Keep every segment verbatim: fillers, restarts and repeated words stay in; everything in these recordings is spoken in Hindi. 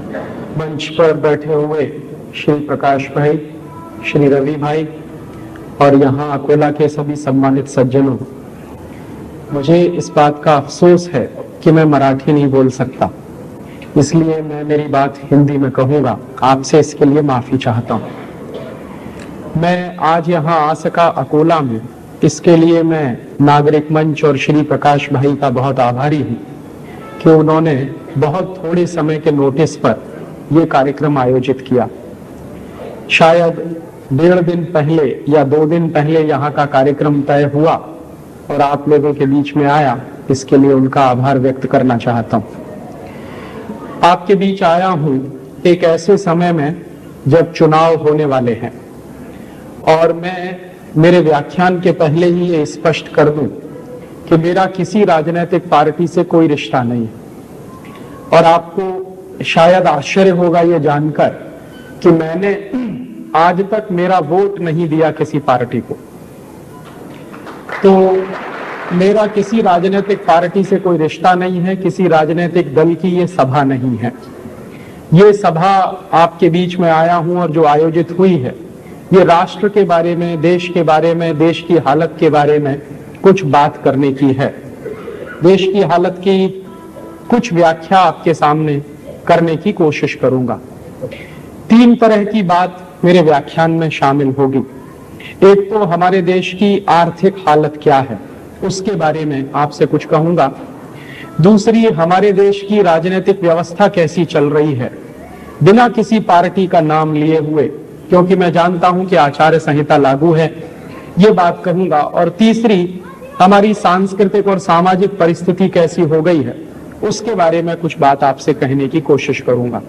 मंच पर बैठे हुए श्री प्रकाश भाई, श्री रवि भाई और यहाँ अकोला के सभी सम्मानित सज्जनों, मुझे इस बात का अफसोस है कि मैं मराठी नहीं बोल सकता, इसलिए मैं मेरी बात हिंदी में कहूँगा। आपसे इसके लिए माफ़ी चाहता हूँ। मैं आज यहाँ आ सका अकोला में, इसके लिए मैं नागरिक मंच और श्री प्रकाश भाई का बहुत आभारी हूँ कि उन्होंने बहुत थोड़े समय के नोटिस पर यह कार्यक्रम आयोजित किया। शायद डेढ़ दिन पहले या दो दिन पहले यहाँ का कार्यक्रम तय हुआ और आप लोगों के बीच में आया, इसके लिए उनका आभार व्यक्त करना चाहता हूँ। आपके बीच आया हूँ एक ऐसे समय में जब चुनाव होने वाले हैं और मैं मेरे व्याख्यान के पहले ही ये स्पष्ट कर दूं कि मेरा किसी राजनीतिक पार्टी से कोई रिश्ता नहीं है और आपको शायद आश्चर्य होगा ये जानकर कि मैंने आज तक मेरा वोट नहीं दिया किसी पार्टी को। तो मेरा किसी राजनीतिक पार्टी से कोई रिश्ता नहीं है, किसी राजनीतिक दल की ये सभा नहीं है। ये सभा आपके बीच में आया हूं और जो आयोजित हुई है ये राष्ट्र के बारे में, देश के बारे में, देश की हालत के बारे में कुछ बात करने की है। देश की हालत की कुछ व्याख्या आपके सामने करने की कोशिश करूंगा। तीन तरह की बात मेरे व्याख्यान में शामिल होगी। एक तो हमारे देश की आर्थिक हालत क्या है उसके बारे में आपसे कुछ कहूंगा। दूसरी, हमारे देश की राजनीतिक व्यवस्था कैसी चल रही है, बिना किसी पार्टी का नाम लिए हुए, क्योंकि मैं जानता हूं कि आचार्य संहिता लागू है, ये बात कहूंगा। और तीसरी, हमारी सांस्कृतिक और सामाजिक परिस्थिति कैसी हो गई है उसके बारे में कुछ बात आपसे कहने की कोशिश करूंगा।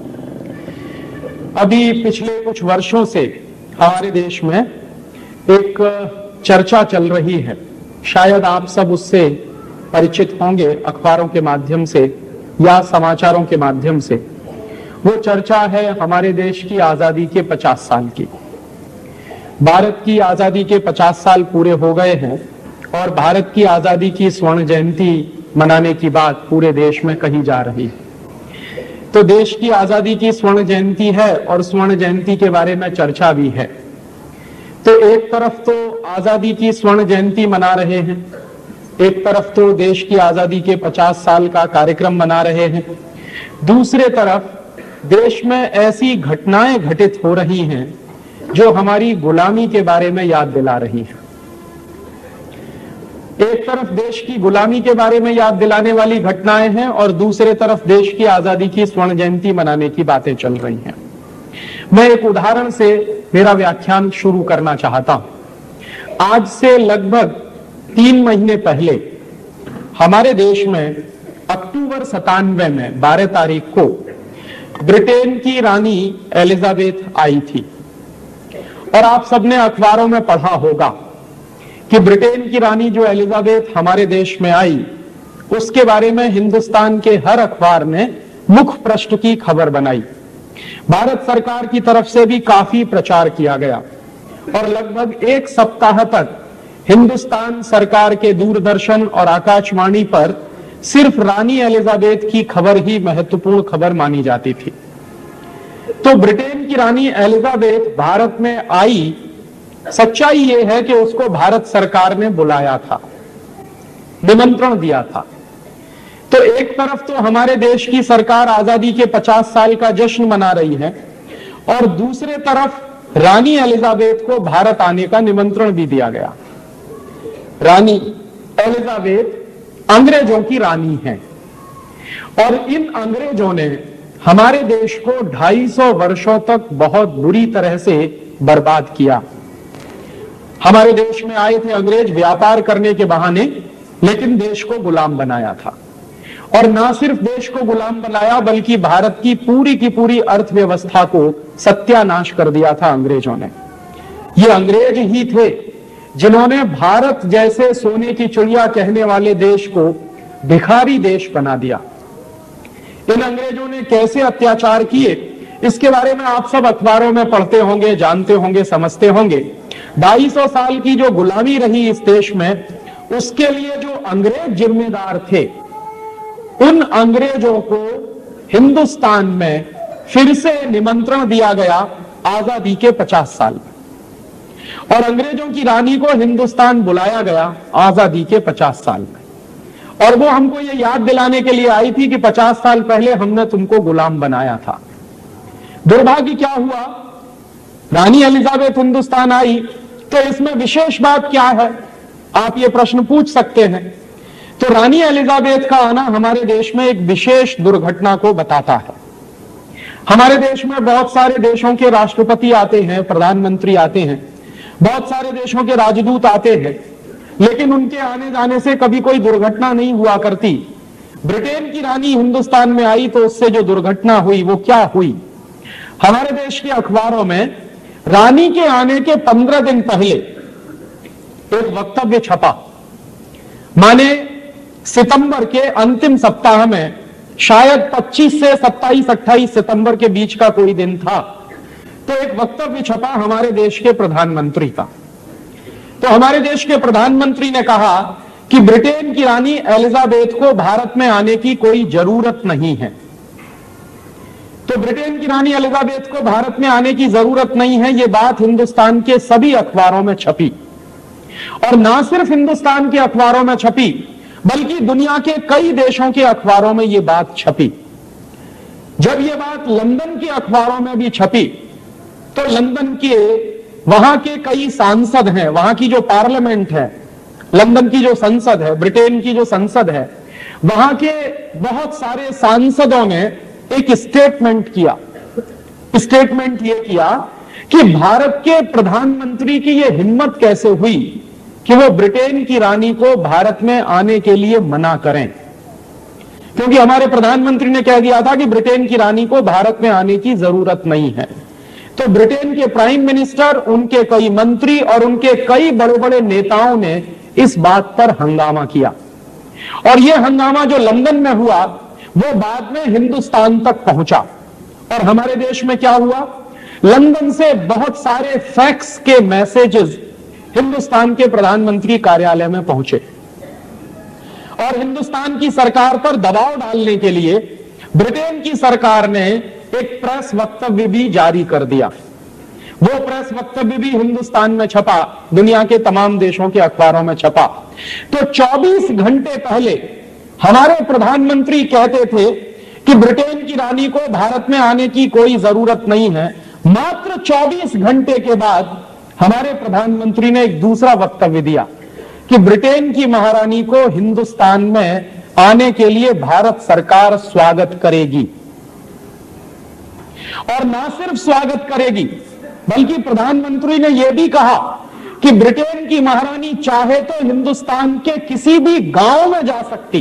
अभी पिछले कुछ वर्षों से हमारे देश में एक चर्चा चल रही है, शायद आप सब उससे परिचित होंगे अखबारों के माध्यम से या समाचारों के माध्यम से। वो चर्चा है हमारे देश की आजादी के पचास साल की। भारत की आजादी के पचास साल पूरे हो गए हैं और भारत की आजादी की स्वर्ण जयंती मनाने की बात पूरे देश में कही जा रही है। तो देश की आजादी की स्वर्ण जयंती है और स्वर्ण जयंती के बारे में चर्चा भी है। तो एक तरफ तो आजादी की स्वर्ण जयंती मना रहे हैं, एक तरफ तो देश की आजादी के पचास साल का कार्यक्रम मना रहे हैं, दूसरे तरफ देश में ऐसी घटनाएं घटित हो रही हैं जो हमारी गुलामी के बारे में याद दिला रही हैं। एक तरफ देश की गुलामी के बारे में याद दिलाने वाली घटनाएं हैं और दूसरे तरफ देश की आजादी की स्वर्ण जयंती मनाने की बातें चल रही हैं। मैं एक उदाहरण से मेरा व्याख्यान शुरू करना चाहता हूं। आज से लगभग तीन महीने पहले हमारे देश में अक्टूबर सतानवे में बारह तारीख को ब्रिटेन की रानी एलिजाबेथ आई थी और आप सबने अखबारों में पढ़ा होगा कि ब्रिटेन की रानी जो एलिजाबेथ हमारे देश में आई उसके बारे में हिंदुस्तान के हर अखबार ने मुख्य पृष्ठ की खबर बनाई। भारत सरकार की तरफ से भी काफी प्रचार किया गया और लगभग एक सप्ताह तक हिंदुस्तान सरकार के दूरदर्शन और आकाशवाणी पर सिर्फ रानी एलिजाबेथ की खबर ही महत्वपूर्ण खबर मानी जाती थी। तो ब्रिटेन की रानी एलिजाबेथ भारत में आई, सच्चाई यह है कि उसको भारत सरकार ने बुलाया था, निमंत्रण दिया था। तो एक तरफ तो हमारे देश की सरकार आजादी के पचास साल का जश्न मना रही है और दूसरे तरफ रानी एलिजाबेथ को भारत आने का निमंत्रण भी दिया गया। रानी एलिजाबेथ अंग्रेजों की रानी है और इन अंग्रेजों ने हमारे देश को ढाई सौ वर्षों तक बहुत बुरी तरह से बर्बाद किया। हमारे देश में आए थे अंग्रेज व्यापार करने के बहाने, लेकिन देश को गुलाम बनाया था और ना सिर्फ देश को गुलाम बनाया बल्कि भारत की पूरी की पूरी अर्थव्यवस्था को सत्यानाश कर दिया था अंग्रेजों ने। ये अंग्रेज ही थे जिन्होंने भारत जैसे सोने की चिड़िया कहने वाले देश को भिखारी देश बना दिया। इन अंग्रेजों ने कैसे अत्याचार किए इसके बारे में आप सब अखबारों में पढ़ते होंगे, जानते होंगे, समझते होंगे। ढाई सौ साल की जो गुलामी रही इस देश में, उसके लिए जो अंग्रेज जिम्मेदार थे, उन अंग्रेजों को हिंदुस्तान में फिर से निमंत्रण दिया गया आजादी के पचास साल में, और अंग्रेजों की रानी को हिंदुस्तान बुलाया गया आजादी के पचास साल में, और वो हमको ये याद दिलाने के लिए आई थी कि पचास साल पहले हमने तुमको गुलाम बनाया था। दुर्भाग्य क्या हुआ, रानी एलिजाबेथ हिंदुस्तान आई, तो इसमें विशेष बात क्या है, आप ये प्रश्न पूछ सकते हैं। तो रानी एलिजाबेथ का आना हमारे देश में एक विशेष दुर्घटना को बताता है। हमारे देश में बहुत सारे देशों के राष्ट्रपति आते हैं, प्रधानमंत्री आते हैं, बहुत सारे देशों के राजदूत आते हैं, लेकिन उनके आने जाने से कभी कोई दुर्घटना नहीं हुआ करती। ब्रिटेन की रानी हिंदुस्तान में आई तो उससे जो दुर्घटना हुई वो क्या हुई, हमारे देश के अखबारों में रानी के आने के पंद्रह दिन पहले एक वक्तव्य छपा। माने सितंबर के अंतिम सप्ताह में, शायद पच्चीस से सत्ताईस अट्ठाईस सितंबर के बीच का कोई दिन था, तो एक वक्तव्य छपा हमारे देश के प्रधानमंत्री का। तो हमारे देश के प्रधानमंत्री ने कहा कि ब्रिटेन की रानी एलिजाबेथ को भारत में आने की कोई जरूरत नहीं है। तो ब्रिटेन की रानी एलिजाबेथ को भारत में आने की जरूरत नहीं है, यह बात हिंदुस्तान के सभी अखबारों में छपी, और ना सिर्फ हिंदुस्तान के अखबारों में छपी बल्कि दुनिया के कई देशों के अखबारों में यह बात छपी। जब यह बात लंदन के अखबारों में भी छपी तो लंदन के वहां के कई सांसद हैं, वहां की जो पार्लियामेंट है, लंदन की जो संसद है, ब्रिटेन की जो संसद है, वहां के बहुत सारे सांसदों ने एक स्टेटमेंट किया। स्टेटमेंट यह किया कि भारत के प्रधानमंत्री की यह हिम्मत कैसे हुई कि वो ब्रिटेन की रानी को भारत में आने के लिए मना करें, क्योंकि हमारे प्रधानमंत्री ने कह दिया था कि ब्रिटेन की रानी को भारत में आने की जरूरत नहीं है। तो ब्रिटेन के प्राइम मिनिस्टर, उनके कई मंत्री और उनके कई बड़े बड़े नेताओं ने इस बात पर हंगामा किया, और यह हंगामा जो लंदन में हुआ वो बाद में हिंदुस्तान तक पहुंचा। और हमारे देश में क्या हुआ, लंदन से बहुत सारे फैक्स के मैसेजेस हिंदुस्तान के प्रधानमंत्री कार्यालय में पहुंचे, और हिंदुस्तान की सरकार पर दबाव डालने के लिए ब्रिटेन की सरकार ने एक प्रेस वक्तव्य भी जारी कर दिया। वो प्रेस वक्तव्य भी हिंदुस्तान में छपा, दुनिया के तमाम देशों के अखबारों में छपा। तो चौबीस घंटे पहले हमारे प्रधानमंत्री कहते थे कि ब्रिटेन की रानी को भारत में आने की कोई जरूरत नहीं है। मात्र चौबीस घंटे के बाद हमारे प्रधानमंत्री ने एक दूसरा वक्तव्य दिया कि ब्रिटेन की महारानी को हिंदुस्तान में आने के लिए भारत सरकार स्वागत करेगी, और ना सिर्फ स्वागत करेगी बल्कि प्रधानमंत्री ने यह भी कहा कि ब्रिटेन की महारानी चाहे तो हिंदुस्तान के किसी भी गांव में जा सकती।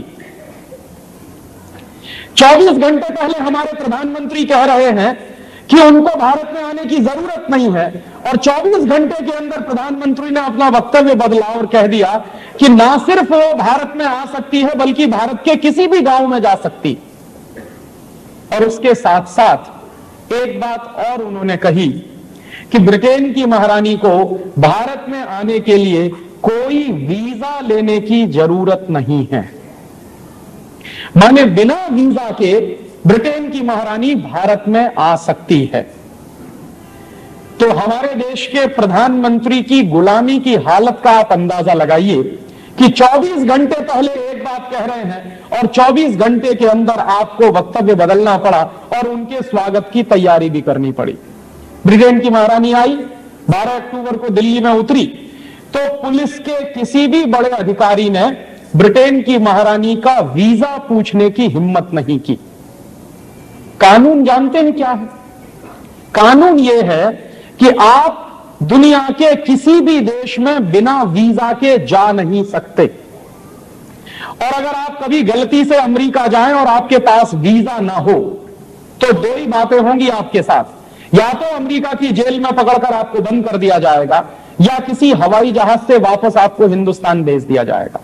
चौबीस घंटे पहले हमारे प्रधानमंत्री कह रहे हैं कि उनको भारत में आने की जरूरत नहीं है, और चौबीस घंटे के अंदर प्रधानमंत्री ने अपना वक्तव्य बदला और कह दिया कि ना सिर्फ वो भारत में आ सकती है बल्कि भारत के किसी भी गांव में जा सकती। और उसके साथ साथ एक बात और उन्होंने कही कि ब्रिटेन की महारानी को भारत में आने के लिए कोई वीजा लेने की जरूरत नहीं है। माने बिना वीजा के ब्रिटेन की महारानी भारत में आ सकती है। तो हमारे देश के प्रधानमंत्री की गुलामी की हालत का आप अंदाजा लगाइए कि चौबीस घंटे पहले एक बात कह रहे हैं और चौबीस घंटे के अंदर आपको वक्तव्य बदलना पड़ा और उनके स्वागत की तैयारी भी करनी पड़ी। ब्रिटेन की महारानी आई, बारह अक्टूबर को दिल्ली में उतरी, तो पुलिस के किसी भी बड़े अधिकारी ने ब्रिटेन की महारानी का वीजा पूछने की हिम्मत नहीं की। कानून जानते हैं क्या है? कानून यह है कि आप दुनिया के किसी भी देश में बिना वीजा के जा नहीं सकते, और अगर आप कभी गलती से अमेरिका जाएं और आपके पास वीजा ना हो तो दो ही बातें होंगी आपके साथ, या तो अमेरिका की जेल में पकड़कर आपको बंद कर दिया जाएगा या किसी हवाई जहाज से वापस आपको हिंदुस्तान भेज दिया जाएगा।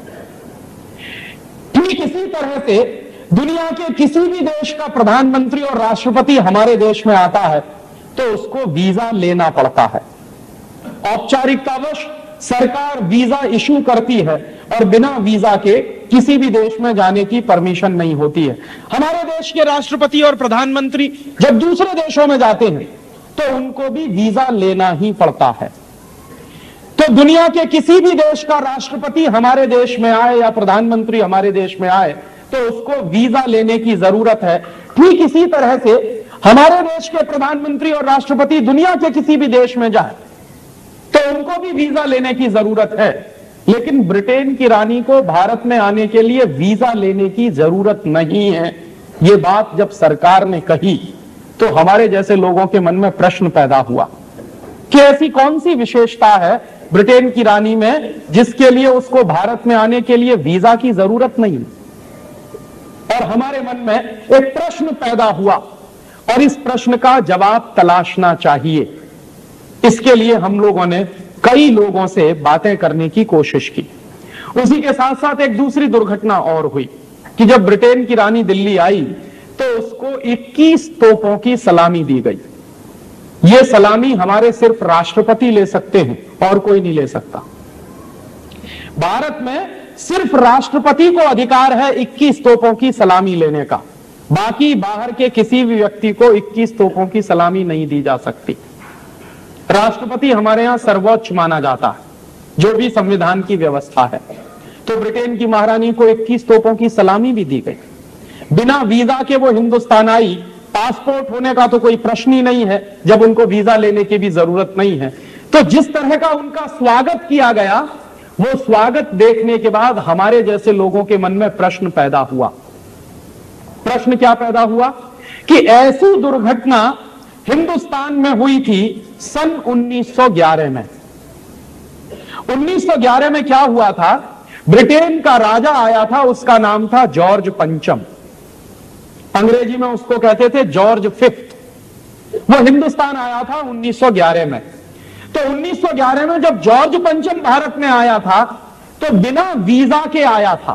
ठीक इसी तरह से दुनिया के किसी भी देश का प्रधानमंत्री और राष्ट्रपति हमारे देश में आता है तो उसको वीजा लेना पड़ता है। औपचारिकतावश सरकार वीजा इशू करती है और बिना वीजा के किसी भी देश में जाने की परमिशन नहीं होती है। हमारे देश के राष्ट्रपति और प्रधानमंत्री जब दूसरे देशों में जाते हैं तो उनको भी वीजा लेना ही पड़ता है। तो दुनिया के किसी भी देश का राष्ट्रपति हमारे देश में आए या प्रधानमंत्री हमारे देश में आए तो उसको वीजा लेने की जरूरत है। ठीक इसी तरह से हमारे देश के प्रधानमंत्री और राष्ट्रपति दुनिया के किसी भी देश में जाए तो उनको भी वीजा लेने की जरूरत है। लेकिन ब्रिटेन की रानी को भारत में आने के लिए वीजा लेने की जरूरत नहीं है। यह बात जब सरकार ने कही तो हमारे जैसे लोगों के मन में प्रश्न पैदा हुआ कि ऐसी कौन सी विशेषता है ब्रिटेन की रानी में जिसके लिए उसको भारत में आने के लिए वीजा की जरूरत नहीं। और हमारे मन में एक प्रश्न पैदा हुआ और इस प्रश्न का जवाब तलाशना चाहिए। इसके लिए हम लोगों ने कई लोगों से बातें करने की कोशिश की। उसी के साथ साथ एक दूसरी दुर्घटना और हुई कि जब ब्रिटेन की रानी दिल्ली आई तो उसको इक्कीस तोपों की सलामी दी गई। यह सलामी हमारे सिर्फ राष्ट्रपति ले सकते हैं और कोई नहीं ले सकता। भारत में सिर्फ राष्ट्रपति को अधिकार है इक्कीस तोपों की सलामी लेने का। बाकी बाहर के किसी भी व्यक्ति को इक्कीस तोपों की सलामी नहीं दी जा सकती। राष्ट्रपति हमारे यहां सर्वोच्च माना जाता है, जो भी संविधान की व्यवस्था है। तो ब्रिटेन की महारानी को इक्कीस तोपों की सलामी भी दी गई। बिना वीजा के वो हिंदुस्तान आई। पासपोर्ट होने का तो कोई प्रश्न ही नहीं है जब उनको वीजा लेने की भी जरूरत नहीं है। तो जिस तरह का उनका स्वागत किया गया, वो स्वागत देखने के बाद हमारे जैसे लोगों के मन में प्रश्न पैदा हुआ। प्रश्न क्या पैदा हुआ कि ऐसी दुर्घटना हिंदुस्तान में हुई थी सन उन्नीस सौ ग्यारह में। उन्नीस सौ ग्यारह में क्या हुआ था, ब्रिटेन का राजा आया था, उसका नाम था जॉर्ज पंचम। अंग्रेजी में उसको कहते थे जॉर्ज फिफ्थ। वो हिंदुस्तान आया था उन्नीस सौ ग्यारह में। तो उन्नीस सौ ग्यारह में जब जॉर्ज पंचम भारत में आया था तो बिना वीजा के आया था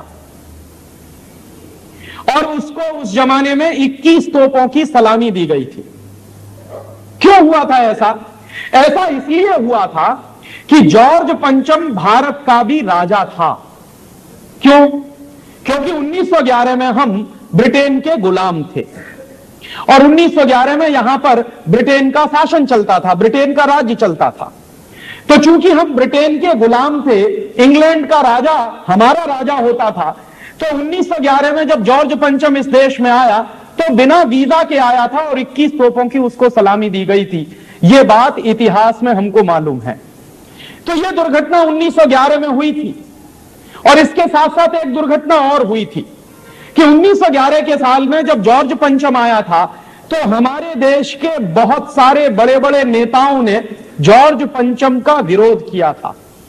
और उसको उस जमाने में इक्कीस तोपों की सलामी दी गई थी। क्यों हुआ था ऐसा? ऐसा इसलिए हुआ था कि जॉर्ज पंचम भारत का भी राजा था। क्यों? क्योंकि उन्नीस सौ ग्यारह में हम ब्रिटेन के गुलाम थे और उन्नीस सौ ग्यारह में यहां पर ब्रिटेन का शासन चलता था, ब्रिटेन का राज्य चलता था। तो चूंकि हम ब्रिटेन के गुलाम थे, इंग्लैंड का राजा हमारा राजा होता था, तो उन्नीस सौ ग्यारह में जब जॉर्ज पंचम इस देश में आया तो बिना वीजा के आया था और इक्कीस तोपों की उसको सलामी दी गई थी। यह बात इतिहास में हमको मालूम है। तो यह दुर्घटना उन्नीस सौ ग्यारह में हुई थी और इसके साथ साथ एक दुर्घटना और हुई थी कि उन्नीस सौ ग्यारह के साल में जब जॉर्ज पंचम आया था तो हमारे देश के बहुत सारे बड़े बड़े नेताओं ने जॉर्ज पंचम का विरोध किया था।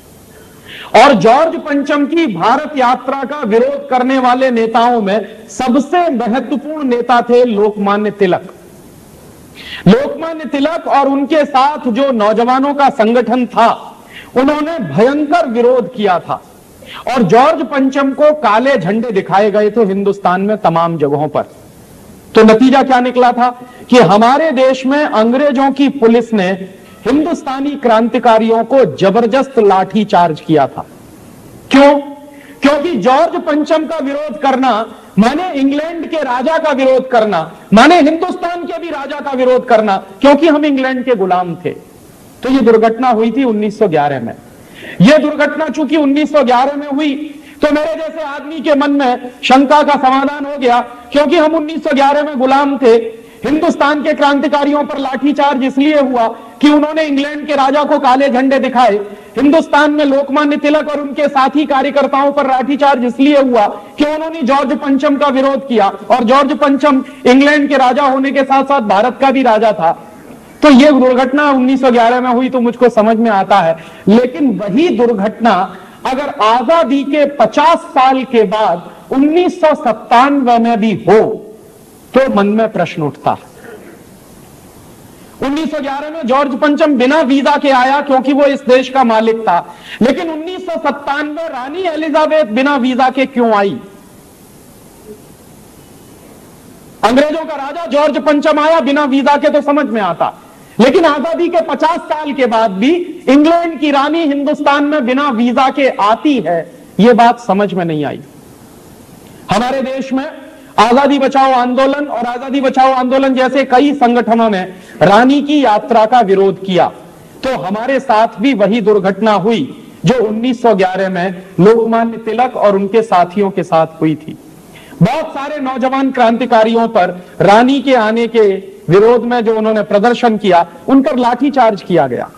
और जॉर्ज पंचम की भारत यात्रा का विरोध करने वाले नेताओं में सबसे महत्वपूर्ण नेता थे लोकमान्य तिलक। लोकमान्य तिलक और उनके साथ जो नौजवानों का संगठन था, उन्होंने भयंकर विरोध किया था और जॉर्ज पंचम को काले झंडे दिखाए गए थे हिंदुस्तान में तमाम जगहों पर। तो नतीजा क्या निकला था कि हमारे देश में अंग्रेजों की पुलिस ने हिंदुस्तानी क्रांतिकारियों को जबरदस्त लाठी चार्ज किया था। क्यों? क्योंकि जॉर्ज पंचम का विरोध करना माने इंग्लैंड के राजा का विरोध करना, माने हिंदुस्तान के भी राजा का विरोध करना, क्योंकि हम इंग्लैंड के गुलाम थे। तो यह दुर्घटना हुई थी उन्नीस सौ ग्यारह में। यह दुर्घटना चूंकि उन्नीस सौ ग्यारह में हुई तो मेरे जैसे आदमी के मन में शंका का समाधान हो गया, क्योंकि हम उन्नीस सौ ग्यारह में गुलाम थे। हिंदुस्तान के क्रांतिकारियों पर लाठीचार्ज इसलिए हुआ कि उन्होंने इंग्लैंड के राजा को काले झंडे दिखाए। हिंदुस्तान में लोकमान्य तिलक और उनके साथी कार्यकर्ताओं पर लाठीचार्ज इसलिए हुआ कि उन्होंने जॉर्ज पंचम का विरोध किया और जॉर्ज पंचम इंग्लैंड के राजा होने के साथ साथ भारत का भी राजा था। तो यह दुर्घटना उन्नीस सौ ग्यारह में हुई तो मुझको समझ में आता है। लेकिन वही दुर्घटना अगर आजादी के पचास साल के बाद उन्नीस सौ सत्तानवे में भी हो तो मन में प्रश्न उठता है। उन्नीस सौ ग्यारह में जॉर्ज पंचम बिना वीजा के आया क्योंकि वो इस देश का मालिक था। लेकिन उन्नीस सौ सत्तानवे रानी एलिजाबेथ बिना वीजा के क्यों आई? अंग्रेजों का राजा जॉर्ज पंचम आया बिना वीजा के तो समझ में आता, लेकिन आजादी के पचास साल के बाद भी इंग्लैंड की रानी हिंदुस्तान में बिना वीजा के आती है, यह बात समझ में नहीं आई। हमारे देश में आजादी बचाओ आंदोलन और आजादी बचाओ आंदोलन जैसे कई संगठनों ने रानी की यात्रा का विरोध किया, तो हमारे साथ भी वही दुर्घटना हुई जो उन्नीस सौ ग्यारह में लोकमान्य तिलक और उनके साथियों के साथ हुई थी। बहुत सारे नौजवान क्रांतिकारियों पर रानी के आने के विरोध में जो उन्होंने प्रदर्शन किया, उन पर लाठीचार्ज किया गया,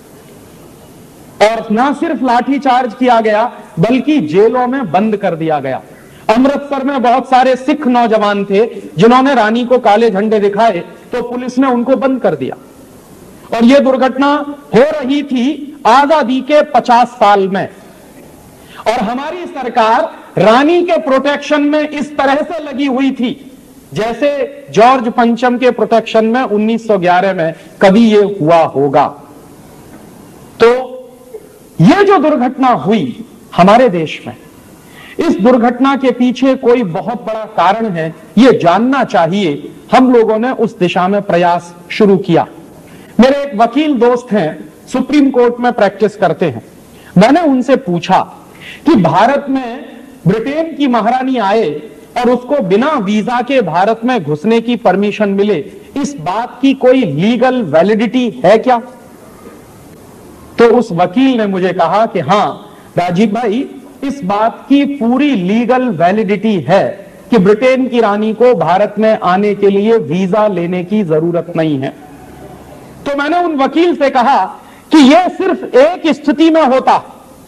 और ना सिर्फ लाठीचार्ज किया गया बल्कि जेलों में बंद कर दिया गया। अमृतसर में बहुत सारे सिख नौजवान थे जिन्होंने रानी को काले झंडे दिखाए, तो पुलिस ने उनको बंद कर दिया। और यह दुर्घटना हो रही थी आजादी के पचास साल में, और हमारी सरकार रानी के प्रोटेक्शन में इस तरह से लगी हुई थी जैसे जॉर्ज पंचम के प्रोटेक्शन में उन्नीस सौ ग्यारह में कभी यह हुआ होगा। तो यह जो दुर्घटना हुई हमारे देश में, इस दुर्घटना के पीछे कोई बहुत बड़ा कारण है, यह जानना चाहिए। हम लोगों ने उस दिशा में प्रयास शुरू किया। मेरे एक वकील दोस्त हैं, सुप्रीम कोर्ट में प्रैक्टिस करते हैं। मैंने उनसे पूछा कि भारत में ब्रिटेन की महारानी आए और उसको बिना वीजा के भारत में घुसने की परमिशन मिले, इस बात की कोई लीगल वैलिडिटी है क्या? तो उस वकील ने मुझे कहा कि हां राजीव भाई, इस बात की पूरी लीगल वैलिडिटी है कि ब्रिटेन की रानी को भारत में आने के लिए वीजा लेने की जरूरत नहीं है। तो मैंने उन वकील से कहा कि यह सिर्फ एक स्थिति में होता,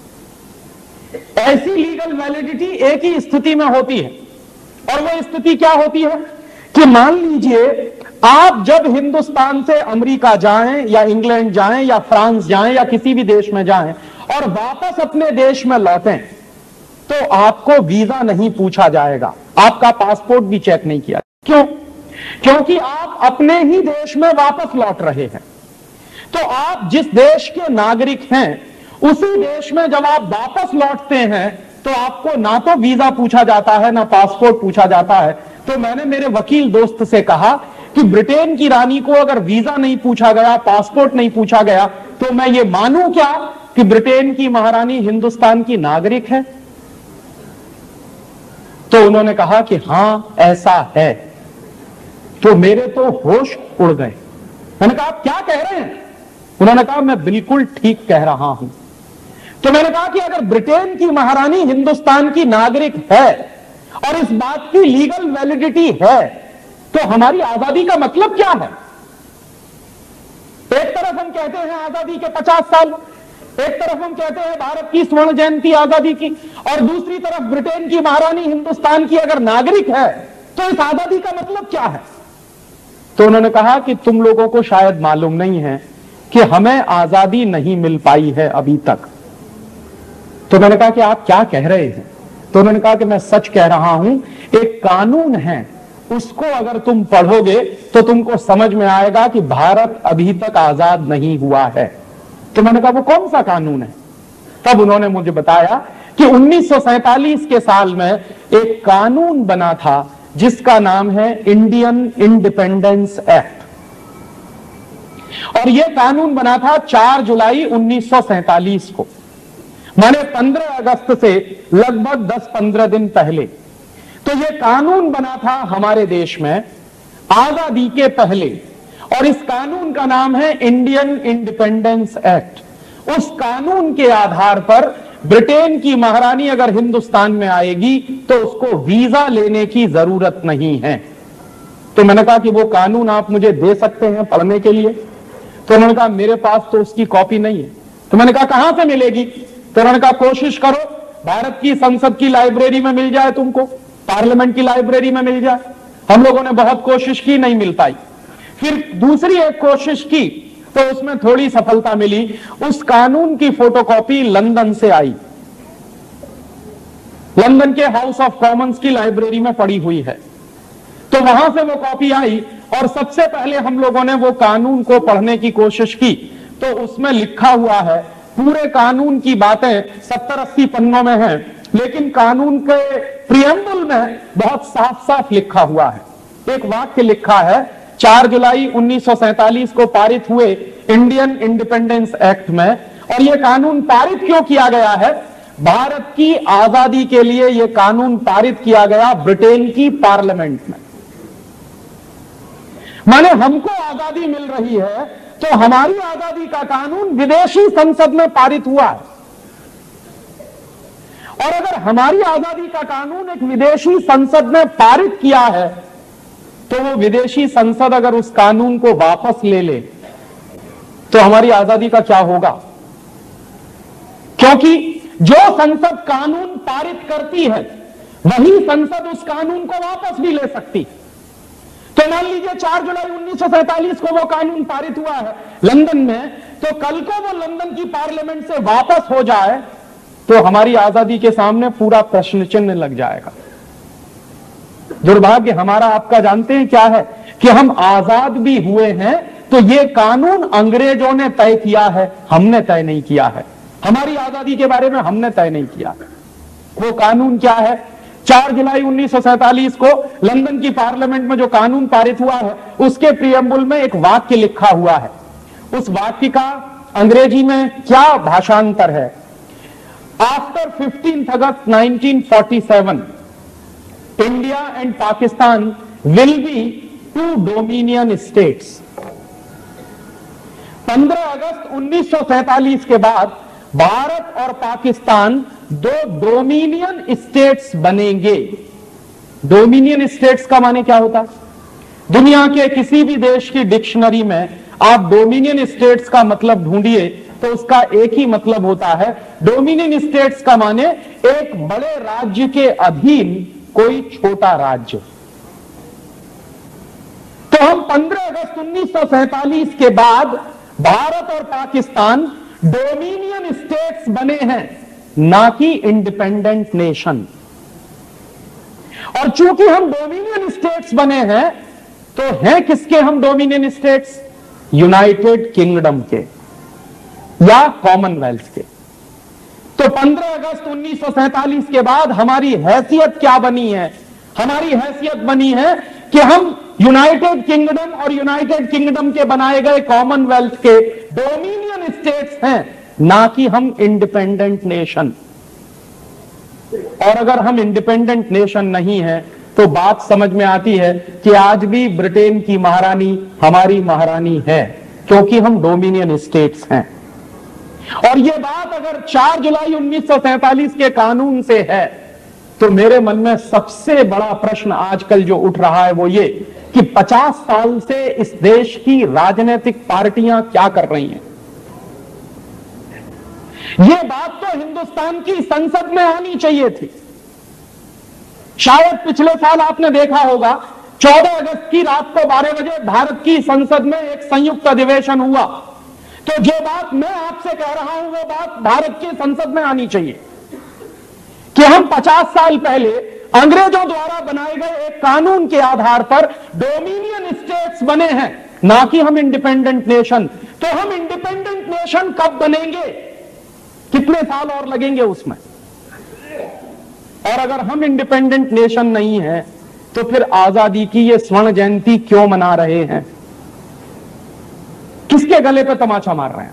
ऐसी लीगल वैलिडिटी एक ही स्थिति में होती है, और वह स्थिति क्या होती है कि मान लीजिए आप जब हिंदुस्तान से अमेरिका जाएं या इंग्लैंड जाएं या फ्रांस जाएं या किसी भी देश में जाएं और वापस अपने देश में लौटें, तो आपको वीजा नहीं पूछा जाएगा, आपका पासपोर्ट भी चेक नहीं किया। क्यों? क्योंकि आप अपने ही देश में वापस लौट रहे हैं। तो आप जिस देश के नागरिक हैं, उसी देश में जब आप वापस लौटते हैं तो आपको ना तो वीजा पूछा जाता है ना पासपोर्ट पूछा जाता है। तो मैंने मेरे वकील दोस्त से कहा कि ब्रिटेन की रानी को अगर वीजा नहीं पूछा गया, पासपोर्ट नहीं पूछा गया, तो मैं ये मानूं क्या कि ब्रिटेन की महारानी हिंदुस्तान की नागरिक है? तो उन्होंने कहा कि हां ऐसा है। तो मेरे तो होश उड़ गए। मैंने कहा आप क्या कह रहे हैं? उन्होंने कहा मैं बिल्कुल ठीक कह रहा हूं। तो मैंने कहा कि अगर ब्रिटेन की महारानी हिंदुस्तान की नागरिक है और इस बात की लीगल वैलिडिटी है, तो हमारी आजादी का मतलब क्या है? एक तरफ हम कहते हैं आजादी के पचास साल, एक तरफ हम कहते हैं भारत की स्वर्ण जयंती आजादी की, और दूसरी तरफ ब्रिटेन की महारानी हिंदुस्तान की अगर नागरिक है, तो इस आजादी का मतलब क्या है? तो उन्होंने कहा कि तुम लोगों को शायद मालूम नहीं है कि हमें आजादी नहीं मिल पाई है अभी तक। तो मैंने कहा कि आप क्या कह रहे हैं? तो उन्होंने कहा कि मैं सच कह रहा हूं, एक कानून है, उसको अगर तुम पढ़ोगे तो तुमको समझ में आएगा कि भारत अभी तक आजाद नहीं हुआ है। तो मैंने कहा वो कौन सा कानून है? तब उन्होंने मुझे बताया कि उन्नीस सौ सैंतालीस के साल में एक कानून बना था जिसका नाम है इंडियन इंडिपेंडेंस एक्ट, और यह कानून बना था चार जुलाई उन्नीस सौ सैंतालीस को, माने पंद्रह अगस्त से लगभग दस पंद्रह दिन पहले। तो यह कानून बना था हमारे देश में आजादी के पहले, और इस कानून का नाम है इंडियन इंडिपेंडेंस एक्ट। उस कानून के आधार पर ब्रिटेन की महारानी अगर हिंदुस्तान में आएगी तो उसको वीजा लेने की जरूरत नहीं है। तो मैंने कहा कि वो कानून आप मुझे दे सकते हैं पढ़ने के लिए? तो उन्होंने कहा मेरे पास तो उसकी कॉपी नहीं है। तो मैंने कहा कहां से मिलेगी? तो उन्होंने कहा कोशिश करो भारत की संसद की लाइब्रेरी में मिल जाए, तुमको पार्लियामेंट की लाइब्रेरी में मिल जाए। हम लोगों ने बहुत कोशिश की, नहीं मिल पाई। फिर दूसरी एक कोशिश की तो उसमें थोड़ी सफलता मिली। उस कानून की फोटोकॉपी लंदन से आई, लंदन के हाउस ऑफ कॉमन्स की लाइब्रेरी में पड़ी हुई है। तो वहां से वो कॉपी आई और सबसे पहले हम लोगों ने वो कानून को पढ़ने की कोशिश की। तो उसमें लिखा हुआ है, पूरे कानून की बातें सत्तर अस्सी पन्नों में हैं, लेकिन कानून के प्रियम्बल में बहुत साफ साफ लिखा हुआ है। एक वाक्य लिखा है, चार जुलाई उन्नीस सौ सैंतालीस को पारित हुए इंडियन इंडिपेंडेंस एक्ट में, और यह कानून पारित क्यों किया गया है? भारत की आजादी के लिए यह कानून पारित किया गया ब्रिटेन की पार्लियामेंट में। माने हमको आजादी मिल रही है तो हमारी आजादी का कानून विदेशी संसद में पारित हुआ है, और अगर हमारी आजादी का कानून एक विदेशी संसद में पारित किया है तो वो विदेशी संसद अगर उस कानून को वापस ले ले तो हमारी आजादी का क्या होगा? क्योंकि जो संसद कानून पारित करती है वही संसद उस कानून को वापस भी ले सकती। तो मान लीजिए चार जुलाई उन्नीस सौ सैंतालीस को वो कानून पारित हुआ है लंदन में, तो कल को वो लंदन की पार्लियामेंट से वापस हो जाए तो हमारी आजादी के सामने पूरा प्रश्न चिन्ह लग जाएगा। दुर्भाग्य हमारा आपका जानते हैं क्या है कि हम आजाद भी हुए हैं तो ये कानून अंग्रेजों ने तय किया है, हमने तय नहीं किया है। हमारी आजादी के बारे में हमने तय नहीं किया। वो कानून क्या है? चार जुलाई उन्नीस सौ सैंतालीस को लंदन की पार्लियामेंट में जो कानून पारित हुआ है उसके प्रियम्बुल में एक वाक्य लिखा हुआ है। उस वाक्य का अंग्रेजी में क्या भाषांतर है? After fifteenth August nineteen forty seven India and Pakistan will be two dominion states. पंद्रह अगस्त उन्नीस सौ सैंतालीस के बाद भारत और पाकिस्तान दो डोमिनियन स्टेट्स बनेंगे। डोमिनियन स्टेट्स का माने क्या होता है? दुनिया के किसी भी देश की डिक्शनरी में आप डोमिनियन स्टेट्स का मतलब ढूंढिए तो उसका एक ही मतलब होता है, डोमिनियन स्टेट्स का माने एक बड़े राज्य के अधीन कोई छोटा राज्य। तो हम पंद्रह अगस्त उन्नीस सौ सैंतालीस के बाद भारत और पाकिस्तान डोमिनियन स्टेट्स बने हैं, ना कि इंडिपेंडेंट नेशन। और चूंकि हम डोमिनियन स्टेट्स बने हैं तो हैं किसके हम डोमिनियन स्टेट्स? यूनाइटेड किंगडम के या कॉमनवेल्थ के। तो पंद्रह अगस्त उन्नीस सौ सैंतालीस के बाद हमारी हैसियत क्या बनी है? हमारी हैसियत बनी है कि हम यूनाइटेड किंगडम और यूनाइटेड किंगडम के बनाए गए कॉमनवेल्थ के डोमिनियन स्टेट्स हैं, ना कि हम इंडिपेंडेंट नेशन। और अगर हम इंडिपेंडेंट नेशन नहीं हैं तो बात समझ में आती है कि आज भी ब्रिटेन की महारानी हमारी महारानी है, क्योंकि हम डोमिनियन स्टेट्स हैं। और यह बात अगर चार जुलाई उन्नीस सौ सैंतालीस के कानून से है तो मेरे मन में सबसे बड़ा प्रश्न आजकल जो उठ रहा है वो ये कि पचास साल से इस देश की राजनीतिक पार्टियां क्या कर रही हैं। यह बात तो हिंदुस्तान की संसद में आनी चाहिए थी। शायद पिछले साल आपने देखा होगा चौदह अगस्त की रात को बारह बजे भारत की संसद में एक संयुक्त अधिवेशन हुआ। तो जो बात मैं आपसे कह रहा हूं वो बात भारत की संसद में आनी चाहिए कि हम पचास साल पहले अंग्रेजों द्वारा बनाए गए एक कानून के आधार पर डोमिनियन स्टेट्स बने हैं, ना कि हम इंडिपेंडेंट नेशन। तो हम इंडिपेंडेंट नेशन कब बनेंगे? कितने साल और लगेंगे उसमें? और अगर हम इंडिपेंडेंट नेशन नहीं है तो फिर आजादी की ये स्वर्ण जयंती क्यों मना रहे हैं? किसके गले पे तमाचा मार रहे हैं?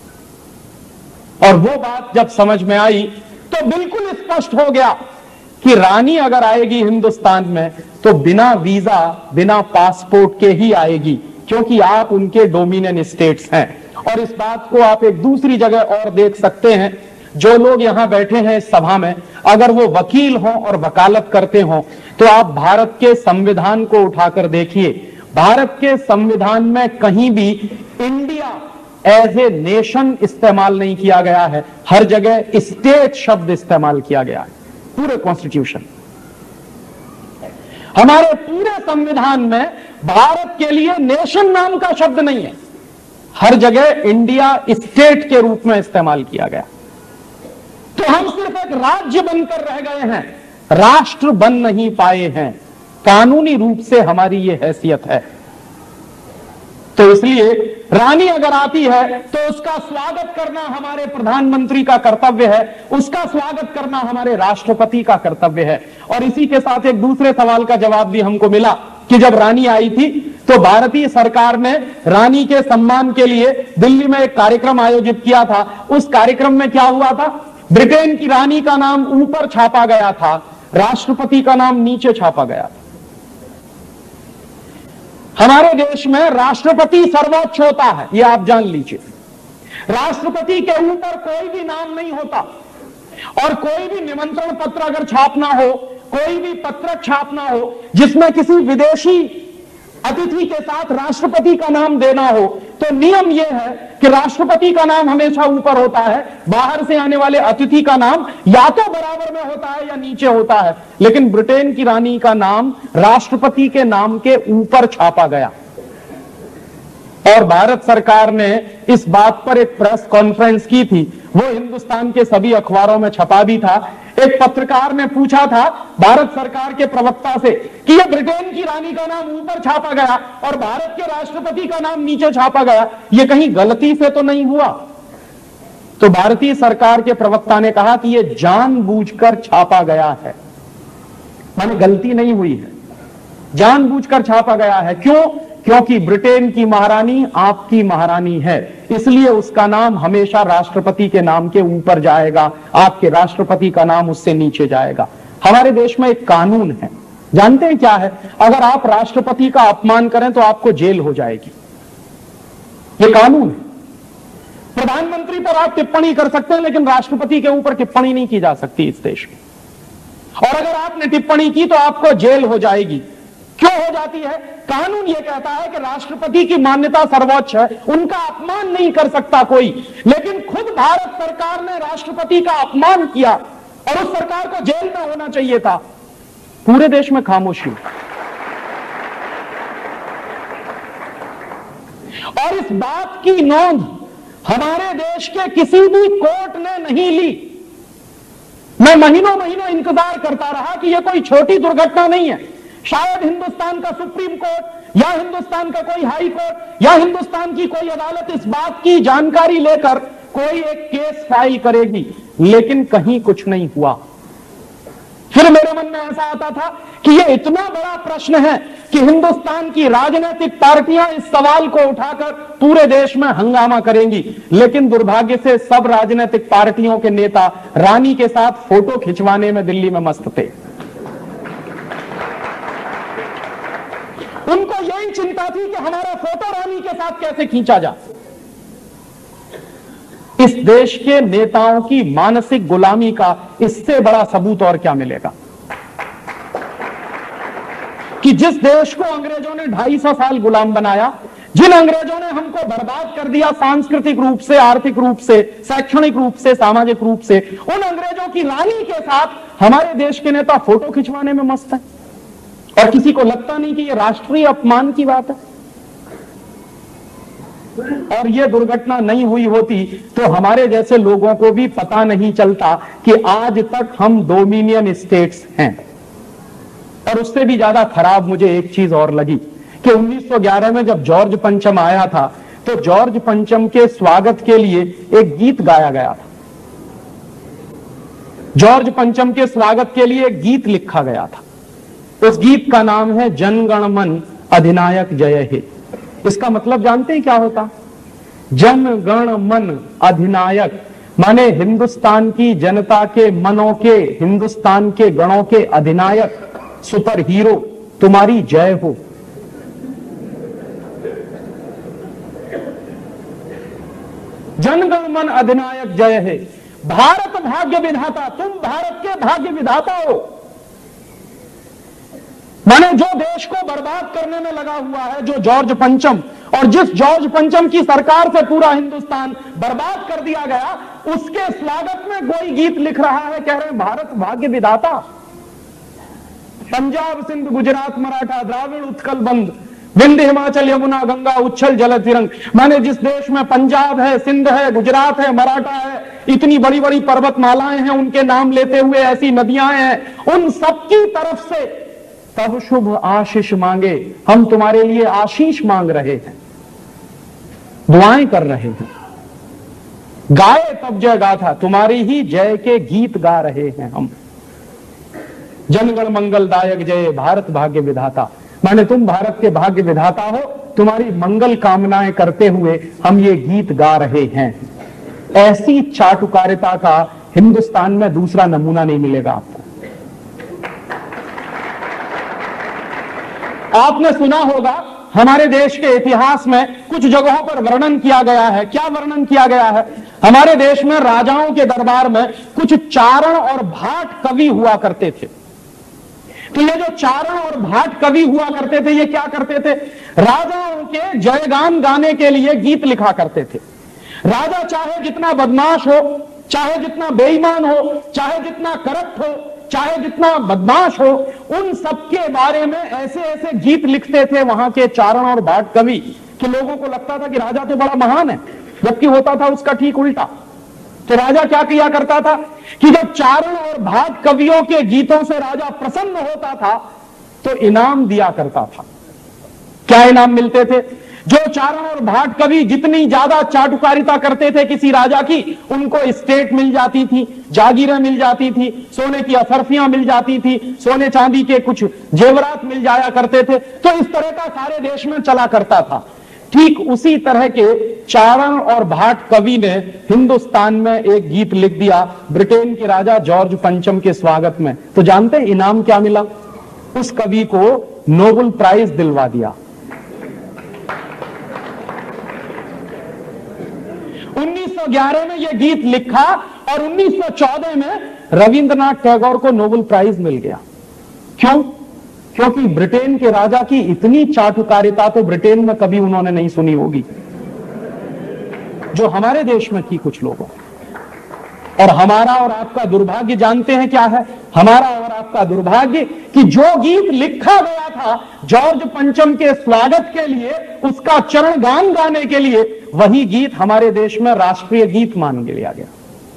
और वो बात जब समझ में आई तो बिल्कुल स्पष्ट हो गया कि रानी अगर आएगी हिंदुस्तान में तो बिना वीजा बिना पासपोर्ट के ही आएगी, क्योंकि आप उनके डोमिनियन स्टेट्स हैं। और इस बात को आप एक दूसरी जगह और देख सकते हैं। जो लोग यहां बैठे हैं इस सभा में, अगर वो वकील हों और वकालत करते हों तो आप भारत के संविधान को उठाकर देखिए। भारत के संविधान में कहीं भी इंडिया एज ए नेशन इस्तेमाल नहीं किया गया है, हर जगह स्टेट शब्द इस्तेमाल किया गया है। पूरे कॉन्स्टिट्यूशन, हमारे पूरे संविधान में भारत के लिए नेशन नाम का शब्द नहीं है, हर जगह इंडिया स्टेट के रूप में इस्तेमाल किया गया। तो हम सिर्फ एक राज्य बनकर रह गए हैं, राष्ट्र बन नहीं पाए हैं। कानूनी रूप से हमारी ये हैसियत है। तो इसलिए रानी अगर आती है तो उसका स्वागत करना हमारे प्रधानमंत्री का कर्तव्य है, उसका स्वागत करना हमारे राष्ट्रपति का कर्तव्य है। और इसी के साथ एक दूसरे सवाल का जवाब भी हमको मिला कि जब रानी आई थी तो भारतीय सरकार ने रानी के सम्मान के लिए दिल्ली में एक कार्यक्रम आयोजित किया था। उस कार्यक्रम में क्या हुआ था ब्रिटेन की रानी का नाम ऊपर छापा गया था, राष्ट्रपति का नाम नीचे छापा गया था। हमारे देश में राष्ट्रपति सर्वोच्च होता है, यह आप जान लीजिए। राष्ट्रपति के ऊपर कोई भी नाम नहीं होता, और कोई भी निमंत्रण पत्र अगर छापना हो, कोई भी पत्रक छापना हो जिसमें किसी विदेशी अतिथि के साथ राष्ट्रपति का नाम देना हो, तो नियम यह है कि राष्ट्रपति का नाम हमेशा ऊपर होता है, बाहर से आने वाले अतिथि का नाम या तो बराबर में होता है या नीचे होता है। लेकिन ब्रिटेन की रानी का नाम राष्ट्रपति के नाम के ऊपर छापा गया, और भारत सरकार ने इस बात पर एक प्रेस कॉन्फ्रेंस की थी, वो हिंदुस्तान के सभी अखबारों में छपा भी था। एक पत्रकार ने पूछा था भारत सरकार के प्रवक्ता से कि यह ब्रिटेन की रानी का नाम ऊपर छापा गया और भारत के राष्ट्रपति का नाम नीचे छापा गया, यह कहीं गलती से तो नहीं हुआ? तो भारतीय सरकार के प्रवक्ता ने कहा कि यह जानबूझकर छापा गया है, माने गलती नहीं हुई है, जानबूझकर छापा गया है। क्यों? क्योंकि ब्रिटेन की महारानी आपकी महारानी है, इसलिए उसका नाम हमेशा राष्ट्रपति के नाम के ऊपर जाएगा, आपके राष्ट्रपति का नाम उससे नीचे जाएगा। हमारे देश में एक कानून है, जानते हैं क्या है? अगर आप राष्ट्रपति का अपमान करें तो आपको जेल हो जाएगी, ये कानून है। प्रधानमंत्री पर आप टिप्पणी कर सकते हैं, लेकिन राष्ट्रपति के ऊपर टिप्पणी नहीं की जा सकती इस देश में, और अगर आपने टिप्पणी की तो आपको जेल हो जाएगी। क्यों हो जाती है? कानून यह कहता है कि राष्ट्रपति की मान्यता सर्वोच्च है, उनका अपमान नहीं कर सकता कोई। लेकिन खुद भारत सरकार ने राष्ट्रपति का अपमान किया और उस सरकार को जेल में होना चाहिए था। पूरे देश में खामोशी, और इस बात की नोंद हमारे देश के किसी भी कोर्ट ने नहीं ली। मैं महीनों महीनों इंतजार करता रहा कि यह कोई छोटी दुर्घटना नहीं है, शायद हिंदुस्तान का सुप्रीम कोर्ट या हिंदुस्तान का कोई हाई कोर्ट या हिंदुस्तान की कोई अदालत इस बात की जानकारी लेकर कोई एक केस फाइल करेगी, लेकिन कहीं कुछ नहीं हुआ। फिर मेरे मन में ऐसा आता था कि यह इतना बड़ा प्रश्न है कि हिंदुस्तान की राजनीतिक पार्टियां इस सवाल को उठाकर पूरे देश में हंगामा करेंगी, लेकिन दुर्भाग्य से सब राजनीतिक पार्टियों के नेता रानी के साथ फोटो खिंचवाने में दिल्ली में मस्त थे। उनको यही चिंता थी कि हमारा फोटो रानी के साथ कैसे खींचा जाए। इस देश के नेताओं की मानसिक गुलामी का इससे बड़ा सबूत और क्या मिलेगा कि जिस देश को अंग्रेजों ने ढाई सौ साल गुलाम बनाया, जिन अंग्रेजों ने हमको बर्बाद कर दिया सांस्कृतिक रूप से, आर्थिक रूप से, शैक्षणिक रूप से, सामाजिक रूप से, उन अंग्रेजों की रानी के साथ हमारे देश के नेता फोटो खिंचवाने में मस्त है, और किसी को लगता नहीं कि यह राष्ट्रीय अपमान की बात है। और यह दुर्घटना नहीं हुई होती तो हमारे जैसे लोगों को भी पता नहीं चलता कि आज तक हम डोमिनियन स्टेट्स हैं। और उससे भी ज्यादा खराब मुझे एक चीज और लगी कि उन्नीस सौ ग्यारह में जब जॉर्ज पंचम आया था तो जॉर्ज पंचम के स्वागत के लिए एक गीत गाया गया था। जॉर्ज पंचम के स्वागत के लिए एक गीत लिखा गया था। उस गीत का नाम है जन गण मन अधिनायक जय हे। इसका मतलब जानते हैं क्या होता? जन गण मन अधिनायक माने हिंदुस्तान की जनता के मनों के, हिंदुस्तान के गणों के अधिनायक, सुपर हीरो, तुम्हारी जय हो। जन गण मन अधिनायक जय है। भारत भाग्य विधाता, तुम भारत के भाग्य विधाता हो। माने जो देश को बर्बाद करने में लगा हुआ है, जो जॉर्ज पंचम, और जिस जॉर्ज पंचम की सरकार से पूरा हिंदुस्तान बर्बाद कर दिया गया, उसके स्वागत में कोई गीत लिख रहा है, कह रहे हैं भारत भाग्य विधाता। पंजाब सिंध गुजरात मराठा द्राविड़ उत्कल बंद, विंध्य हिमाचल यमुना गंगा उच्छल जल तिरंग। माने जिस देश में पंजाब है, सिंध है, गुजरात है, मराठा है, इतनी बड़ी बड़ी पर्वतमालाएं हैं, उनके नाम लेते हुए ऐसी नदियां हैं, उन सबकी तरफ से तब शुभ आशीष मांगे, हम तुम्हारे लिए आशीष मांग रहे हैं, दुआएं कर रहे हैं। गाए तब जय गाथा, तुम्हारी ही जय के गीत गा रहे हैं हम। जनगण मंगलदायक जय, भारत भाग्य विधाता। माने तुम भारत के भाग्य विधाता हो, तुम्हारी मंगल कामनाएं करते हुए हम ये गीत गा रहे हैं। ऐसी चाटुकारिता का हिंदुस्तान में दूसरा नमूना नहीं मिलेगा आपको। आपने सुना होगा हमारे देश के इतिहास में कुछ जगहों पर वर्णन किया गया है। क्या वर्णन किया गया है? हमारे देश में राजाओं के दरबार में कुछ चारण और भाट कवि हुआ करते थे। तो ये जो चारण और भाट कवि हुआ करते थे, ये क्या करते थे? राजाओं के जयगान गाने के लिए गीत लिखा करते थे। राजा चाहे जितना बदमाश हो, चाहे जितना बेईमान हो, चाहे जितना करप्ट हो, चाहे जितना बदमाश हो, उन सबके बारे में ऐसे ऐसे गीत लिखते थे वहां के चारण और भाट कवि कि लोगों को लगता था कि राजा तो बड़ा महान है, जबकि होता था उसका ठीक उल्टा। तो राजा क्या किया करता था कि जब चारण और भाट कवियों के गीतों से राजा प्रसन्न होता था तो इनाम दिया करता था। क्या इनाम मिलते थे? जो चारण और भाट कवि जितनी ज्यादा चाटुकारिता करते थे किसी राजा की, उनको स्टेट मिल जाती थी, जागीरें मिल जाती थी, सोने की असरफियां मिल जाती थी, सोने चांदी के कुछ जेवरात मिल जाया करते थे। तो इस तरह का सारे देश में चला करता था। ठीक उसी तरह के चारण और भाट कवि ने हिंदुस्तान में एक गीत लिख दिया ब्रिटेन के राजा जॉर्ज पंचम के स्वागत में। तो जानते हैं इनाम क्या मिला? उस कवि को नोबेल प्राइज दिलवा दिया। उन्नीस सौ ग्यारह में यह गीत लिखा और उन्नीस सौ चौदह में रविंद्रनाथ टैगोर को नोबेल प्राइज मिल गया। क्यों? क्योंकि ब्रिटेन के राजा की इतनी चाटुकारिता तो ब्रिटेन में कभी उन्होंने नहीं सुनी होगी जो हमारे देश में थी कुछ लोगों। और हमारा और आपका दुर्भाग्य जानते हैं क्या है? हमारा और आपका दुर्भाग्य कि जो गीत लिखा गया था जॉर्ज पंचम के स्वागत के लिए, उसका चरण गान गाने के लिए, वही गीत हमारे देश में राष्ट्रीय गीत मान लिया गया।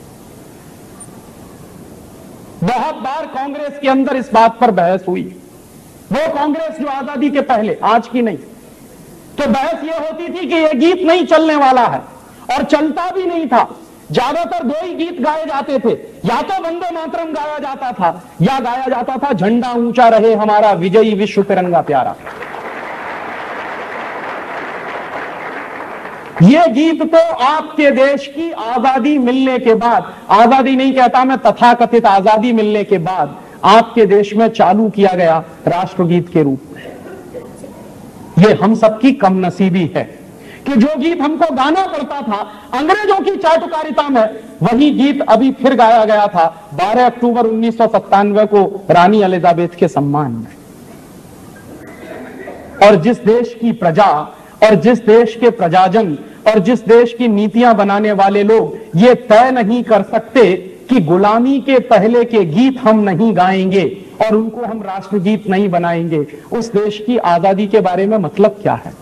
बहुत बार कांग्रेस के अंदर इस बात पर बहस हुई। वो कांग्रेस जो आजादी के पहले, आज की नहीं, तो बहस ये होती थी कि ये गीत नहीं चलने वाला है, और चलता भी नहीं था। ज्यादातर दो ही गीत गाए जाते थे, या तो वंदे मातरम गाया जाता था या गाया जाता था झंडा ऊंचा रहे हमारा विजयी विश्व तिरंगा प्यारा। ये गीत तो आपके देश की आजादी मिलने के बाद, आजादी नहीं कहता मैं, तथाकथित आजादी मिलने के बाद आपके देश में चालू किया गया राष्ट्रगीत के रूप में। ये हम सबकी कमनसीबी है कि जो गीत हमको गाना पड़ता था अंग्रेजों की चाटुकारिता में, वही गीत अभी फिर गाया गया था बारह अक्टूबर उन्नीस सौ सत्तानवे को रानी एलिजाबेथ के सम्मान में। और जिस देश की प्रजा और जिस देश के प्रजाजन और जिस देश की नीतियां बनाने वाले लोग ये तय नहीं कर सकते कि गुलामी के पहले के गीत हम नहीं गाएंगे और उनको हम राष्ट्रगीत नहीं बनाएंगे, उस देश की आजादी के बारे में मतलब क्या है?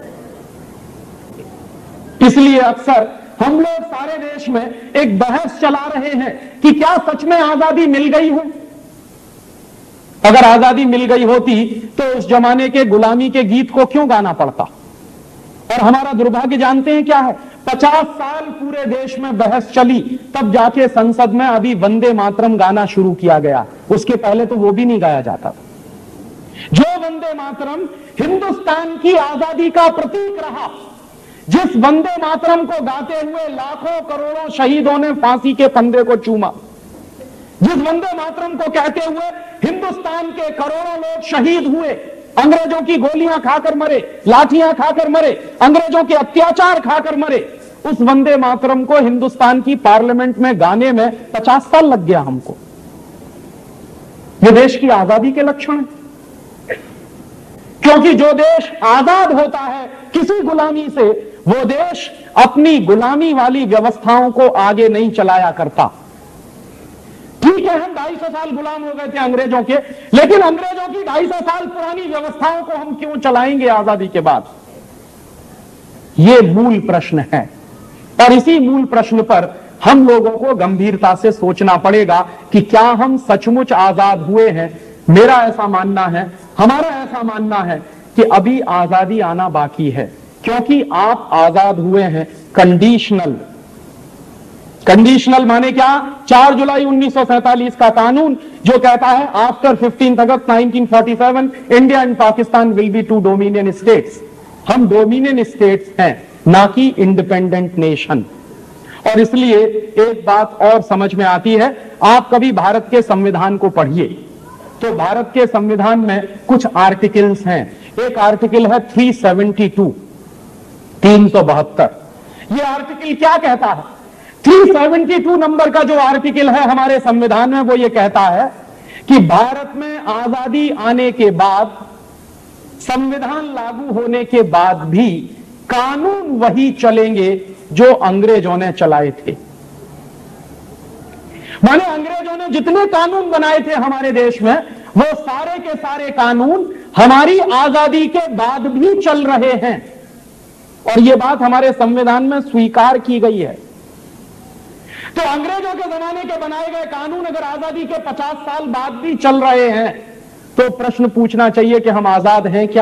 इसलिए अक्सर हम लोग सारे देश में एक बहस चला रहे हैं कि क्या सच में आजादी मिल गई है? अगर आजादी मिल गई होती तो उस जमाने के गुलामी के गीत को क्यों गाना पड़ता? और हमारा दुर्भाग्य जानते हैं क्या है? पचास साल पूरे देश में बहस चली, तब जाके संसद में अभी वंदे मातरम गाना शुरू किया गया। उसके पहले तो वो भी नहीं गाया जाता था। जो वंदे मातरम हिंदुस्तान की आजादी का प्रतीक रहा, जिस वंदे मातरम को गाते हुए लाखों करोड़ों शहीदों ने फांसी के फंदे को चूमा, जिस वंदे मातरम को कहते हुए हिंदुस्तान के करोड़ों लोग शहीद हुए, अंग्रेजों की गोलियां खाकर मरे, लाठियां खाकर मरे, अंग्रेजों के अत्याचार खाकर मरे, उस वंदे मातरम को हिंदुस्तान की पार्लियामेंट में गाने में पचास साल लग गया हमको। ये देश की आजादी के लक्षण है। क्योंकि जो देश आजाद होता है किसी गुलामी से, वो देश अपनी गुलामी वाली व्यवस्थाओं को आगे नहीं चलाया करता। ठीक है, हम ढाई सौ साल गुलाम हो गए थे अंग्रेजों के, लेकिन अंग्रेजों की ढाई सौ साल पुरानी व्यवस्थाओं को हम क्यों चलाएंगे आजादी के बाद? ये मूल प्रश्न है, और इसी मूल प्रश्न पर हम लोगों को गंभीरता से सोचना पड़ेगा कि क्या हम सचमुच आजाद हुए हैं। मेरा ऐसा मानना है, हमारा ऐसा मानना है कि अभी आजादी आना बाकी है, क्योंकि आप आजाद हुए हैं कंडीशनल। कंडीशनल माने क्या? चार जुलाई उन्नीस सौ सैंतालीस का कानून जो कहता है after fifteenth August nineteen forty seven India and Pakistan will be two dominion states. हम डोमिनियन स्टेट्स हैं, ना कि इंडिपेंडेंट नेशन। और इसलिए एक बात और समझ में आती है, आप कभी भारत के संविधान को पढ़िए तो भारत के संविधान में कुछ आर्टिकल्स हैं। एक आर्टिकल है तीन सौ बहत्तर, तीन सौ बहत्तर। यह आर्टिकल क्या कहता है? तीन सौ बहत्तर नंबर का जो आर्टिकल है हमारे संविधान में, वो ये कहता है कि भारत में आजादी आने के बाद, संविधान लागू होने के बाद भी कानून वही चलेंगे जो अंग्रेजों ने चलाए थे। माने अंग्रेजों ने जितने कानून बनाए थे हमारे देश में, वो सारे के सारे कानून हमारी आजादी के बाद भी चल रहे हैं, और यह बात हमारे संविधान में स्वीकार की गई है। तो अंग्रेजों के जमाने के बनाए गए कानून अगर आजादी के पचास साल बाद भी चल रहे हैं, तो प्रश्न पूछना चाहिए कि हम आजाद हैं क्या?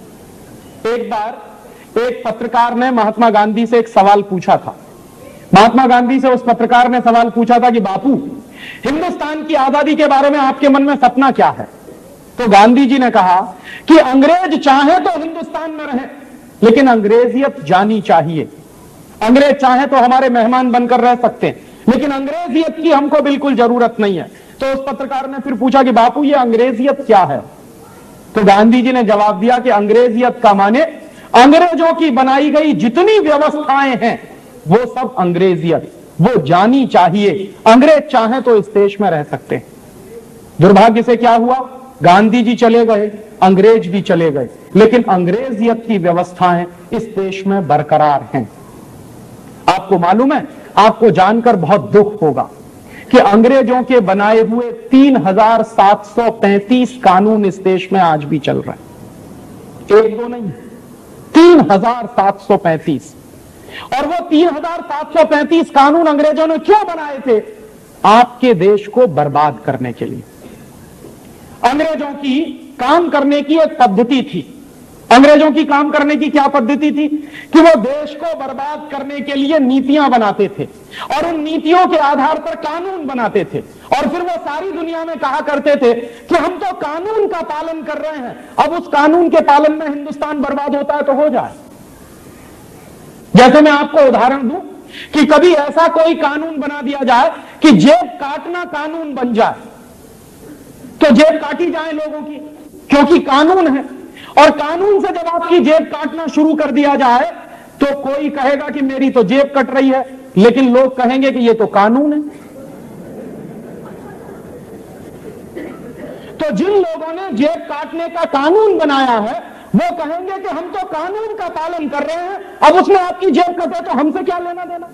एक बार एक पत्रकार ने महात्मा गांधी से एक सवाल पूछा था। महात्मा गांधी से उस पत्रकार ने सवाल पूछा था कि बापू, हिंदुस्तान की आजादी के बारे में आपके मन में सपना क्या है? तो गांधी जी ने कहा कि अंग्रेज चाहे तो हिंदुस्तान में रहे, लेकिन अंग्रेजियत जानी चाहिए। अंग्रेज चाहे तो हमारे मेहमान बनकर रह सकते हैं, लेकिन अंग्रेजियत की हमको बिल्कुल जरूरत नहीं है। तो उस पत्रकार ने फिर पूछा कि बापू ये अंग्रेजियत क्या है? तो गांधी जी ने जवाब दिया कि अंग्रेजियत का माने अंग्रेजों की बनाई गई जितनी व्यवस्थाएं हैं वो सब अंग्रेजियत, वो जानी चाहिए। अंग्रेज चाहे तो इस देश में रह सकते हैं। दुर्भाग्य से क्या हुआ, गांधी जी चले गए, अंग्रेज भी चले गए, लेकिन अंग्रेजियत की व्यवस्थाएं इस देश में बरकरार हैं। आपको मालूम है, आपको जानकर बहुत दुख होगा कि अंग्रेजों के बनाए हुए तीन हजार सात सौ पैंतीस कानून इस देश में आज भी चल रहे हैं। एक दो नहीं, तीन हजार सात सौ पैंतीस। और वो तीन हजार सात सौ पैंतीस कानून अंग्रेजों ने क्यों बनाए थे? आपके देश को बर्बाद करने के लिए। अंग्रेजों की काम करने की एक पद्धति थी। अंग्रेजों की काम करने की क्या पद्धति थी कि वो देश को बर्बाद करने के लिए नीतियां बनाते थे, और उन नीतियों के आधार पर कानून बनाते थे, और फिर वो सारी दुनिया में कहा करते थे कि हम तो कानून का पालन कर रहे हैं, अब उस कानून के पालन में हिंदुस्तान बर्बाद होता है तो हो जाए। जैसे मैं आपको उदाहरण दूं कि कभी ऐसा कोई कानून बना दिया जाए कि जेब काटना कानून बन जाए, तो जेब काटी जाए लोगों की, क्योंकि कानून है। और कानून से जब आपकी जेब काटना शुरू कर दिया जाए तो कोई कहेगा कि मेरी तो जेब कट रही है, लेकिन लोग कहेंगे कि ये तो कानून है। तो जिन लोगों ने जेब काटने का कानून बनाया है वो कहेंगे कि हम तो कानून का पालन कर रहे हैं, अब उसमें आपकी जेब कटे तो हमसे क्या लेना देना।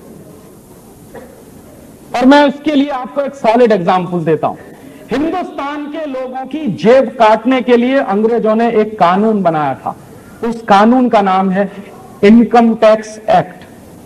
और मैं इसके लिए आपको एक सॉलिड एग्जांपल देता हूं। हिंदुस्तान के लोगों की जेब काटने के लिए अंग्रेजों ने एक कानून बनाया था। उस कानून का नाम है इनकम टैक्स एक्ट।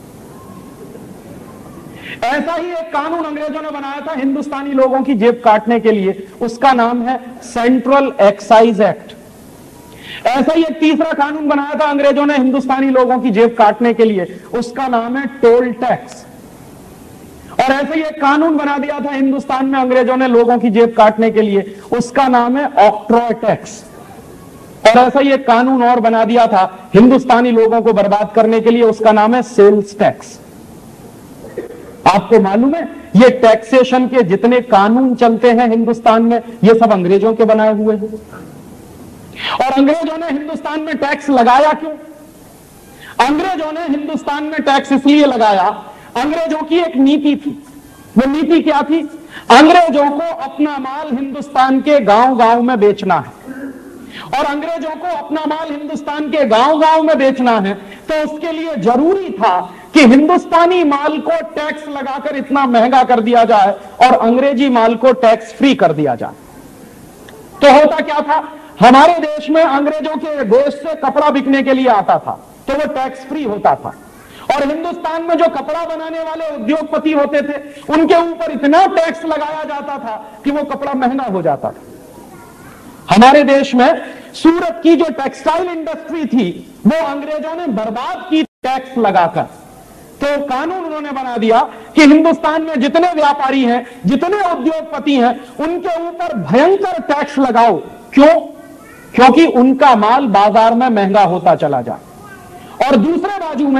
ऐसा ही एक कानून अंग्रेजों ने बनाया था हिंदुस्तानी लोगों की जेब काटने के लिए, उसका नाम है सेंट्रल एक्साइज एक्ट। ऐसा ही एक तीसरा कानून बनाया था अंग्रेजों ने हिंदुस्तानी लोगों की जेब काटने के लिए, उसका नाम है टोल टैक्स। और ऐसे ही एक कानून बना दिया था हिंदुस्तान में अंग्रेजों ने लोगों की जेब काटने के लिए, उसका नाम है ऑक्ट्रॉय टैक्स। और ऐसा ही एक कानून और बना दिया था हिंदुस्तानी लोगों को बर्बाद करने के लिए, उसका नाम है सेल्स टैक्स। आपको मालूम है ये टैक्सेशन के जितने कानून चलते हैं हिंदुस्तान में, ये सब अंग्रेजों के बनाए हुए हैं। और अंग्रेजों ने हिंदुस्तान में टैक्स लगाया क्यों? अंग्रेजों ने हिंदुस्तान में टैक्स इसलिए लगाया, अंग्रेजों की एक नीति थी। वो नीति क्या थी? अंग्रेजों को अपना माल हिंदुस्तान के गांव गांव में बेचना है, और अंग्रेजों को अपना माल हिंदुस्तान के गांव गांव में बेचना है, तो उसके लिए जरूरी था कि हिंदुस्तानी माल को टैक्स लगाकर इतना महंगा कर दिया जाए और अंग्रेजी माल को टैक्स फ्री कर दिया जाए। तो होता क्या था, हमारे देश में अंग्रेजों के देश से कपड़ा बिकने के लिए आता था तो वो टैक्स फ्री होता था, और हिंदुस्तान में जो कपड़ा बनाने वाले उद्योगपति होते थे उनके ऊपर इतना टैक्स लगाया जाता था कि वो कपड़ा महंगा हो जाता था। हमारे देश में सूरत की जो टेक्सटाइल इंडस्ट्री थी वो अंग्रेजों ने बर्बाद की टैक्स लगाकर। तो कानून उन्होंने बना दिया कि हिंदुस्तान में जितने व्यापारी हैं, जितने उद्योगपति हैं, उनके ऊपर भयंकर टैक्स लगाओ। क्यों? क्योंकि उनका माल बाजार में महंगा होता चला जाए। और दूसरे बाजू में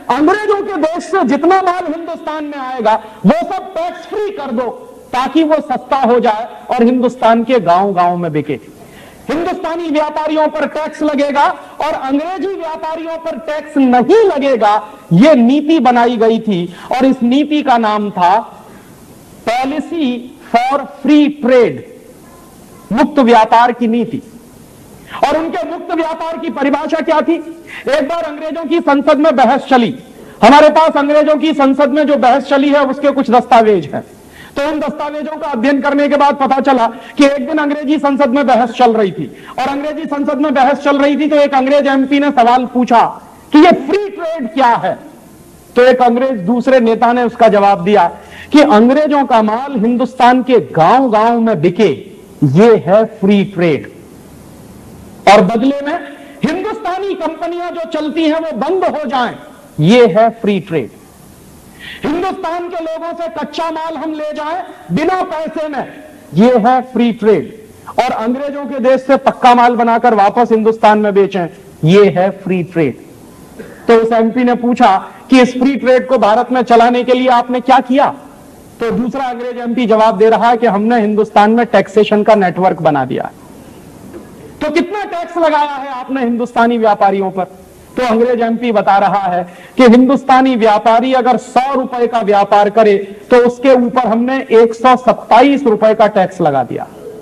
अंग्रेजों के देश से जितना माल हिंदुस्तान में आएगा वो सब टैक्स फ्री कर दो ताकि वो सस्ता हो जाए और हिंदुस्तान के गांव गांव में बिके। हिंदुस्तानी व्यापारियों पर टैक्स लगेगा और अंग्रेजी व्यापारियों पर टैक्स नहीं लगेगा, यह नीति बनाई गई थी और इस नीति का नाम था पॉलिसी फॉर फ्री ट्रेड, मुक्त व्यापार की नीति। और उनके मुक्त व्यापार की परिभाषा क्या थी? एक बार अंग्रेजों की संसद में बहस चली, हमारे पास अंग्रेजों की संसद में जो बहस चली है उसके कुछ दस्तावेज हैं, तो उन दस्तावेजों का अध्ययन करने के बाद पता चला कि एक दिन अंग्रेजी संसद में बहस चल रही थी और अंग्रेजी संसद में बहस चल रही थी तो एक अंग्रेज एमपी ने सवाल पूछा कि ये फ्री ट्रेड क्या है। तो एक अंग्रेज दूसरे नेता ने उसका जवाब दिया कि अंग्रेजों का माल हिंदुस्तान के गांव गांव में बिके, ये है फ्री ट्रेड, और बदले में हिंदुस्तानी कंपनियां जो चलती हैं वो बंद हो जाएं, ये है फ्री ट्रेड। हिंदुस्तान के लोगों से कच्चा माल हम ले जाएं बिना पैसे में, ये है फ्री ट्रेड, और अंग्रेजों के देश से पक्का माल बनाकर वापस हिंदुस्तान में बेचें, ये है फ्री ट्रेड। तो उस एमपी ने पूछा कि इस फ्री ट्रेड को भारत में चलाने के लिए आपने क्या किया? तो दूसरा अंग्रेज एमपी जवाब दे रहा है कि हमने हिंदुस्तान में टैक्सेशन का नेटवर्क बना दिया। तो कितना टैक्स लगाया है आपने हिंदुस्तानी व्यापारियों पर? तो अंग्रेज एमपी बता रहा है कि हिंदुस्तानी व्यापारी अगर सौ रुपए का व्यापार करे तो उसके ऊपर हमने एक सौ सत्ताईस रुपए का टैक्स लगा दिया।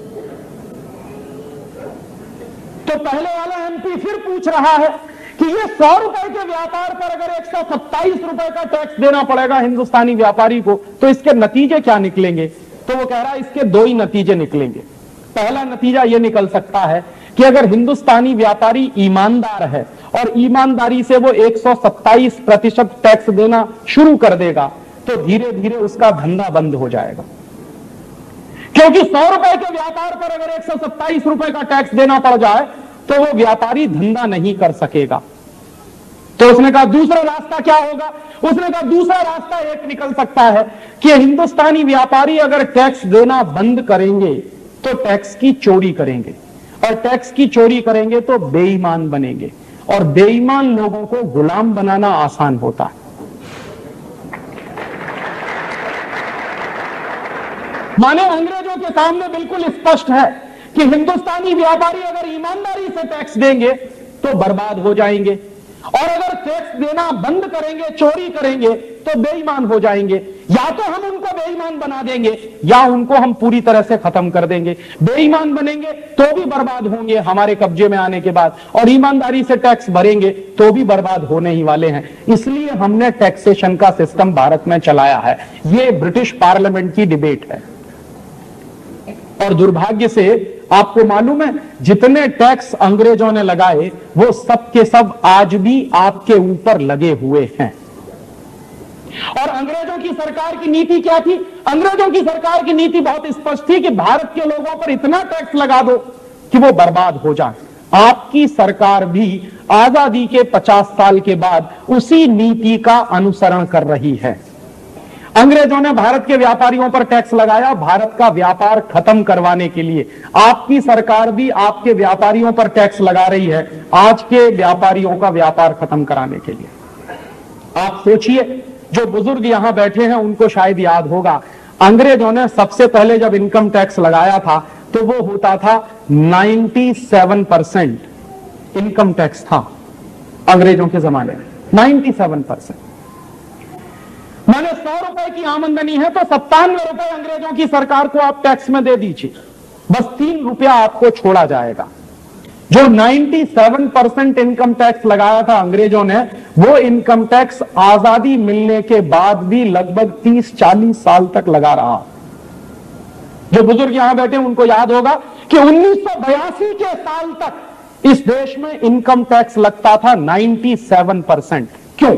तो पहले वाला एमपी फिर पूछ रहा है कि ये सौ रुपए के व्यापार पर अगर एक सौ सत्ताईस रुपए का टैक्स देना पड़ेगा हिंदुस्तानी व्यापारी को तो इसके नतीजे क्या निकलेंगे? तो वो कह रहा है इसके दो ही नतीजे निकलेंगे। पहला नतीजा यह निकल सकता है कि अगर हिंदुस्तानी व्यापारी ईमानदार है और ईमानदारी से वो एक सौ सत्ताईस प्रतिशत टैक्स देना शुरू कर देगा तो धीरे धीरे उसका धंधा बंद हो जाएगा, क्योंकि सौ रुपए के व्यापार पर अगर एक सौ सत्ताईस रुपए का टैक्स देना पड़ जाए तो वो व्यापारी धंधा नहीं कर सकेगा। तो उसने कहा दूसरा रास्ता क्या होगा? उसने कहा दूसरा रास्ता एक निकल सकता है कि हिंदुस्तानी व्यापारी अगर टैक्स देना बंद करेंगे तो टैक्स की चोरी करेंगे, और टैक्स की चोरी करेंगे तो बेईमान बनेंगे, और बेईमान लोगों को गुलाम बनाना आसान होता है। माने अंग्रेजों के सामने बिल्कुल स्पष्ट है कि हिंदुस्तानी व्यापारी अगर ईमानदारी से टैक्स देंगे तो बर्बाद हो जाएंगे, और अगर टैक्स देना बंद करेंगे, चोरी करेंगे तो बेईमान हो जाएंगे। या तो हम उनको बेईमान बना देंगे या उनको हम पूरी तरह से खत्म कर देंगे। बेईमान बनेंगे तो भी बर्बाद होंगे हमारे कब्जे में आने के बाद, और ईमानदारी से टैक्स भरेंगे तो भी बर्बाद होने ही वाले हैं। इसलिए हमने टैक्सेशन का सिस्टम भारत में चलाया है। यह ब्रिटिश पार्लियामेंट की डिबेट है, और दुर्भाग्य से आपको मालूम है जितने टैक्स अंग्रेजों ने लगाए वो सब के सब आज भी आपके ऊपर लगे हुए हैं। और अंग्रेजों की सरकार की नीति क्या थी? अंग्रेजों की सरकार की नीति बहुत स्पष्ट थी कि भारत के लोगों पर इतना टैक्स लगा दो कि वो बर्बाद हो जाए। आपकी सरकार भी आजादी के पचास साल के बाद उसी नीति का अनुसरण कर रही है। अंग्रेजों ने भारत के व्यापारियों पर टैक्स लगाया भारत का व्यापार खत्म करवाने के लिए। आपकी सरकार भी आपके व्यापारियों पर टैक्स लगा रही है आज के व्यापारियों का व्यापार खत्म कराने के लिए। आप सोचिए, जो बुजुर्ग यहां बैठे हैं उनको शायद याद होगा, अंग्रेजों ने सबसे पहले जब इनकम टैक्स लगाया था तो वो होता था सत्तानवे परसेंट इनकम टैक्स था अंग्रेजों के जमाने में, सत्तानवे परसेंट। माने सौ रुपए की आमदनी है तो सत्तानवे रुपए अंग्रेजों की सरकार को आप टैक्स में दे दीजिए, बस तीन रुपया आपको छोड़ा जाएगा। जो सत्तानवे परसेंट इनकम टैक्स लगाया था अंग्रेजों ने, वो इनकम टैक्स आजादी मिलने के बाद भी लगभग तीस चालीस साल तक लगा रहा। जो बुजुर्ग यहां बैठे उनको याद होगा कि उन्नीस सौ बयासी के साल तक इस देश में इनकम टैक्स लगता था सत्तानवे परसेंट। क्यों?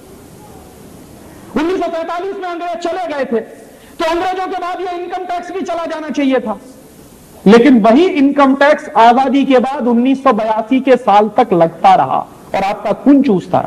उन्नीस सौ तैंतालीस में अंग्रेज चले गए थे तो अंग्रेजों के बाद ये इनकम टैक्स भी चला जाना चाहिए था, लेकिन वही इनकम टैक्स आजादी के बाद उन्नीस सौ बयासी के साल तक लगता रहा और आपका खून चूसता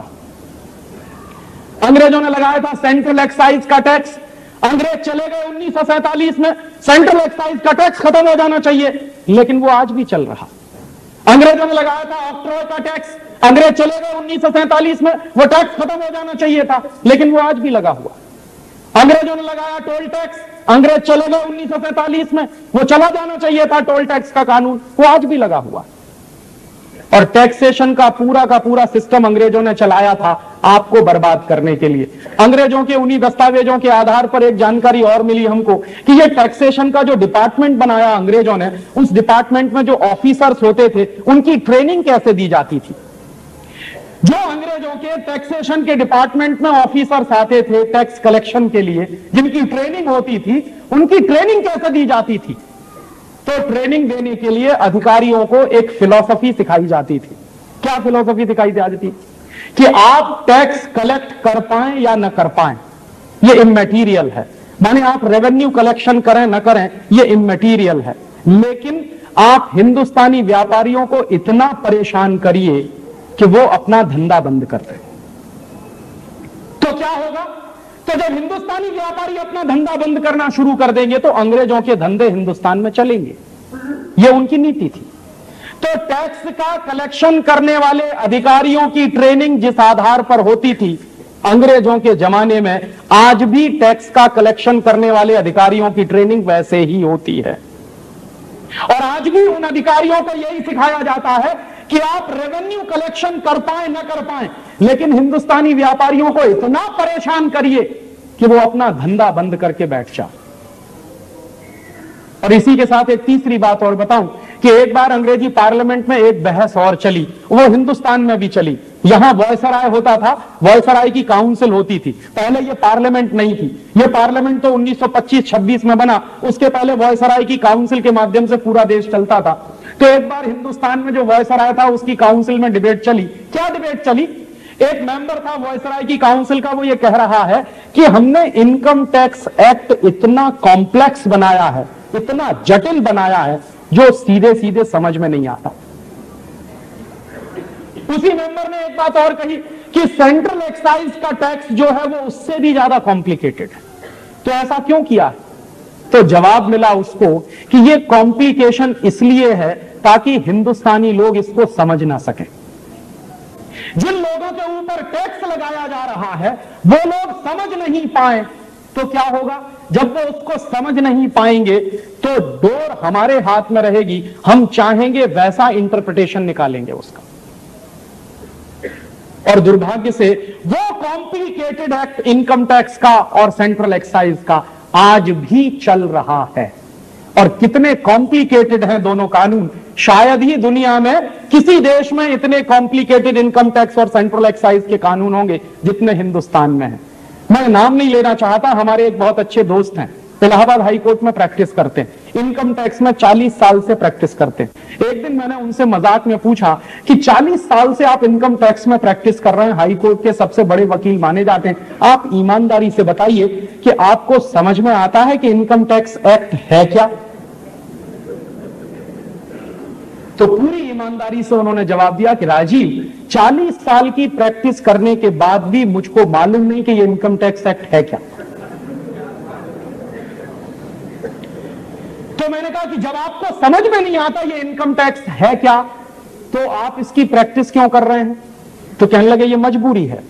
रहा। अंग्रेजों ने लगाया था सेंट्रल एक्साइज का टैक्स, अंग्रेज चले गए उन्नीस सौ सैंतालीस में, सेंट्रल एक्साइज का टैक्स खत्म हो जाना चाहिए, लेकिन वो आज भी चल रहा। अंग्रेजों ने लगाया था ऑक्ट्रॉय का टैक्स, अंग्रेज चले गए उन्नीस सौ सैंतालीस में, वो टैक्स खत्म हो जाना चाहिए था, लेकिन वो आज भी लगा हुआ। अंग्रेजों ने लगाया टोल टैक्स, अंग्रेज चले गए उन्नीस सौ सैंतालीस में, वो चला जाना चाहिए था टोल टैक्स का कानून, वो आज भी लगा हुआ। और टैक्सेशन का पूरा का पूरा सिस्टम अंग्रेजों ने चलाया था आपको बर्बाद करने के लिए। अंग्रेजों के उन्हीं दस्तावेजों के आधार पर एक जानकारी और मिली हमको कि ये टैक्सेशन का जो डिपार्टमेंट बनाया अंग्रेजों ने, उस डिपार्टमेंट में जो ऑफिसर्स होते थे उनकी ट्रेनिंग कैसे दी जाती थी। जो अंग्रेजों के टैक्सेशन के डिपार्टमेंट में ऑफिसर्स आते थे टैक्स कलेक्शन के लिए, जिनकी ट्रेनिंग होती थी, उनकी ट्रेनिंग कैसे दी जाती थी। तो ट्रेनिंग देने के लिए अधिकारियों को एक फिलॉसफी सिखाई जाती थी। क्या फिलॉसफी सिखाई जाती थी कि आप टैक्स कलेक्ट कर पाए या न कर पाए, ये इमैटीरियल है। माने आप रेवेन्यू कलेक्शन करें न करें, ये इमैटीरियल है, लेकिन आप हिंदुस्तानी व्यापारियों को इतना परेशान करिए कि वो अपना धंधा बंद कर दें। तो क्या होगा? तो जब हिंदुस्तानी व्यापारी अपना धंधा बंद करना शुरू कर देंगे तो अंग्रेजों के धंधे हिंदुस्तान में चलेंगे। ये उनकी नीति थी। तो टैक्स का कलेक्शन करने वाले अधिकारियों की ट्रेनिंग जिस आधार पर होती थी अंग्रेजों के जमाने में, आज भी टैक्स का कलेक्शन करने वाले अधिकारियों की ट्रेनिंग वैसे ही होती है। और आज भी उन अधिकारियों को यही सिखाया जाता है कि आप रेवेन्यू कलेक्शन कर पाए न कर पाए, लेकिन हिंदुस्तानी व्यापारियों को इतना परेशान करिए कि वो अपना धंधा बंद करके बैठ जाए। और इसी के साथ एक तीसरी बात और बताऊं कि एक बार अंग्रेजी पार्लियामेंट में एक बहस और चली, वो हिंदुस्तान में भी चली। यहां वॉयसराय होता था, वॉयसराय की काउंसिल होती थी। पहले ये पार्लियामेंट नहीं थी, ये पार्लियामेंट तो उन्नीस सौ पच्चीस छब्बीस में बना, उसके पहले वॉयसराय की काउंसिल के माध्यम से पूरा देश चलता था। तो एक बार हिंदुस्तान में जो वॉयसराय था उसकी काउंसिल में डिबेट चली। क्या डिबेट चली? एक मेंबर था वॉयसराय की काउंसिल का, वो ये कह रहा है कि हमने इनकम टैक्स एक्ट इतना कॉम्प्लेक्स बनाया है, इतना जटिल बनाया है, जो सीधे सीधे समझ में नहीं आता। उसी मेंबर ने एक बात और कही कि सेंट्रल एक्साइज का टैक्स जो है वो उससे भी ज्यादा कॉम्प्लिकेटेड है। तो ऐसा क्यों किया है? तो जवाब मिला उसको कि ये कॉम्प्लिकेशन इसलिए है ताकि हिंदुस्तानी लोग इसको समझ ना सकें। जिन लोगों के ऊपर टैक्स लगाया जा रहा है वो लोग समझ नहीं पाए तो क्या होगा? जब वो उसको समझ नहीं पाएंगे तो डोर हमारे हाथ में रहेगी, हम चाहेंगे वैसा इंटरप्रिटेशन निकालेंगे उसका। और दुर्भाग्य से वो कॉम्प्लिकेटेड एक्ट इनकम टैक्स का और सेंट्रल एक्साइज का आज भी चल रहा है। और कितने कॉम्प्लिकेटेड हैं दोनों कानून, शायद ही दुनिया में किसी देश में इतने कॉम्प्लिकेटेड इनकम टैक्स और सेंट्रल एक्साइज के कानून होंगे जितने हिंदुस्तान में हैं। मैं नाम नहीं लेना चाहता, हमारे एक बहुत अच्छे दोस्त हैं, इलाहाबाद हाई कोर्ट में प्रैक्टिस करते हैं, इनकम टैक्स में चालीस साल से प्रैक्टिस करते हैं। एक दिन मैंने उनसे मजाक में पूछा कि चालीस साल से आप इनकम टैक्स में प्रैक्टिस कर रहे हैं, हाई कोर्ट के सबसे बड़े वकील माने जाते हैं, आप ईमानदारी से बताइए कि आपको समझ में आता है कि इनकम टैक्स एक्ट है क्या? तो पूरी ईमानदारी से उन्होंने जवाब दिया कि राजीव, चालीस साल की प्रैक्टिस करने के बाद भी मुझको मालूम नहीं कि ये इनकम टैक्स एक्ट है क्या। तो मैंने कहा कि जब आपको समझ में नहीं आता ये इनकम टैक्स है क्या, तो आप इसकी प्रैक्टिस क्यों कर रहे हैं? तो कहने लगे ये मजबूरी है।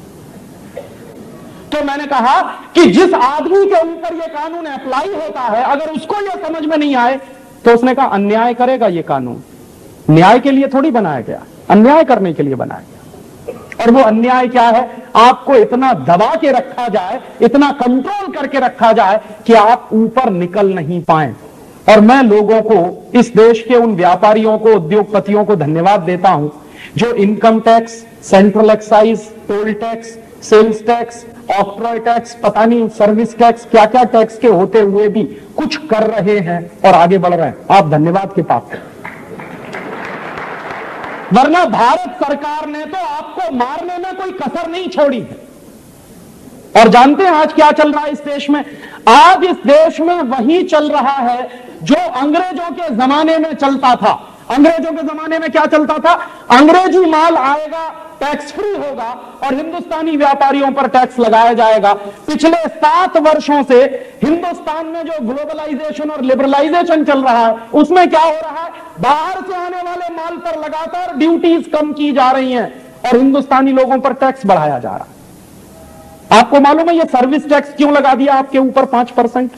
तो मैंने कहा कि जिस आदमी के ऊपर ये कानून अप्लाई होता है, अगर उसको ये समझ में नहीं आए तो उसने कहा अन्याय करेगा ये कानून। न्याय के लिए थोड़ी बनाया गया, अन्याय करने के लिए बनाया गया। और वो अन्याय क्या है? आपको इतना दबा के रखा जाए, इतना कंट्रोल करके रखा जाए कि आप ऊपर निकल नहीं पाए। और मैं लोगों को, इस देश के उन व्यापारियों को, उद्योगपतियों को धन्यवाद देता हूं जो income tax, central excise, toll tax, sales tax, octroi tax, पता नहीं सर्विस टैक्स, क्या क्या टैक्स के होते हुए भी कुछ कर रहे हैं और आगे बढ़ रहे हैं। आप धन्यवाद के पात्र। वरना भारत सरकार ने तो आपको मारने में कोई कसर नहीं छोड़ी है। और जानते हैं आज क्या चल रहा है इस देश में? आज इस देश में वही चल रहा है जो अंग्रेजों के जमाने में चलता था। अंग्रेजों के जमाने में क्या चलता था? अंग्रेजी माल आएगा, टैक्स फ्री होगा और हिंदुस्तानी व्यापारियों पर टैक्स लगाया जाएगा। पिछले सात वर्षों से हिंदुस्तान में जो ग्लोबलाइजेशन और लिबरलाइजेशन चल रहा है, उसमें क्या हो रहा है? बाहर से आने वाले माल पर लगातार ड्यूटीज कम की जा रही हैं और हिंदुस्तानी लोगों पर टैक्स बढ़ाया जा रहा है। आपको मालूम है ये सर्विस टैक्स क्यों लगा दिया आपके ऊपर पांच परसेंट?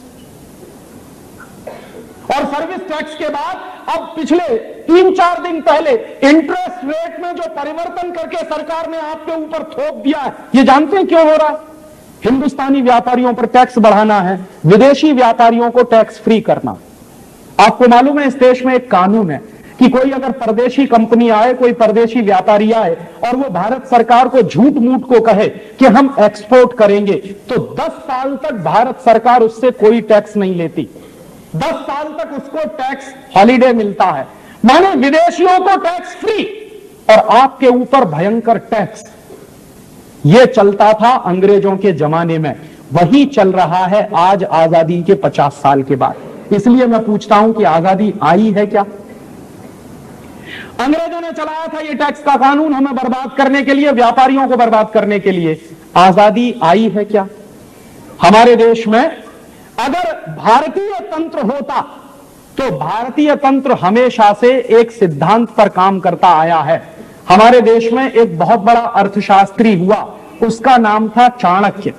और सर्विस टैक्स के बाद अब पिछले तीन चार दिन पहले इंटरेस्ट रेट में जो परिवर्तन करके सरकार ने आपके ऊपर थोप दिया है, ये जानते हैं क्यों हो रहा है? हिंदुस्तानी व्यापारियों पर टैक्स बढ़ाना है, विदेशी व्यापारियों को टैक्स फ्री करना। आपको मालूम है इस देश में एक कानून है कि कोई अगर परदेशी कंपनी आए, कोई परदेशी व्यापारी आए और वो भारत सरकार को झूठ मूठ को कहे कि हम एक्सपोर्ट करेंगे, तो दस साल तक भारत सरकार उससे कोई टैक्स नहीं लेती। दस साल तक उसको टैक्स हॉलिडे मिलता है। माने विदेशियों को टैक्स फ्री और आपके ऊपर भयंकर टैक्स। यह चलता था अंग्रेजों के जमाने में, वही चल रहा है आज आजादी के पचास साल के बाद। इसलिए मैं पूछता हूं कि आजादी आई है क्या? अंग्रेजों ने चलाया था ये टैक्स का कानून हमें बर्बाद करने के लिए, व्यापारियों को बर्बाद करने के लिए। आजादी आई है क्या? हमारे देश में अगर भारतीय तंत्र होता तो भारतीय तंत्र हमेशा से एक सिद्धांत पर काम करता आया है। हमारे देश में एक बहुत बड़ा अर्थशास्त्री हुआ, उसका नाम था चाणक्य।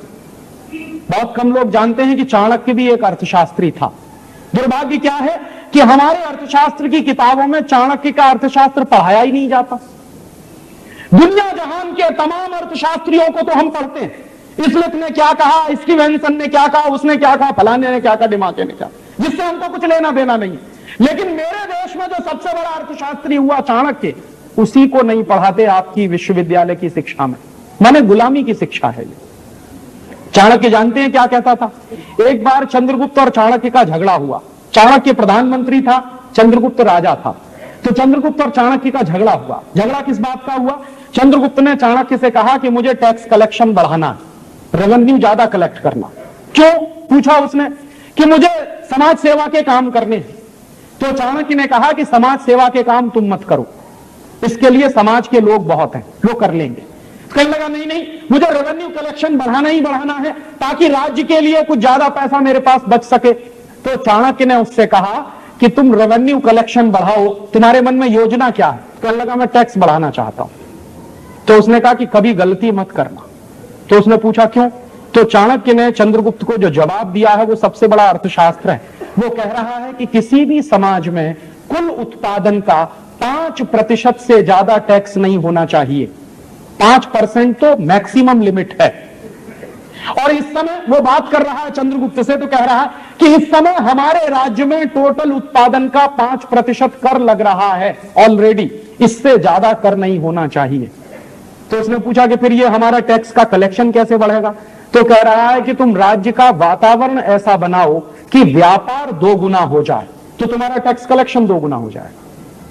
बहुत कम लोग जानते हैं कि चाणक्य भी एक अर्थशास्त्री था। दुर्भाग्य क्या है कि हमारे अर्थशास्त्र की किताबों में चाणक्य का अर्थशास्त्र पढ़ाया ही नहीं जाता। दुनिया जहान के तमाम अर्थशास्त्रियों को तो हम पढ़ते हैं, स्मिथ ने क्या कहा, स्टीवेंसन ने क्या कहा, उसने क्या कहा, फलाने ने क्या कहा, डिमाके ने क्या, जिससे हमको कुछ लेना देना नहीं। लेकिन मेरे देश में जो सबसे बड़ा अर्थशास्त्री हुआ चाणक्य, उसी को नहीं पढ़ाते आपकी विश्वविद्यालय की शिक्षा में। माने गुलामी की शिक्षा है ये। चाणक्य जानते हैं क्या कहता था? एक बार चंद्रगुप्त और चाणक्य का झगड़ा हुआ। चाणक्य प्रधानमंत्री था, चंद्रगुप्त राजा था। तो चंद्रगुप्त और चाणक्य का झगड़ा हुआ। झगड़ा किस बात का हुआ? चंद्रगुप्त ने चाणक्य से कहा कि मुझे टैक्स कलेक्शन बढ़ाना, रेवेन्यू ज्यादा कलेक्ट करना। क्यों पूछा उसने? कि मुझे समाज सेवा के काम करने हैं। तो चाणक्य ने कहा कि समाज सेवा के काम तुम मत करो, इसके लिए समाज के लोग बहुत हैं, वो कर लेंगे। कहने लगा नहीं नहीं, मुझे रेवेन्यू कलेक्शन बढ़ाना ही बढ़ाना है ताकि राज्य के लिए कुछ ज्यादा पैसा मेरे पास बच सके। तो चाणक्य ने उससे कहा कि तुम रेवेन्यू कलेक्शन बढ़ाओ, तुम्हारे मन में योजना क्या है? कहने लगा मैं टैक्स बढ़ाना चाहता हूं। तो उसने कहा कि कभी गलती मत करना। तो उसने पूछा क्यों? तो चाणक्य ने चंद्रगुप्त को जो जवाब दिया है वो सबसे बड़ा अर्थशास्त्र है। वो कह रहा है कि किसी भी समाज में कुल उत्पादन का पांच प्रतिशत से ज्यादा टैक्स नहीं होना चाहिए। पांच परसेंट तो मैक्सिमम लिमिट है। और इस समय वो बात कर रहा है चंद्रगुप्त से, तो कह रहा है कि इस समय हमारे राज्य में टोटल उत्पादन का पांच प्रतिशत कर लग रहा है ऑलरेडी, इससे ज्यादा कर नहीं होना चाहिए। तो उसने पूछा कि फिर ये हमारा टैक्स का कलेक्शन कैसे बढ़ेगा? तो कह रहा है कि तुम राज्य का वातावरण ऐसा बनाओ कि व्यापार दो गुना हो जाए, तो तुम्हारा टैक्स कलेक्शन दो गुना हो जाए।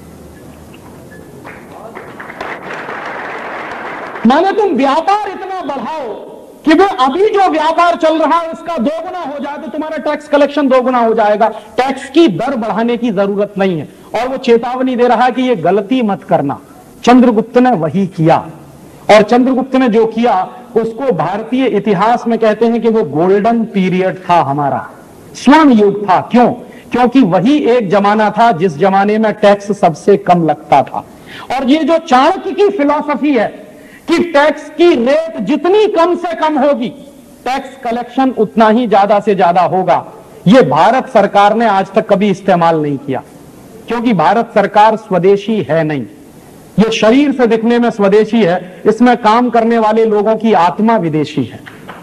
माने तुम व्यापार इतना बढ़ाओ कि वो अभी जो व्यापार चल रहा है उसका दो गुना हो जाए, तो तुम्हारा टैक्स कलेक्शन दो गुना हो जाएगा। टैक्स की दर बढ़ाने की जरूरत नहीं है। और वो चेतावनी दे रहा है कि ये गलती मत करना। चंद्रगुप्त ने वही किया, और चंद्रगुप्त ने जो किया उसको भारतीय इतिहास में कहते हैं कि वो गोल्डन पीरियड था, हमारा स्वर्ण युग था। क्यों? क्योंकि वही एक जमाना था जिस जमाने में टैक्स सबसे कम लगता था। और ये जो चाणक्य की फिलॉसफी है कि टैक्स की रेट जितनी कम से कम होगी, टैक्स कलेक्शन उतना ही ज्यादा से ज्यादा होगा, ये भारत सरकार ने आज तक कभी इस्तेमाल नहीं किया। क्योंकि भारत सरकार स्वदेशी है नहीं, ये शरीर से दिखने में स्वदेशी है, इसमें काम करने वाले लोगों की आत्मा विदेशी है।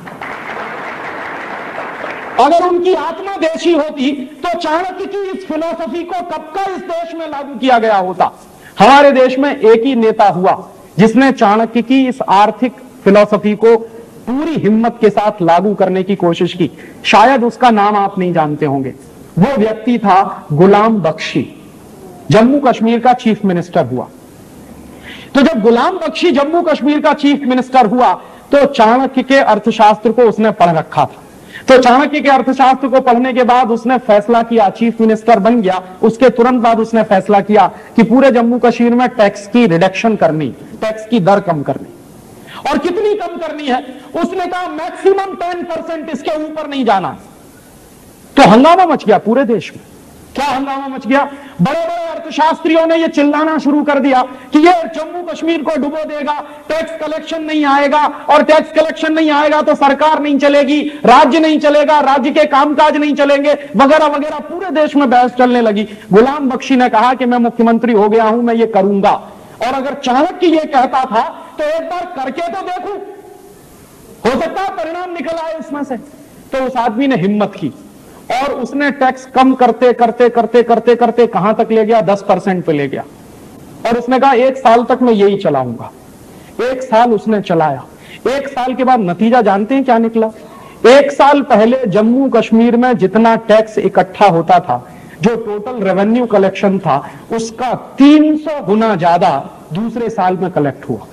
अगर उनकी आत्मा देशी होती तो चाणक्य की इस फिलॉसफी को कब का इस देश में लागू किया गया होता। हमारे देश में एक ही नेता हुआ जिसने चाणक्य की इस आर्थिक फिलॉसफी को पूरी हिम्मत के साथ लागू करने की कोशिश की। शायद उसका नाम आप नहीं जानते होंगे। वो व्यक्ति था गुलाम बख्शी, जम्मू कश्मीर का चीफ मिनिस्टर हुआ। तो जब गुलाम बख्शी जम्मू कश्मीर का चीफ मिनिस्टर हुआ तो चाणक्य के अर्थशास्त्र को उसने पढ़ रखा था। तो चाणक्य के अर्थशास्त्र को पढ़ने के बाद उसने फैसला किया, चीफ मिनिस्टर बन गया, उसके तुरंत बाद उसने फैसला किया कि पूरे जम्मू कश्मीर में टैक्स की रिडक्शन करनी, टैक्स की दर कम करनी। और कितनी कम करनी है? उसने कहा मैक्सिमम टेन परसेंट, इसके ऊपर नहीं जाना। तो हंगामा मच गया पूरे देश में। क्या हंगामा मच गया? बड़े बड़े अर्थशास्त्रियों ने यह चिल्लाना शुरू कर दिया कि यह जम्मू कश्मीर को डुबो देगा, टैक्स कलेक्शन नहीं आएगा, और टैक्स कलेक्शन नहीं आएगा तो सरकार नहीं चलेगी, राज्य नहीं चलेगा, राज्य के कामकाज नहीं चलेंगे, वगैरह वगैरह। पूरे देश में बहस चलने लगी। गुलाम बख्शी ने कहा कि मैं मुख्यमंत्री हो गया हूं, मैं ये करूंगा। और अगर चाणक्य ये कहता था तो एक बार करके तो देखूं, हो सकता है परिणाम निकल आए उसमें से। तो उस आदमी ने हिम्मत की और उसने टैक्स कम करते करते करते करते करते कहां तक ले गया? दस परसेंट पे ले गया। और उसने कहा एक साल तक मैं यही चलाऊंगा। एक साल उसने चलाया। एक साल के बाद नतीजा जानते हैं क्या निकला? एक साल पहले जम्मू कश्मीर में जितना टैक्स इकट्ठा होता था, जो टोटल रेवेन्यू कलेक्शन था, उसका तीन सौ गुना ज्यादा दूसरे साल में कलेक्ट हुआ।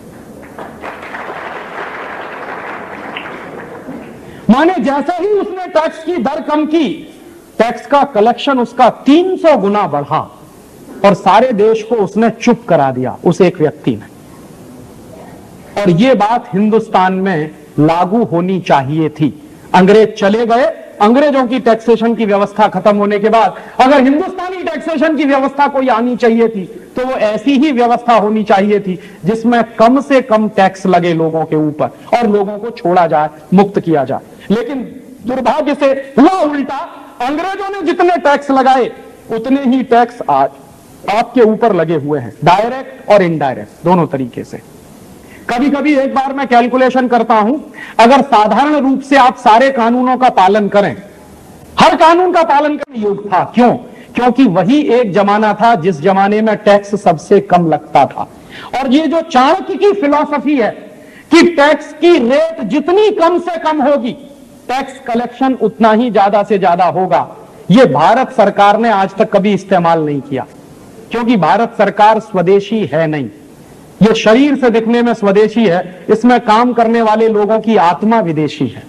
माने जैसे ही उसने टैक्स की दर कम की, टैक्स का कलेक्शन उसका तीन सौ गुना बढ़ा और सारे देश को उसने चुप करा दिया, उस एक व्यक्ति ने। और यह बात हिंदुस्तान में लागू होनी चाहिए थी। अंग्रेज चले गए, अंग्रेजों की टैक्सेशन की व्यवस्था खत्म होने के बाद अगर हिंदुस्तानी टैक्सेशन की व्यवस्था कोई आनी चाहिए थी तो वो ऐसी ही व्यवस्था होनी चाहिए थी जिसमें कम से कम टैक्स लगे लोगों के ऊपर और लोगों को छोड़ा जाए, मुक्त किया जाए। लेकिन दुर्भाग्य से हुआ उल्टा। अंग्रेजों ने जितने टैक्स लगाए उतने ही टैक्स आज आपके ऊपर लगे हुए हैं, डायरेक्ट और इनडायरेक्ट दोनों तरीके से। कभी कभी एक बार मैं कैलकुलेशन करता हूं, अगर साधारण रूप से आप सारे कानूनों का पालन करें, हर कानून का पालन करने योग्य था। क्यों? क्योंकि वही एक जमाना था जिस जमाने में टैक्स सबसे कम लगता था। और ये जो चाणक्य की फिलॉसफी है कि टैक्स की रेट जितनी कम से कम होगी, टैक्स कलेक्शन उतना ही ज्यादा से ज्यादा होगा, यह भारत सरकार ने आज तक कभी इस्तेमाल नहीं किया। क्योंकि भारत सरकार स्वदेशी है नहीं, यह शरीर से दिखने में स्वदेशी है, इसमें काम करने वाले लोगों की आत्मा विदेशी है।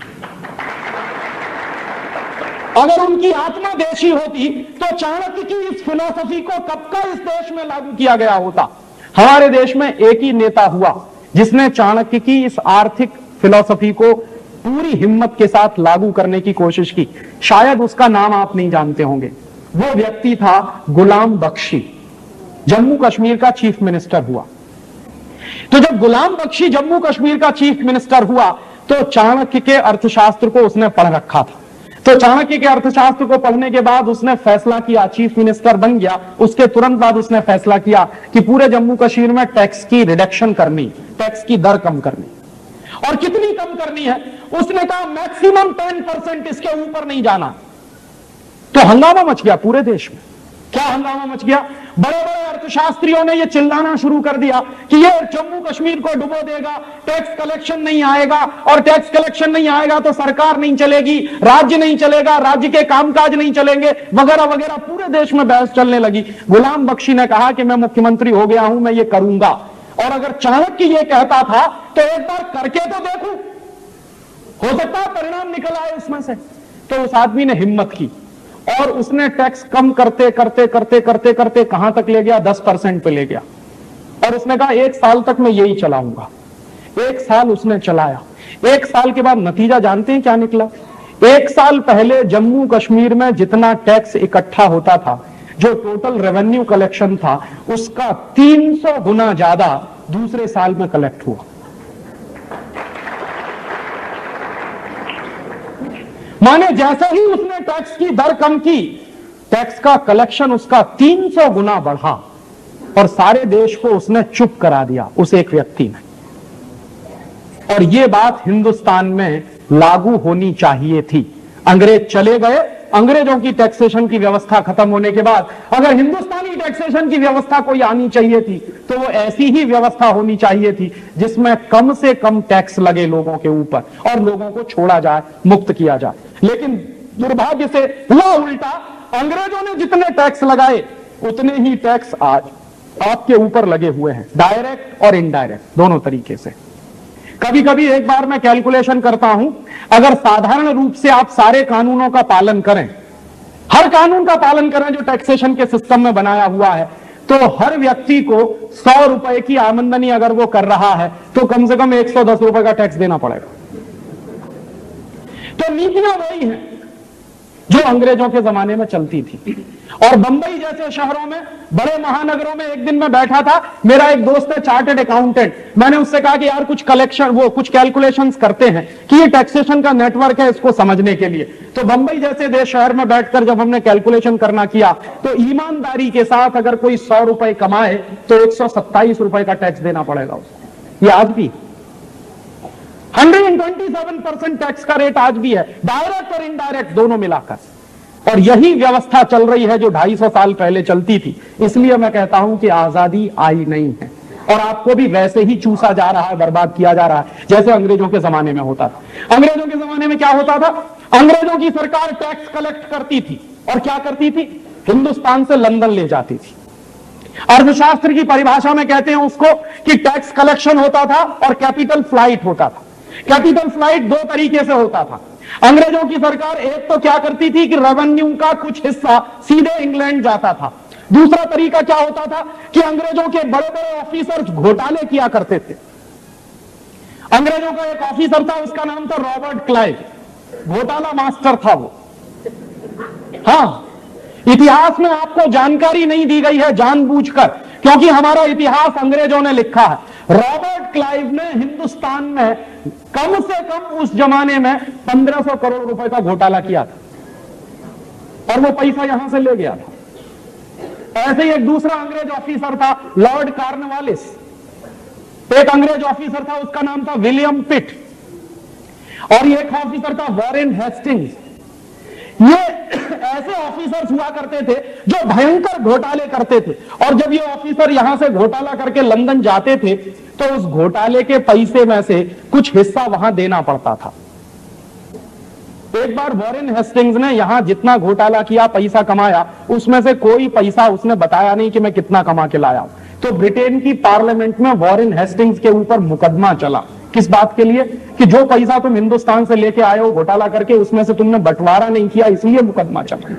अगर उनकी आत्मा देशी होती तो चाणक्य की इस फिलॉसफी को कब का इस देश में लागू किया गया होता। हमारे देश में एक ही नेता हुआ जिसने चाणक्य की इस आर्थिक फिलॉसफी को पूरी हिम्मत के साथ लागू करने की कोशिश की। शायद उसका नाम आप नहीं जानते होंगे। वो व्यक्ति था गुलाम बख्शी, जम्मू कश्मीर का चीफ मिनिस्टर हुआ। तो जब गुलाम बख्शी जम्मू कश्मीर का चीफ मिनिस्टर हुआ तो चाणक्य के अर्थशास्त्र को उसने पढ़ रखा था। तो चाणक्य के अर्थशास्त्र को पढ़ने के बाद उसने फैसला किया, चीफ मिनिस्टर बन गया, उसके तुरंत बाद उसने फैसला किया कि पूरे जम्मू कश्मीर में टैक्स की रिडक्शन करनी, टैक्स की दर कम करनी। और कितनी कम करनी है? उसने कहा मैक्सिमम टेन परसेंट, इसके ऊपर नहीं जाना। तो हंगामा मच गया पूरे देश में। क्या हंगामा मच गया? बड़े बड़े अर्थशास्त्रियों ने यह चिल्लाना शुरू कर दिया कि यह जम्मू कश्मीर को डुबो देगा, टैक्स कलेक्शन नहीं आएगा, और टैक्स कलेक्शन नहीं आएगा तो सरकार नहीं चलेगी, राज्य नहीं चलेगा, राज्य के कामकाज नहीं चलेंगे, वगैरह वगैरह। पूरे देश में बहस चलने लगी। गुलाम बख्शी ने कहा कि मैं मुख्यमंत्री हो गया हूं, मैं ये करूंगा। और अगर चाणक्य ये कहता था तो एक बार करके तो देखूं, हो सकता है परिणाम निकल आए उसमें से। तो उस आदमी ने हिम्मत की और उसने टैक्स कम करते करते करते करते करते कहां तक ले गया? दस परसेंट पे ले गया। और उसने कहा एक साल तक मैं यही चलाऊंगा। एक साल उसने चलाया। एक साल के बाद नतीजा जानते हैं क्या निकला? एक साल पहले जम्मू कश्मीर में जितना टैक्स इकट्ठा होता था, जो टोटल रेवेन्यू कलेक्शन था, उसका तीन सौ गुना ज्यादा दूसरे साल में कलेक्ट हुआ। माने जैसे ही उसने टैक्स की दर कम की, टैक्स का कलेक्शन उसका तीन सौ गुना बढ़ा और सारे देश को उसने चुप करा दिया, उस एक व्यक्ति ने। और यह बात हिंदुस्तान में लागू होनी चाहिए थी। अंग्रेज चले गए, अंग्रेजों की टैक्सेशन की व्यवस्था खत्म होने के बाद अगर हिंदुस्तानी टैक्सेशन की व्यवस्था कोई आनी चाहिए थी तो वो ऐसी ही व्यवस्था होनी चाहिए थी जिसमें कम से कम टैक्स लगे लोगों के ऊपर और लोगों को छोड़ा जाए, मुक्त किया जाए। लेकिन दुर्भाग्य से हुआ उल्टा। अंग्रेजों ने जितने टैक्स लगाए उतने ही टैक्स आज आपके ऊपर लगे हुए हैं, डायरेक्ट और इनडायरेक्ट दोनों तरीके से। कभी कभी एक बार मैं कैलकुलेशन करता हूं, अगर साधारण रूप से आप सारे कानूनों का पालन करें, हर कानून का पालन करें जो टैक्सेशन के सिस्टम में बनाया हुआ है, तो हर व्यक्ति को सौ रुपए की आमदनी अगर वो कर रहा है तो कम से कम एक सौ दस रुपए का टैक्स देना पड़ेगा। तो नीतियां वही हैं जो अंग्रेजों के जमाने में चलती थी। और बंबई जैसे शहरों में, बड़े महानगरों में एक दिन मैं बैठा था, मेरा एक दोस्त है चार्टर्ड अकाउंटेंट, मैंने उससे कहा कि यार कुछ कलेक्शन, वो कुछ कैलकुलेशंस करते हैं कि ये टैक्सेशन का नेटवर्क है, इसको समझने के लिए। तो बंबई जैसे देश शहर में बैठकर जब हमने कैलकुलेशन करना किया तो ईमानदारी के साथ अगर कोई सौ रुपए कमाए तो एक सौ सत्ताईस रुपए का टैक्स देना पड़ेगा उसको। ये आज भी एक सौ सत्ताईस परसेंट टैक्स का रेट आज भी है, डायरेक्ट और इनडायरेक्ट दोनों मिलाकर। और यही व्यवस्था चल रही है जो ढाई सौ साल पहले चलती थी। इसलिए मैं कहता हूं कि आजादी आई नहीं है और आपको भी वैसे ही चूसा जा रहा है, बर्बाद किया जा रहा है जैसे अंग्रेजों के जमाने में होता था। अंग्रेजों के जमाने में क्या होता था? अंग्रेजों की सरकार टैक्स कलेक्ट करती थी और क्या करती थी? हिंदुस्तान से लंदन ले जाती थी। अर्थशास्त्र की परिभाषा में कहते हैं उसको कि टैक्स कलेक्शन होता था और कैपिटल फ्लाइट होता था। कैपिटल फ्लाइट दो तरीके से होता था। अंग्रेजों की सरकार एक तो क्या करती थी कि रेवेन्यू का कुछ हिस्सा सीधे इंग्लैंड जाता था। दूसरा तरीका क्या होता था कि अंग्रेजों के बड़े बड़े ऑफिसर्स घोटाले किया करते थे। अंग्रेजों का एक ऑफिसर था, उसका नाम था रॉबर्ट क्लाइव, घोटाला मास्टर था वो। हाँ, इतिहास में आपको जानकारी नहीं दी गई है जानबूझकर, क्योंकि हमारा इतिहास अंग्रेजों ने लिखा है। रॉबर्ट क्लाइव ने हिंदुस्तान में कम से कम उस जमाने में पंद्रह सौ करोड़ रुपए का घोटाला किया था और वो पैसा यहां से ले गया था। ऐसे ही एक दूसरा अंग्रेज ऑफिसर था लॉर्ड कॉर्नवालिस, एक अंग्रेज ऑफिसर था उसका नाम था विलियम पिट, और एक ऑफिसर था वॉरेन हेस्टिंग्स। ये ऐसे ऑफिसर्स हुआ करते थे जो भयंकर घोटाले करते थे, और जब ये ऑफिसर यहां से घोटाला करके लंदन जाते थे तो उस घोटाले के पैसे में से कुछ हिस्सा वहां देना पड़ता था। एक बार वॉरेन हेस्टिंग्स ने यहां जितना घोटाला किया, पैसा कमाया, उसमें से कोई पैसा उसने बताया नहीं कि मैं कितना कमा के लाया। तो ब्रिटेन की पार्लियामेंट में वॉरेन हेस्टिंग्स के ऊपर मुकदमा चला। किस बात के लिए? कि जो पैसा तुम हिंदुस्तान से लेके आए हो घोटाला करके, उसमें से तुमने बंटवारा नहीं किया, इसलिए मुकदमा चला।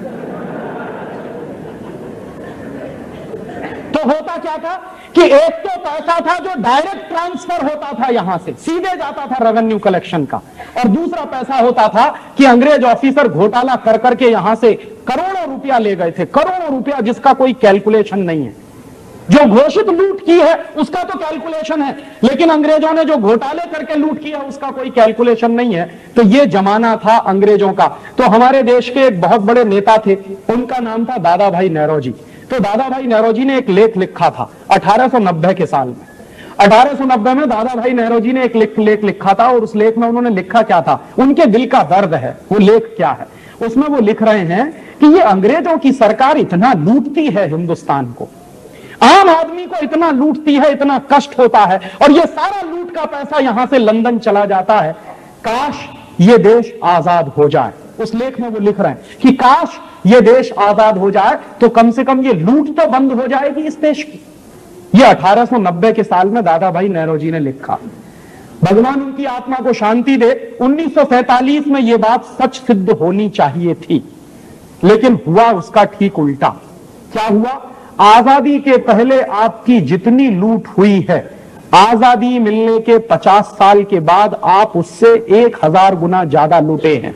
तो होता क्या था कि एक तो पैसा था जो डायरेक्ट ट्रांसफर होता था, यहां से सीधे जाता था रेवेन्यू कलेक्शन का, और दूसरा पैसा होता था कि अंग्रेज ऑफिसर घोटाला कर करके यहां से करोड़ों रुपया ले गए थे, करोड़ों रुपया जिसका कोई कैलकुलेशन नहीं है। जो घोषित लूट की है उसका तो कैलकुलेशन है, लेकिन अंग्रेजों ने जो घोटाले करके लूट किया उसका कोई कैलकुलेशन नहीं है। तो ये जमाना था अंग्रेजों का। तो हमारे देश के एक बहुत बड़े नेता थे, उनका नाम था दादा भाई नेहरूजी। तो दादा भाई नेहरूजी ने एक लेख लिखा था अठारह सौ नब्बे के साल में। अठारह सौ नब्बे में दादा भाई नेहरूजी ने एक लेख लेख लिखा था, और उस लेख में उन्होंने लिखा क्या था, उनके दिल का दर्द है। वो लेख क्या है? उसमें वो लिख रहे हैं कि ये अंग्रेजों की सरकार इतना लूटती है हिंदुस्तान को, आम आदमी को इतना लूटती है, इतना कष्ट होता है, और ये सारा लूट का पैसा यहां से लंदन चला जाता है। काश ये देश आजाद हो जाए। उस लेख में वो लिख रहे हैं कि काश ये देश आजाद हो जाए तो कम से कम ये लूट तो बंद हो जाएगी इस देश की। ये अठारह सौ नब्बे के साल में दादा भाई नेहरूजी ने लिखा। भगवान उनकी आत्मा को शांति दे। उन्नीस सौ सैतालीस में ये बात सच सिद्ध होनी चाहिए थी, लेकिन हुआ उसका ठीक उल्टा। क्या हुआ? आजादी के पहले आपकी जितनी लूट हुई है, आजादी मिलने के पचास साल के बाद आप उससे एक हजार गुना ज्यादा लूटे हैं।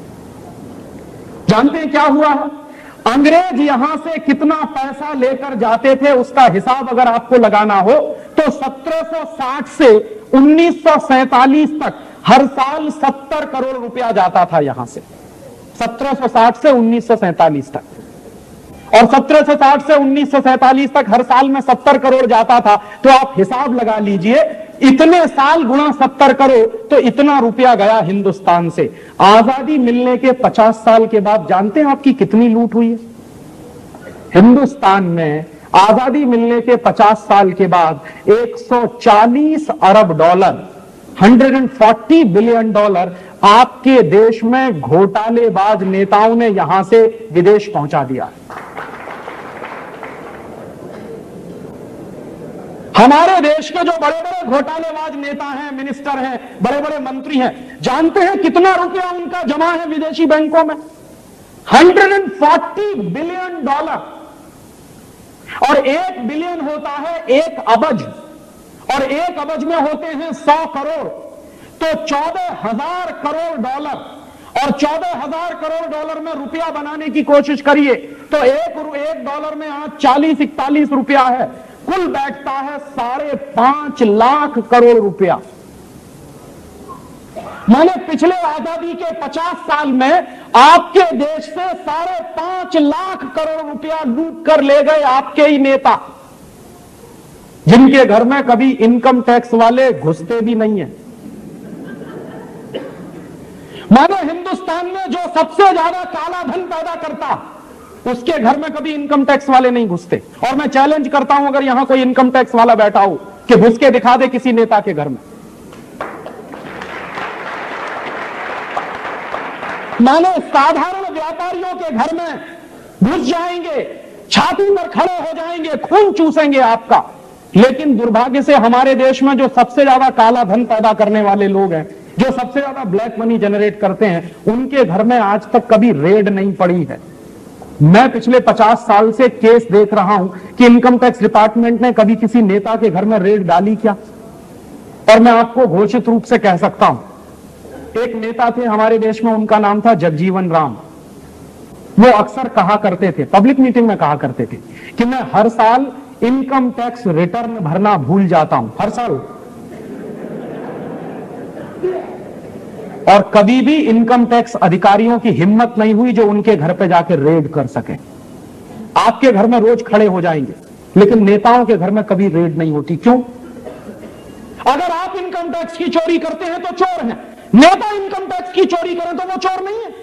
जानते हैं क्या हुआ है? अंग्रेज यहां से कितना पैसा लेकर जाते थे उसका हिसाब अगर आपको लगाना हो तो सत्रह सौ साठ से उन्नीस सौ सैतालीस तक हर साल सत्तर करोड़ रुपया जाता था यहां से। सत्रह सौ साठ से उन्नीस सौ सैतालीस तक, और सत्रह सौ साठ से उन्नीस सौ सैतालीस तक हर साल में सत्तर करोड़ जाता था। तो आप हिसाब लगा लीजिए, इतने साल गुणा सत्तर करोड़, तो इतना रुपया गया हिंदुस्तान से। आजादी मिलने के पचास साल के बाद जानते हैं आपकी कितनी लूट हुई है हिंदुस्तान में? आजादी मिलने के पचास साल के बाद एक सौ चालीस अरब डॉलर, एक सौ चालीस बिलियन डॉलर आपके देश में घोटालेबाज नेताओं ने यहां से विदेश पहुंचा दिया। हमारे देश के जो बड़े बड़े घोटालेबाज नेता हैं, मिनिस्टर हैं, बड़े बड़े मंत्री हैं, जानते हैं कितना रुपया उनका जमा है विदेशी बैंकों में? एक सौ चालीस बिलियन डॉलर। और एक बिलियन होता है एक अबज, और एक अबज में होते हैं सौ करोड़, तो चौदह हजार करोड़ डॉलर। और चौदह हजार करोड़ डॉलर में रुपया बनाने की कोशिश करिए तो एक एक डॉलर में आज चालीस इकतालीस रुपया है, कुल बैठता है साढ़े पांच लाख करोड़ रुपया। मैंने पिछले आजादी के पचास साल में आपके देश से साढ़े पांच लाख करोड़ रुपया लूट कर ले गए आपके ही नेता, जिनके घर में कभी इनकम टैक्स वाले घुसते भी नहीं है। मानो हिंदुस्तान में जो सबसे ज्यादा काला धन पैदा करता, उसके घर में कभी इनकम टैक्स वाले नहीं घुसते। और मैं चैलेंज करता हूं, अगर यहां कोई इनकम टैक्स वाला बैठा हो कि घुस के दिखा दे किसी नेता के घर में। मानो साधारण व्यापारियों के घर में घुस जाएंगे, छाती पर खड़े हो जाएंगे, खून चूसेंगे आपका। लेकिन दुर्भाग्य से हमारे देश में जो सबसे ज्यादा काला धन पैदा करने वाले लोग हैं, जो सबसे ज्यादा ब्लैक मनी जनरेट करते हैं, उनके घर में आज तक कभी रेड नहीं पड़ी है। मैं पिछले पचास साल से केस देख रहा हूं कि इनकम टैक्स डिपार्टमेंट ने कभी किसी नेता के घर में रेड डाली क्या? और मैं आपको घोषित रूप से कह सकता हूं, एक नेता थे हमारे देश में, उनका नाम था जगजीवन राम। वो अक्सर कहा करते थे, पब्लिक मीटिंग में कहा करते थे कि मैं हर साल इनकम टैक्स रिटर्न भरना भूल जाता हूं, हर साल। और कभी भी इनकम टैक्स अधिकारियों की हिम्मत नहीं हुई जो उनके घर पे जाके रेड कर सके। आपके घर में रोज खड़े हो जाएंगे, लेकिन नेताओं के घर में कभी रेड नहीं होती। क्यों? अगर आप इनकम टैक्स की चोरी करते हैं तो चोर हैं, नेता इनकम टैक्स की चोरी करें तो वो चोर नहीं है।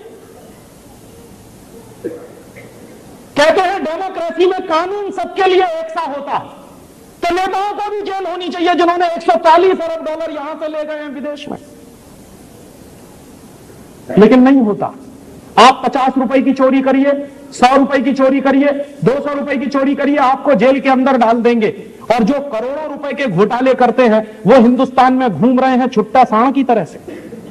कहते हैं डेमोक्रेसी में कानून सबके लिए एक सा होता है, तो नेताओं को भी जेल होनी चाहिए जिन्होंने एक सौ चालीस अरब डॉलर यहां से ले गए हैं विदेश में। लेकिन नहीं होता। आप पचास रुपए की चोरी करिए, सौ रुपए की चोरी करिए, दो सौ रुपए की चोरी करिए, आपको जेल के अंदर डाल देंगे। और जो करोड़ों रुपए के घोटाले करते हैं वो हिंदुस्तान में घूम रहे हैं छुट्टा सांड की तरह से।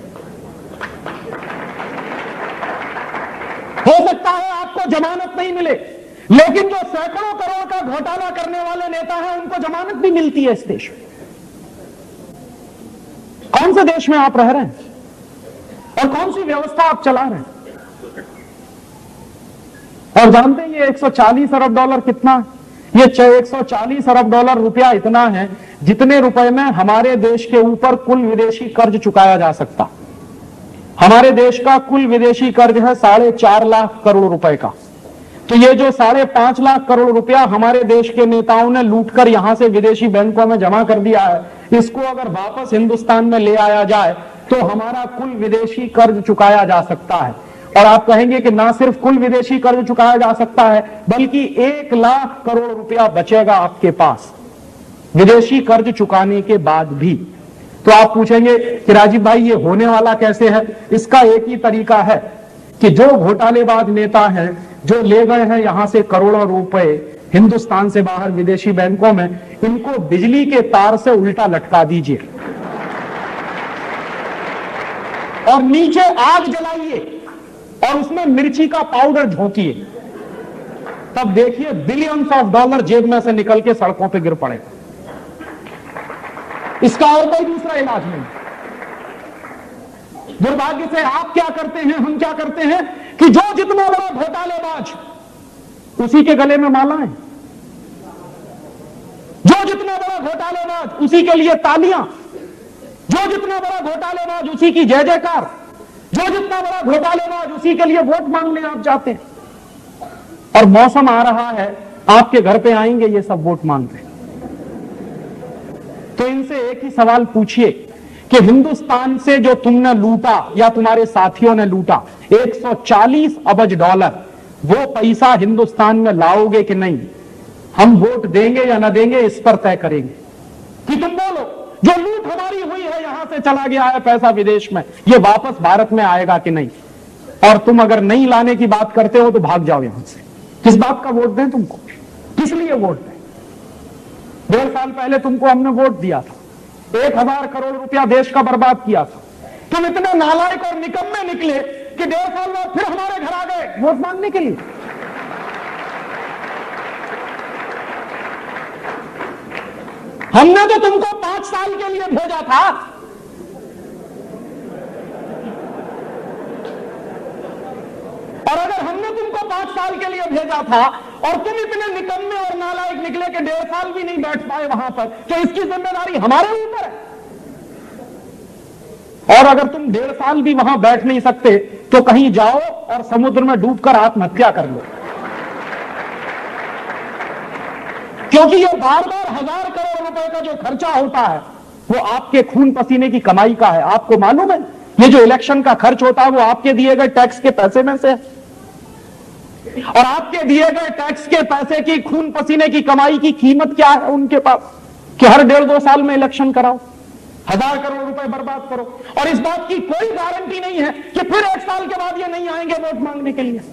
हो सकता है आपको जमानत नहीं मिले, लेकिन जो सैकड़ों करोड़ का घोटाला करने वाले नेता हैं उनको जमानत भी मिलती है इस देश में। कौन से देश में आप रह रहे हैं और कौन सी व्यवस्था आप चला रहे हैं? और जानते हैं ये एक सौ चालीस अरब डॉलर कितना? ये एक सौ चालीस अरब डॉलर रुपया इतना है जितने रुपए में हमारे देश के ऊपर कुल विदेशी कर्ज चुकाया जा सकता। हमारे देश का कुल विदेशी कर्ज है साढ़े चार लाख करोड़ रुपए का। तो ये जो साढ़े पांच लाख करोड़ रुपया हमारे देश के नेताओं ने लूटकर यहां से विदेशी बैंकों में जमा कर दिया है, इसको अगर वापस हिंदुस्तान में ले आया जाए तो हमारा कुल विदेशी कर्ज चुकाया जा सकता है। और आप कहेंगे कि ना सिर्फ कुल विदेशी कर्ज चुकाया जा सकता है, बल्कि एक लाख करोड़ रुपया बचेगा आपके पास विदेशी कर्ज चुकाने के बाद भी। तो आप पूछेंगे कि राजीव भाई ये होने वाला कैसे है? इसका एक ही तरीका है कि जो घोटालेबाज नेता हैं, जो ले गए हैं यहां से करोड़ों रुपए हिंदुस्तान से बाहर विदेशी बैंकों में, इनको बिजली के तार से उल्टा लटका दीजिए और नीचे आग जलाइए और उसमें मिर्ची का पाउडर झोंकिए। तब देखिए बिलियंस ऑफ डॉलर जेब में से निकल के सड़कों पे गिर पड़ेगा। इसका और कोई दूसरा इलाज नहीं। दुर्भाग्य से आप क्या करते हैं, हम क्या करते हैं कि जो जितना बड़ा घोटालेबाज उसी के गले में मालाएं, जो जितना बड़ा घोटालेबाज उसी के लिए तालियां, जो जितना बड़ा घोटालेबाज उसी की जय जयकार, जो जितना बड़ा घोटालेबाज उसी के लिए वोट मांगने आप जाते हैं। और मौसम आ रहा है, आपके घर पे आएंगे ये सब वोट मांगते। तो इनसे एक ही सवाल पूछिए कि हिंदुस्तान से जो तुमने लूटा या तुम्हारे साथियों ने लूटा एक सौ चालीस अरब डॉलर, वो पैसा हिंदुस्तान में लाओगे कि नहीं? हम वोट देंगे या ना देंगे इस पर तय करेंगे। कि तुम बोलो जो लूट हमारी हुई है, यहां से चला गया है पैसा विदेश में, ये वापस भारत में आएगा कि नहीं? और तुम अगर नहीं लाने की बात करते हो तो भाग जाओ यहां से। किस बात का वोट दें तुमको? किस लिए वोट दें? डेढ़ साल पहले तुमको हमने वोट दिया था, एक हजार करोड़ रुपया देश का बर्बाद किया था, तुम इतने नालायक और निकम्मे निकले कि डेढ़ साल बाद फिर हमारे घर आ गए वोट मांगने के लिए। हमने तो तुमको पांच साल के लिए भेजा था, और अगर हमने तुमको पांच साल के लिए भेजा था और तुम इतने निकम्मे और नालायक निकले कि डेढ़ साल भी नहीं बैठ पाए वहां पर, तो इसकी जिम्मेदारी हमारे ऊपर है। और अगर तुम डेढ़ साल भी वहां बैठ नहीं सकते तो कहीं जाओ और समुद्र में डूबकर आत्महत्या कर लो, क्योंकि ये बार बार हजार करोड़ रुपए का जो खर्चा होता है वो आपके खून पसीने की कमाई का है। आपको मालूम है ये जो इलेक्शन का खर्च होता है वो आपके दिए गए टैक्स के पैसे में से है, और आपके दिए गए टैक्स के पैसे की खून पसीने की कमाई की कीमत क्या है उनके पास कि हर डेढ़ दो साल में इलेक्शन कराओ, हजार करोड़ रुपए बर्बाद करो, और इस बात की कोई गारंटी नहीं है कि फिर एक साल के बाद ये नहीं आएंगे वोट मांगने के लिए।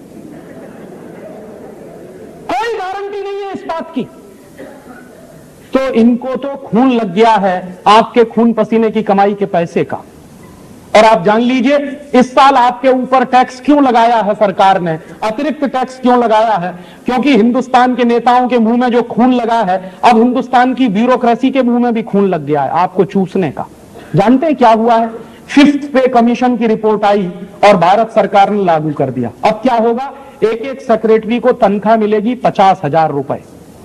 कोई गारंटी नहीं है इस बात की। तो इनको तो खून लग गया है आपके खून पसीने की कमाई के पैसे का। और आप जान लीजिए इस साल आपके ऊपर टैक्स क्यों लगाया है सरकार ने, अतिरिक्त टैक्स क्यों लगाया है, क्योंकि हिंदुस्तान के नेताओं के मुंह में जो खून लगा है अब हिंदुस्तान की ब्यूरोक्रेसी के मुंह में भी खून लग गया है आपको चूसने का। जानते हैं क्या हुआ है? फिफ्थ पे कमीशन की रिपोर्ट आई और भारत सरकार ने लागू कर दिया। अब क्या होगा? एक एक सेक्रेटरी को तनख्वाह मिलेगी पचास हजार रुपए,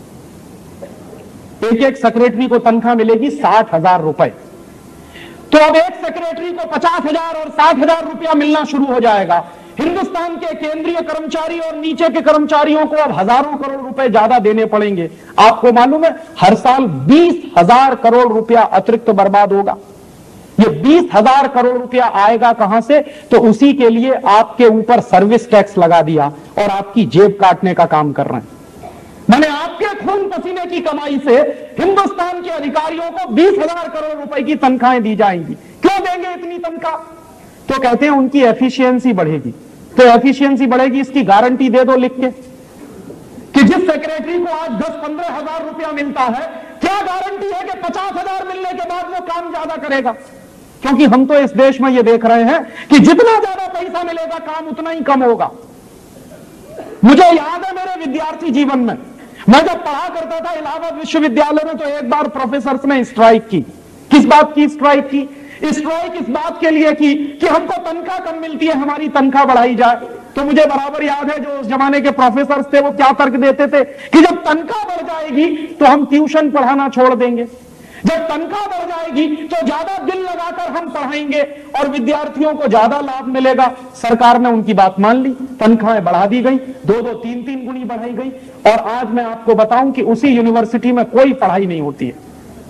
एक एक सेक्रेटरी को तनख्वाह मिलेगी साठ हजार रुपए। तो अब एक सेक्रेटरी को पचास हजार और साठ हजार रुपया मिलना शुरू हो जाएगा। हिंदुस्तान के केंद्रीय कर्मचारी और नीचे के कर्मचारियों को अब हजारों करोड़ रुपए ज्यादा देने पड़ेंगे। आपको मालूम है हर साल बीस हजार करोड़ रुपया अतिरिक्त बर्बाद होगा। ये बीस हजार करोड़ रुपया आएगा कहां से? तो उसी के लिए आपके ऊपर सर्विस टैक्स लगा दिया और आपकी जेब काटने का काम कर रहे हैं। मैंने आपके खून पसीने की कमाई से हिंदुस्तान के अधिकारियों को बीस हजार करोड़ रुपए की तनख्वाहें दी जाएंगी। क्यों देंगे इतनी तनख्वाह? तो कहते हैं उनकी एफिशिएंसी बढ़ेगी। तो एफिशिएंसी बढ़ेगी इसकी गारंटी दे दो लिख के कि जिस सेक्रेटरी को आज दस पंद्रह हजार रुपया मिलता है, क्या गारंटी है कि पचास हजार मिलने के बाद वो काम ज्यादा करेगा? क्योंकि हम तो इस देश में ये देख रहे हैं कि जितना ज्यादा पैसा मिलेगा काम उतना ही कम होगा। मुझे याद है मेरे विद्यार्थी जीवन में, मैं जब पढ़ा करता था इलाहाबाद विश्वविद्यालय में, तो एक बार प्रोफेसर ने स्ट्राइक की। किस बात की स्ट्राइक की? स्ट्राइक इस बात के लिए की कि हमको तनख्वाह कम मिलती है, हमारी तनख्वाह बढ़ाई जाए। तो मुझे बराबर याद है जो उस जमाने के प्रोफेसर थे वो क्या तर्क देते थे कि जब तनख्वाह बढ़ जाएगी तो हम ट्यूशन पढ़ाना छोड़ देंगे, जब तनख्वाह बढ़ जाएगी तो ज्यादा दिल लगाकर हम पढ़ाएंगे और विद्यार्थियों को ज्यादा लाभ मिलेगा। सरकार ने उनकी बात मान ली, तनख्वाहें बढ़ा दी गई, दो दो तीन तीन गुनी बढ़ाई गई। और आज मैं आपको बताऊं कि उसी यूनिवर्सिटी में कोई पढ़ाई नहीं होती है।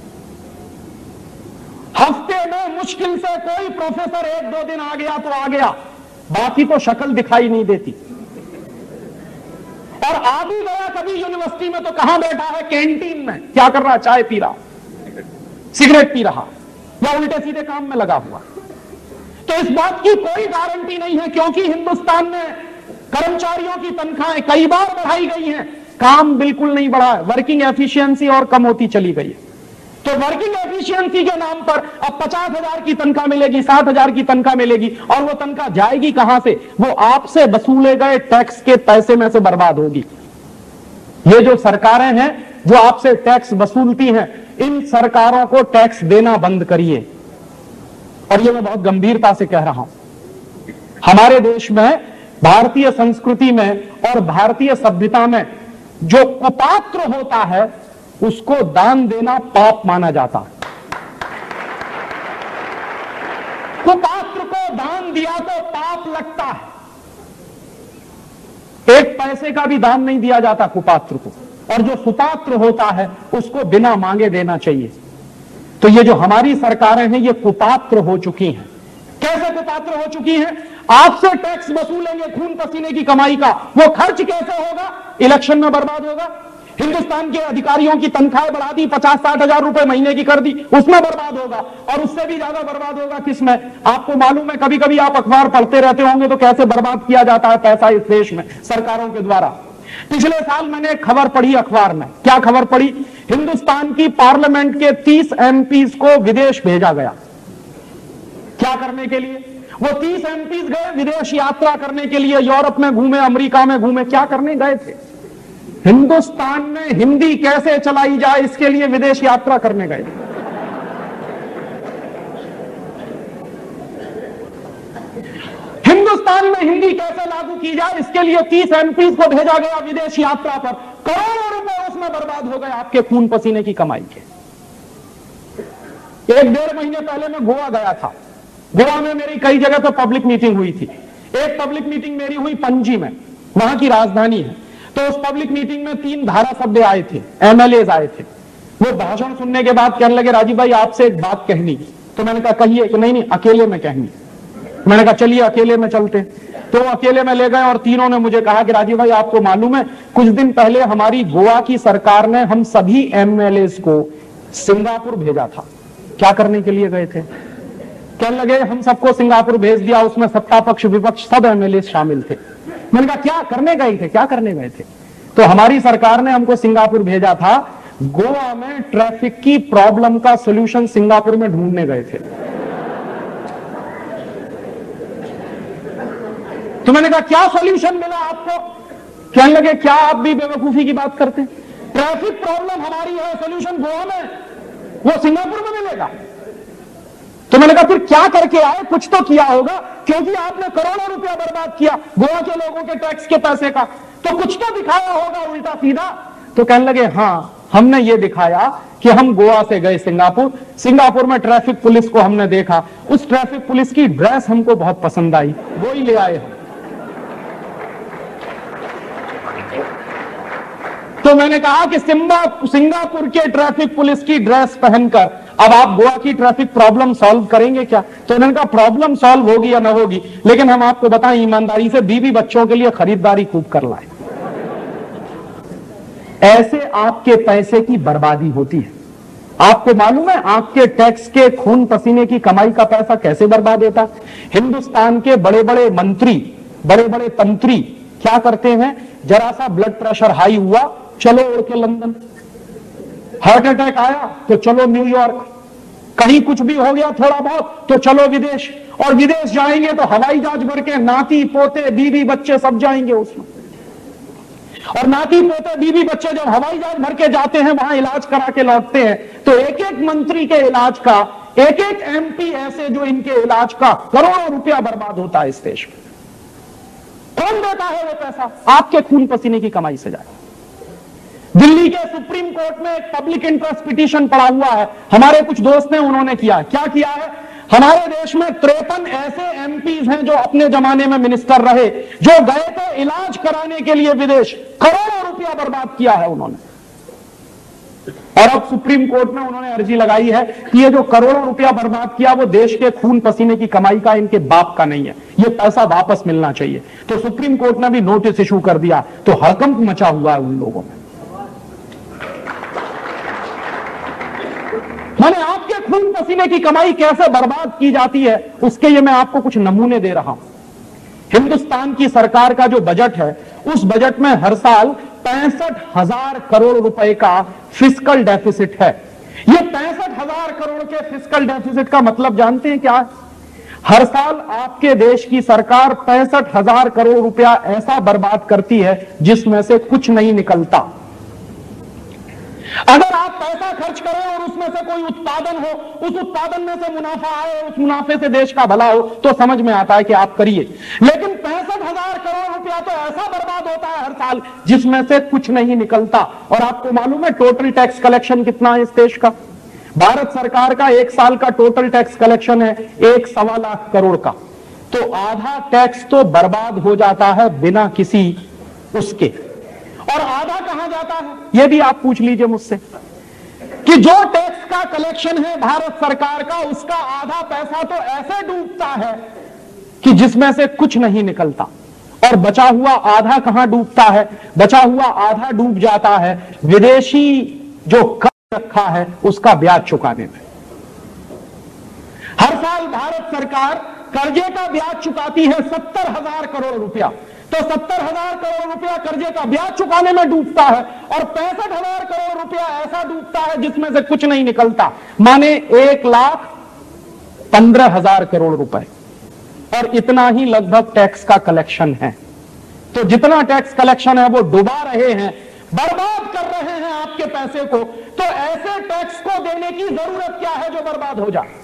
हफ्ते में मुश्किल से कोई प्रोफेसर एक दो दिन आ गया तो आ गया, बाकी तो शक्ल दिखाई नहीं देती। और आ भी गया कभी यूनिवर्सिटी में तो कहां बैठा है? कैंटीन में। क्या कर रहा? चाय पी रहा, सिगरेट पी रहा, या उल्टे सीधे काम में लगा हुआ। तो इस बात की कोई गारंटी नहीं है, क्योंकि हिंदुस्तान में कर्मचारियों की तनख्वाहें कई बार बढ़ाई गई हैं, काम बिल्कुल नहीं बढ़ा है। वर्किंग एफिशिएंसी और कम होती चली गई है। तो वर्किंग एफिशिएंसी के नाम पर अब पचास हजार की तनख्वाह मिलेगी, साठ हजार की तनख्वाह मिलेगी, और वो तनख्वाह जाएगी कहां से? वो आपसे वसूले गए टैक्स के पैसे में से बर्बाद होगी। ये जो सरकारें हैं जो आपसे टैक्स वसूलती हैं, इन सरकारों को टैक्स देना बंद करिए। और ये मैं बहुत गंभीरता से कह रहा हूं। हमारे देश में, भारतीय संस्कृति में और भारतीय सभ्यता में जो कुपात्र होता है उसको दान देना पाप माना जाता है। कुपात्र को दान दिया तो पाप लगता है। एक पैसे का भी दान नहीं दिया जाता कुपात्र को, और जो सुपात्र होता है उसको बिना मांगे देना चाहिए। तो ये जो हमारी सरकारें हैं ये कुपात्र हो चुकी हैं। कैसे कुपात्र हो चुकी हैं? आपसे टैक्स वसूलेंगे खून पसीने की कमाई का, वो खर्च कैसे होगा? इलेक्शन में बर्बाद होगा। हिंदुस्तान के अधिकारियों की तनख्वाह बढ़ा दी, पचास साठ हजार रुपए महीने की कर दी, उसमें बर्बाद होगा। और उससे भी ज्यादा बर्बाद होगा किसमें? आपको मालूम है, कभी कभी आप अखबार पढ़ते रहते होंगे तो कैसे बर्बाद किया जाता है पैसा इस देश में सरकारों के द्वारा। पिछले साल मैंने एक खबर पढ़ी अखबार में, क्या खबर पढ़ी? हिंदुस्तान की पार्लियामेंट के तीस एमपीज को विदेश भेजा गया। क्या करने के लिए? वो तीस एमपीज गए विदेश यात्रा करने के लिए, यूरोप में घूमे, अमेरिका में घूमे। क्या करने गए थे? हिंदुस्तान में हिंदी कैसे चलाई जाए इसके लिए विदेश यात्रा करने गए। हिंदुस्तान में हिंदी कैसे लागू की जाए इसके लिए तीस एमपीज को भेजा गया विदेश यात्रा पर। करोड़ों रुपए उसमें बर्बाद हो गए आपके खून पसीने की कमाई के। एक डेढ़ महीने पहले मैं गोवा गया था। गोवा में मेरी कई जगह पर पब्लिक मीटिंग हुई थी। एक पब्लिक मीटिंग मेरी हुई पणजी में, वहां की राजधानी है। तो उस पब्लिक मीटिंग में तीन धारासभ्य आए थे, एमएलए आए थे। वो भाषण सुनने के बाद कहने लगे, राजीव भाई आपसे एक बात कहनी। तो मैंने कहा कहिए। कि नहीं नहीं अकेले में कहनी। मैंने कहा चलिए अकेले में चलते। तो अकेले में ले गए और तीनों ने मुझे कहा कि राजीव भाई आपको मालूम है कुछ दिन पहले हमारी गोवा की सरकार ने हम सभी एमएलए को सिंगापुर भेजा था। क्या करने के लिए गए थे? कहने लगे हम सबको सिंगापुर भेज दिया, उसमें सत्ता पक्ष विपक्ष सब एमएलए शामिल थे। मैंने कहा क्या करने गए थे? क्या करने गए थे? तो हमारी सरकार ने हमको सिंगापुर भेजा था, गोवा में ट्रैफिक की प्रॉब्लम का सोल्यूशन सिंगापुर में ढूंढने गए थे। तो मैंने कहा क्या सॉल्यूशन मिला आपको? कहने लगे क्या आप भी बेवकूफी की बात करते हैं? ट्रैफिक प्रॉब्लम हमारी है, सॉल्यूशन गोवा में, वो सिंगापुर में मिलेगा। तो मैंने कहा फिर क्या करके आए? कुछ तो किया होगा, क्योंकि आपने करोड़ों रुपया बर्बाद किया गोवा के लोगों के टैक्स के पैसे का, तो कुछ तो दिखाया होगा उल्टा सीधा। तो कहने लगे हाँ हमने ये दिखाया कि हम गोवा से गए सिंगापुर, सिंगापुर में ट्रैफिक पुलिस को हमने देखा, उस ट्रैफिक पुलिस की ड्रेस हमको बहुत पसंद आई, वो ही ले आए हम। तो मैंने कहा कि सिंगापुर के ट्रैफिक पुलिस की ड्रेस पहनकर अब आप गोवा की ट्रैफिक प्रॉब्लम सॉल्व करेंगे क्या? तो उन्होंने कहा प्रॉब्लम सॉल्व होगी या ना होगी, लेकिन हम आपको बताएं ईमानदारी से बीवी बच्चों के लिए खरीदारी खूब कर लाए। ऐसे आपके पैसे की बर्बादी होती है। आपको मालूम है आपके टैक्स के खून पसीने की कमाई का पैसा कैसे बर्बाद होता है? हिंदुस्तान के बड़े बड़े मंत्री, बड़े बड़े तंत्री क्या करते हैं? जरा सा ब्लड प्रेशर हाई हुआ, चलो उड़ के लंदन। हार्ट अटैक आया तो चलो न्यूयॉर्क। कहीं कुछ भी हो गया थोड़ा बहुत तो चलो विदेश। और विदेश जाएंगे तो हवाई जहाज भर के नाती पोते बीवी बच्चे सब जाएंगे उसमें। और नाती पोते बीवी बच्चे जब हवाई जहाज भर के जाते हैं वहां इलाज करा के लौटते हैं, तो एक एक मंत्री के इलाज का, एक एक एमपी ऐसे जो इनके इलाज का करोड़ों रुपया बर्बाद होता है इस देश में। कौन देता है वो पैसा? आपके खून पसीने की कमाई से जाए। दिल्ली के सुप्रीम कोर्ट में एक पब्लिक इंटरेस्ट पिटीशन पड़ा हुआ है, हमारे कुछ दोस्त ने उन्होंने किया। क्या किया है? हमारे देश में तिरपन ऐसे एमपीज हैं जो अपने जमाने में मिनिस्टर रहे, जो गए थे इलाज कराने के लिए विदेश, करोड़ों रुपया बर्बाद किया है उन्होंने। और अब सुप्रीम कोर्ट में उन्होंने अर्जी लगाई है कि ये जो करोड़ों रुपया बर्बाद किया वो देश के खून पसीने की कमाई का, इनके बाप का नहीं है, ये पैसा वापस मिलना चाहिए। तो सुप्रीम कोर्ट ने भी नोटिस इशू कर दिया। तो हड़कंप मचा हुआ है उन लोगों में। मैंने आपके खून पसीने की कमाई कैसे बर्बाद की जाती है उसके ये मैं आपको कुछ नमूने दे रहा हूं। हिंदुस्तान की सरकार का जो बजट है उस बजट में हर साल पैंसठ हजार करोड़ रुपए का फिस्कल डेफिसिट है। ये पैंसठ हजार करोड़ के फिस्कल डेफिसिट का मतलब जानते हैं क्या है? हर साल आपके देश की सरकार पैंसठ हजार करोड़ रुपया ऐसा बर्बाद करती है जिसमें से कुछ नहीं निकलता। अगर आप पैसा खर्च करें और उसमें से कोई उत्पादन हो, उस उत्पादन में से मुनाफा आए, उस मुनाफे से देश का भला हो, तो समझ में आता है कि आप करिए। लेकिन पैंसठ हजार करोड़ रुपया तो ऐसा बर्बाद होता है हर साल जिसमें से कुछ नहीं निकलता। और आपको मालूम है टोटल टैक्स कलेक्शन कितना है इस देश का? भारत सरकार का एक साल का टोटल टैक्स कलेक्शन है एक सवा लाख करोड़ का। तो आधा टैक्स तो बर्बाद हो जाता है बिना किसी उसके। और आधा कहां जाता है यह भी आप पूछ लीजिए मुझसे कि जो टैक्स का कलेक्शन है भारत सरकार का, उसका आधा पैसा तो ऐसे डूबता है कि जिसमें से कुछ नहीं निकलता। और बचा हुआ आधा कहां डूबता है? बचा हुआ आधा डूब जाता है विदेशी जो कर्ज रखा है उसका ब्याज चुकाने में। हर साल भारत सरकार कर्जे का ब्याज चुकाती है सत्तर हजार करोड़ रुपया। तो सत्तर हजार करोड़ रुपया कर्जे का ब्याज चुकाने में डूबता है और पैंसठ हजार करोड़ रुपया ऐसा डूबता है जिसमें से कुछ नहीं निकलता, माने एक लाख पंद्रह हजार करोड़ रुपए, और इतना ही लगभग टैक्स का कलेक्शन है। तो जितना टैक्स कलेक्शन है वो डुबा रहे हैं, बर्बाद कर रहे हैं आपके पैसे को। तो ऐसे टैक्स को देने की जरूरत क्या है जो बर्बाद हो जाए?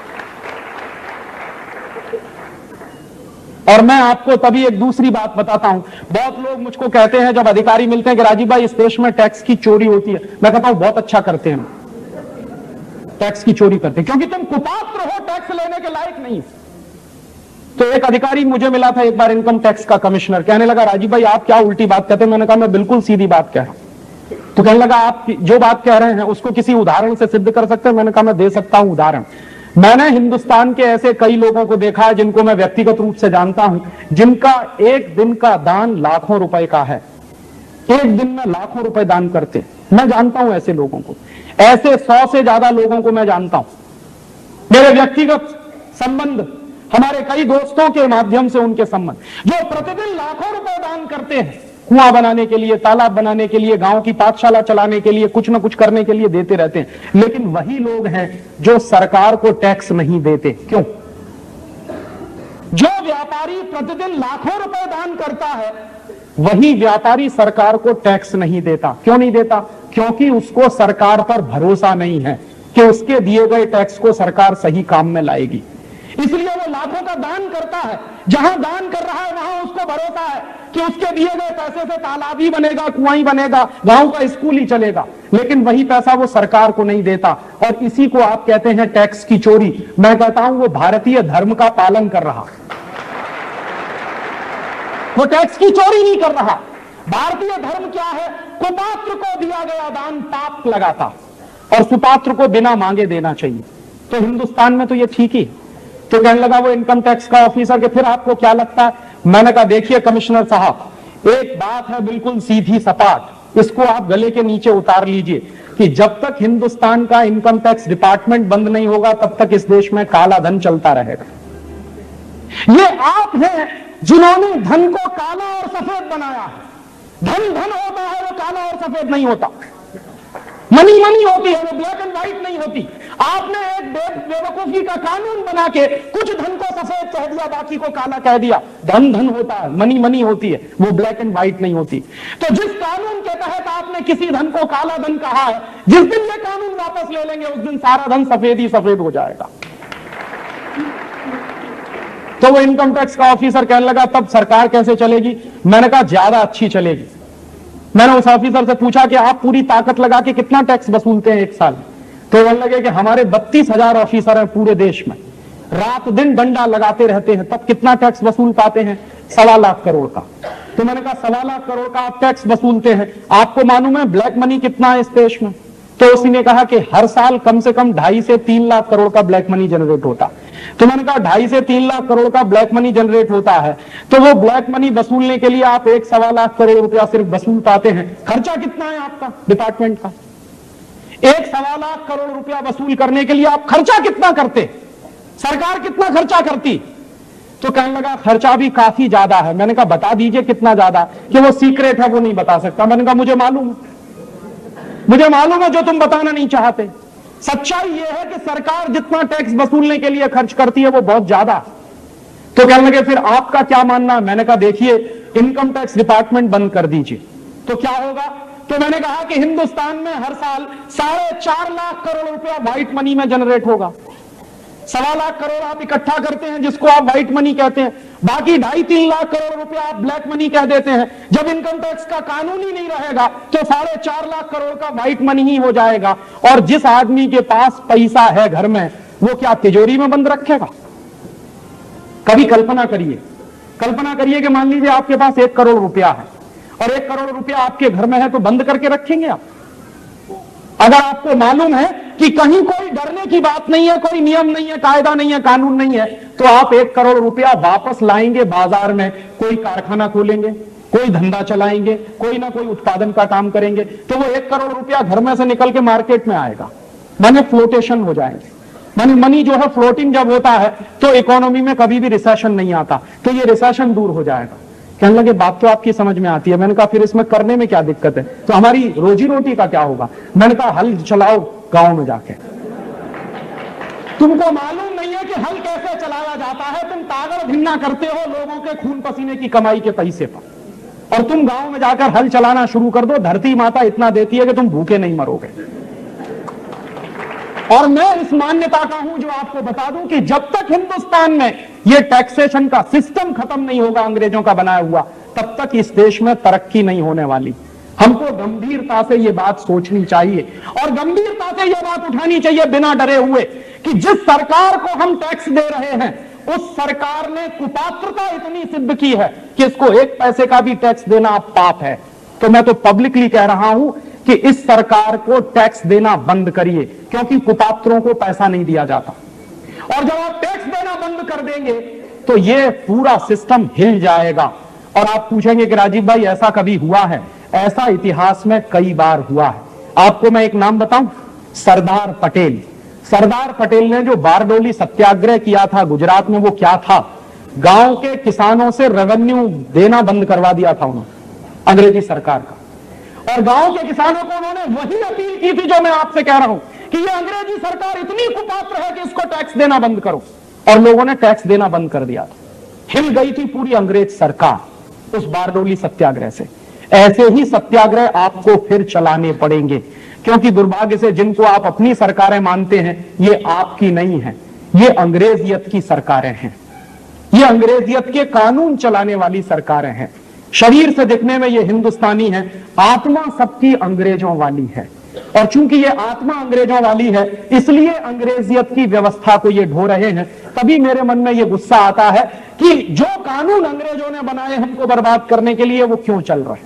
और मैं आपको तभी एक दूसरी बात बताता हूं। बहुत लोग मुझको कहते हैं जब अधिकारी मिलते हैं कि राजीव भाई इस देश में टैक्स की चोरी होती है, मैं कहता हूं बहुत अच्छा करते हैं, टैक्स की चोरी करते हैं क्योंकि तुम कुपात्र हो, टैक्स लेने के लायक नहीं। तो एक अधिकारी मुझे मिला था एक बार, इनकम टैक्स का कमिश्नर, कहने लगा राजीव भाई आप क्या उल्टी बात कहते हैं? मैंने कहा मैं बिल्कुल सीधी बात कह रहा हूं। तो कहने लगा आप जो बात कह रहे हैं उसको किसी उदाहरण से सिद्ध कर सकते हैं? मैंने कहा मैं दे सकता हूं उदाहरण। मैंने हिंदुस्तान के ऐसे कई लोगों को देखा है जिनको मैं व्यक्तिगत रूप से जानता हूं, जिनका एक दिन का दान लाखों रुपए का है, एक दिन में लाखों रुपए दान करते। मैं जानता हूं ऐसे लोगों को, ऐसे सौ से ज्यादा लोगों को मैं जानता हूं। मेरे व्यक्तिगत संबंध, हमारे कई दोस्तों के माध्यम से उनके संबंध, जो प्रतिदिन लाखों रुपए दान करते हैं, कुआं बनाने के लिए, तालाब बनाने के लिए, गांव की पाठशाला चलाने के लिए, कुछ ना कुछ करने के लिए देते रहते हैं। लेकिन वही लोग हैं जो सरकार को टैक्स नहीं देते। क्यों? जो व्यापारी प्रतिदिन लाखों रुपए दान करता है, वही व्यापारी सरकार को टैक्स नहीं देता। क्यों नहीं देता? क्योंकि उसको सरकार पर भरोसा नहीं है कि उसके दिए गए टैक्स को सरकार सही काम में लाएगी। इसलिए वो लाखों का दान करता है। जहां दान कर रहा है वहां उसको भरोसा है कि उसके दिए गए पैसे से तालाब ही बनेगा, कुआं ही बनेगा, गांव का स्कूल ही चलेगा। लेकिन वही पैसा वो सरकार को नहीं देता, और इसी को आप कहते हैं टैक्स की चोरी। मैं कहता हूं वो भारतीय धर्म का पालन कर रहा, वो टैक्स की चोरी नहीं कर रहा। भारतीय धर्म क्या है? कुपात्र को दिया गया दान पाप लगाता और सुपात्र को बिना मांगे देना चाहिए। तो हिंदुस्तान में तो ये ठीक ही। तो कहने लगा वो इनकम टैक्स का ऑफिसर कि फिर आपको क्या लगता है? मैंने कहा देखिए कमिश्नर साहब, एक बात है बिल्कुल सीधी सपाट, इसको आप गले के नीचे उतार लीजिए कि जब तक हिंदुस्तान का इनकम टैक्स डिपार्टमेंट बंद नहीं होगा तब तक इस देश में काला धन चलता रहेगा। ये आप हैं जिन्होंने धन को काला और सफेद बनाया है। धन धन होता है, वो काला और सफेद नहीं होता। मनी मनी होती है, वो ब्लैक एंड व्हाइट नहीं होती। आपने एक बेवकूफी का कानून बना के कुछ धन को सफेद कह दिया, बाकी को काला कह दिया। धन धन होता है, मनी मनी होती है, वो ब्लैक एंड व्हाइट नहीं होती। तो जिस कानून के तहत आपने किसी धन को काला धन कहा है, जिस दिन ये कानून वापस ले लेंगे उस दिन सारा धन सफेद ही सफेद हो जाएगा। तो वो इनकम टैक्स का ऑफिसर कहने लगा तब सरकार कैसे चलेगी? मैंने कहा ज्यादा अच्छी चलेगी। मैंने उस ऑफिसर से पूछा कि आप पूरी ताकत लगा के कितना टैक्स वसूलते हैं एक साल? तो कहने लगे कि हमारे बत्तीस हजार ऑफिसर हैं पूरे देश में, रात दिन डंडा लगाते रहते हैं, तब कितना टैक्स वसूल पाते हैं? सवा लाख करोड़ का। तो मैंने कहा सवा लाख करोड़ का आप टैक्स वसूलते हैं, आपको मालूम है ब्लैक मनी कितना है इस देश में? तो उसी ने कहा कि हर साल कम से कम ढाई से तीन लाख करोड़ का ब्लैक मनी जनरेट होता। तो मैंने कहा ढाई से तीन लाख करोड़ का ब्लैक मनी जनरेट होता है, तो वो ब्लैक मनी वसूलने के लिए आप एक सवा लाख करोड़ रुपया सिर्फ वसूल पाते हैं। खर्चा कितना है आपका डिपार्टमेंट का? एक सवा लाख करोड़ रुपया वसूल करने के लिए आप खर्चा कितना करते? सरकार कितना खर्चा करती? तो कहने लगा खर्चा भी काफी ज्यादा है। मैंने कहा बता दीजिए कितना ज्यादा? कि वो सीक्रेट है, वो नहीं बता सकता। मैंने कहा मुझे मालूम है, मुझे मालूम है जो तुम बताना नहीं चाहते। सच्चाई यह है कि सरकार जितना टैक्स वसूलने के लिए खर्च करती है वो बहुत ज्यादा। तो कहने लगे फिर आपका क्या मानना है? मैंने कहा देखिए इनकम टैक्स डिपार्टमेंट बंद कर दीजिए तो क्या होगा? तो मैंने कहा कि हिंदुस्तान में हर साल साढ़े चार लाख करोड़ रुपया व्हाइट मनी में जनरेट होगा। सवा लाख करोड़ आप इकट्ठा करते हैं जिसको आप व्हाइट मनी कहते हैं, बाकी ढाई तीन लाख करोड़ रुपया आप ब्लैक मनी कह देते हैं। जब इनकम टैक्स का कानून ही नहीं रहेगा तो साढ़े चार लाख करोड़ का व्हाइट मनी ही हो जाएगा। और जिस आदमी के पास पैसा है घर में, वो क्या तिजोरी में बंद रखेगा? कभी कल्पना करिए, कल्पना करिए कि मान लीजिए आपके पास एक करोड़ रुपया है और एक करोड़ रुपया आपके घर में है, तो बंद करके रखेंगे आप? अगर आपको मालूम है कि कहीं कोई डरने की बात नहीं है, कोई नियम नहीं है, कायदा नहीं है, कानून नहीं है, तो आप एक करोड़ रुपया वापस लाएंगे बाजार में, कोई कारखाना खोलेंगे, कोई धंधा चलाएंगे, कोई ना कोई उत्पादन का काम करेंगे, तो वो एक करोड़ रुपया घर में से निकल के मार्केट में आएगा, माने फ्लोटेशन हो जाएंगे। मनी मनी जो है फ्लोटिंग जब होता है तो इकोनॉमी में कभी भी रिसेशन नहीं आता, तो ये रिसेशन दूर हो जाएगा। कहने लगे बात तो आपकी समझ में आती है। मैंने कहा फिर इसमें करने में क्या दिक्कत है, तो हमारी रोजी रोटी का क्या होगा। मैंने कहा हल चलाओ गांव में जाके। तुमको मालूम नहीं है कि हल कैसे चलाया जाता है, तुम तागड़ भिन्ना करते हो लोगों के खून पसीने की कमाई के पैसे पर, और तुम गांव में जाकर हल चलाना शुरू कर दो। धरती माता इतना देती है कि तुम भूखे नहीं मरोगे। और मैं इस मान्यता का हूं जो आपको बता दूं कि जब तक हिंदुस्तान में यह टैक्सेशन का सिस्टम खत्म नहीं होगा अंग्रेजों का बनाया हुआ, तब तक इस देश में तरक्की नहीं होने वाली। हमको गंभीरता से यह बात सोचनी चाहिए और गंभीरता से यह बात उठानी चाहिए बिना डरे हुए कि जिस सरकार को हम टैक्स दे रहे हैं उस सरकार ने कुपात्रता इतनी सिद्ध की है कि इसको एक पैसे का भी टैक्स देना पाप है। तो मैं तो पब्लिकली कह रहा हूं कि इस सरकार को टैक्स देना बंद करिए, क्योंकि कुपात्रों को पैसा नहीं दिया जाता। और जब आप टैक्स देना बंद कर देंगे तो यह पूरा सिस्टम हिल जाएगा। और आप पूछेंगे कि राजीव भाई ऐसा कभी हुआ है? ऐसा इतिहास में कई बार हुआ है। आपको मैं एक नाम बताऊं, सरदार पटेल। सरदार पटेल ने जो बारडोली सत्याग्रह किया था गुजरात में, वो क्या था? गांव के किसानों से रेवेन्यू देना बंद करवा दिया था उन्होंने, अंग्रेजी सरकार का। और गांव के किसानों को उन्होंने वही अपील की थी जो मैं आपसे कह रहा हूं कि ये अंग्रेजी सरकार इतनी कुपात्र है कि इसको टैक्स देना बंद करो। और लोगों ने टैक्स देना बंद कर दिया था। हिल गई थी पूरी अंग्रेज सरकार उस बारडोली सत्याग्रह से। ऐसे ही सत्याग्रह आपको फिर चलाने पड़ेंगे, क्योंकि दुर्भाग्य से जिनको आप अपनी सरकारें मानते हैं ये आपकी नहीं है, ये अंग्रेजियत की सरकारें हैं। ये अंग्रेजियत के कानून चलाने वाली सरकारें हैं। शरीर से दिखने में ये हिंदुस्तानी है, आत्मा सबकी अंग्रेजों वाली है। और चूंकि ये आत्मा अंग्रेजों वाली है इसलिए अंग्रेजियत की व्यवस्था को ये ढो रहे हैं। तभी मेरे मन में ये गुस्सा आता है कि जो कानून अंग्रेजों ने बनाए हमको बर्बाद करने के लिए वो क्यों चल रहे हैं।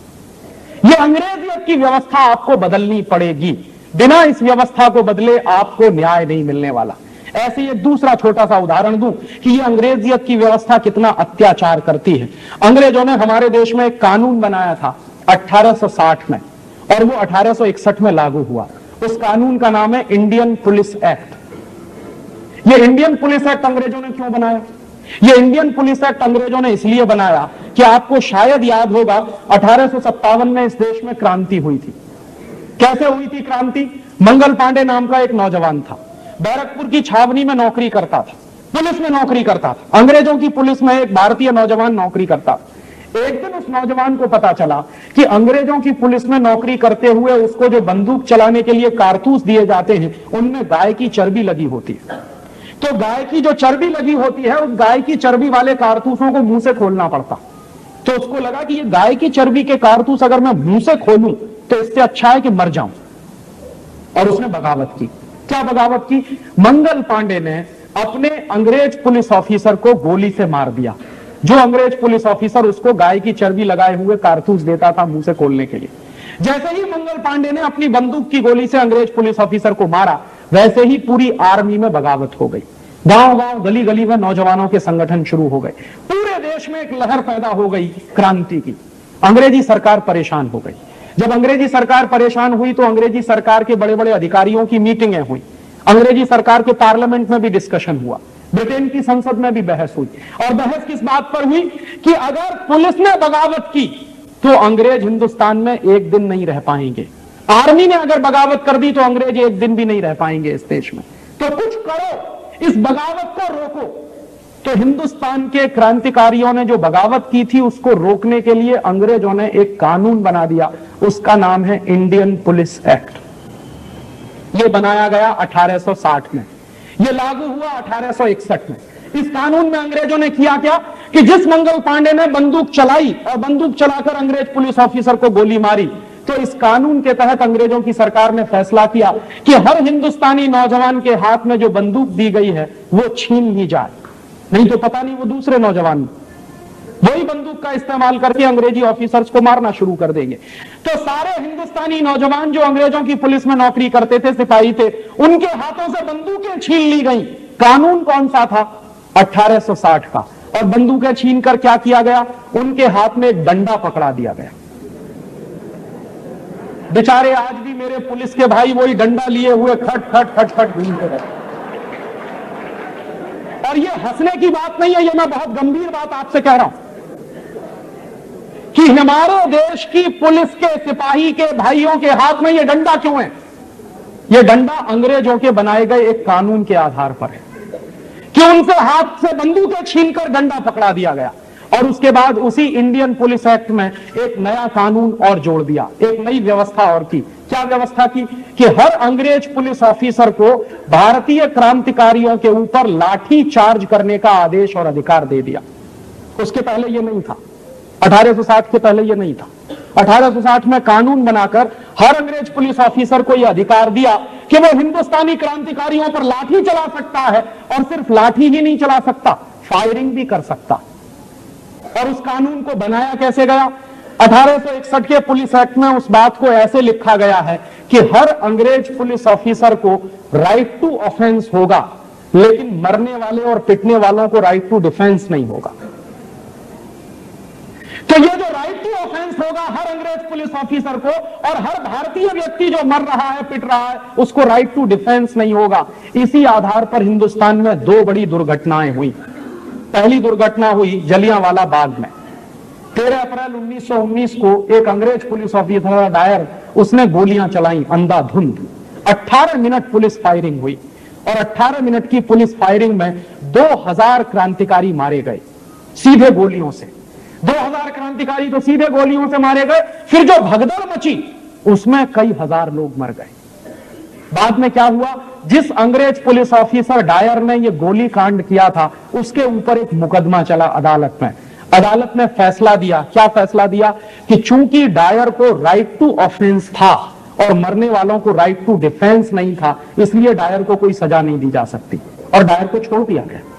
ये अंग्रेजियत की व्यवस्था आपको बदलनी पड़ेगी। बिना इस व्यवस्था को बदले आपको न्याय नहीं मिलने वाला। ऐसे एक दूसरा छोटा सा उदाहरण दूं कि ये अंग्रेजियत की व्यवस्था कितना अत्याचार करती है। अंग्रेजों ने हमारे देश में एक कानून बनाया था अठारह सौ साठ में, और वो अठारह सौ इकसठ में लागू हुआ। उस कानून का नाम है इंडियन पुलिस एक्ट। ये इंडियन पुलिस एक्ट अंग्रेजों ने क्यों बनाया? ये इंडियन पुलिस एक्ट अंग्रेजों ने इसलिए बनाया कि आपको शायद याद होगा अठारह सौ सत्तावन में इस देश में क्रांति हुई थी। कैसे हुई थी क्रांति? मंगल पांडे नाम का एक नौजवान था, बैरकपुर की छावनी में नौकरी करता था, पुलिस में नौकरी करता था। अंग्रेजों की पुलिस में एक भारतीय नौजवान नौकरी करता था। एक दिन उस नौजवान को पता चला कि अंग्रेजों की पुलिस में नौकरी करते हुए उसको जो बंदूक चलाने के लिए कारतूस दिए जाते हैं उनमें गाय की चर्बी लगी होती है। तो गाय की जो चर्बी लगी होती है उस गाय की चर्बी वाले कारतूसों को मुंह से खोलना पड़ता। तो उसको लगा कि ये गाय की चर्बी के कारतूस अगर मैं मुंह से खोलूं तो इससे अच्छा है कि मर जाऊं, और उसने बगावत की। क्या बगावत की? मंगल पांडे ने अपने अंग्रेज पुलिस ऑफिसर को गोली से मार दिया। जो अंग्रेज पुलिस ऑफिसर उसको गाय की चर्बी लगाए हुए कारतूस देता था मुंह से खोलने के लिए। जैसे ही मंगल पांडे ने अपनी बंदूक की गोली से अंग्रेज पुलिस ऑफिसर को मारा, वैसे ही पूरी आर्मी में बगावत हो गई। गांव गांव गली गली में नौजवानों के संगठन शुरू हो गए। पूरे देश में एक लहर पैदा हो गई क्रांति की। अंग्रेजी सरकार परेशान हो गई। जब अंग्रेजी सरकार परेशान हुई तो अंग्रेजी सरकार के बड़े बड़े अधिकारियों की मीटिंगें हुई। अंग्रेजी सरकार के पार्लियामेंट में भी डिस्कशन हुआ, ब्रिटेन की संसद में भी बहस हुई। और बहस किस बात पर हुई कि अगर पुलिस ने बगावत की तो अंग्रेज हिंदुस्तान में एक दिन नहीं रह पाएंगे। आर्मी ने अगर बगावत कर दी तो अंग्रेज एक दिन भी नहीं रह पाएंगे इस देश में। तो कुछ करो, इस बगावत को रोको। तो हिंदुस्तान के क्रांतिकारियों ने जो बगावत की थी उसको रोकने के लिए अंग्रेजों ने एक कानून बना दिया। उसका नाम है इंडियन पुलिस एक्ट। यह बनाया गया अठारह सौ साठ में, यह लागू हुआ अठारह सौ इकसठ में। इस कानून में अंग्रेजों ने किया क्या कि जिस मंगल पांडे ने बंदूक चलाई और बंदूक चलाकर अंग्रेज पुलिस ऑफिसर को गोली मारी, तो इस कानून के तहत अंग्रेजों की सरकार ने फैसला किया कि हर हिंदुस्तानी नौजवान के हाथ में जो बंदूक दी गई है वो छीन ली जाए, नहीं तो पता नहीं वो दूसरे नौजवान वही बंदूक का इस्तेमाल करके अंग्रेजी ऑफिसर्स को मारना शुरू कर देंगे। तो सारे हिंदुस्तानी नौजवान जो अंग्रेजों की पुलिस में नौकरी करते थे, सिपाही थे, उनके हाथों से बंदूकें छीन ली गई। कानून कौन सा था? अठारह सौ साठ का। और बंदूकें छीन कर क्या किया गया? उनके हाथ में एक डंडा पकड़ा दिया गया। बेचारे आज भी मेरे पुलिस के भाई वही डंडा लिए हुए खट खट खट खट घूमते रहते। और ये हंसने की बात नहीं है, ये मैं बहुत गंभीर बात आपसे कह रहा हूं। कि हमारे देश की पुलिस के सिपाही के भाइयों के हाथ में यह डंडा क्यों है। यह डंडा अंग्रेजों के बनाए गए एक कानून के आधार पर है कि उनसे हाथ से बंदूकें छीनकर डंडा पकड़ा दिया गया। और उसके बाद उसी इंडियन पुलिस एक्ट में एक नया कानून और जोड़ दिया, एक नई व्यवस्था और की। क्या व्यवस्था की कि हर अंग्रेज पुलिस ऑफिसर को भारतीय क्रांतिकारियों के ऊपर लाठी चार्ज करने का आदेश और अधिकार दे दिया। उसके पहले यह नहीं था, अठारह सौ साठ के पहले यह नहीं था। अठारह सौ साठ में कानून बनाकर हर अंग्रेज पुलिस ऑफिसर को यह अधिकार दिया कि वो हिंदुस्तानी क्रांतिकारियों पर लाठी चला सकता है, और सिर्फ लाठी ही नहीं चला सकता, फायरिंग भी कर सकता। और उस कानून को बनाया कैसे गया? अठारह सौ इकसठ के पुलिस एक्ट में उस बात को ऐसे लिखा गया है कि हर अंग्रेज पुलिस ऑफिसर को राइट टू ऑफेंस होगा, लेकिन मरने वाले और पिटने वालों को राइट टू डिफेंस नहीं होगा। तो ये जो राइट टू ऑफेंस होगा हर अंग्रेज पुलिस ऑफिसर को, और हर भारतीय व्यक्ति जो मर रहा है, पिट रहा है, उसको राइट टू डिफेंस नहीं होगा। इसी आधार पर हिंदुस्तान में दो बड़ी दुर्घटनाएं हुई। पहली दुर्घटना हुई जलियांवाला बाग में। तेरह अप्रैल उन्नीस सौ उन्नीस को एक अंग्रेज पुलिस ऑफिसर डायर, उसने गोलियां चलाई अंधाधुंध। अठारह मिनट पुलिस फायरिंग हुई, और अठारह मिनट की पुलिस फायरिंग में दो हजार क्रांतिकारी मारे गए सीधे गोलियों से। दो हजार क्रांतिकारी तो सीधे गोलियों से मारे गए। फिर जो भगदड़ मची उसमें कई हजार लोग मर गए। बाद में क्या हुआ? जिस अंग्रेज पुलिस ऑफिसर डायर ने यह गोली कांड किया था, उसके ऊपर एक मुकदमा चला अदालत में। अदालत ने फैसला दिया, क्या फैसला दिया? कि चूंकि डायर को राइट टू ऑफेंस था और मरने वालों को राइट टू डिफेंस नहीं था, इसलिए डायर को कोई सजा नहीं दी जा सकती, और डायर को छोड़ दिया गया।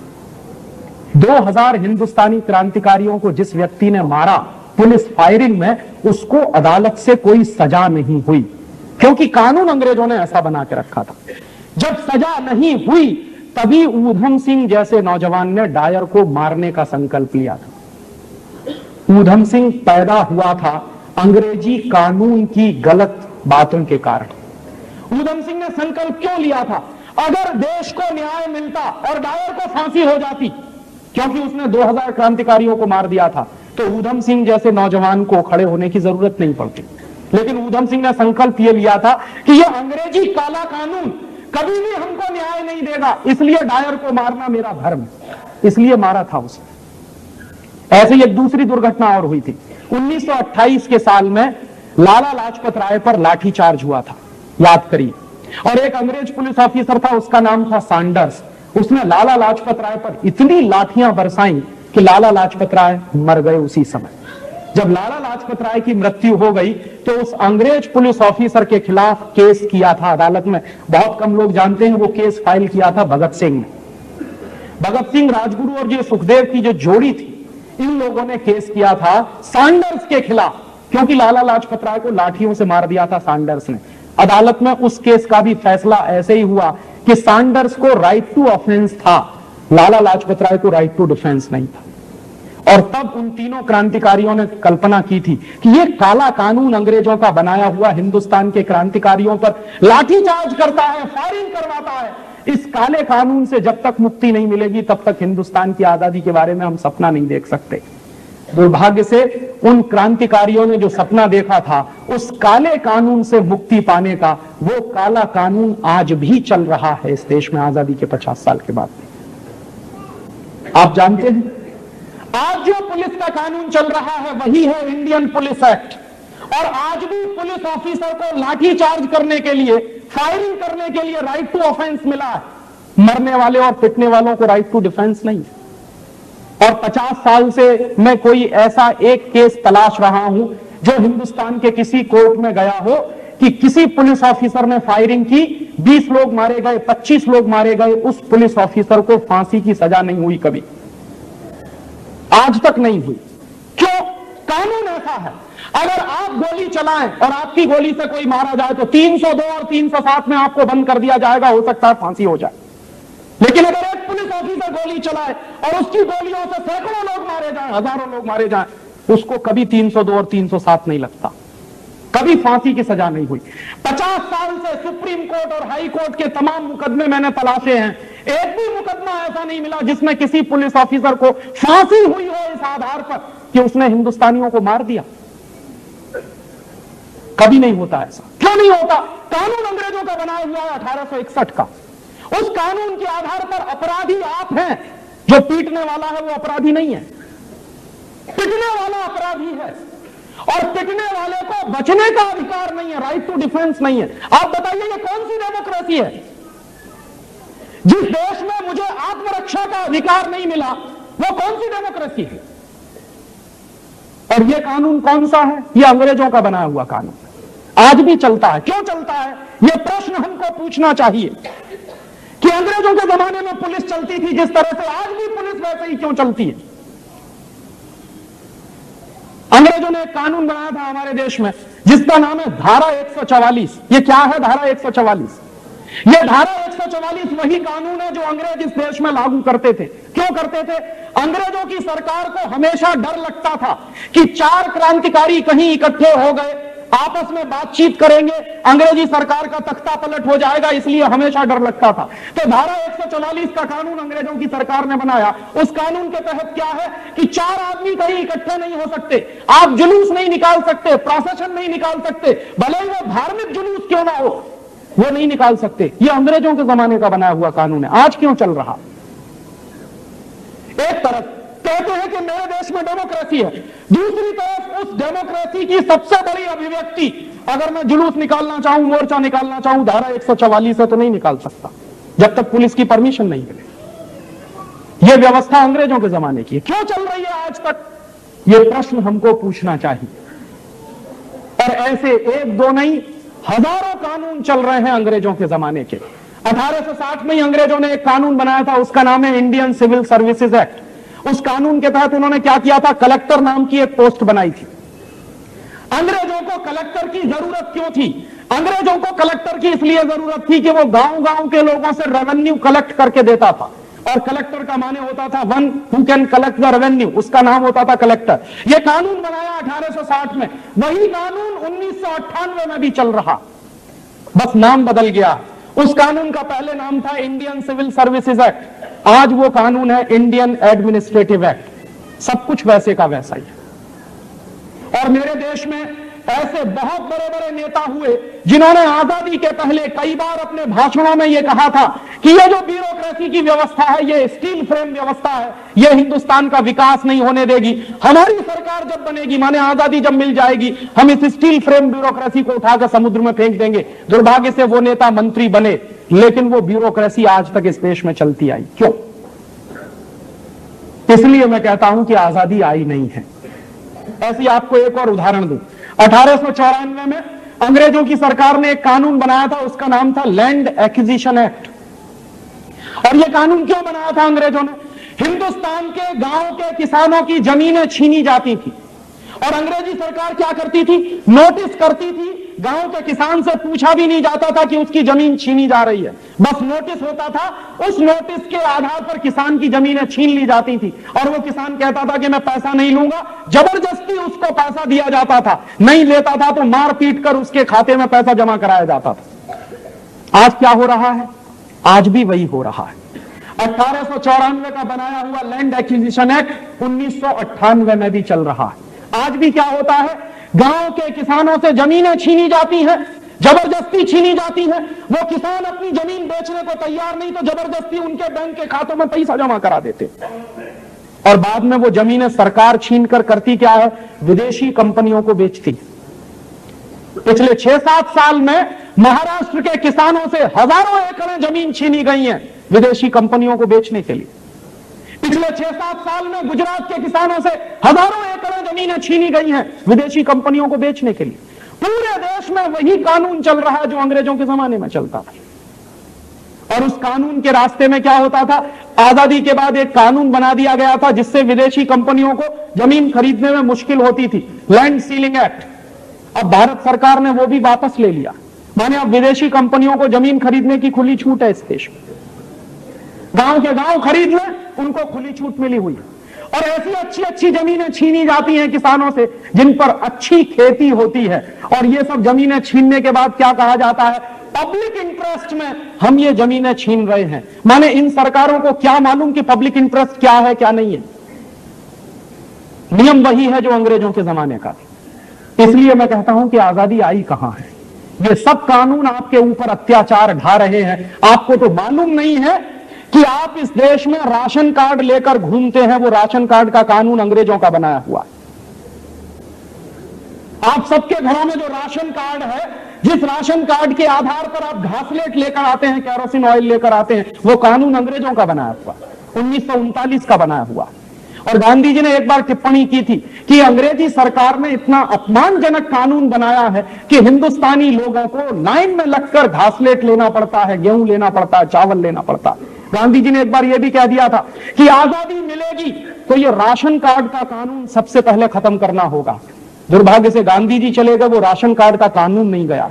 दो हजार हिंदुस्तानी क्रांतिकारियों को जिस व्यक्ति ने मारा पुलिस फायरिंग में, उसको अदालत से कोई सजा नहीं हुई, क्योंकि कानून अंग्रेजों ने ऐसा बना के रखा था। जब सजा नहीं हुई, तभी ऊधम सिंह जैसे नौजवान ने डायर को मारने का संकल्प लिया था। ऊधम सिंह पैदा हुआ था अंग्रेजी कानून की गलत बातों के कारण। ऊधम सिंह ने संकल्प क्यों लिया था? अगर देश को न्याय मिलता और डायर को फांसी हो जाती, क्योंकि उसने दो हजार क्रांतिकारियों को मार दिया था, तो ऊधम सिंह जैसे नौजवान को खड़े होने की जरूरत नहीं पड़ती। लेकिन ऊधम सिंह ने संकल्प यह लिया था कि यह अंग्रेजी काला कानून कभी भी हमको न्याय नहीं देगा, इसलिए डायर को मारना मेरा धर्म है, इसलिए मारा था उसने। ऐसे ही एक दूसरी दुर्घटना और हुई थी। उन्नीस सौ अट्ठाईस के साल में लाला लाजपत राय पर लाठीचार्ज हुआ था, याद करिए। और एक अंग्रेज पुलिस ऑफिसर था, उसका नाम था सैंडर्स। उसने लाला लाजपत राय पर इतनी लाठियां बरसाई कि लाला लाजपत राय मर गए उसी समय। जब लाला लाजपत राय की मृत्यु हो गई, तो उस अंग्रेज पुलिस ऑफिसर के खिलाफ केस किया था अदालत में। बहुत कम लोग जानते हैं वो केस फाइल किया था भगत सिंह ने। भगत सिंह, राजगुरु और जो सुखदेव की जो जोड़ी थी, इन लोगों ने केस किया था सैंडर्स के खिलाफ, क्योंकि लाला लाजपत राय को लाठियों से मार दिया था सैंडर्स ने। अदालत में उस केस का भी फैसला ऐसे ही हुआ कि सैंडर्स को राइट टू ऑफेंस था, लाला लाजपत राय को राइट टू डिफेंस नहीं था। और तब उन तीनों क्रांतिकारियों ने कल्पना की थी कि यह काला कानून अंग्रेजों का बनाया हुआ हिंदुस्तान के क्रांतिकारियों पर लाठीचार्ज करता है, फायरिंग करवाता है। इस काले कानून से जब तक मुक्ति नहीं मिलेगी, तब तक हिंदुस्तान की आजादी के बारे में हम सपना नहीं देख सकते। दुर्भाग्य से उन क्रांतिकारियों ने जो सपना देखा था, उस काले कानून से मुक्ति पाने का, वो काला कानून आज भी चल रहा है इस देश में आजादी के पचास साल के बाद। आप जानते हैं, आज जो पुलिस का कानून चल रहा है वही है इंडियन पुलिस एक्ट। और आज भी पुलिस ऑफिसर को लाठी चार्ज करने के लिए, फायरिंग करने के लिए राइट टू ऑफेंस मिला है, मरने वाले और पिटने वालों को राइट टू डिफेंस नहीं। और पचास साल से मैं कोई ऐसा एक केस तलाश रहा हूं जो हिंदुस्तान के किसी कोर्ट में गया हो कि किसी पुलिस ऑफिसर ने फायरिंग की, बीस लोग मारे गए, पच्चीस लोग मारे गए, उस पुलिस ऑफिसर को फांसी की सजा नहीं हुई कभी, आज तक नहीं हुई। क्यों? कानून ऐसा है। अगर आप गोली चलाएं और आपकी गोली से कोई मारा जाए तो तीन सौ दो और तीन सौ सात में आपको बंद कर दिया जाएगा, हो सकता है फांसी हो जाए। लेकिन अगर एक पुलिस ऑफिसर गोली चलाए और उसकी गोलियों से सैकड़ों लोग मारे जाएं, हजारों लोग मारे जाएं, उसको कभी तीन सौ दो और तीन सौ सात नहीं लगता, कभी फांसी की सजा नहीं हुई। पचास साल से सुप्रीम कोर्ट और हाई कोर्ट के तमाम मुकदमे मैंने तलाशे हैं, एक भी मुकदमा ऐसा नहीं मिला जिसमें किसी पुलिस ऑफिसर को फांसी हुई हो इस आधार पर कि उसने हिंदुस्तानियों को मार दिया? कभी नहीं होता ऐसा। क्यों नहीं होता? कानून अंग्रेजों का बनाया हुआ है अठारह सौ इकसठ का। उस कानून के आधार पर अपराधी आप हैं। जो पीटने वाला है वो अपराधी नहीं है, पिटने वाला अपराधी है। और पिटने वाले को बचने का अधिकार नहीं है, राइट टू डिफेंस नहीं है। आप बताइए ये कौन सी डेमोक्रेसी है? जिस देश में मुझे आत्मरक्षा का अधिकार नहीं मिला वो कौन सी डेमोक्रेसी है? और ये कानून कौन सा है? ये अंग्रेजों का बनाया हुआ कानून आज भी चलता है। क्यों चलता है? ये प्रश्न हमको पूछना चाहिए कि अंग्रेजों के जमाने में पुलिस चलती थी जिस तरह से, आज भी पुलिस वैसे ही क्यों चलती है? अंग्रेजों ने एक कानून बनाया था हमारे देश में जिसका नाम है धारा एक सौ चवालीस। ये क्या है धारा एक सौ चवालीस? ये धारा एक सौ चवालीस वही कानून है जो अंग्रेज इस देश में लागू करते थे। क्यों करते थे? अंग्रेजों की सरकार को हमेशा डर लगता था कि चार क्रांतिकारी कहीं इकट्ठे हो गए, आपस में बातचीत करेंगे, अंग्रेजी सरकार का तख्ता पलट हो जाएगा, इसलिए हमेशा डर लगता था। तो धारा एक सौ चवालीस का कानून अंग्रेजों की सरकार ने बनाया। उस कानून के तहत क्या है कि चार आदमी कहीं इकट्ठे नहीं हो सकते, आप जुलूस नहीं निकाल सकते, प्रोसेशन नहीं निकाल सकते, भले ही वो धार्मिक जुलूस क्यों ना हो, वो नहीं निकाल सकते। ये अंग्रेजों के जमाने का बनाया हुआ कानून है। आज क्यों चल रहा? एक तरफ कहते हैं कि मेरे देश में डेमोक्रेसी है, दूसरी तरफ उस डेमोक्रेसी की सबसे बड़ी अभिव्यक्ति, अगर मैं जुलूस निकालना चाहूं, मोर्चा निकालना चाहूं, धारा एक सौ चवालीस है तो नहीं निकाल सकता जब तक पुलिस की परमिशन नहीं मिले। यह व्यवस्था अंग्रेजों के जमाने की है। क्यों चल रही है आज तक? यह प्रश्न हमको पूछना चाहिए। और ऐसे एक दो नहीं, हजारों कानून चल रहे हैं अंग्रेजों के जमाने के। अठारह सौ साठ में ही अंग्रेजों ने एक कानून बनाया था, उसका नाम है इंडियन सिविल सर्विसेज एक्ट। उस कानून के तहत उन्होंने क्या किया था? कलेक्टर नाम की एक पोस्ट बनाई थी। अंग्रेजों को कलेक्टर की जरूरत क्यों थी? अंग्रेजों को कलेक्टर की इसलिए जरूरत थी कि वो गांव गांव के लोगों से रेवेन्यू कलेक्ट करके देता था। और कलेक्टर का माने होता था one who can collect the revenue, उसका नाम होता था कलेक्टर। यह कानून बनाया अठारह सौ साठ में। वही कानून उन्नीस सौ अट्ठानवे में भी चल रहा, बस नाम बदल गया। उस कानून का पहले नाम था इंडियन सिविल सर्विसेज एक्ट, आज वो कानून है इंडियन एडमिनिस्ट्रेटिव एक्ट। सब कुछ वैसे का वैसा ही है। और मेरे देश में ऐसे बहुत बड़े बड़े नेता हुए जिन्होंने आजादी के पहले कई बार अपने भाषणों में यह कहा था कि यह जो ब्यूरोक्रेसी की व्यवस्था है, यह स्टील फ्रेम व्यवस्था है, यह हिंदुस्तान का विकास नहीं होने देगी। हमारी सरकार जब बनेगी, माने आजादी जब मिल जाएगी, हम इस स्टील फ्रेम ब्यूरोक्रेसी को उठाकर समुद्र में फेंक देंगे। दुर्भाग्य से वो नेता मंत्री बने, लेकिन वो ब्यूरोक्रेसी आज तक इस देश में चलती आई। क्यों? इसलिए मैं कहता हूं कि आजादी आई नहीं है। ऐसी आपको एक और उदाहरण दूं। अठारह सौ चौरानवे में अंग्रेजों की सरकार ने एक कानून बनाया था, उसका नाम था लैंड एक्विजिशन एक्ट। और यह कानून क्यों बनाया था अंग्रेजों ने? हिंदुस्तान के गांव के किसानों की जमीनें छीनी जाती थी और अंग्रेजी सरकार क्या करती थी? नोटिस करती थी। गांव के किसान से पूछा भी नहीं जाता था कि उसकी जमीन छीनी जा रही है, बस नोटिस होता था। उस नोटिस के आधार पर किसान की जमीनें छीन ली जाती थी और वो किसान कहता था कि मैं पैसा नहीं लूंगा, जबरदस्ती उसको पैसा दिया जाता था। नहीं लेता था तो मार पीट कर उसके खाते में पैसा जमा कराया जाता था। आज क्या हो रहा है? आज भी वही हो रहा है। अठारह सौ चौरानवे का बनाया हुआ लैंड एक्विजिशन एक्ट उन्नीस सौ अट्ठानवे में भी चल रहा है। आज भी क्या होता है? गांव के किसानों से जमीनें छीनी जाती हैं, जबरदस्ती छीनी जाती हैं। वो किसान अपनी जमीन बेचने को तैयार नहीं तो जबरदस्ती उनके बैंक के खातों में पैसा जमा करा देते। और बाद में वो जमीनें सरकार छीन कर करती क्या है? विदेशी कंपनियों को बेचती। पिछले छह सात साल में महाराष्ट्र के किसानों से हजारों एकड़ जमीन छीनी गई है विदेशी कंपनियों को बेचने के लिए। पिछले छह सात साल में गुजरात के किसानों से हजारों एकड़ जमीनें छीनी गई हैं विदेशी कंपनियों को बेचने के लिए। पूरे देश में वही कानून चल रहा है जो अंग्रेजों के जमाने में चलता था। और उस कानून के रास्ते में क्या होता था? आजादी के बाद एक कानून बना दिया गया था जिससे विदेशी कंपनियों को जमीन खरीदने में मुश्किल होती थी, लैंड सीलिंग एक्ट। अब भारत सरकार ने वो भी वापस ले लिया, माने अब विदेशी कंपनियों को जमीन खरीदने की खुली छूट है इस देश में। गांव के गांव खरीद लें, उनको खुली छूट मिली हुई है। और ऐसी अच्छी अच्छी जमीनें छीनी जाती हैं किसानों से जिन पर अच्छी खेती होती है। और ये सब जमीनें छीनने के बाद क्या कहा जाता है? पब्लिक इंटरेस्ट में हम ये जमीनें छीन रहे हैं। माने इन सरकारों को क्या मालूम कि पब्लिक इंटरेस्ट क्या है क्या नहीं है? नियम वही है जो अंग्रेजों के जमाने का था। इसलिए मैं कहता हूं कि आजादी आई कहां है। ये सब कानून आपके ऊपर अत्याचार ढा रहे हैं। आपको तो मालूम नहीं है कि आप इस देश में राशन कार्ड लेकर घूमते हैं, वो राशन कार्ड का कानून अंग्रेजों का बनाया हुआ है। आप सबके घरों में जो राशन कार्ड है, जिस राशन कार्ड के आधार पर आप घासलेट लेकर आते हैं, केरोसिन ऑयल लेकर आते हैं, वो कानून अंग्रेजों का बनाया हुआ, उन्नीस सौ उनतालीस का बनाया हुआ। और गांधी जी ने एक बार टिप्पणी की थी कि अंग्रेजी सरकार ने इतना अपमानजनक कानून बनाया है कि हिंदुस्तानी लोगों को लाइन में लगकर घासलेट लेना पड़ता है, गेहूं लेना पड़ता है, चावल लेना पड़ता है। गांधी जी ने एक बार यह भी कह दिया था कि आजादी मिलेगी तो ये राशन कार्ड का कानून सबसे पहले खत्म करना होगा। दुर्भाग्य से गांधी जी चले गए, वो राशन कार्ड का कानून नहीं गया।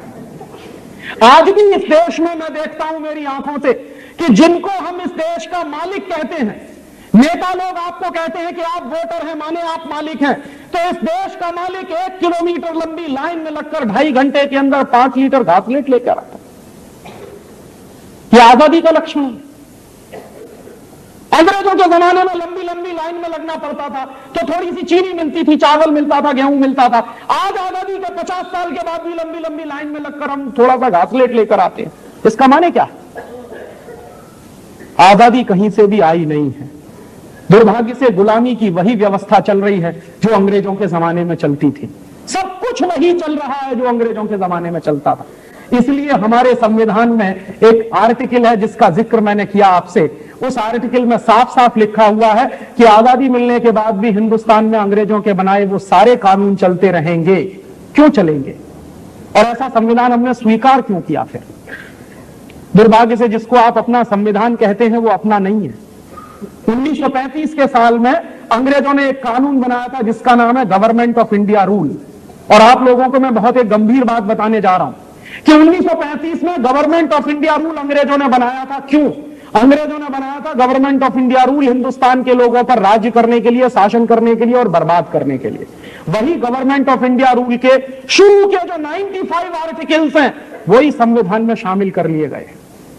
आज भी इस देश में मैं देखता हूं मेरी आंखों से कि जिनको हम इस देश का मालिक कहते हैं, नेता लोग आपको कहते हैं कि आप वोटर हैं, माने आप मालिक हैं, तो इस देश का मालिक एक किलोमीटर लंबी लाइन में लगकर ढाई घंटे के अंदर पांच लीटर घासलेट लेकर आता है। यह आजादी का लक्षण है। अंग्रेजों के जमाने में लंबी लंबी लाइन में लगना पड़ता था तो थोड़ी सी चीनी मिलती थी, चावल मिलता था, गेहूं मिलता था। आज आजादी के पचास साल के बाद भी लंबी लंबी लाइन में लगकर हम थोड़ा सा घासलेट लेकर आते हैं। इसका माने क्या? आजादी कहीं से भी आई नहीं है। दुर्भाग्य से गुलामी की वही व्यवस्था चल रही है जो अंग्रेजों के जमाने में चलती थी। सब कुछ वही चल रहा है जो अंग्रेजों के जमाने में चलता था। इसलिए हमारे संविधान में एक आर्टिकल है जिसका जिक्र मैंने किया आपसे। उस आर्टिकल में साफ साफ लिखा हुआ है कि आजादी मिलने के बाद भी हिंदुस्तान में अंग्रेजों के बनाए वो सारे कानून चलते रहेंगे। क्यों चलेंगे? और ऐसा संविधान हमने स्वीकार क्यों किया? फिर दुर्भाग्य से जिसको आप अपना संविधान कहते हैं वो अपना नहीं है। उन्नीस सौ पैंतीस के साल में अंग्रेजों ने एक कानून बनाया था जिसका नाम है गवर्नमेंट ऑफ इंडिया रूल। और आप लोगों को मैं बहुत एक गंभीर बात बताने जा रहा हूं कि उन्नीस सौ पैंतीस में गवर्नमेंट ऑफ इंडिया रूल अंग्रेजों ने बनाया था। क्यों अंग्रेजों ने बनाया था government of India rule? Hindustan के लोगों पर राज्य करने के लिए, शासन करने के लिए और बर्बाद करने के लिए। वही गवर्नमेंट ऑफ इंडिया रूल के शुरू के जो पचानवे आर्टिकल्स हैं वही संविधान में शामिल कर लिए गए।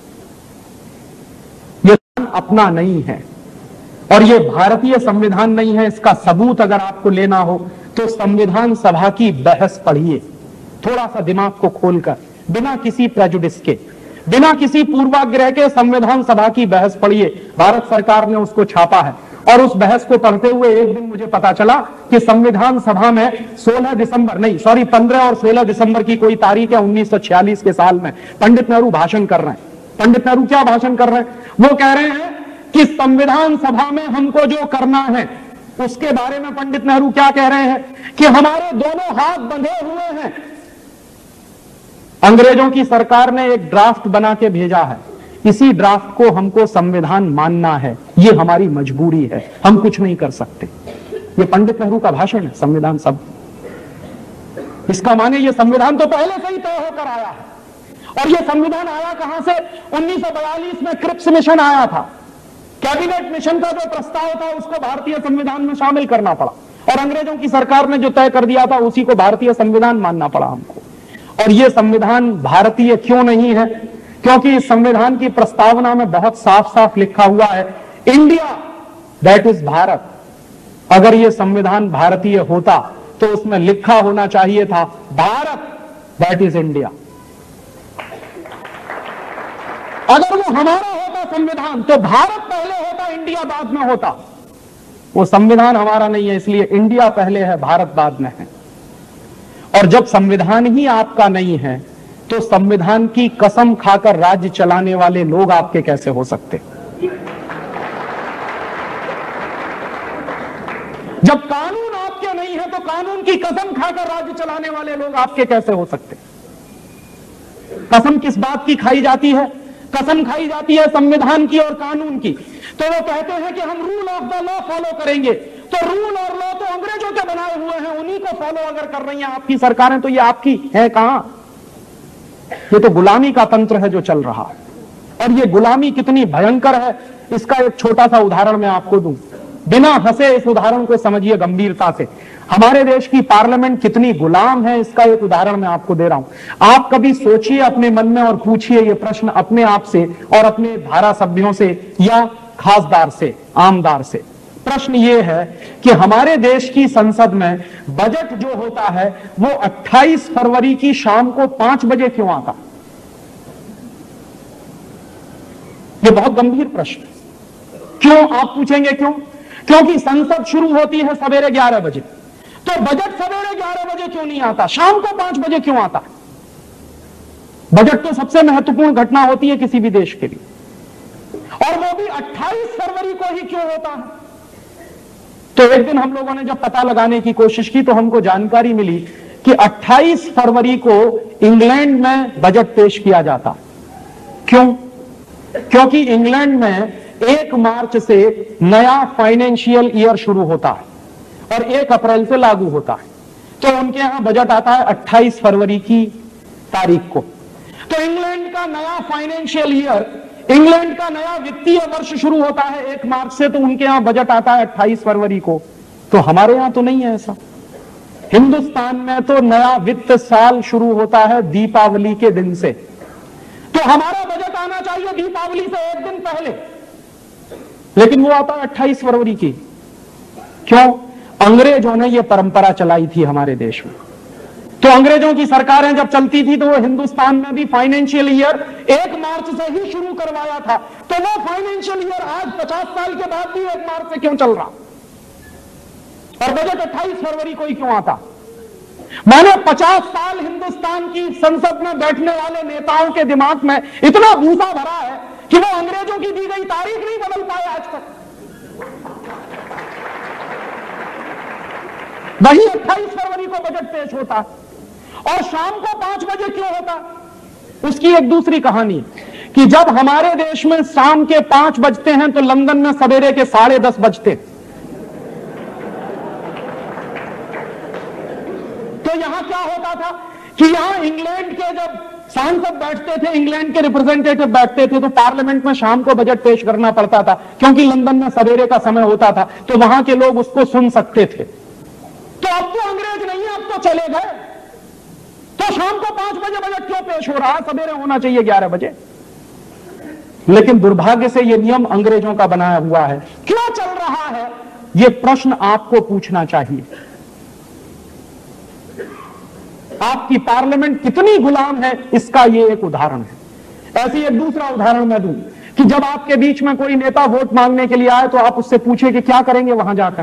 ये अपना नहीं है और ये भारतीय संविधान नहीं है। इसका सबूत अगर आपको लेना हो तो संविधान सभा की बहस पढ़िए, थोड़ा सा दिमाग को खोलकर, बिना किसी प्रेजुडिस के, बिना किसी पूर्वाग्रह के संविधान सभा की बहस पढ़िए। भारत सरकार ने उसको छापा है और उस बहस को पढ़ते हुए एक दिन मुझे पता चला कि संविधान सभा में सोलह दिसंबर नहीं सॉरी पंद्रह और सोलह दिसंबर की कोई तारीख है उन्नीस सौ छियालीस के साल में पंडित नेहरू भाषण कर रहे हैं। पंडित नेहरू क्या भाषण कर रहे हैं? वो कह रहे हैं कि संविधान सभा में हमको जो करना है उसके बारे में पंडित नेहरू क्या कह रहे हैं कि हमारे दोनों हाथ बंधे हुए हैं। अंग्रेजों की सरकार ने एक ड्राफ्ट बना के भेजा है, इसी ड्राफ्ट को हमको संविधान मानना है, ये हमारी मजबूरी है, हम कुछ नहीं कर सकते। ये पंडित नेहरू का भाषण है संविधान सभा। इसका माने ये संविधान तो पहले से ही तय होकर आया है। और ये संविधान आया कहां से? उन्नीस सौ बयालीस में क्रिप्स मिशन आया था। कैबिनेट मिशन का जो प्रस्ताव था उसको भारतीय संविधान में शामिल करना पड़ा और अंग्रेजों की सरकार ने जो तय कर दिया था उसी को भारतीय संविधान मानना पड़ा हमको। और यह संविधान भारतीय क्यों नहीं है? क्योंकि इस संविधान की प्रस्तावना में बहुत साफ साफ लिखा हुआ है इंडिया दैट इज भारत। अगर यह संविधान भारतीय होता तो उसमें लिखा होना चाहिए था भारत दैट इज इंडिया। अगर वो हमारा होता संविधान तो भारत पहले होता, इंडिया बाद में होता। वो संविधान हमारा नहीं है, इसलिए इंडिया पहले है, भारत बाद में है। और जब संविधान ही आपका नहीं है तो संविधान की कसम खाकर राज्य चलाने वाले लोग आपके कैसे हो सकते? जब कानून आपके नहीं है तो कानून की कसम खाकर राज्य चलाने वाले लोग आपके कैसे हो सकते? कसम किस बात की खाई जाती है? कसम खाई जाती है संविधान की और कानून की। तो वो कहते हैं कि हम rule of the law follow करेंगे। तो रूल और लॉ तो अंग्रेजों के बनाए हुए हैं, उन्हीं को फॉलो अगर कर रही हैं आपकी सरकारें तो ये आपकी है कहां? ये तो गुलामी का तंत्र है जो चल रहा है। और ये गुलामी कितनी भयंकर है इसका एक छोटा सा उदाहरण मैं आपको दूं। बिना हंसे इस उदाहरण को समझिए गंभीरता से। हमारे देश की पार्लियामेंट कितनी गुलाम है इसका एक उदाहरण मैं आपको दे रहा हूं। आप कभी सोचिए अपने मन में और पूछिए ये प्रश्न अपने आप से और अपने धारा सभ्यों से या खासदार से, आमदार से। प्रश्न ये है कि हमारे देश की संसद में बजट जो होता है वो अट्ठाईस फरवरी की शाम को पांच बजे क्यों आता? ये बहुत गंभीर प्रश्न। क्यों, आप पूछेंगे क्यों? क्योंकि संसद शुरू होती है सवेरे ग्यारह बजे, तो बजट सवेरे ग्यारह बजे क्यों नहीं आता? शाम को पांच बजे क्यों आता? बजट तो सबसे महत्वपूर्ण घटना होती है किसी भी देश के लिए, और वो भी अट्ठाईस फरवरी को ही क्यों होता है? तो एक दिन हम लोगों ने जब पता लगाने की कोशिश की तो हमको जानकारी मिली कि अट्ठाईस फरवरी को इंग्लैंड में बजट पेश किया जाता। क्यों? क्योंकि इंग्लैंड में एक मार्च से नया फाइनेंशियल ईयर शुरू होता है और एक अप्रैल से लागू होता है, तो उनके यहां बजट आता है अट्ठाईस फरवरी की तारीख को। तो इंग्लैंड का नया फाइनेंशियल ईयर, इंग्लैंड का नया वित्तीय वर्ष शुरू होता है एक मार्च से, तो उनके यहां बजट आता है अट्ठाईस फरवरी को। तो हमारे यहां तो नहीं है ऐसा। हिंदुस्तान में तो नया वित्त साल शुरू होता है दीपावली के दिन से, तो हमारा बजट आना चाहिए दीपावली से एक दिन पहले, लेकिन वो आता है अट्ठाईस फरवरी की। क्यों? अंग्रेजों ने ये परंपरा चलाई थी हमारे देश में। तो अंग्रेजों की सरकारें जब चलती थी तो वो हिंदुस्तान में भी फाइनेंशियल ईयर एक मार्च से ही शुरू करवाया था, तो वो फाइनेंशियल ईयर आज पचास साल के बाद भी एक मार्च से क्यों चल रहा, और बजट अट्ठाईस फरवरी को ही क्यों आता? मैंने पचास साल हिंदुस्तान की संसद में बैठने वाले नेताओं के दिमाग में इतना भूसा भरा है कि वो अंग्रेजों की दी गई तारीख नहीं बदल पाए आज तक। वही अट्ठाईस फरवरी को बजट पेश होता और शाम को पांच बजे क्यों होता? उसकी एक दूसरी कहानी कि जब हमारे देश में शाम के पांच बजते हैं तो लंदन में सवेरे के साढ़े दस बजते। तो यहां क्या होता था कि यहां इंग्लैंड के जब सांसद बैठते थे, इंग्लैंड के रिप्रेजेंटेटिव बैठते थे, तो पार्लियामेंट में शाम को बजट पेश करना पड़ता था, क्योंकि लंदन में सवेरे का समय होता था, तो वहां के लोग उसको सुन सकते थे। तो अब तो अंग्रेज नहीं है, अब तो चले गए, तो शाम को पांच बजे बजट क्यों पेश हो रहा है? सवेरे होना चाहिए ग्यारह बजे। लेकिन दुर्भाग्य से यह नियम अंग्रेजों का बनाया हुआ है। क्यों चल रहा है? यह प्रश्न आपको पूछना चाहिए। आपकी पार्लियामेंट कितनी गुलाम है, इसका यह एक उदाहरण है। ऐसी एक दूसरा उदाहरण मैं दूं कि जब आपके बीच में कोई नेता वोट मांगने के लिए आए तो आप उससे पूछे कि क्या करेंगे वहां जाकर।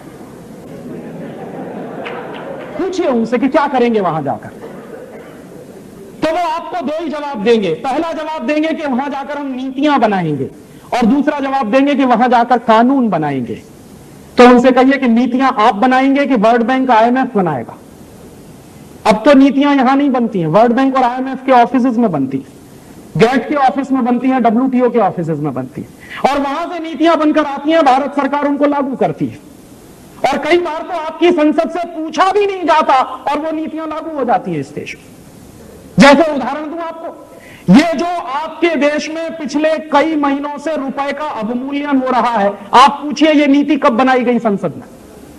पूछिए उनसे कि क्या करेंगे वहां जाकर, तो वो आपको दो ही जवाब देंगे। पहला जवाब देंगे कि वहां जाकर हम नीतियां बनाएंगे, और दूसरा जवाब देंगे कि वहां जाकर कानून बनाएंगे। तो उनसे कहिए कि नीतियां आप बनाएंगे कि वर्ल्ड बैंक आईएमएफ बनाएगा? अब तो नीतियां यहां नहीं बनती हैं, वर्ल्ड बैंक और आईएमएफ के ऑफिस में बनती है, गेट के ऑफिस में बनती है, डब्ल्यूटीओ के ऑफिस में बनती है, और वहां से नीतियां बनकर आती हैं, भारत सरकार उनको लागू करती है। और कई बार तो आपकी संसद से पूछा भी नहीं जाता और वो नीतियां लागू हो जाती है इस देश में। जैसे उदाहरण दूं आपको, ये जो आपके देश में पिछले कई महीनों से रुपए का अवमूल्यन हो रहा है, आप पूछिए ये नीति कब बनाई गई संसद में?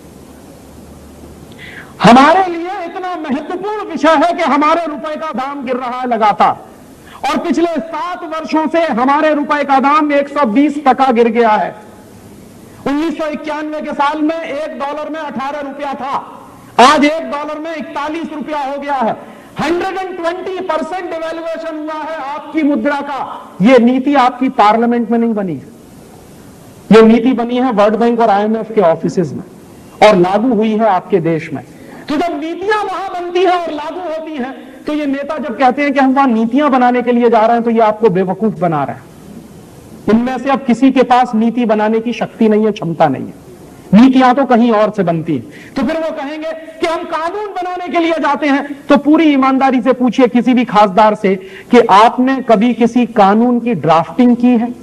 हमारे लिए इतना महत्वपूर्ण विषय है कि हमारे रुपए का दाम गिर रहा है लगातार, और पिछले सात वर्षों से हमारे रुपए का दाम एक सौ बीस टका गिर गया है। उन्नीस सौ इक्यानवे के साल में एक डॉलर में अठारह रुपया था, आज एक डॉलर में इकतालीस रुपया हो गया है। एक सौ बीस परसेंट डिवैल्यूएशन हुआ है आपकी मुद्रा का। यह नीति आपकी पार्लियामेंट में नहीं बनी है, यह नीति बनी है वर्ल्ड बैंक और आईएमएफ के ऑफिसेज में और लागू हुई है आपके देश में। तो जब नीतियां वहां बनती हैं और लागू होती हैं, तो ये नेता जब कहते हैं कि हम वहां नीतियां बनाने के लिए जा रहे हैं, तो ये आपको बेवकूफ बना रहे हैं। इनमें से अब किसी के पास नीति बनाने की शक्ति नहीं है, क्षमता नहीं है, नीतियां तो कहीं और से बनती हैं। तो फिर वो कहेंगे कि हम कानून बनाने के लिए जाते हैं। तो पूरी ईमानदारी से पूछिए किसी भी खासदार से कि आपने कभी किसी कानून की ड्राफ्टिंग की है?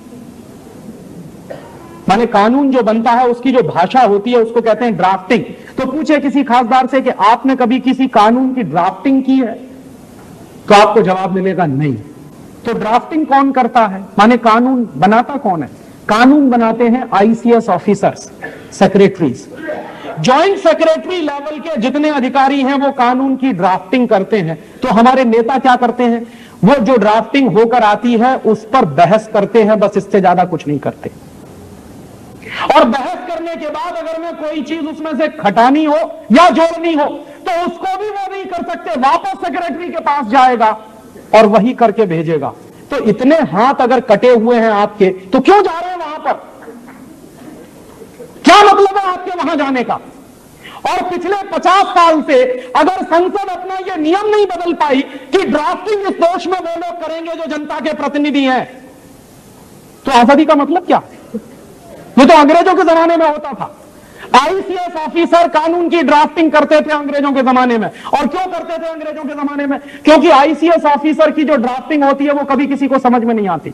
माने कानून जो बनता है उसकी जो भाषा होती है उसको कहते हैं ड्राफ्टिंग। तो पूछे किसी खासदार से कि आपने कभी किसी कानून की ड्राफ्टिंग की है, तो आपको जवाब मिलेगा नहीं। तो ड्राफ्टिंग कौन करता है, माने कानून बनाता कौन है? कानून बनाते हैं ICS officers, secretaries. Joint secretary level के जितने अधिकारी हैं वो कानून की ड्राफ्टिंग करते हैं। तो हमारे नेता क्या करते हैं? वो जो ड्राफ्टिंग होकर आती है उस पर बहस करते हैं, बस इससे ज्यादा कुछ नहीं करते। और बहस करने के बाद अगर मैं कोई चीज उसमें से घटानी हो या जोड़नी हो तो उसको भी वो नहीं कर सकते, वापस सेक्रेटरी के पास जाएगा और वही करके भेजेगा। तो इतने हाथ अगर कटे हुए हैं आपके, तो क्यों जा रहे हैं वहां पर? क्या मतलब है आपके वहां जाने का? और पिछले पचास साल से अगर संसद अपना यह नियम नहीं बदल पाई कि ड्राफ्टिंग इस दोष में वो लोग करेंगे जो जनता के प्रतिनिधि हैं, तो आजादी का मतलब क्या? ये तो अंग्रेजों के जमाने में होता था। आईसीएस ऑफिसर कानून की ड्राफ्टिंग करते थे अंग्रेजों के जमाने में। और क्यों करते थे अंग्रेजों के जमाने में? क्योंकि आईसीएस ऑफिसर की जो ड्राफ्टिंग होती है वो कभी किसी को समझ में नहीं आती,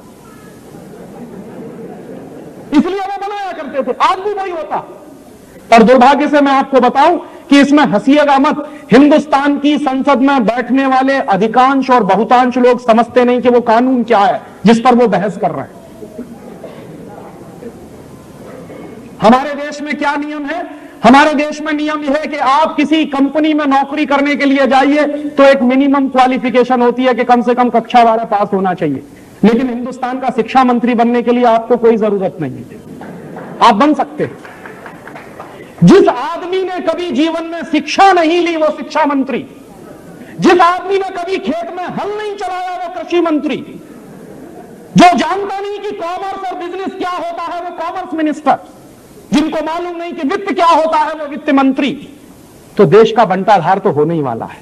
इसलिए वो बनाया करते थे। आज भी वही होता। और दुर्भाग्य से मैं आपको बताऊं कि इसमें हंसिएगा मत, हिंदुस्तान की संसद में बैठने वाले अधिकांश और बहुतांश लोग समझते नहीं कि वो कानून क्या है जिस पर वो बहस कर रहे हैं। हमारे देश में क्या नियम है? हमारे देश में नियम यह है कि आप किसी कंपनी में नौकरी करने के लिए जाइए तो एक मिनिमम क्वालिफिकेशन होती है कि कम से कम कक्षा बारह पास होना चाहिए। लेकिन हिंदुस्तान का शिक्षा मंत्री बनने के लिए आपको कोई जरूरत नहीं है, आप बन सकते हैं। जिस आदमी ने कभी जीवन में शिक्षा नहीं ली वो शिक्षा मंत्री, जिस आदमी ने कभी खेत में हल नहीं चलाया वो कृषि मंत्री, जो जानता नहीं कि कॉमर्स और बिजनेस क्या होता है वो कॉमर्स मिनिस्टर, जिनको मालूम नहीं कि वित्त क्या होता है वो वित्त मंत्री। तो देश का बंटाधार तो होने ही वाला है।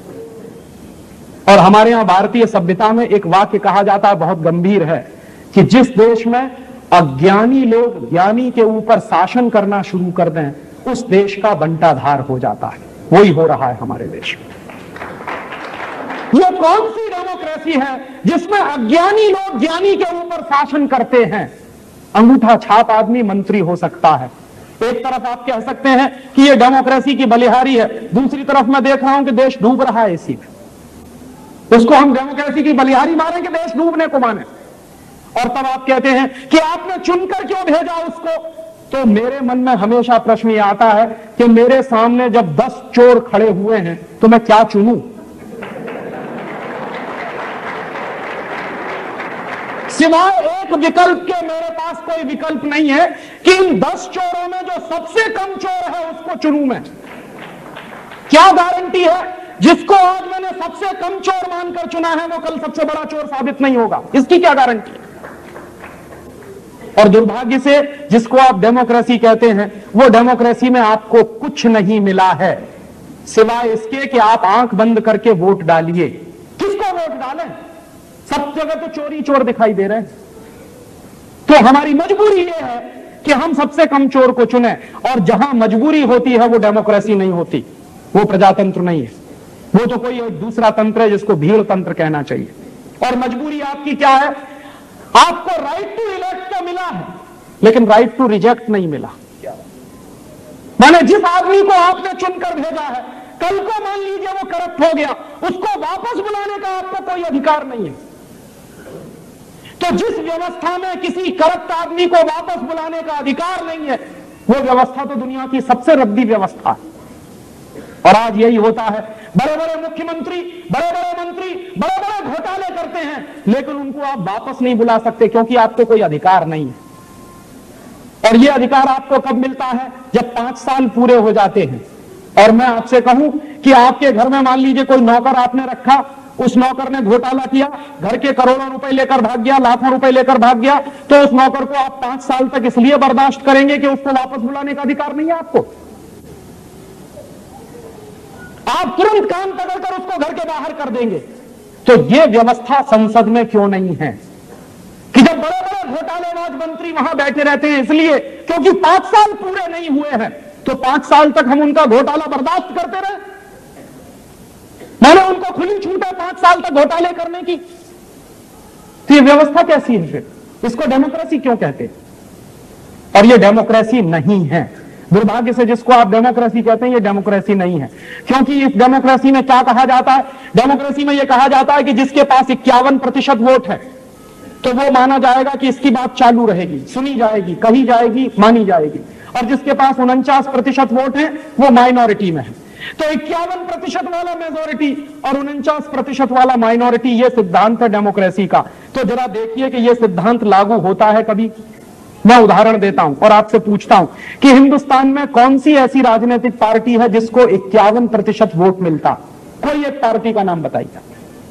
और हमारे यहां भारतीय सभ्यता में एक वाक्य कहा जाता है, बहुत गंभीर है, कि जिस देश में अज्ञानी लोग ज्ञानी के ऊपर शासन करना शुरू कर दें उस देश का बंटाधार हो जाता है। वही हो रहा है हमारे देश में। ये कौन सी डेमोक्रेसी है जिसमें अज्ञानी लोग ज्ञानी के ऊपर शासन करते हैं? अंगूठा छाप आदमी मंत्री हो सकता है। एक तरफ आप कह सकते हैं कि ये डेमोक्रेसी की बलिहारी है, दूसरी तरफ मैं देख रहा हूं कि देश डूब रहा है इसी में। उसको हम डेमोक्रेसी की बलिहारी माने कि देश डूबने को माने? और तब आप कहते हैं कि आपने चुनकर क्यों भेजा उसको? तो मेरे मन में हमेशा प्रश्न ये आता है कि मेरे सामने जब दस चोर खड़े हुए हैं तो मैं क्या चुनूं? सिवाय एक विकल्प के मेरे पास कोई विकल्प नहीं है कि इन दस चोरों में जो सबसे कम चोर है उसको चुनूं मैं। क्या गारंटी है जिसको आज मैंने सबसे कम चोर मानकर चुना है वो कल सबसे बड़ा चोर साबित नहीं होगा? इसकी क्या गारंटी है? और दुर्भाग्य से जिसको आप डेमोक्रेसी कहते हैं वो डेमोक्रेसी में आपको कुछ नहीं मिला है सिवाय इसके कि आप आंख बंद करके वोट डालिए। किसको वोट डालें? सब जगह तो चोरी चोर दिखाई दे रहे हैं। तो हमारी मजबूरी यह है कि हम सबसे कम चोर को चुने। और जहां मजबूरी होती है वो डेमोक्रेसी नहीं होती, वो प्रजातंत्र नहीं है, वो तो कोई दूसरा तंत्र है जिसको भीड़ तंत्र कहना चाहिए। और मजबूरी आपकी क्या है? आपको राइट टू इलेक्ट तो मिला है लेकिन राइट टू रिजेक्ट नहीं मिला। माने जिस आदमी को आपने चुनकर भेजा है, कल को मान लीजिए वो करप्ट हो गया, उसको वापस बुलाने का आपको कोई अधिकार नहीं है। तो जिस व्यवस्था में किसी करप्ट आदमी को वापस बुलाने का अधिकार नहीं है वो व्यवस्था तो दुनिया की सबसे रद्दी व्यवस्था है। और आज यही होता है, बड़े बड़े मुख्यमंत्री, बड़े बड़े मंत्री बड़े बड़े घोटाले करते हैं लेकिन उनको आप वापस नहीं बुला सकते क्योंकि आपको कोई अधिकार नहीं है। और ये अधिकार आपको कब मिलता है? जब पांच साल पूरे हो जाते हैं। और मैं आपसे कहूं कि आपके घर में मान लीजिए कोई नौकर आपने रखा, उस नौकर ने घोटाला किया, घर के करोड़ों रुपए लेकर भाग गया, लाखों रुपए लेकर भाग गया, तो उस नौकर को आप पांच साल तक इसलिए बर्दाश्त करेंगे कि उसको वापस बुलाने का अधिकार नहीं है आपको। आप तुरंत कान पकड़कर उसको घर के बाहर कर देंगे। तो यह व्यवस्था संसद में क्यों नहीं है कि जब बड़े बड़े घोटालेबाज मंत्री वहां बैठे रहते हैं इसलिए क्योंकि पांच साल पूरे नहीं हुए हैं, तो पांच साल तक हम उनका घोटाला बर्दाश्त करते रहे? मैंने उनको खुली छूट है पांच साल तक घोटाले करने की। तो ये व्यवस्था कैसी है फिर? इसको डेमोक्रेसी क्यों कहते हैं? और ये डेमोक्रेसी नहीं है। दुर्भाग्य से जिसको आप डेमोक्रेसी कहते हैं ये डेमोक्रेसी नहीं है। क्योंकि इस डेमोक्रेसी में क्या कहा जाता है? डेमोक्रेसी में यह कहा जाता है कि जिसके पास इक्यावन प्रतिशत वोट है तो वो माना जाएगा कि इसकी बात चालू रहेगी, सुनी जाएगी, कही जाएगी, मानी जाएगी। और जिसके पास उनचास प्रतिशत वोट है वो माइनॉरिटी में है। तो इक्यावन प्रतिशत वाला मेजोरिटी और उनचास प्रतिशत वाला माइनॉरिटी, ये सिद्धांत है डेमोक्रेसी का। तो जरा देखिए कि यह सिद्धांत लागू होता है कभी? मैं उदाहरण देता हूं और आपसे पूछता हूं कि हिंदुस्तान में कौन सी ऐसी राजनीतिक पार्टी है जिसको इक्यावन प्रतिशत वोट मिलता? कोई एक पार्टी का नाम बताइए,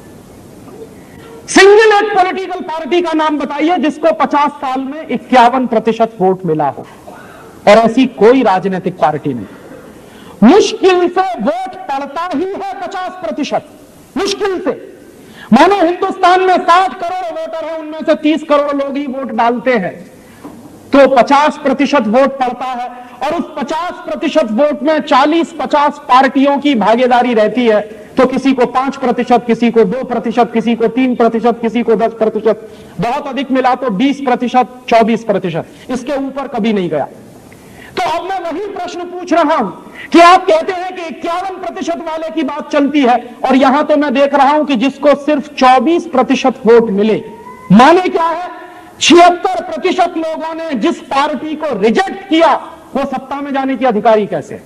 सिंगल एक पॉलिटिकल पार्टी का नाम बताइए जिसको पचास साल में इक्यावन प्रतिशत वोट मिला हो। और ऐसी कोई राजनीतिक पार्टी नहीं। मुश्किल से वोट पड़ता ही है पचास प्रतिशत, मुश्किल से। मानो हिंदुस्तान में साठ करोड़ वोटर है, उनमें से तीस करोड़ लोग ही वोट डालते हैं, तो पचास प्रतिशत वोट पड़ता है। और उस पचास प्रतिशत वोट में चालीस पचास पार्टियों की भागीदारी रहती है, तो किसी को पांच प्रतिशत, किसी को दो प्रतिशत, किसी को तीन प्रतिशत, किसी को दस प्रतिशत, बहुत अधिक मिला तो बीस प्रतिशत, चौबीस प्रतिशत, इसके ऊपर कभी नहीं गया। तो अब मैं वही प्रश्न पूछ रहा हूं कि आप कहते हैं कि इक्यावन प्रतिशत वाले की बात चलती है, और यहां तो मैं देख रहा हूं कि जिसको सिर्फ चौबीस प्रतिशत वोट मिले, माने क्या है, छिहत्तर प्रतिशत लोगों ने जिस पार्टी को रिजेक्ट किया वो सत्ता में जाने की अधिकारी कैसे?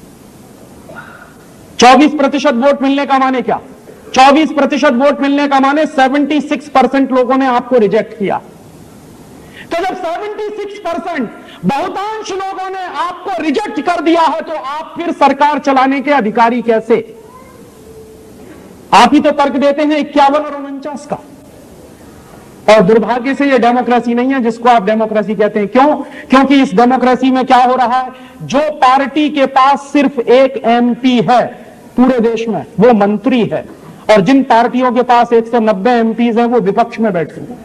चौबीस प्रतिशत वोट मिलने का माने क्या? चौबीस प्रतिशत वोट मिलने का माने छिहत्तर परसेंट लोगों ने आपको रिजेक्ट किया। तो जब छिहत्तर परसेंट बहुतांश लोगों ने आपको रिजेक्ट कर दिया है, तो आप फिर सरकार चलाने के अधिकारी कैसे? आप ही तो तर्क देते हैं इक्यावन और उनचास का। और दुर्भाग्य से यह डेमोक्रेसी नहीं है जिसको आप डेमोक्रेसी कहते हैं। क्यों? क्योंकि इस डेमोक्रेसी में क्या हो रहा है, जो पार्टी के पास सिर्फ एक एमपी है पूरे देश में, वो मंत्री है, और जिन पार्टियों के पास एक सौ नब्बे एमपीज हैं वो विपक्ष में बैठे हैं।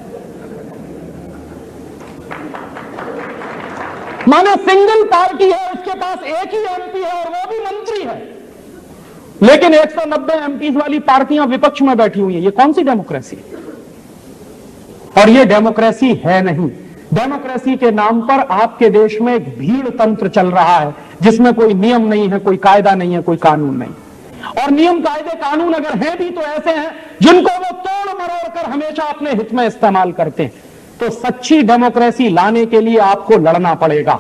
माने सिंगल पार्टी है, उसके पास एक ही एमपी है और वो भी मंत्री है, लेकिन एक सौ नब्बे एमपीज वाली पार्टियां विपक्ष में बैठी हुई हैं। ये कौन सी डेमोक्रेसी? और ये डेमोक्रेसी है नहीं। डेमोक्रेसी के नाम पर आपके देश में एक भीड़ तंत्र चल रहा है जिसमें कोई नियम नहीं है, कोई कायदा नहीं है, कोई कानून नहीं। और नियम कायदे कानून अगर हैं भी तो ऐसे हैं जिनको वो तोड़ मरोड़ कर हमेशा अपने हित में इस्तेमाल करते हैं। तो सच्ची डेमोक्रेसी लाने के लिए आपको लड़ना पड़ेगा।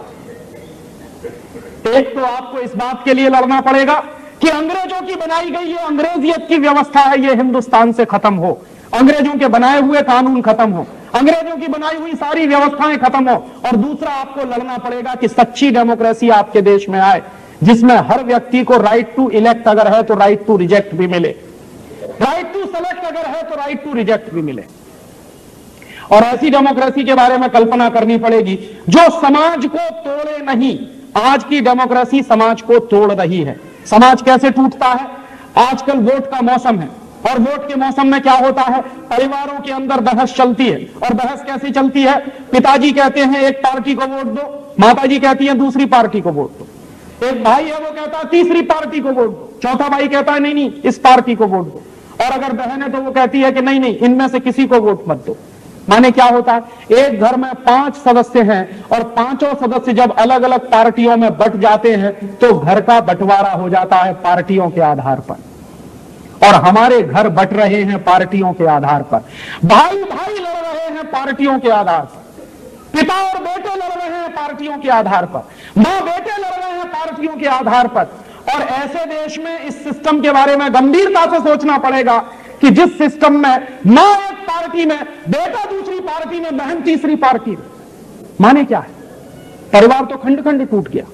एक तो आपको इस बात के लिए लड़ना पड़ेगा कि अंग्रेजों की बनाई गई ये अंग्रेजियत की व्यवस्था है, ये हिंदुस्तान से खत्म हो, अंग्रेजों के बनाए हुए कानून खत्म हो, अंग्रेजों की बनाई हुई सारी व्यवस्थाएं खत्म हो। और दूसरा आपको लड़ना पड़ेगा कि सच्ची डेमोक्रेसी आपके देश में आए, जिसमें हर व्यक्ति को राइट टू इलेक्ट अगर है तो राइट टू रिजेक्ट भी मिले, राइट टू सेलेक्ट अगर है तो राइट टू रिजेक्ट भी मिले। और ऐसी डेमोक्रेसी के बारे में कल्पना करनी पड़ेगी जो समाज को तोड़े नहीं। आज की डेमोक्रेसी समाज को तोड़ रही है। समाज कैसे टूटता है? आजकल वोट का मौसम है, और वोट के मौसम में क्या होता है, परिवारों के अंदर बहस चलती है। और बहस कैसी चलती है? पिताजी कहते हैं एक पार्टी को वोट दो, माताजी कहती है दूसरी पार्टी को वोट दो, एक भाई है वो कहता है तीसरी पार्टी को वोट दो, चौथा भाई कहता है नहीं नहीं इस पार्टी को वोट दो, और अगर बहन है तो वो कहती है कि नहीं नहीं इनमें से किसी को वोट मत दो। माने क्या होता है, एक घर में पांच सदस्य हैं और पांचों सदस्य जब अलग अलग पार्टियों में बट जाते हैं तो घर का बंटवारा हो जाता है पार्टियों के आधार पर। और हमारे घर बट रहे हैं पार्टियों के आधार पर, भाई भाई लड़ रहे हैं पार्टियों के आधार पर, पिता और बेटे लड़ रहे हैं पार्टियों के आधार पर, मां बेटे लड़ रहे हैं पार्टियों के आधार पर। और ऐसे देश में इस सिस्टम के बारे में गंभीरता से सोचना पड़ेगा कि जिस सिस्टम में मां एक पार्टी में, बेटा दूसरी पार्टी में, बहन तीसरी पार्टी में, माने क्या है, परिवार तो खंड खंड टूट गया।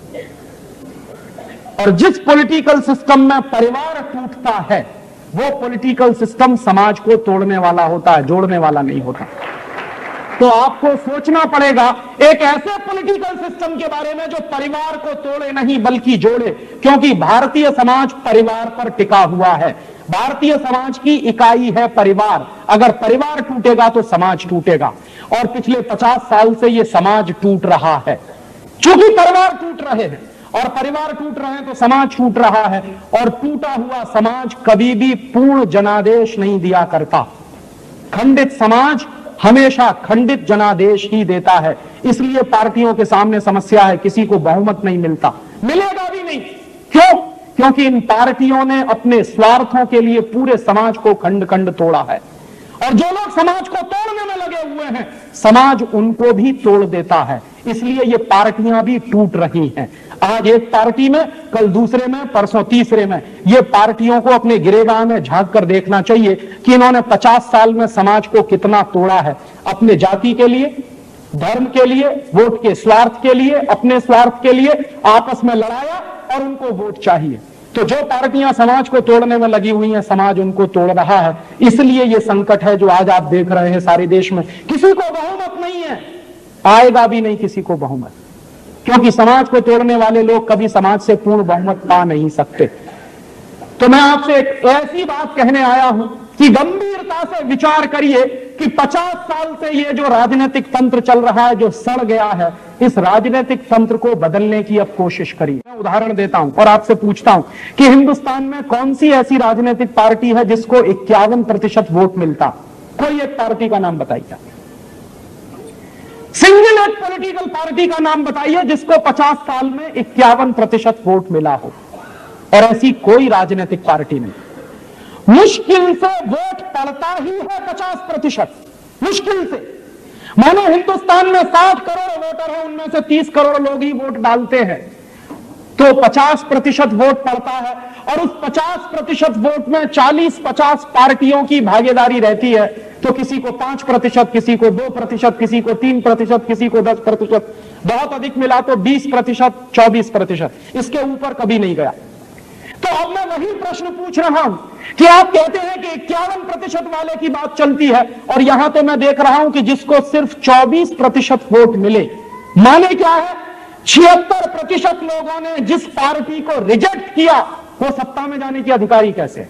और जिस पॉलिटिकल सिस्टम में परिवार टूटता है वो पॉलिटिकल सिस्टम समाज को तोड़ने वाला होता है, जोड़ने वाला नहीं होता। तो आपको सोचना पड़ेगा एक ऐसे पॉलिटिकल सिस्टम के बारे में जो परिवार को तोड़े नहीं बल्कि जोड़े, क्योंकि भारतीय समाज परिवार पर टिका हुआ है। भारतीय समाज की इकाई है परिवार। अगर परिवार टूटेगा तो समाज टूटेगा, और पिछले पचास साल से यह समाज टूट रहा है। चूंकि परिवार टूट रहे हैं और परिवार टूट रहे हैं तो समाज टूट रहा है, और टूटा हुआ समाज कभी भी पूर्ण जनादेश नहीं दिया करता। खंडित समाज हमेशा खंडित जनादेश ही देता है। इसलिए पार्टियों के सामने समस्या है, किसी को बहुमत नहीं मिलता, मिलेगा भी नहीं। क्यों? क्योंकि इन पार्टियों ने अपने स्वार्थों के लिए पूरे समाज को खंड खंड तोड़ा है। और जो लोग समाज को तोड़ने में लगे हुए हैं, समाज उनको भी तोड़ देता है। इसलिए ये पार्टियां भी टूट रही हैं। आज एक पार्टी में, कल दूसरे में, परसों तीसरे में। ये पार्टियों को अपने गिरेबान में झांक कर देखना चाहिए कि इन्होंने पचास साल में समाज को कितना तोड़ा है, अपने जाति के लिए, धर्म के लिए, वोट के स्वार्थ के लिए, अपने स्वार्थ के लिए आपस में लड़ाया और उनको वोट चाहिए। तो जो पार्टियां समाज को तोड़ने में लगी हुई हैं, समाज उनको तोड़ रहा है। इसलिए ये संकट है जो आज आप देख रहे हैं सारे देश में। किसी को बहुमत नहीं है, आएगा भी नहीं किसी को बहुमत, क्योंकि समाज को तोड़ने वाले लोग कभी समाज से पूर्ण बहुमत पा नहीं सकते। तो मैं आपसे एक ऐसी बात कहने आया हूं कि गंभीरता से विचार करिए कि पचास साल से ये जो राजनीतिक तंत्र चल रहा है, जो सड़ गया है, इस राजनीतिक तंत्र को बदलने की अब कोशिश करिए। मैं उदाहरण देता हूं और आपसे पूछता हूं कि हिंदुस्तान में कौन सी ऐसी राजनीतिक पार्टी है जिसको इक्यावन प्रतिशत वोट मिलता? कोई एक पार्टी का नाम बताइए, सिंगल एक पॉलिटिकल पार्टी का नाम बताइए जिसको पचास साल में इक्यावन प्रतिशत वोट मिला हो। और ऐसी कोई राजनीतिक पार्टी नहीं। मुश्किल से वोट पड़ता ही है पचास प्रतिशत, मुश्किल से। मानो हिंदुस्तान में साठ करोड़ वोटर हैं, उनमें से तीस करोड़ लोग ही वोट डालते हैं, तो पचास प्रतिशत वोट पड़ता है। और उस पचास प्रतिशत वोट में चालीस पचास पार्टियों की भागीदारी रहती है, तो किसी को पांच प्रतिशत, किसी को दो प्रतिशत, किसी को तीन प्रतिशत, किसी को दस प्रतिशत, बहुत अधिक मिला तो बीस प्रतिशत, चौबीस प्रतिशत, इसके ऊपर कभी नहीं गया। तो अब मैं वही प्रश्न पूछ रहा हूं कि आप कहते हैं कि इक्यावन प्रतिशत वाले की बात चलती है, और यहां तो मैं देख रहा हूं कि जिसको सिर्फ चौबीस प्रतिशत वोट मिले, माने क्या है, छिहत्तर प्रतिशत लोगों ने जिस पार्टी को रिजेक्ट किया वो सत्ता में जाने की अधिकारी कैसे?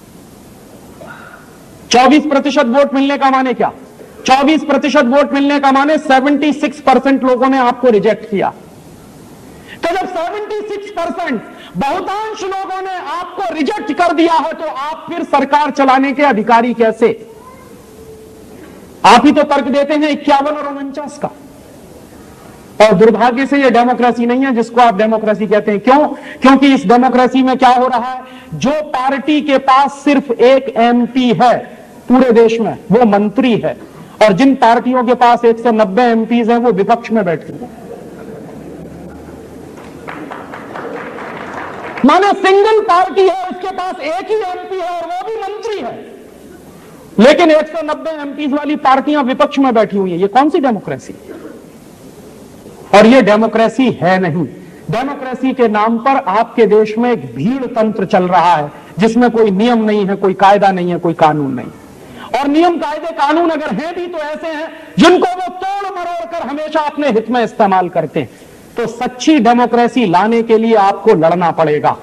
चौबीस प्रतिशत वोट मिलने का माने क्या? चौबीस प्रतिशत वोट मिलने का माने छिहत्तर परसेंट लोगों ने आपको रिजेक्ट किया। तो जब छिहत्तर परसेंट बहुतांश लोगों ने आपको रिजेक्ट कर दिया है, तो आप फिर सरकार चलाने के अधिकारी कैसे? आप ही तो तर्क देते हैं इक्यावन और उनचास का। और दुर्भाग्य से यह डेमोक्रेसी नहीं है जिसको आप डेमोक्रेसी कहते हैं। क्यों? क्योंकि इस डेमोक्रेसी में क्या हो रहा है, जो पार्टी के पास सिर्फ एक एमपी है पूरे देश में, वो मंत्री है, और जिन पार्टियों के पास एक सौ नब्बे एमपीज हैं वो विपक्ष में बैठती हैं। माने सिंगल पार्टी है, उसके पास एक ही एमपी है और वो भी मंत्री है, लेकिन एक सौ नब्बे एमपीज वाली पार्टियां विपक्ष में बैठी हुई है। ये कौन सी डेमोक्रेसी? और ये डेमोक्रेसी है नहीं। डेमोक्रेसी के नाम पर आपके देश में एक भीड़ तंत्र चल रहा है जिसमें कोई नियम नहीं है, कोई कायदा नहीं है, कोई कानून नहीं। और नियम कायदे कानून अगर हैं भी तो ऐसे हैं जिनको वो तोड़ मरोड़ कर हमेशा अपने हित में इस्तेमाल करते हैं। तो सच्ची डेमोक्रेसी लाने के लिए आपको लड़ना पड़ेगा।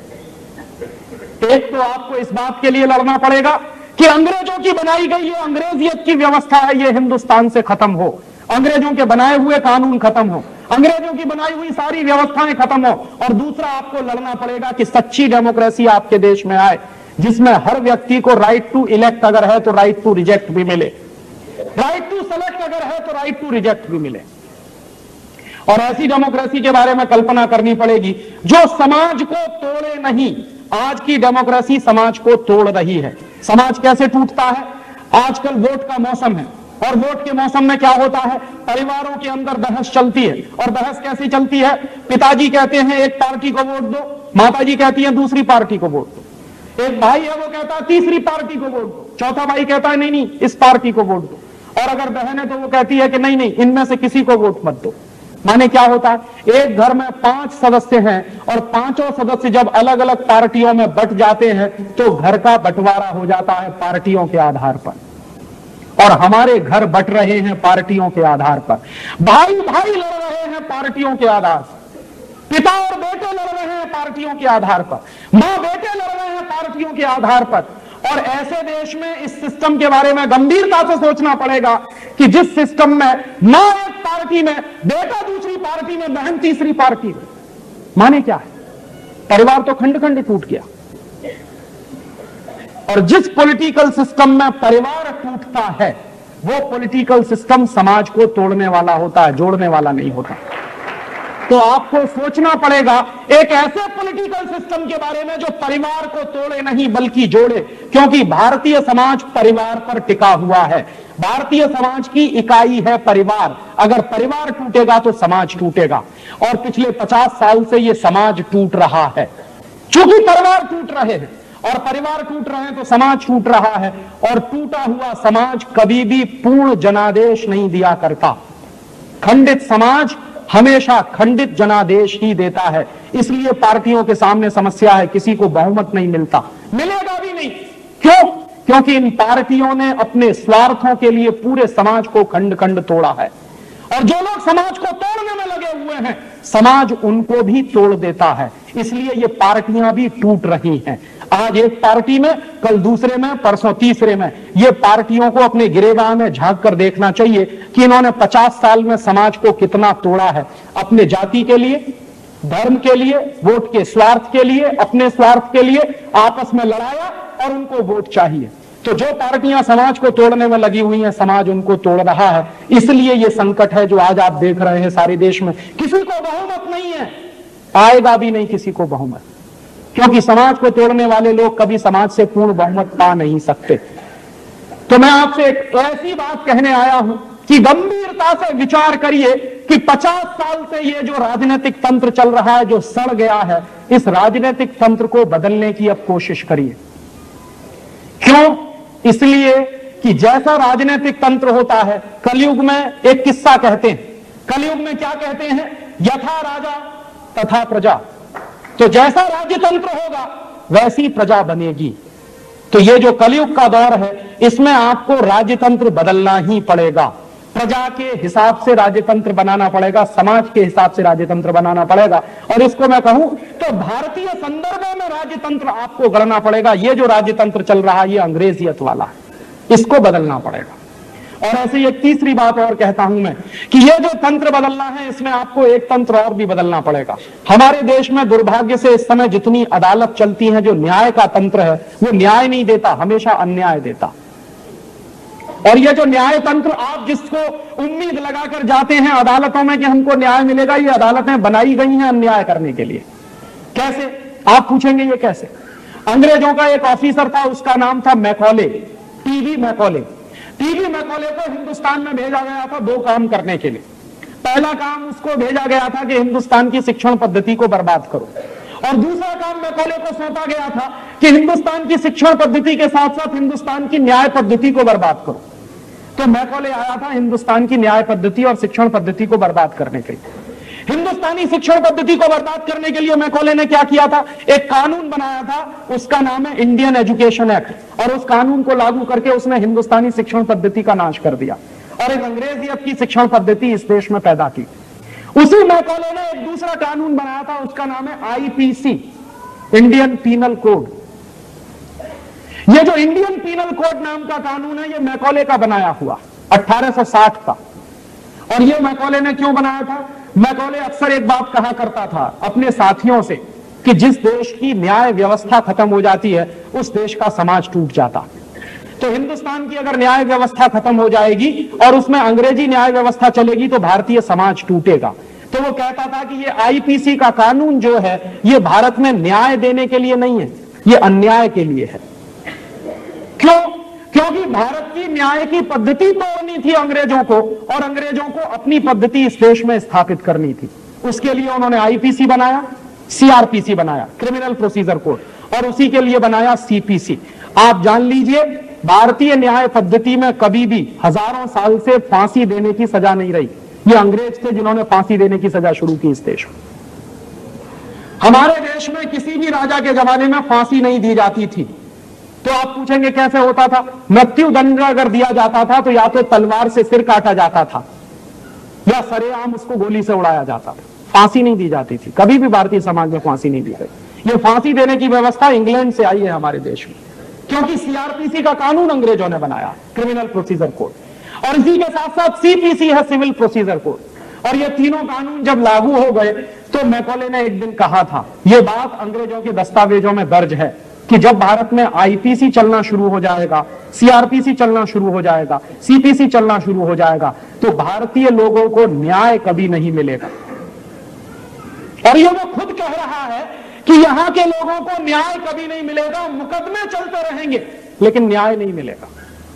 एक तो आपको इस बात के लिए लड़ना पड़ेगा कि अंग्रेजों की बनाई गई ये अंग्रेजियत की व्यवस्था है, ये हिंदुस्तान से खत्म हो, अंग्रेजों के बनाए हुए कानून खत्म हो, अंग्रेजों की बनाई हुई सारी व्यवस्थाएं खत्म हो। और दूसरा आपको लड़ना पड़ेगा कि सच्ची डेमोक्रेसी आपके देश में आए, जिसमें हर व्यक्ति को राइट टू इलेक्ट अगर है तो राइट टू रिजेक्ट भी मिले, राइट टू सेलेक्ट अगर है तो राइट टू रिजेक्ट भी मिले। और ऐसी डेमोक्रेसी के बारे में कल्पना करनी पड़ेगी जो समाज को तोड़े नहीं। आज की डेमोक्रेसी समाज को तोड़ रही है। समाज कैसे टूटता है? आजकल वोट का मौसम है, और वोट के मौसम में क्या होता है, परिवारों के अंदर बहस चलती है। और बहस कैसी चलती है? पिताजी कहते हैं एक पार्टी को वोट दो, माताजी कहती है दूसरी पार्टी को वोट दो। एक भाई है वो कहता है तीसरी पार्टी को वोट दो, चौथा भाई कहता है नहीं नहीं इस पार्टी को वोट दो। और अगर बहन है तो वो कहती है कि नहीं नहीं इनमें से किसी को वोट मत दो। माने क्या होता है, एक घर में पांच सदस्य हैं और पांचों सदस्य जब अलग अलग पार्टियों में बट जाते हैं तो घर का बंटवारा हो जाता है पार्टियों के आधार पर। और हमारे घर बट रहे हैं पार्टियों के आधार पर, भाई भाई लड़ रहे हैं पार्टियों के आधार पर, पिता और बेटे लड़ रहे हैं पार्टियों के आधार पर, मां बेटे लड़ रहे हैं पार्टियों के आधार पर। और ऐसे देश में इस सिस्टम के बारे में गंभीरता से सोचना पड़ेगा कि जिस सिस्टम में मां एक पार्टी में, बेटा दूसरी पार्टी में, बहन तीसरी पार्टी में, माने क्या है, परिवार तो खंड खंड टूट गया। और जिस पॉलिटिकल सिस्टम में परिवार टूटता है वो पॉलिटिकल सिस्टम समाज को तोड़ने वाला होता है, जोड़ने वाला नहीं होता। तो आपको सोचना पड़ेगा एक ऐसे पॉलिटिकल सिस्टम के बारे में जो परिवार को तोड़े नहीं बल्कि जोड़े, क्योंकि भारतीय समाज परिवार पर टिका हुआ है। भारतीय समाज की इकाई है परिवार। अगर परिवार टूटेगा तो समाज टूटेगा, और पिछले पचास साल से यह समाज टूट रहा है। चूंकि परिवार टूट रहे हैं और परिवार टूट रहे हैं तो समाज टूट रहा है, और टूटा हुआ समाज कभी भी पूर्ण जनादेश नहीं दिया करता। खंडित समाज हमेशा खंडित जनादेश ही देता है। इसलिए पार्टियों के सामने समस्या है, किसी को बहुमत नहीं मिलता, मिलेगा भी नहीं। क्यों? क्योंकि इन पार्टियों ने अपने स्वार्थों के लिए पूरे समाज को खंड खंड तोड़ा है, और जो लोग समाज को तोड़ने में लगे हुए हैं, समाज उनको भी तोड़ देता है। इसलिए ये पार्टियां भी टूट रही हैं। आज एक पार्टी में, कल दूसरे में, परसों तीसरे में। ये पार्टियों को अपने गिरेबान में झांक कर देखना चाहिए कि इन्होंने पचास साल में समाज को कितना तोड़ा है। अपने जाति के लिए, धर्म के लिए, वोट के स्वार्थ के लिए, अपने स्वार्थ के लिए आपस में लड़ाया और उनको वोट चाहिए। तो जो पार्टियां समाज को तोड़ने में लगी हुई हैं, समाज उनको तोड़ रहा है। इसलिए ये संकट है जो आज आप देख रहे हैं सारे देश में। किसी को बहुमत नहीं है, आएगा भी नहीं किसी को बहुमत, क्योंकि समाज को तोड़ने वाले लोग कभी समाज से पूर्ण बहुमत पा नहीं सकते। तो मैं आपसे एक ऐसी बात कहने आया हूं कि गंभीरता से विचार करिए कि पचास साल से ये जो राजनीतिक तंत्र चल रहा है, जो सड़ गया है, इस राजनीतिक तंत्र को बदलने की अब कोशिश करिए। क्यों? इसलिए कि जैसा राजनीतिक तंत्र होता है, कलयुग में एक किस्सा कहते हैं। कलयुग में क्या कहते हैं? यथा राजा तथा प्रजा। तो जैसा राज्य तंत्र होगा वैसी प्रजा बनेगी। तो ये जो कलयुग का दौर है, इसमें आपको राज्य तंत्र बदलना ही पड़ेगा। प्रजा के हिसाब से राज्य तंत्र बनाना पड़ेगा, समाज के हिसाब से राज्य तंत्र बनाना पड़ेगा। और इसको मैं कहूं तो भारतीय संदर्भों में राज्य तंत्र आपको गढ़ना पड़ेगा। ये जो राज्य तंत्र चल रहा है, ये अंग्रेजियत वाला है, इसको बदलना पड़ेगा। और ऐसे ही एक तीसरी बात और कहता हूं मैं कि ये जो तंत्र बदलना है, इसमें आपको एक तंत्र और भी बदलना पड़ेगा। हमारे देश में दुर्भाग्य से इस समय जितनी अदालत चलती है, जो न्याय का तंत्र है, वो न्याय नहीं देता, हमेशा अन्याय देता। और ये जो न्याय तंत्र, आप जिसको उम्मीद लगाकर जाते हैं अदालतों में कि हमको न्याय मिलेगा, ये अदालतें बनाई गई हैं अन्याय करने के लिए। कैसे? आप पूछेंगे ये कैसे? अंग्रेजों का एक ऑफिसर था, उसका नाम था Macaulay, TV Macaulay. TV Macaulay को हिंदुस्तान में भेजा गया था दो काम करने के लिए। पहला काम उसको भेजा गया था कि हिंदुस्तान की शिक्षण पद्धति को बर्बाद करो, और दूसरा काम मैकॉले को सौंपा गया था कि हिंदुस्तान की शिक्षण पद्धति के साथ साथ हिंदुस्तान की न्याय पद्धति को बर्बाद करो। तो मैकॉले आया था हिंदुस्तान की न्याय पद्धति और शिक्षण पद्धति को बर्बाद करने के लिए। हिंदुस्तानी शिक्षण पद्धति को बर्बाद करने के लिए मैकॉले ने क्या किया था? एक कानून बनाया था, उसका नाम है इंडियन एजुकेशन एक्ट, और उस कानून को लागू करके उसने हिंदुस्तानी शिक्षण पद्धति का नाश कर दिया और एक अंग्रेजियत की शिक्षण पद्धति इस देश में पैदा की। उसी मैकॉले ने एक दूसरा कानून बनाया था, उसका नाम है आईपीसी, इंडियन पीनल कोड। ये जो इंडियन पीनल कोड नाम का कानून है, ये मैकॉले का बनाया हुआ अठारह सौ साठ का। और ये मैकॉले ने क्यों बनाया था? मैकॉले अक्सर एक बात कहा करता था अपने साथियों से कि जिस देश की न्याय व्यवस्था खत्म हो जाती है, उस देश का समाज टूट जाता। तो हिंदुस्तान की अगर न्याय व्यवस्था खत्म हो जाएगी और उसमें अंग्रेजी न्याय व्यवस्था चलेगी, तो भारतीय समाज टूटेगा। तो वो कहता था कि ये आईपीसी का कानून जो है, ये भारत में न्याय देने के लिए नहीं है, ये अन्याय के लिए है। क्यों? क्योंकि भारत की न्याय की पद्धति तोड़नी थी अंग्रेजों को, और अंग्रेजों को अपनी पद्धति इस देश में स्थापित करनी थी। उसके लिए उन्होंने आईपीसी बनाया, सीआरपीसी बनाया, क्रिमिनल प्रोसीजर कोड, और उसी के लिए बनाया सीपीसी। आप जान लीजिए, भारतीय न्याय पद्धति में कभी भी हजारों साल से फांसी देने की सजा नहीं रही। ये अंग्रेज थे जिन्होंने फांसी देने की सजा शुरू की इस देश में। हमारे देश में किसी भी राजा के जमाने में फांसी नहीं दी जाती थी। तो आप पूछेंगे कैसे होता था? मृत्यु दंड अगर दिया जाता था तो या तो तलवार से सिर काटा जाता था या सरेआम उसको गोली से उड़ाया जाता था, फांसी नहीं दी जाती थी। कभी भी भारतीय समाज में फांसी नहीं दी गई। ये फांसी देने की व्यवस्था इंग्लैंड से आई है हमारे देश में, क्योंकि सीआरपीसी का कानून अंग्रेजों ने बनाया, क्रिमिनल प्रोसीजर कोड, और इसी के साथ साथ सीपीसी है, सिविल प्रोसीजर कोड। और ये तीनों कानून जब लागू हो गए तो मैकॉले ने एक दिन कहा था, ये बात अंग्रेजों के दस्तावेजों में दर्ज है, कि जब भारत में आईपीसी चलना शुरू हो जाएगा, सीआरपीसी चलना शुरू हो जाएगा, सीपीसी चलना शुरू हो जाएगा, तो भारतीय लोगों को न्याय कभी नहीं मिलेगा। और ये वो खुद कह रहा है कि यहां के लोगों को न्याय कभी नहीं मिलेगा, मुकदमे चलते रहेंगे लेकिन न्याय नहीं मिलेगा।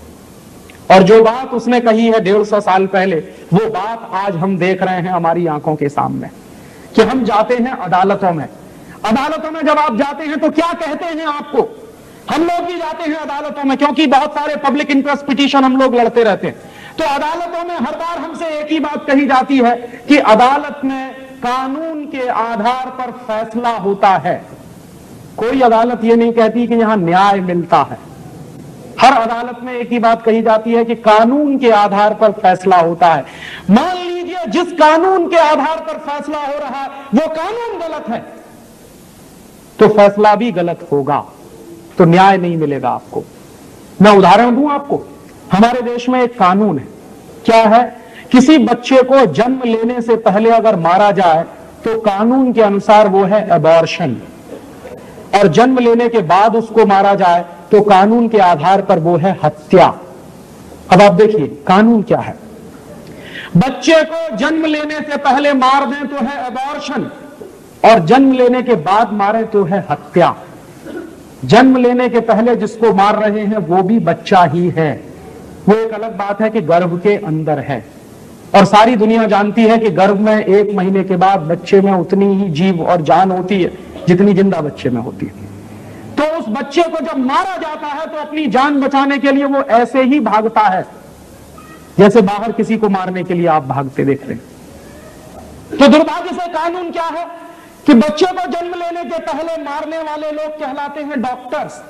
और जो बात उसने कही है डेढ़ सौ साल पहले, वो बात आज हम देख रहे हैं हमारी आंखों के सामने, कि हम जाते हैं अदालतों में। अदालतों में जब आप जाते हैं तो क्या कहते हैं आपको? हम लोग भी जाते हैं अदालतों में, क्योंकि बहुत सारे पब्लिक इंटरेस्ट पिटीशन हम लोग लड़ते रहते हैं। तो अदालतों में हर बार हमसे एक ही बात कही जाती है कि अदालत में कानून के आधार पर फैसला होता है। कोई अदालत ये नहीं कहती कि यहां न्याय मिलता है। हर अदालत में एक ही बात कही जाती है कि कानून के आधार पर फैसला होता है। मान लीजिए जिस कानून के आधार पर फैसला हो रहा है वो कानून गलत है, तो फैसला भी गलत होगा, तो न्याय नहीं मिलेगा आपको। मैं उदाहरण दूं आपको, हमारे देश में एक कानून है, क्या है, किसी बच्चे को जन्म लेने से पहले अगर मारा जाए तो कानून के अनुसार वो है अबॉर्शन, और जन्म लेने के बाद उसको मारा जाए तो कानून के आधार पर वो है हत्या। अब आप देखिए कानून क्या है। बच्चे को जन्म लेने से पहले मार दें तो है अबॉर्शन, और जन्म लेने के बाद मारे तो है हत्या। जन्म लेने के पहले जिसको मार रहे हैं वो भी बच्चा ही है। वो एक अलग बात है कि गर्भ के अंदर है, और सारी दुनिया जानती है कि गर्भ में एक महीने के बाद बच्चे में उतनी ही जीव और जान होती है जितनी जिंदा बच्चे में होती है। तो उस बच्चे को जब मारा जाता है तो अपनी जान बचाने के लिए वो ऐसे ही भागता है जैसे बाहर किसी को मारने के लिए आप भागते देखते हैं। तो दुर्भाग्य से कानून क्या है कि बच्चे को जन्म लेने के पहले मारने वाले लोग कहलाते हैं डॉक्टर्स,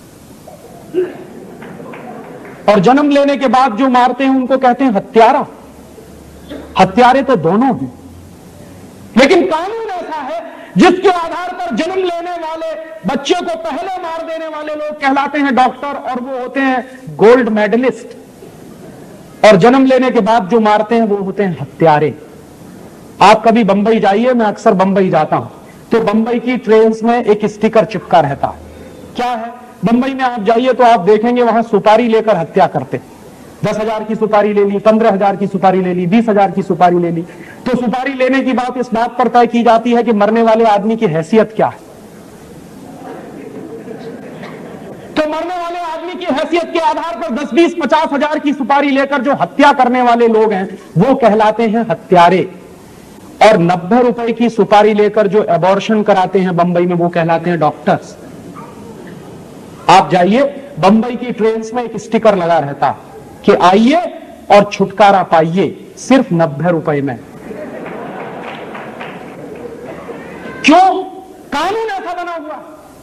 और जन्म लेने के बाद जो मारते हैं उनको कहते हैं हत्यारा। हत्यारे तो दोनों हैं, लेकिन कानून ऐसा है जिसके आधार पर जन्म लेने वाले बच्चे को पहले मार देने वाले लोग कहलाते हैं डॉक्टर, और वो होते हैं गोल्ड मेडलिस्ट, और जन्म लेने के बाद जो मारते हैं वो होते हैं हत्यारे। आप कभी बंबई जाइए, मैं अक्सर बंबई जाता हूं, तो बंबई की ट्रेन में एक स्टिकर चिपका रहता है। क्या है, बंबई में आप जाइए तो आप देखेंगे वहां सुपारी लेकर हत्या करते। दस हजार की सुपारी ले ली, पंद्रह हजार की सुपारी ले ली, बीस हजार की सुपारी ले ली। तो सुपारी लेने की बात इस बात पर तय की जाती है कि मरने वाले आदमी की हैसियत क्या है। तो मरने वाले आदमी की हैसियत के आधार पर दस बीस पचास हजार की सुपारी लेकर जो हत्या करने वाले लोग हैं वो कहलाते हैं हत्यारे, और नब्बे रुपए की सुपारी लेकर जो एबॉर्शन कराते हैं बंबई में वो कहलाते हैं डॉक्टर्स। आप जाइए, बंबई की ट्रेन में एक स्टिकर लगा रहता कि आइए और छुटकारा पाइए सिर्फ नब्बे रुपए में। क्यों? कानून ऐसा बना हुआ।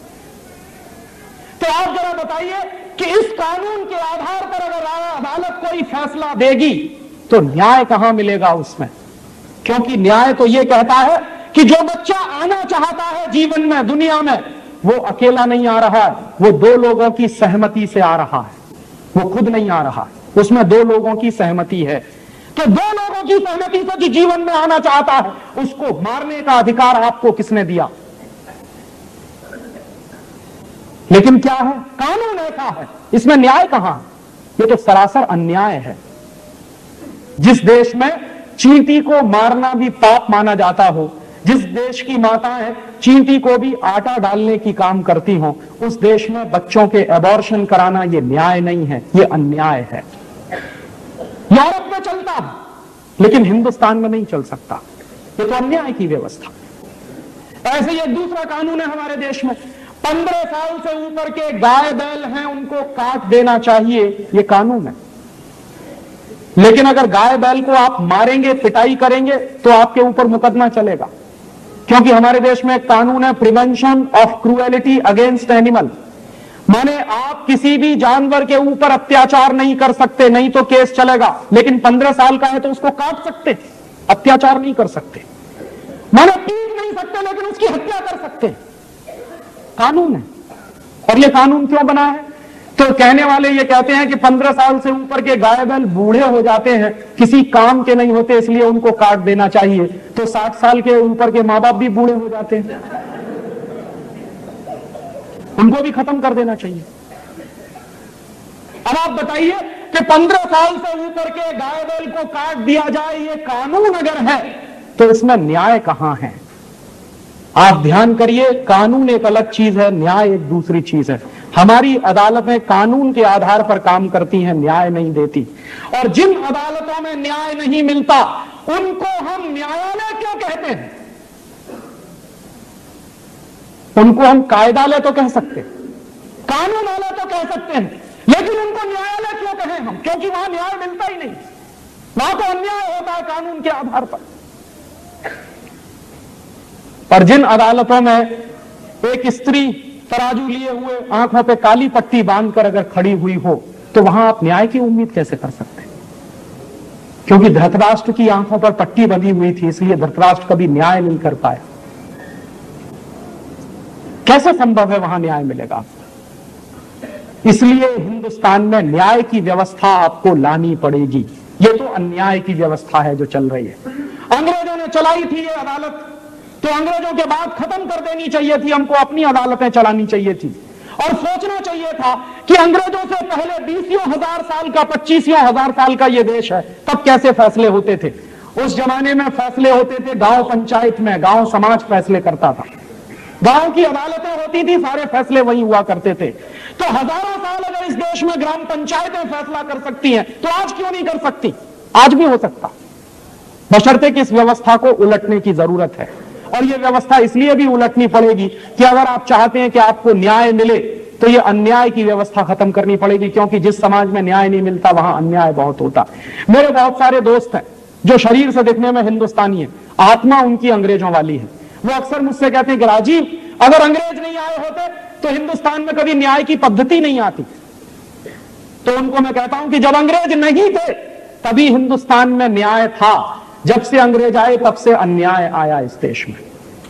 तो आप जरा बताइए कि इस कानून के आधार पर अगर अदालत कोई फैसला देगी तो न्याय कहां मिलेगा उसमें? क्योंकि न्याय तो यह कहता है कि जो बच्चा आना चाहता है जीवन में, दुनिया में, वो अकेला नहीं आ रहा है, वो दो लोगों की सहमति से आ रहा है, वो खुद नहीं आ रहा, उसमें दो लोगों की सहमति है। तो दो लोगों की सहमति से जो जीवन में आना चाहता है उसको मारने का अधिकार आपको किसने दिया? लेकिन क्या है, कानून ऐसा है, इसमें न्याय कहां? ये तो सरासर अन्याय है। जिस देश में चींटी को मारना भी पाप माना जाता हो, जिस देश की माताएं चींटी को भी आटा डालने की काम करती हों, उस देश में बच्चों के एबॉर्शन कराना ये न्याय नहीं है, ये अन्याय है। यूरोप में चलता है लेकिन हिंदुस्तान में नहीं चल सकता, ये तो अन्याय की व्यवस्था। ऐसे ही एक दूसरा कानून है हमारे देश में, पंद्रह साल से ऊपर के गाय बैल हैं उनको काट देना चाहिए, ये कानून है। लेकिन अगर गाय बैल को आप मारेंगे, पिटाई करेंगे तो आपके ऊपर मुकदमा चलेगा, क्योंकि हमारे देश में एक कानून है prevention of cruelty against animal. माने आप किसी भी जानवर के ऊपर अत्याचार नहीं कर सकते, नहीं तो केस चलेगा, लेकिन पंद्रह साल का है तो उसको काट सकते, अत्याचार नहीं कर सकते। माने पीट नहीं सकते लेकिन उसकी हत्या कर सकते, कानून है। और ये कानून क्यों बना है? तो कहने वाले ये कहते हैं कि पंद्रह साल से ऊपर के गाय बैल बूढ़े हो जाते हैं, किसी काम के नहीं होते, इसलिए उनको काट देना चाहिए। तो साठ साल के ऊपर के माँ बाप भी बूढ़े हो जाते हैं, उनको भी खत्म कर देना चाहिए। अब आप बताइए कि पंद्रह साल से ऊपर के गाय बैल को काट दिया जाए, ये कानून अगर है तो इसमें न्याय कहां है? आप ध्यान करिए, कानून एक अलग चीज है, न्याय एक दूसरी चीज है। हमारी अदालतें कानून के आधार पर काम करती हैं, न्याय नहीं देती। और जिन अदालतों में न्याय नहीं मिलता उनको हम न्यायालय क्यों कहते हैं? उनको हम कायदालय तो कह सकते, कानूनालय तो कह सकते हैं, लेकिन उनको न्यायालय क्यों कहें हम? क्योंकि वहां न्याय मिलता ही नहीं। वहां तो अन्याय होता है कानून के आधार पर। पर जिन अदालतों में एक स्त्री तराजू लिए हुए आंखों पे काली पट्टी बांधकर अगर खड़ी हुई हो, तो वहां आप न्याय की उम्मीद कैसे कर सकते हैं? क्योंकि धृतराष्ट्र की आंखों पर पट्टी बंधी हुई थी, इसलिए धृतराष्ट्र कभी न्याय नहीं कर पाया। कैसे संभव है वहां न्याय मिलेगा? इसलिए हिंदुस्तान में न्याय की व्यवस्था आपको लानी पड़ेगी। ये तो अन्याय की व्यवस्था है जो चल रही है। अंग्रेजों ने चलाई थी ये अदालत, तो अंग्रेजों के बाद खत्म कर देनी चाहिए थी, हमको अपनी अदालतें चलानी चाहिए थी। और सोचना चाहिए था कि अंग्रेजों से पहले बीसियों हजार साल का, पच्चीसियों हजार साल का ये देश है, तब कैसे फैसले होते थे। उस जमाने में फैसले होते थे गांव पंचायत में, गांव समाज फैसले करता था, गांव की अदालतें होती थी, सारे फैसले वहीं हुआ करते थे। तो हजारों साल अगर इस देश में ग्राम पंचायतें फैसला कर सकती हैं, तो आज क्यों नहीं कर सकती? आज भी हो सकता, बशर्ते कि इस व्यवस्था को उलटने की जरूरत है। और यह व्यवस्था इसलिए भी उलटनी पड़ेगी कि अगर आप चाहते हैं कि आपको न्याय मिले, तो यह अन्याय की व्यवस्था खत्म करनी पड़ेगी, क्योंकि जिस समाज में न्याय नहीं मिलता वहां अन्याय बहुत होता। मेरे बहुत सारे दोस्त हैं जो शरीर से दिखने में हिंदुस्तानी है, आत्मा उनकी अंग्रेजों वाली है। वो अक्सर मुझसे कहते हैं कि राजीव, अगर अंग्रेज नहीं आए होते तो हिंदुस्तान में कभी न्याय की पद्धति नहीं आती। तो उनको मैं कहता हूं कि जब अंग्रेज नहीं थे तभी हिंदुस्तान में न्याय था, जब से अंग्रेज आए तब से अन्याय आया इस देश में।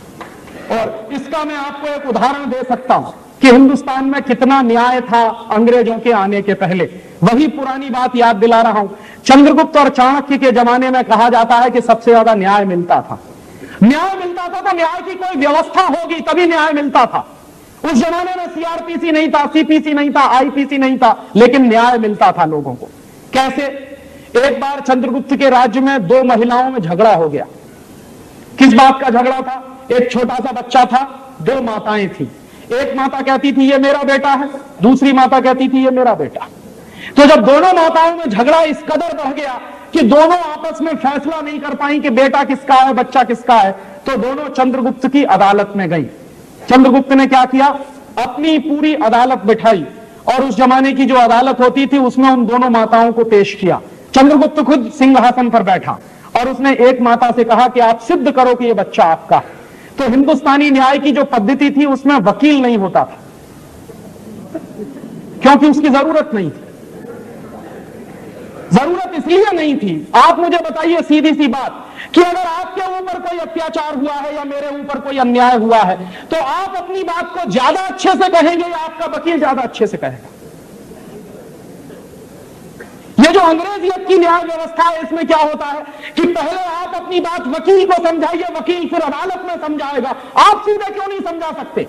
और इसका मैं आपको एक उदाहरण दे सकता हूं कि हिंदुस्तान में कितना न्याय था अंग्रेजों के आने के पहले। वही पुरानी बात याद दिला रहा हूं। चंद्रगुप्त और चाणक्य के जमाने में कहा जाता है कि सबसे ज्यादा न्याय मिलता था। न्याय मिलता था तो न्याय की कोई व्यवस्था होगी तभी न्याय मिलता था। उस जमाने में सीआरपीसी नहीं था, सीपीसी नहीं था, आईपीसी नहीं था, लेकिन न्याय मिलता था लोगों को। कैसे? एक बार चंद्रगुप्त के राज्य में दो महिलाओं में झगड़ा हो गया। किस बात का झगड़ा था? एक छोटा सा बच्चा था, दो माताएं थी। एक माता कहती थी ये मेरा बेटा है, दूसरी माता कहती थी ये मेरा बेटा। तो जब दोनों माताओं में झगड़ा इस कदर बढ़ गया कि दोनों आपस में फैसला नहीं कर पाई कि बेटा किसका है, बच्चा किसका है, तो दोनों चंद्रगुप्त की अदालत में गई। चंद्रगुप्त ने क्या किया? अपनी पूरी अदालत बिठाई और उस जमाने की जो अदालत होती थी उसमें उन दोनों माताओं को पेश किया। चंद्रगुप्त खुद सिंहासन पर बैठा और उसने एक माता से कहा कि आप सिद्ध करो कि यह बच्चा आपका है। तो हिंदुस्तानी न्याय की जो पद्धति थी उसमें वकील नहीं होता था, क्योंकि उसकी जरूरत नहीं थी। जरूरत इसलिए नहीं थी, आप मुझे बताइए सीधी सी बात, कि अगर आपके ऊपर कोई अत्याचार हुआ है या मेरे ऊपर कोई अन्याय हुआ है तो आप अपनी बात को ज्यादा अच्छे से कहेंगे या आपका वकील ज्यादा अच्छे से कहेगा? ये जो अंग्रेजियत की न्याय व्यवस्था है इसमें क्या होता है कि पहले आप अपनी बात वकील को समझाइए, वकील फिर अदालत में समझाएगा। आप सीधे क्यों नहीं समझा सकते?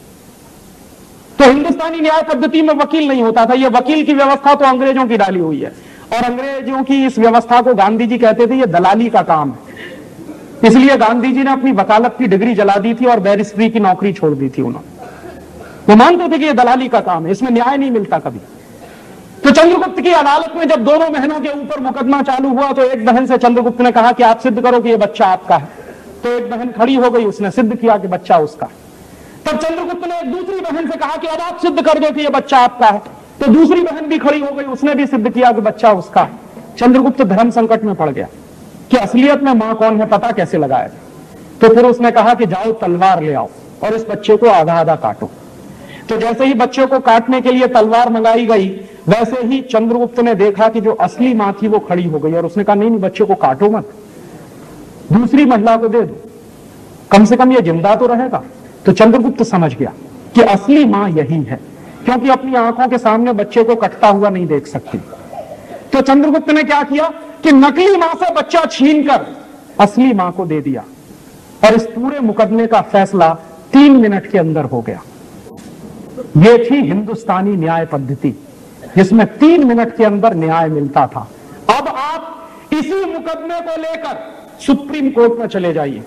तो हिंदुस्तानी न्याय पद्धति में वकील नहीं होता था। ये वकील की व्यवस्था तो अंग्रेजों की डाली हुई है, और अंग्रेजों की इस व्यवस्था को गांधी जी कहते थे ये दलाली का काम है। इसलिए गांधी जी ने अपनी वकालत की डिग्री जला दी थी और बैरिस्ट्री की नौकरी छोड़ दी थी उन्होंने। वो मानते थे कि ये दलाली का काम है, इसमें न्याय नहीं मिलता कभी। तो चंद्रगुप्त की अदालत में जब दोनों बहनों के ऊपर मुकदमा चालू हुआ तो एक बहन से चंद्रगुप्त ने कहा कि आप सिद्ध करो कि ये बच्चा आपका है। तो एक बहन खड़ी हो गई, उसने सिद्ध किया कि बच्चा उसका है। तब चंद्रगुप्त ने एक दूसरी बहन से कहा कि अब आप सिद्ध कर दो कि ये बच्चा आपका है। तो दूसरी बहन भी खड़ी हो गई, उसने भी सिद्ध किया कि बच्चा उसका है। चंद्रगुप्त धर्म संकट में पड़ गया कि असलियत में मां कौन है पता कैसे लगाया। तो फिर उसने कहा कि जाओ तलवार ले आओ और इस बच्चे को आधा आधा काटो। तो जैसे ही बच्चे को काटने के लिए तलवार मंगाई गई, वैसे ही चंद्रगुप्त ने देखा कि जो असली मां थी वो खड़ी हो गई और उसने कहा नहीं नहीं बच्चे को काटो मत, दूसरी महिला को दे दो, कम से कम ये जिंदा तो रहेगा। तो चंद्रगुप्त समझ गया कि असली मां यही है, क्योंकि अपनी आंखों के सामने बच्चे को कटता हुआ नहीं देख सकती। तो चंद्रगुप्त ने क्या किया कि नकली मां से बच्चा छीनकर असली मां को दे दिया और इस पूरे मुकदमे का फैसला तीन मिनट के अंदर हो गया। यह थी हिंदुस्तानी न्याय पद्धति जिसमें तीन मिनट के अंदर न्याय मिलता था। अब आप इसी मुकदमे को लेकर सुप्रीम कोर्ट में चले जाइए,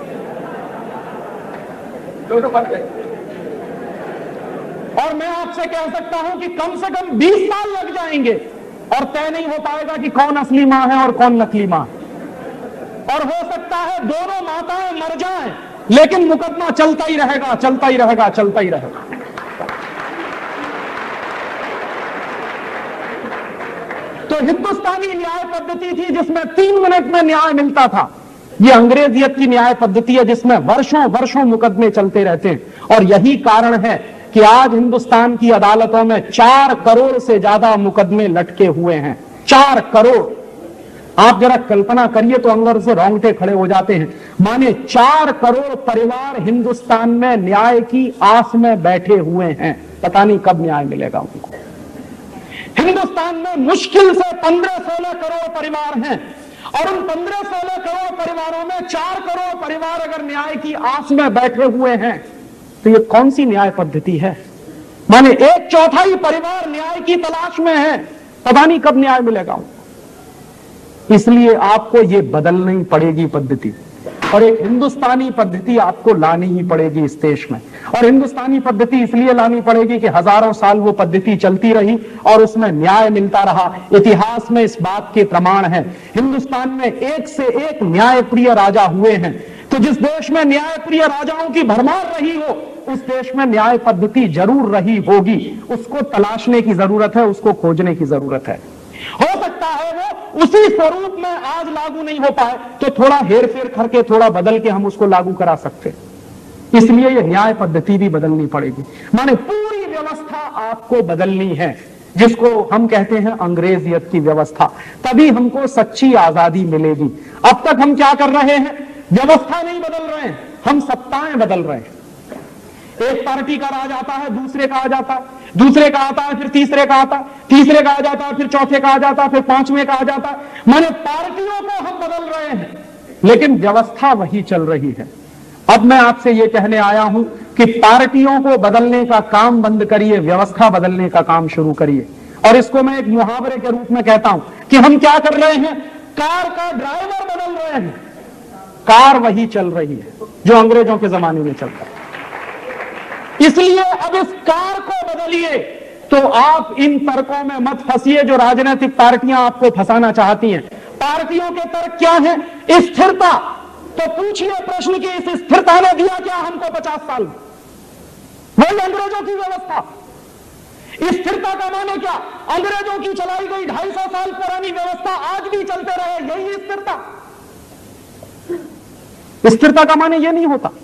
और मैं आपसे कह सकता हूं कि कम से कम बीस साल लग जाएंगे और तय नहीं हो पाएगा कि कौन असली मां है और कौन नकली मां। और हो सकता है दोनों माताएं मर जाएं, लेकिन मुकदमा चलता ही रहेगा, चलता ही रहेगा, चलता ही रहेगा। तो हिंदुस्तानी न्याय पद्धति थी जिसमें तीन मिनट में न्याय मिलता था। ये अंग्रेजियत की न्याय पद्धति है जिसमें वर्षों वर्षों मुकदमे चलते रहते हैं। और यही कारण है कि आज हिंदुस्तान की अदालतों में चार करोड़ से ज्यादा मुकदमे लटके हुए हैं। चार करोड़, आप जरा कल्पना करिए तो अंदर से रोंगटे खड़े हो जाते हैं। माने चार करोड़ परिवार हिंदुस्तान में न्याय की आस में बैठे हुए हैं, पता नहीं कब न्याय मिलेगा उनको। हिंदुस्तान में मुश्किल से पंद्रह सोलह करोड़ परिवार हैं और उन पंद्रह सोलह करोड़ परिवारों में चार करोड़ परिवार अगर न्याय की आस में बैठे हुए हैं तो ये कौन सी न्याय पद्धति है? माने एक चौथाई परिवार न्याय की तलाश में है, पता नहीं कब न्याय मिलेगा। इसलिए आपको ये बदलनी पड़ेगी पद्धति, और एक हिंदुस्तानी पद्धति आपको लानी ही पड़ेगी इस देश में। और हिंदुस्तानी पद्धति इसलिए लानी पड़ेगी कि हजारों साल वो पद्धति चलती रही और उसमें न्याय मिलता रहा। इतिहास में इस बात के प्रमाण है। हिंदुस्तान में एक से एक न्यायप्रिय राजा हुए हैं। तो जिस देश में न्यायप्रिय राजाओं की भरमार रही हो उस देश में न्याय पद्धति जरूर रही होगी। उसको तलाशने की जरूरत है, उसको खोजने की जरूरत है। हो सकता है वो उसी स्वरूप में आज लागू नहीं हो पाए तो थोड़ा हेर फेर करके, थोड़ा बदल के हम उसको लागू करा सकते। इसलिए ये न्याय पद्धति भी बदलनी पड़ेगी। माने पूरी व्यवस्था आपको बदलनी है, जिसको हम कहते हैं अंग्रेजियत की व्यवस्था। तभी हमको सच्ची आजादी मिलेगी। अब तक हम क्या कर रहे हैं? व्यवस्था नहीं बदल रहे हैं, हम सत्ताएं बदल रहे हैं। एक पार्टी का राज आता है, दूसरे का आ जाता है, दूसरे का आता है, फिर तीसरे का आता है, तीसरे का आ जाता है, फिर चौथे का आ जाता है, फिर पांचवें का आ जाता है। माने पार्टियों को हम बदल रहे हैं लेकिन व्यवस्था वही चल रही है। अब मैं आपसे यह कहने आया हूं कि पार्टियों को बदलने का काम बंद करिए, व्यवस्था बदलने का काम शुरू करिए। और इसको मैं एक मुहावरे के रूप में कहता हूं कि हम क्या कर रहे हैं? कार का ड्राइवर बदल रहे हैं, कार वही चल रही है जो अंग्रेजों के जमाने में चलता है। इसलिए अब इस कार को बदलिए। तो आप इन तर्कों में मत फंसिए जो राजनीतिक पार्टियां आपको फंसाना चाहती हैं। पार्टियों के तर्क क्या है? स्थिरता। तो पूछिए प्रश्न की इस स्थिरता ने दिया क्या हमको पचास साल में? वही अंग्रेजों की व्यवस्था। स्थिरता का माने क्या? अंग्रेजों की चलाई गई ढाई सौ साल पुरानी व्यवस्था आज भी चलते रहे, यही स्थिरता। स्थिरता का माने यह नहीं होता।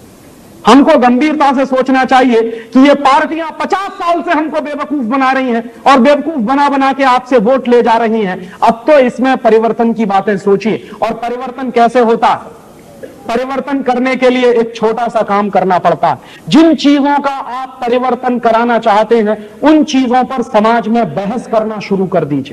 हमको गंभीरता से सोचना चाहिए कि ये पार्टियां पचास साल से हमको बेवकूफ बना रही हैं और बेवकूफ बना बना के आपसे वोट ले जा रही हैं। अब तो इसमें परिवर्तन की बातें सोचिए। और परिवर्तन कैसे होता है? परिवर्तन करने के लिए एक छोटा सा काम करना पड़ता है। जिन चीजों का आप परिवर्तन कराना चाहते हैं उन चीजों पर समाज में बहस करना शुरू कर दीजिए।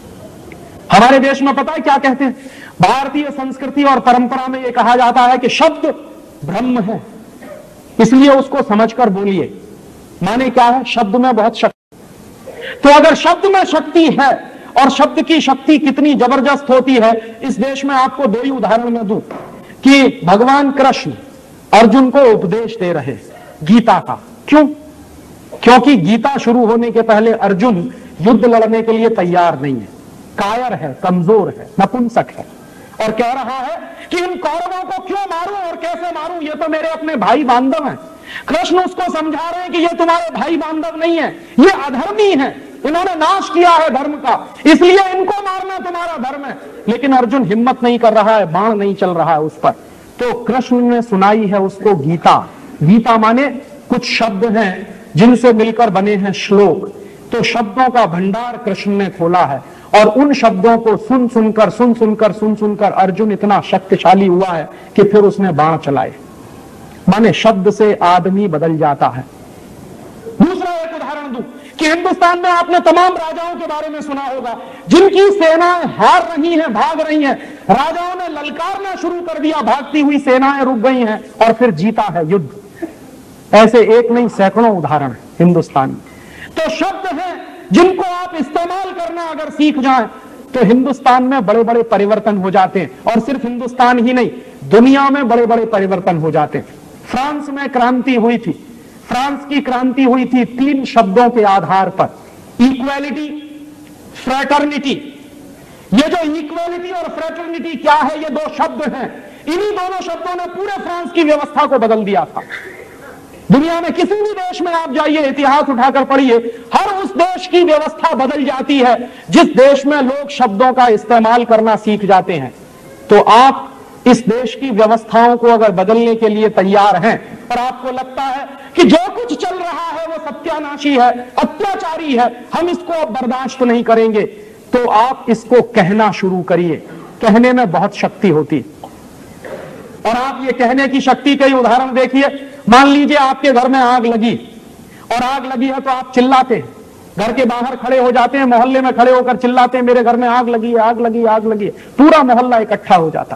हमारे देश में पता है क्या कहते हैं? भारतीय संस्कृति और परंपरा में यह कहा जाता है कि शब्द ब्रह्म है, इसलिए उसको समझकर बोलिए। माने क्या है? शब्द में बहुत शक्ति। तो अगर शब्द में शक्ति है, और शब्द की शक्ति कितनी जबरदस्त होती है, इस देश में आपको दो ही उदाहरण में दूं कि भगवान कृष्ण अर्जुन को उपदेश दे रहे गीता का। क्यों? क्योंकि गीता शुरू होने के पहले अर्जुन युद्ध लड़ने के लिए तैयार नहीं है, कायर है, कमजोर है, नपुंसक है, और कह रहा है कि इन कौरवों को क्यों मारूं और कैसे मारूं, ये तो मेरे अपने भाई बांधव हैं। कृष्ण उसको समझा रहे हैं कि ये तुम्हारे भाई बांधव नहीं है, ये अधर्मी है, इन्होंने नाश किया है धर्म का, इसलिए इनको मारना तुम्हारा धर्म है। लेकिन अर्जुन हिम्मत नहीं कर रहा है, बाण नहीं चल रहा है उस पर। तो कृष्ण ने सुनाई है उसको गीता। गीता माने कुछ शब्द हैं जिनसे मिलकर बने हैं श्लोक। तो शब्दों का भंडार कृष्ण ने खोला है और उन शब्दों को सुन सुनकर सुन सुनकर सुन सुनकर अर्जुन इतना शक्तिशाली हुआ है कि फिर उसने बाण चलाए। माने शब्द से आदमी बदल जाता है। दूसरा एक उदाहरण दूं कि हिंदुस्तान में आपने तमाम राजाओं के बारे में सुना होगा जिनकी सेनाएं हार रही हैं, भाग रही हैं। राजाओं ने ललकारना शुरू कर दिया, भागती हुई सेनाएं रुक गई हैं और फिर जीता है युद्ध। ऐसे एक नहीं सैकड़ों उदाहरण हिंदुस्तान में। तो शब्द हैं जिनको आप इस्तेमाल करना अगर सीख जाएं तो हिंदुस्तान में बड़े बड़े परिवर्तन हो जाते हैं। और सिर्फ हिंदुस्तान ही नहीं, दुनिया में बड़े बड़े परिवर्तन हो जाते हैं। फ्रांस में क्रांति हुई थी। फ्रांस की क्रांति हुई थी तीन शब्दों के आधार पर, इक्वालिटी, फ्रेटर्निटी। ये जो इक्वालिटी और फ्रेटर्निटी क्या है? ये दो शब्द हैं। इन्हीं दोनों शब्दों ने पूरे फ्रांस की व्यवस्था को बदल दिया था। दुनिया में किसी भी देश में आप जाइए, इतिहास उठाकर पढ़िए, हर उस देश की व्यवस्था बदल जाती है जिस देश में लोग शब्दों का इस्तेमाल करना सीख जाते हैं। तो आप इस देश की व्यवस्थाओं को अगर बदलने के लिए तैयार हैं और आपको लगता है कि जो कुछ चल रहा है वो सत्यानाशी है, अत्याचारी है, हम इसको अब बर्दाश्त नहीं करेंगे, तो आप इसको कहना शुरू करिए। कहने में बहुत शक्ति होती है और आप ये कहने की शक्ति कई उदाहरण देखिए। मान लीजिए आपके घर में आग लगी और आग लगी है तो आप चिल्लाते हैं, घर के बाहर खड़े हो जाते हैं, मोहल्ले में खड़े होकर चिल्लाते हैं मेरे घर में आग लगी है, आग लगी, आग लगी है। पूरा मोहल्ला इकट्ठा हो जाता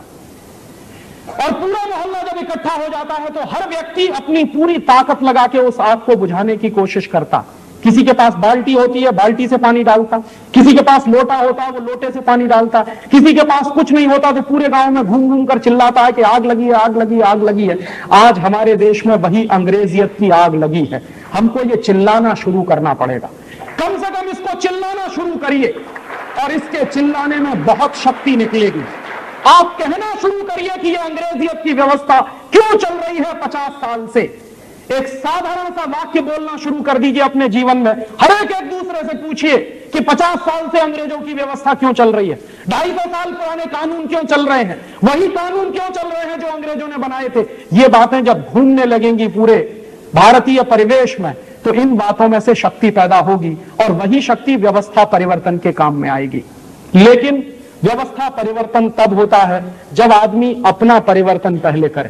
और पूरा मोहल्ला जब इकट्ठा हो जाता है तो हर व्यक्ति अपनी पूरी ताकत लगा के उस आग को बुझाने की कोशिश करता। किसी के पास बाल्टी होती है, बाल्टी से पानी डालता, किसी के पास लोटा होता है, वो लोटे से पानी डालता, किसी के पास कुछ नहीं होता तो पूरे गांव में घूम घूम कर चिल्लाता है कि आग लगी है, आग लगी, आग लगी है। आज हमारे देश में वही अंग्रेजियत की आग लगी है। हमको ये चिल्लाना शुरू करना पड़ेगा, कम से कम इसको चिल्लाना शुरू करिए और इसके चिल्लाने में बहुत शक्ति निकलेगी। आप कहना शुरू करिए कि ये अंग्रेजियत की व्यवस्था क्यों चल रही है पचास साल से। एक साधारण सा वाक्य बोलना शुरू कर दीजिए अपने जीवन में। हर एक एक दूसरे से पूछिए कि पचास साल से अंग्रेजों की व्यवस्था क्यों चल रही है, ढाई सौ साल पुराने कानून क्यों चल रहे हैं, वही कानून क्यों चल रहे हैं जो अंग्रेजों ने बनाए थे। ये बातें जब घूमने लगेंगी पूरे भारतीय परिवेश में तो इन बातों में से शक्ति पैदा होगी और वही शक्ति व्यवस्था परिवर्तन के काम में आएगी। लेकिन व्यवस्था परिवर्तन तब होता है जब आदमी अपना परिवर्तन पहले करे।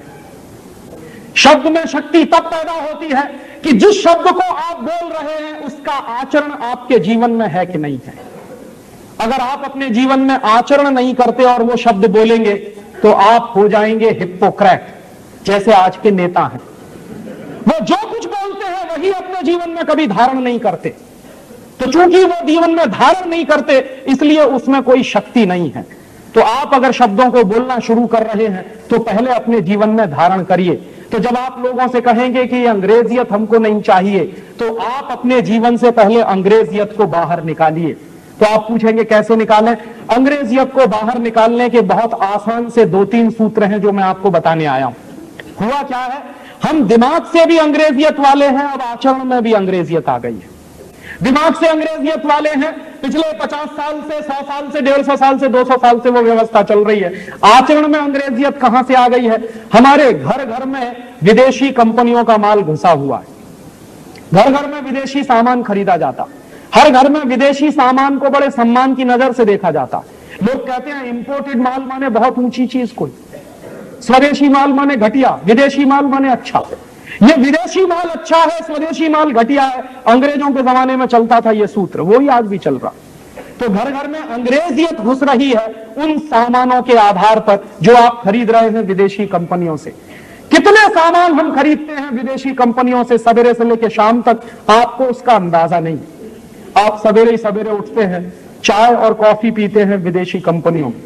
शब्द में शक्ति तब पैदा होती है कि जिस शब्द को आप बोल रहे हैं उसका आचरण आपके जीवन में है कि नहीं है। अगर आप अपने जीवन में आचरण नहीं करते और वो शब्द बोलेंगे तो आप हो जाएंगे हिप्पोक्रेट, जैसे आज के नेता हैं। वो जो कुछ बोलते हैं वही अपने जीवन में कभी धारण नहीं करते, तो चूंकि वो जीवन में धारण नहीं करते इसलिए उसमें कोई शक्ति नहीं है। तो आप अगर शब्दों को बोलना शुरू कर रहे हैं तो पहले अपने जीवन में धारण करिए। तो जब आप लोगों से कहेंगे कि अंग्रेजियत हमको नहीं चाहिए तो आप अपने जीवन से पहले अंग्रेजियत को बाहर निकालिए। तो आप पूछेंगे कैसे निकालें? अंग्रेजियत को बाहर निकालने के बहुत आसान से दो तीन सूत्र हैं जो मैं आपको बताने आया हूं। हुआ क्या है, हम दिमाग से भी अंग्रेजियत वाले हैं, अब आचरण में भी अंग्रेजियत आ गई है। दिमाग से अंग्रेजियत वाले हैं, पिछले पचास साल से, सौ साल से, डेढ़ सौ साल से, दो सौ साल से वो व्यवस्था चल रही है। आचरण में अंग्रेजियत कहां से आ गई है? हमारे घर घर में विदेशी कंपनियों का माल घुसा हुआ है। घर घर में विदेशी सामान खरीदा जाता, हर घर में विदेशी सामान को बड़े सम्मान की नजर से देखा जाता। लोग कहते हैं इंपोर्टेड माल माने बहुत ऊंची चीज, कोई स्वदेशी माल माने घटिया, विदेशी माल माने अच्छा। ये विदेशी माल अच्छा है, स्वदेशी माल घटिया है, अंग्रेजों के जमाने में चलता था ये सूत्र, वही आज भी चल रहा। तो घर घर में अंग्रेजियत घुस रही है उन सामानों के आधार पर जो आप खरीद रहे हैं विदेशी कंपनियों से। कितने सामान हम खरीदते हैं विदेशी कंपनियों से सवेरे से लेकर शाम तक, आपको उसका अंदाजा नहीं। आप सवेरे ही सवेरे उठते हैं, चाय और कॉफी पीते हैं विदेशी कंपनियों में।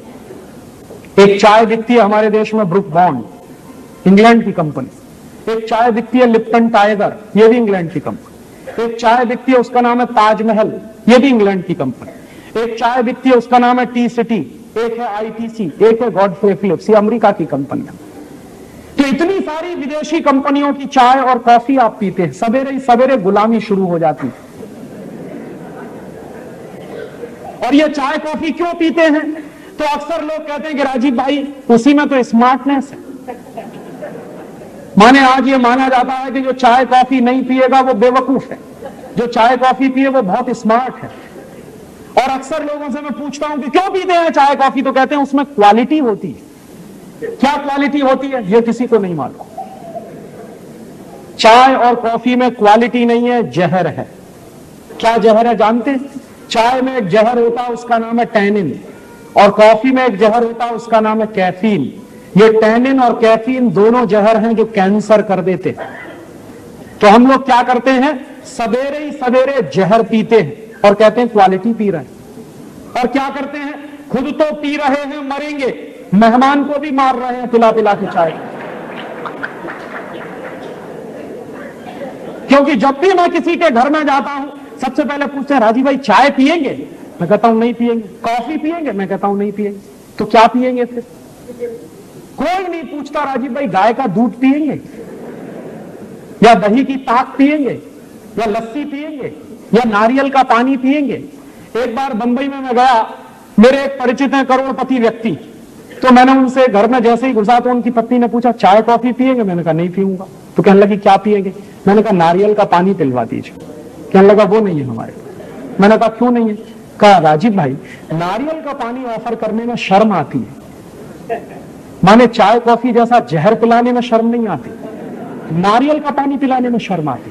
एक चाय बिकती है हमारे देश में ब्रुक बॉन्ड, इंग्लैंड की कंपनी। एक चाय बिकती है लिप्टन टाइगर, ये भी इंग्लैंड की कंपनी। एक चाय बिकती है उसका नाम है ताजमहल, ये भी इंग्लैंड की कंपनी। एक चाय बिकती है उसका नाम है टी सिटी, एक है आईटीसी, एक है गॉडफ्रे फिलिप्स, ये अमेरिका की कंपनियां। तो इतनी सारी विदेशी कंपनियों की चाय और कॉफी आप पीते हैं, सवेरे ही सवेरे गुलामी शुरू हो जाती है। और ये चाय कॉफी क्यों पीते हैं? तो अक्सर लोग कहते हैं कि राजीव भाई उसी में तो स्मार्टनेस है। माने आज ये माना जाता है कि जो चाय कॉफी नहीं पिएगा वो बेवकूफ है, जो चाय कॉफी पिए वो बहुत स्मार्ट है। और अक्सर लोगों से मैं पूछता हूं कि क्यों पीते हैं चाय कॉफी, तो कहते हैं उसमें क्वालिटी होती है। क्या क्वालिटी होती है ये किसी को नहीं मालूम। चाय और कॉफी में क्वालिटी नहीं है, जहर है। क्या जहर है जानते हैं? चाय में एक जहर होता है उसका नाम है टैनिन, और कॉफी में एक जहर होता है उसका नाम है कैफीन। ये टैनिन और कैफीन दोनों जहर हैं जो कैंसर कर देते हैं। तो हम लोग क्या करते हैं, सवेरे ही सवेरे जहर पीते हैं और कहते हैं क्वालिटी पी रहे हैं। और क्या करते हैं, खुद तो पी रहे हैं मरेंगे, मेहमान को भी मार रहे हैं पिला पिला के चाय। क्योंकि जब भी मैं किसी के घर में जाता हूं सबसे पहले पूछते हैं राजीव भाई चाय पिएंगे? मैं कहता हूं नहीं पिएंगे। कॉफी पिएंगे? मैं कहता हूं नहीं पिएंगे। तो क्या पिएंगे फिर? कोई नहीं पूछता राजीव भाई गाय का दूध पिएंगे? या दही की ताक पिएंगे, या लस्सी पिएंगे, या नारियल का पानी पिएंगे? एक बार बंबई में मैं गया, मेरे एक परिचित हैं करोड़पति व्यक्ति, तो मैंने उनसे घर में जैसे ही घुसा तो उनकी पत्नी ने पूछा चाय कॉफी पिएंगे? मैंने कहा नहीं पीऊंगा। तो कहने लगी क्या पिएंगे? मैंने कहा नारियल का पानी पिलवा दीजिए। कहने लगा वो नहीं है हमारे। मैंने कहा क्यों नहीं है? कहा राजीव भाई, नारियल का पानी ऑफर करने में शर्म आती है, माने चाय कॉफी जैसा जहर पिलाने में शर्म नहीं आती, नारियल का पानी पिलाने में शर्म आती।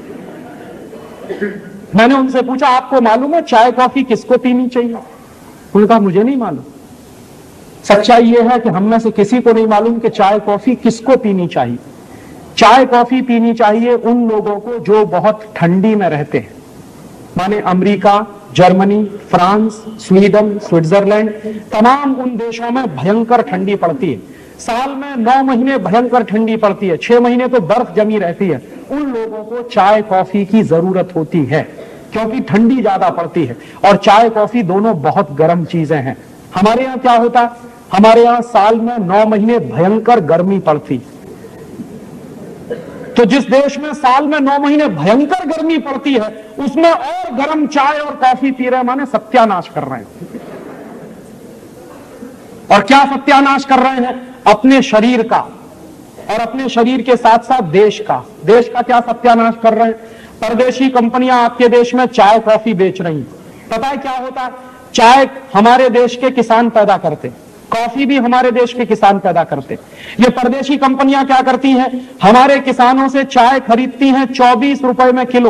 मैंने उनसे पूछा आपको मालूम है चाय कॉफी किसको पीनी चाहिए? उन्होंने कहा मुझे नहीं मालूम। सच्चाई यह है कि हम में से किसी को नहीं मालूम कि चाय कॉफी किसको पीनी चाहिए। चाय कॉफी पीनी चाहिए उन लोगों को जो बहुत ठंडी में रहते हैं, माने America, Germany, France, Sweden, Switzerland, तमाम उन देशों में भयंकर ठंडी पड़ती है। साल में नौ महीने भयंकर ठंडी पड़ती है, छह महीने तो बर्फ जमी रहती है। उन लोगों को चाय कॉफी की जरूरत होती है क्योंकि ठंडी ज्यादा पड़ती है, और चाय कॉफी दोनों बहुत गर्म चीजें हैं। हमारे यहाँ क्या होता है? हमारे यहाँ साल में नौ महीने भयंकर गर्मी पड़ती, तो जिस देश में साल में नौ महीने भयंकर गर्मी पड़ती है उसमें और गर्म चाय और कॉफी पी रहे हैं, माने सत्यानाश कर रहे हैं। और क्या सत्यानाश कर रहे हैं? अपने शरीर का, और अपने शरीर के साथ साथ देश का। देश का क्या सत्यानाश कर रहे हैं? परदेशी कंपनियां आपके देश में चाय कॉफी बेच रही हैं। पता है क्या होता है? चाय हमारे देश के किसान पैदा करते, कॉफी भी हमारे देश के किसान पैदा करते। ये परदेशी कंपनियां क्या करती हैं? हमारे किसानों से चाय खरीदती हैं चौबीस रुपए में किलो,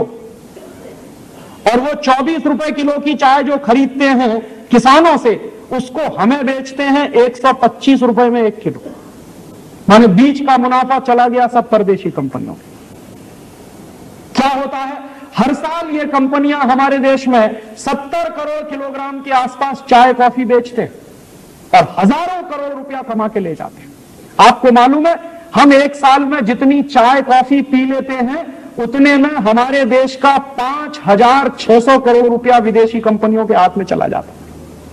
और वो चौबीस रुपए किलो की चाय जो खरीदते हैं किसानों से, उसको हमें बेचते हैं एक सौ पच्चीस रुपए में एक किलो। माने बीच का मुनाफा चला गया सब परदेशी कंपनियों। क्या होता है? हर साल ये कंपनियां हमारे देश में सत्तर करोड़ किलोग्राम के आसपास चाय कॉफी बेचते हैं और हजारों करोड़ रुपया कमा के ले जाते हैं। आपको मालूम है हम एक साल में जितनी चाय कॉफी पी लेते हैं उतने में हमारे देश का पांच हजार छह सौ करोड़ रुपया विदेशी कंपनियों के हाथ में चला जाता है।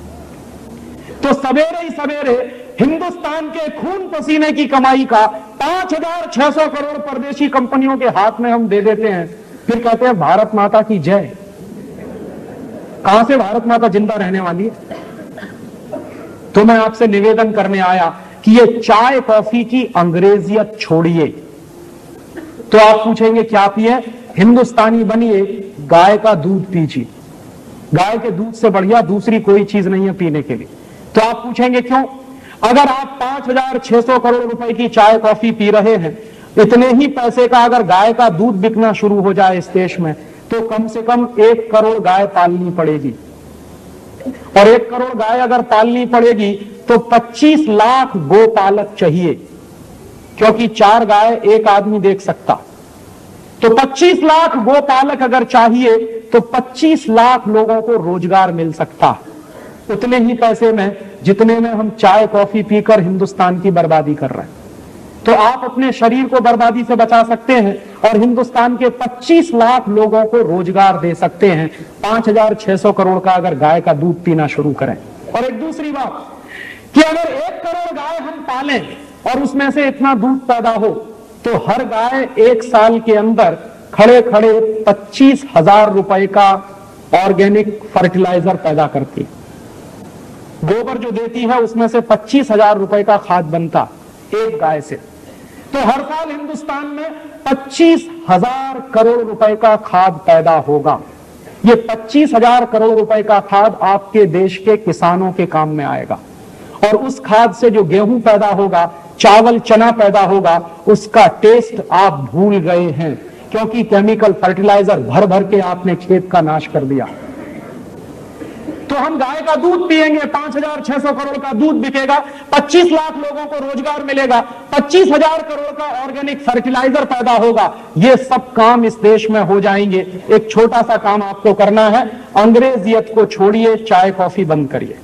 तो सवेरे ही सवेरे हिंदुस्तान के खून पसीने की कमाई का पांच हजार छह सौ करोड़ परदेशी कंपनियों के हाथ में हम दे देते हैं, फिर कहते हैं भारत माता की जय। कहां से भारत माता जिंदा रहने वाली है? तो मैं आपसे निवेदन करने आया कि ये चाय कॉफी की अंग्रेजियत छोड़िए। तो आप पूछेंगे क्या पिए? हिंदुस्तानी बनिए, गाय का दूध पीजिए। गाय के दूध से बढ़िया दूसरी कोई चीज नहीं है पीने के लिए। तो आप पूछेंगे क्यों? अगर आप पांच हजार छह सौ करोड़ रुपए की चाय कॉफी पी रहे हैं, इतने ही पैसे का अगर गाय का दूध बिकना शुरू हो जाए इस देश में, तो कम से कम एक करोड़ गाय पालनी पड़ेगी, और एक करोड़ गाय अगर पालनी पड़ेगी तो पच्चीस लाख गोपालक चाहिए, क्योंकि चार गाय एक आदमी देख सकता। तो पच्चीस लाख गोपालक अगर चाहिए तो पच्चीस लाख लोगों को रोजगार मिल सकता, उतने ही पैसे में जितने में हम चाय कॉफी पीकर हिंदुस्तान की बर्बादी कर रहे हैं। तो आप अपने शरीर को बर्बादी से बचा सकते हैं और हिंदुस्तान के पच्चीस लाख लोगों को रोजगार दे सकते हैं पांच हजार छह सौ करोड़ का अगर गाय का दूध पीना शुरू करें। और एक दूसरी बात कि अगर एक करोड़ गाय हम पालें और उसमें से इतना दूध पैदा हो, तो हर गाय एक साल के अंदर खड़े खड़े पच्चीस हजार रुपए का ऑर्गेनिक फर्टिलाइजर पैदा करती है। गोबर जो देती है उसमें से पच्चीस हजार रुपए का खाद बनता एक गाय से। तो हर साल हिंदुस्तान में पच्चीस हजार करोड़ रुपए का खाद पैदा होगा। ये पच्चीस हजार करोड़ रुपए का खाद आपके देश के किसानों के काम में आएगा, और उस खाद से जो गेहूं पैदा होगा, चावल चना पैदा होगा, उसका टेस्ट आप भूल गए हैं, क्योंकि केमिकल फर्टिलाइजर भर भर के आपने खेत का नाश कर दिया। तो हम गाय का दूध पिएंगे, पांच हजार छह सौ करोड़ का दूध बिकेगा, पच्चीस लाख लोगों को रोजगार मिलेगा, पच्चीस हजार करोड़ का ऑर्गेनिक फर्टिलाइजर पैदा होगा। ये सब काम इस देश में हो जाएंगे। एक छोटा सा काम आपको करना है, अंग्रेजियत को छोड़िए, चाय कॉफी बंद करिए।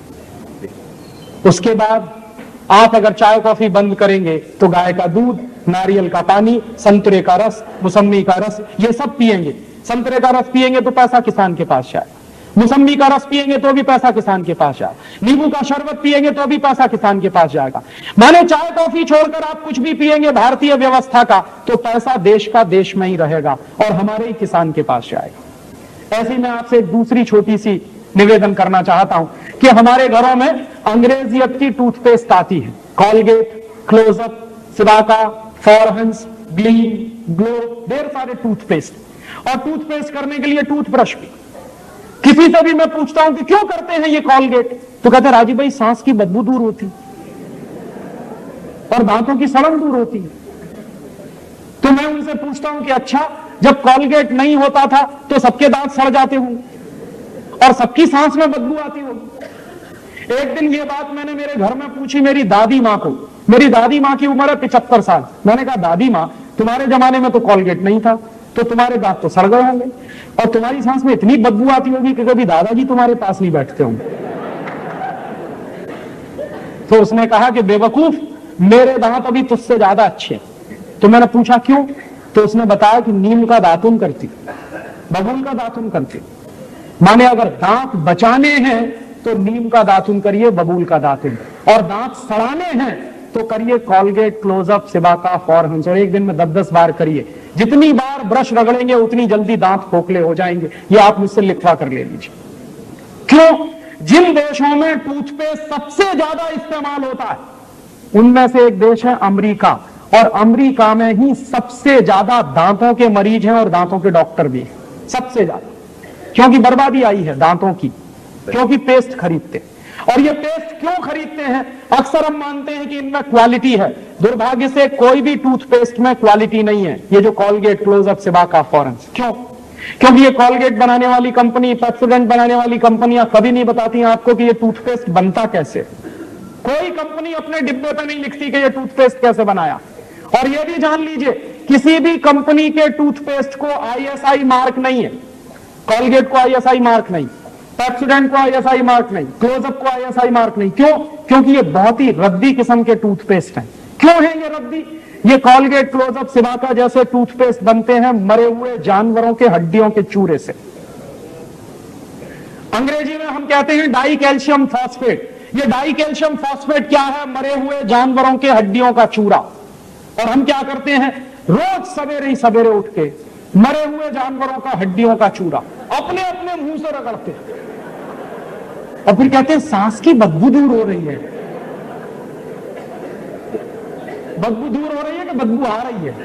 उसके बाद आप अगर चाय कॉफी बंद करेंगे तो गाय का दूध, नारियल का पानी, संतरे का रस, मौसमी का रस, ये सब पिएंगे। संतरे का रस पिएंगे तो पैसा किसान के पास जाए, मौसम्बी का रस पिएंगे तो भी पैसा किसान के पास जाएगा, नींबू का शरबत पिएंगे तो भी पैसा किसान के पास जाएगा। माने चाय कॉफी छोड़कर आप कुछ भी पिएंगे भारतीय व्यवस्था का, तो पैसा देश का देश में ही रहेगा और हमारे ही किसान के पास जाएगा। ऐसे मैं आपसे एक दूसरी छोटी सी निवेदन करना चाहता हूं कि हमारे घरों में अंग्रेजियत की टूथपेस्ट आती है, Colgate, Closeup, Cibaca, Forhans, Gleem, Glow, ढेर सारे टूथपेस्ट, और टूथपेस्ट करने के लिए टूथब्रश भी। किसी से भी मैं पूछता हूं कि क्यों करते हैं ये कॉलगेट, तो कहते हैं राजीव भाई सांस की बदबू दूर होती और दांतों की सड़न दूर होती है। तो मैं उनसे पूछता हूं कि अच्छा, जब कॉलगेट नहीं होता था तो सबके दांत सड़ जाते होंगे और सबकी सांस में बदबू आती होगी। एक दिन ये बात मैंने मेरे घर में पूछी मेरी दादी माँ को। मेरी दादी माँ की उम्र है पिछहत्तर साल। मैंने कहा दादी माँ, तुम्हारे जमाने में तो कॉलगेट नहीं था, तो तुम्हारे दांत तो सड़ गए होंगे और तुम्हारी सांस में इतनी बदबू आती होगी कि कभी दादाजी तुम्हारे पास नहीं बैठते होंगे। तो उसने कहा कि बेवकूफ, मेरे दांत अभी तुझसे ज्यादा अच्छे हैं। तो मैंने पूछा क्यों, तो उसने बताया कि नीम का दातुन करती, बबूल का दातुन करती। माने अगर दांत बचाने हैं तो नीम का दातुन करिए, बबूल का दातुन, और दांत सड़ाने हैं तो करिए कॉलगेट, क्लोजअप, सिबाका, फॉरहंस, और एक दिन में दस दस बार करिए। जितनी बार ब्रश रगड़ेंगे उतनी जल्दी दांत खोखले हो जाएंगे। ये आप मुझसे लिखवा कर ले लीजिए। क्यों? जिन देशों में टूथपेस्ट सबसे ज्यादा इस्तेमाल होता है उनमें से एक देश है अमेरिका, और अमेरिका में ही सबसे ज्यादा दांतों के मरीज हैं और दांतों के डॉक्टर भी हैं, सबसे ज्यादा। क्योंकि बर्बादी आई है दांतों की, क्योंकि पेस्ट खरीदते। और ये पेस्ट क्यों खरीदते हैं? अक्सर हम मानते हैं कि इनमें क्वालिटी है। दुर्भाग्य से कोई भी टूथपेस्ट में क्वालिटी नहीं है। ये जो कॉलगेट, क्लोजअप, सिबाका, फॉरहंस, क्यों? क्योंकि ये कॉलगेट बनाने वाली कंपनी, पेप्सोडेंट बनाने वाली कंपनियां कभी नहीं बताती आपको कि ये टूथपेस्ट बनता कैसे। कोई कंपनी अपने डिब्बे पे नहीं लिखती कि ये टूथपेस्ट कैसे बनाया। और ये भी जान लीजिए, किसी भी कंपनी के टूथपेस्ट को आईएसआई मार्क नहीं है। कॉलगेट को आईएसआई मार्क नहीं, पेप्सोडेंट को आईएसआई मार्क नहीं, क्लोजअप को आईएसआई मार्क नहीं। क्यों? क्योंकि ये बहुत ही रद्दी किस्म के टूथपेस्ट हैं। क्यों है ये रद्दी? ये कॉलगेट, क्लोजअप, सिबाका जैसे टूथपेस्ट बनते हैं मरे हुए जानवरों के हड्डियों के चूरे से। अंग्रेजी में हम कहते हैं डाई कैल्शियम फॉस्फेट। ये डाई कैल्शियम फॉस्फेट क्या है? मरे हुए जानवरों के हड्डियों का चूरा। और हम क्या करते हैं? रोज सवेरे ही सवेरे उठ के मरे हुए जानवरों का हड्डियों का चूरा अपने अपने मुंह से रगड़ते हैं और फिर कहते हैं सांस की बदबू दूर हो रही है। बदबू दूर हो रही है कि बदबू आ रही है?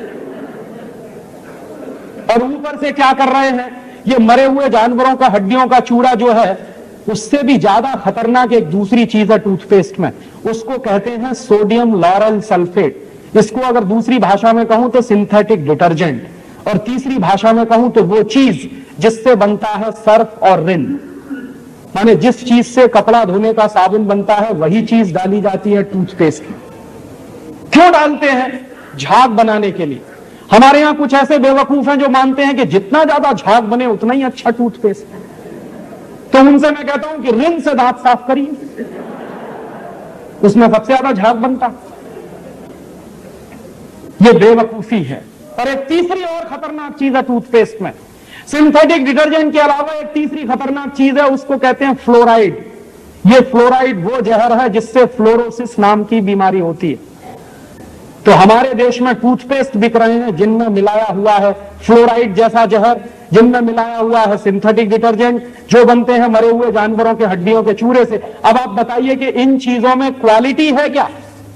और ऊपर से क्या कर रहे हैं? ये मरे हुए जानवरों का हड्डियों का चूरा जो है, उससे भी ज्यादा खतरनाक एक दूसरी चीज है टूथपेस्ट में, उसको कहते हैं सोडियम लॉरेल सल्फेट। इसको अगर दूसरी भाषा में कहूं तो सिंथेटिक डिटर्जेंट, और तीसरी भाषा में कहूं तो वो चीज जिससे बनता है सर्फ और रिन। माने जिस चीज से कपड़ा धोने का साबुन बनता है वही चीज डाली जाती है टूथपेस्ट में। क्यों डालते हैं? झाग बनाने के लिए। हमारे यहां कुछ ऐसे बेवकूफ हैं जो मानते हैं कि जितना ज्यादा झाग बने उतना ही अच्छा टूथपेस्ट है। तो उनसे मैं कहता हूं कि रिन से दांत साफ करिए, उसमें सबसे ज्यादा झाग बनता। ये बेवकूफी है। और एक तीसरी और खतरनाक चीज है टूथपेस्ट में, सिंथेटिक डिटर्जेंट के अलावा एक तीसरी खतरनाक चीज है, उसको कहते हैं फ्लोराइड। ये फ्लोराइड वो जहर है जिससे फ्लोरोसिस नाम की बीमारी होती है। तो हमारे देश में टूथपेस्ट बिक रहे हैं जिनमें मिलाया हुआ है फ्लोराइड जैसा जहर, जिनमें मिलाया हुआ है सिंथेटिक डिटर्जेंट, जो बनते हैं मरे हुए जानवरों के हड्डियों के चूरे से। अब आप बताइए कि इन चीजों में क्वालिटी है क्या?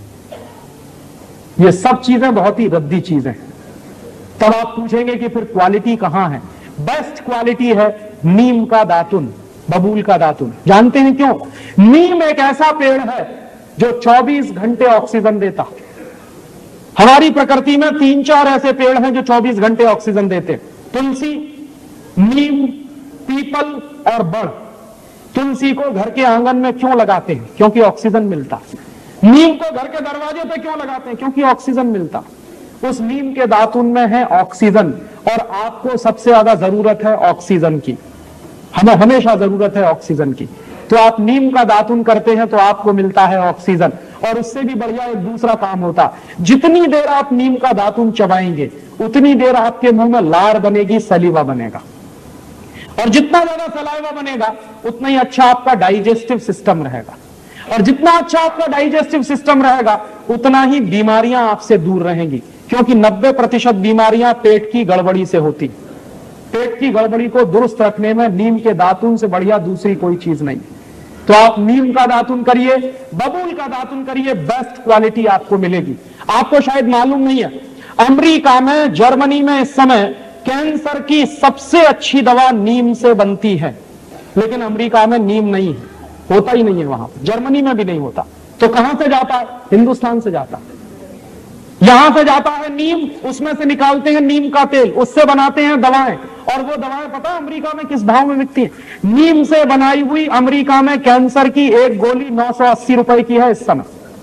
ये सब चीजें बहुत ही रद्दी चीजें हैं। तब आप पूछेंगे कि फिर क्वालिटी कहां है? बेस्ट क्वालिटी है नीम का दातुन, बबूल का दातुन। जानते हैं क्यों? नीम एक ऐसा पेड़ है जो चौबीस घंटे ऑक्सीजन देता। हमारी प्रकृति में तीन चार ऐसे पेड़ हैं जो चौबीस घंटे ऑक्सीजन देते। तुलसी, नीम, पीपल और बड़। तुलसी को घर के आंगन में क्यों लगाते हैं? क्योंकि ऑक्सीजन मिलता। नीम को घर के दरवाजे पे क्यों लगाते हैं? क्योंकि ऑक्सीजन मिलता। उस नीम के दातुन में है ऑक्सीजन, और आपको सबसे ज्यादा जरूरत है ऑक्सीजन की। हमें हमेशा जरूरत है ऑक्सीजन की। तो आप नीम का दातुन करते हैं तो आपको मिलता है ऑक्सीजन। और उससे भी बढ़िया एक दूसरा काम होता, जितनी देर आप नीम का दातुन चबाएंगे उतनी देर आपके मुंह में लार बनेगी, सलीवा बनेगा। और जितना ज्यादा सलाइवा बनेगा उतना ही अच्छा आपका डाइजेस्टिव सिस्टम रहेगा, और जितना अच्छा आपका डाइजेस्टिव सिस्टम रहेगा उतना ही बीमारियां आपसे दूर रहेंगी, क्योंकि नब्बे प्रतिशत बीमारियां पेट की गड़बड़ी से होती। पेट की गड़बड़ी को दुरुस्त रखने में नीम के दातुन से बढ़िया दूसरी कोई चीज नहीं। तो आप नीम का दातुन करिए, बबूल का दातुन करिए, बेस्ट क्वालिटी आपको मिलेगी। आपको शायद मालूम नहीं है, अमेरिका में, जर्मनी में इस समय कैंसर की सबसे अच्छी दवा नीम से बनती है, लेकिन अमेरिका में नीम नहीं है, होता ही नहीं है वहां पर, जर्मनी में भी नहीं होता। तो कहां से जाता है? हिंदुस्तान से जाता है। यहां से जाता है नीम, उसमें से निकालते हैं नीम का तेल, उससे बनाते हैं दवाएं, और वो दवाएं पता है अमेरिका में किस भाव में बिकती हैं? नीम से बनाई हुई अमेरिका में कैंसर की एक गोली नौ सौ अस्सी रुपए की है इस समय।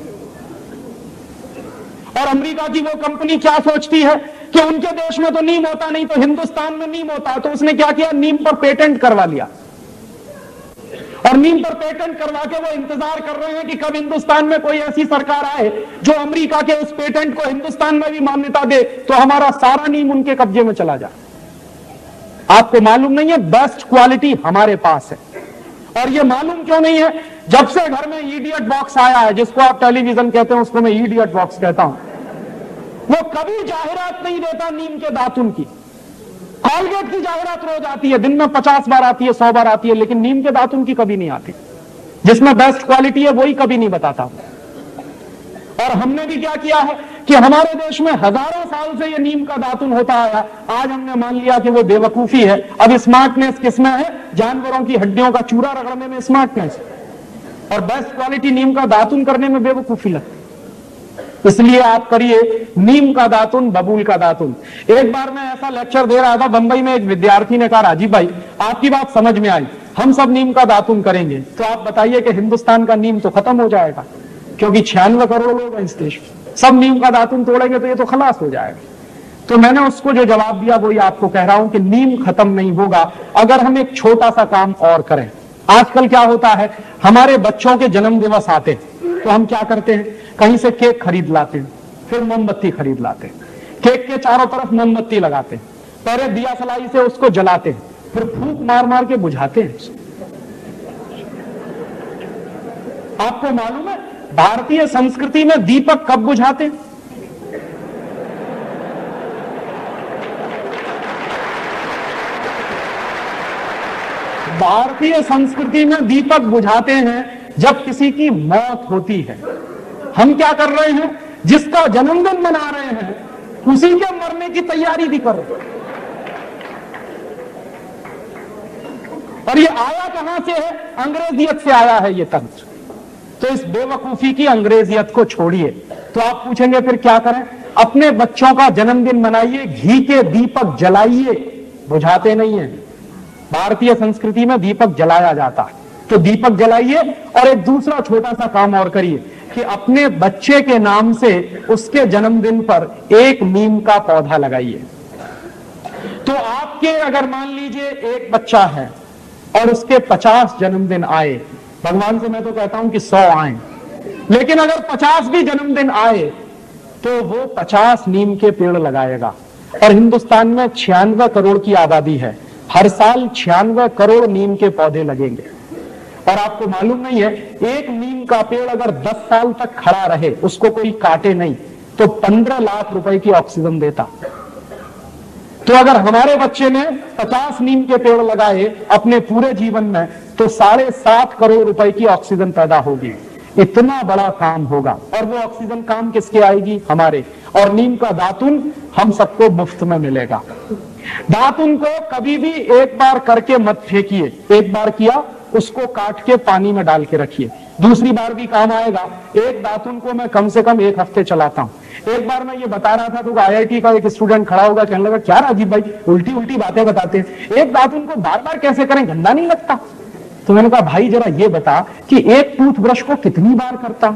और अमेरिका की वो कंपनी क्या सोचती है कि उनके देश में तो नीम होता नहीं, तो हिंदुस्तान में नीम होता है, तो उसने क्या किया? नीम पर पेटेंट करवा लिया, और नीम पर पेटेंट करवा के वो इंतजार कर रहे हैं कि कब हिंदुस्तान में कोई ऐसी सरकार आए जो अमेरिका के उस पेटेंट को हिंदुस्तान में भी मान्यता दे, तो हमारा सारा नीम उनके कब्जे में चला जाए। आपको मालूम नहीं है, बेस्ट क्वालिटी हमारे पास है। और ये मालूम क्यों नहीं है? जब से घर में इडियट बॉक्स आया है, जिसको आप टेलीविजन कहते हैं, उसको मैं इडियट बॉक्स कहता हूं, वो कभी जाहिरात नहीं देता नीम के दातुन की। कॉलगेट की जाहिरात रोज आती है, दिन में पचास बार आती है, सौ बार आती है, लेकिन नीम के दातुन की कभी नहीं आती। जिसमें बेस्ट क्वालिटी है वही कभी नहीं बताता। और हमने भी क्या किया है कि हमारे देश में हजारों साल से ये नीम का दातुन होता आया, आज हमने मान लिया कि वो बेवकूफी है। अब स्मार्टनेस किसमें है? जानवरों की हड्डियों का चूरा रगड़ने में स्मार्टनेस, और बेस्ट क्वालिटी नीम का दातुन करने में बेवकूफी लगती। इसलिए आप करिए नीम का दातुन, बबूल का दातुन। एक बार मैं ऐसा लेक्चर दे रहा था बंबई में, एक विद्यार्थी ने कहा, राजीव भाई आपकी बात समझ में आई, हम सब नीम का दातुन करेंगे, तो आप बताइए कि हिंदुस्तान का नीम तो खत्म हो जाएगा, क्योंकि छियानवे करोड़ लोग हैं इस देश में, सब नीम का दातुन तोड़ेंगे तो ये तो खलास हो जाएगा। तो मैंने उसको जो जवाब दिया वही आपको कह रहा हूं कि नीम खत्म नहीं होगा अगर हम एक छोटा सा काम और करें। आजकल क्या होता है, हमारे बच्चों के जन्म दिवस आते हैं तो हम क्या करते हैं, कहीं से केक खरीद लाते हैं, फिर मोमबत्ती खरीद लाते हैं, केक के चारों तरफ मोमबत्ती लगाते हैं, पहले दिया सलाई से उसको जलाते हैं, फिर फूंक मार मार के बुझाते हैं। आपको मालूम है भारतीय संस्कृति में दीपक कब बुझाते हैं? भारतीय संस्कृति में दीपक बुझाते हैं जब किसी की मौत होती है। हम क्या कर रहे हैं, जिसका जन्मदिन मना रहे हैं उसी के मरने की तैयारी भी कर रहे हैं। और ये आया कहां से है? अंग्रेजियत से आया है ये तंत्र। तो इस बेवकूफी की अंग्रेजियत को छोड़िए। तो आप पूछेंगे फिर क्या करें? अपने बच्चों का जन्मदिन मनाइए, घी के दीपक जलाइए, बुझाते नहीं है। भारतीय संस्कृति में दीपक जलाया जाता है, तो दीपक जलाइए। और एक दूसरा छोटा सा काम और करिए कि अपने बच्चे के नाम से उसके जन्मदिन पर एक नीम का पौधा लगाइए। तो आपके अगर मान लीजिए एक बच्चा है और उसके पचास जन्मदिन आए, भगवान से मैं तो कहता हूं कि सौ आए, लेकिन अगर पचास भी जन्मदिन आए तो वो पचास नीम के पेड़ लगाएगा। और हिंदुस्तान में छियानवे करोड़ की आबादी है, हर साल छियानवे करोड़ नीम के पौधे लगेंगे। और आपको मालूम नहीं है, एक नीम का पेड़ अगर दस साल तक खड़ा रहे, उसको कोई काटे नहीं, तो पंद्रह लाख रुपए की ऑक्सीजन देता। तो अगर हमारे बच्चे ने पचास नीम के पेड़ लगाए अपने पूरे जीवन में, तो साढ़े सात करोड़ रुपए की ऑक्सीजन पैदा होगी। इतना बड़ा काम होगा। और वो ऑक्सीजन काम किसके आएगी? हमारे। और नीम का दातुन हम सबको मुफ्त में मिलेगा। दातुन को कभी भी एक बार करके मत फेंकिए, एक बार किया उसको काट के पानी में डाल के रखिए, दूसरी बार भी काम आएगा। एक दातुन को मैं कम से कम एक हफ्ते चलाता हूं। एक बार मैं ये बता रहा था तो आईआईटी का एक स्टूडेंट खड़ा होगा, कहने लगा, क्या राजीव भाई उल्टी उल्टी बातें बताते हैं, एक दातुन को बार बार कैसे करें, गंदा नहीं लगता? तो मैंने कहा, भाई जरा ये बता कि एक टूथब्रश को कितनी बार करता?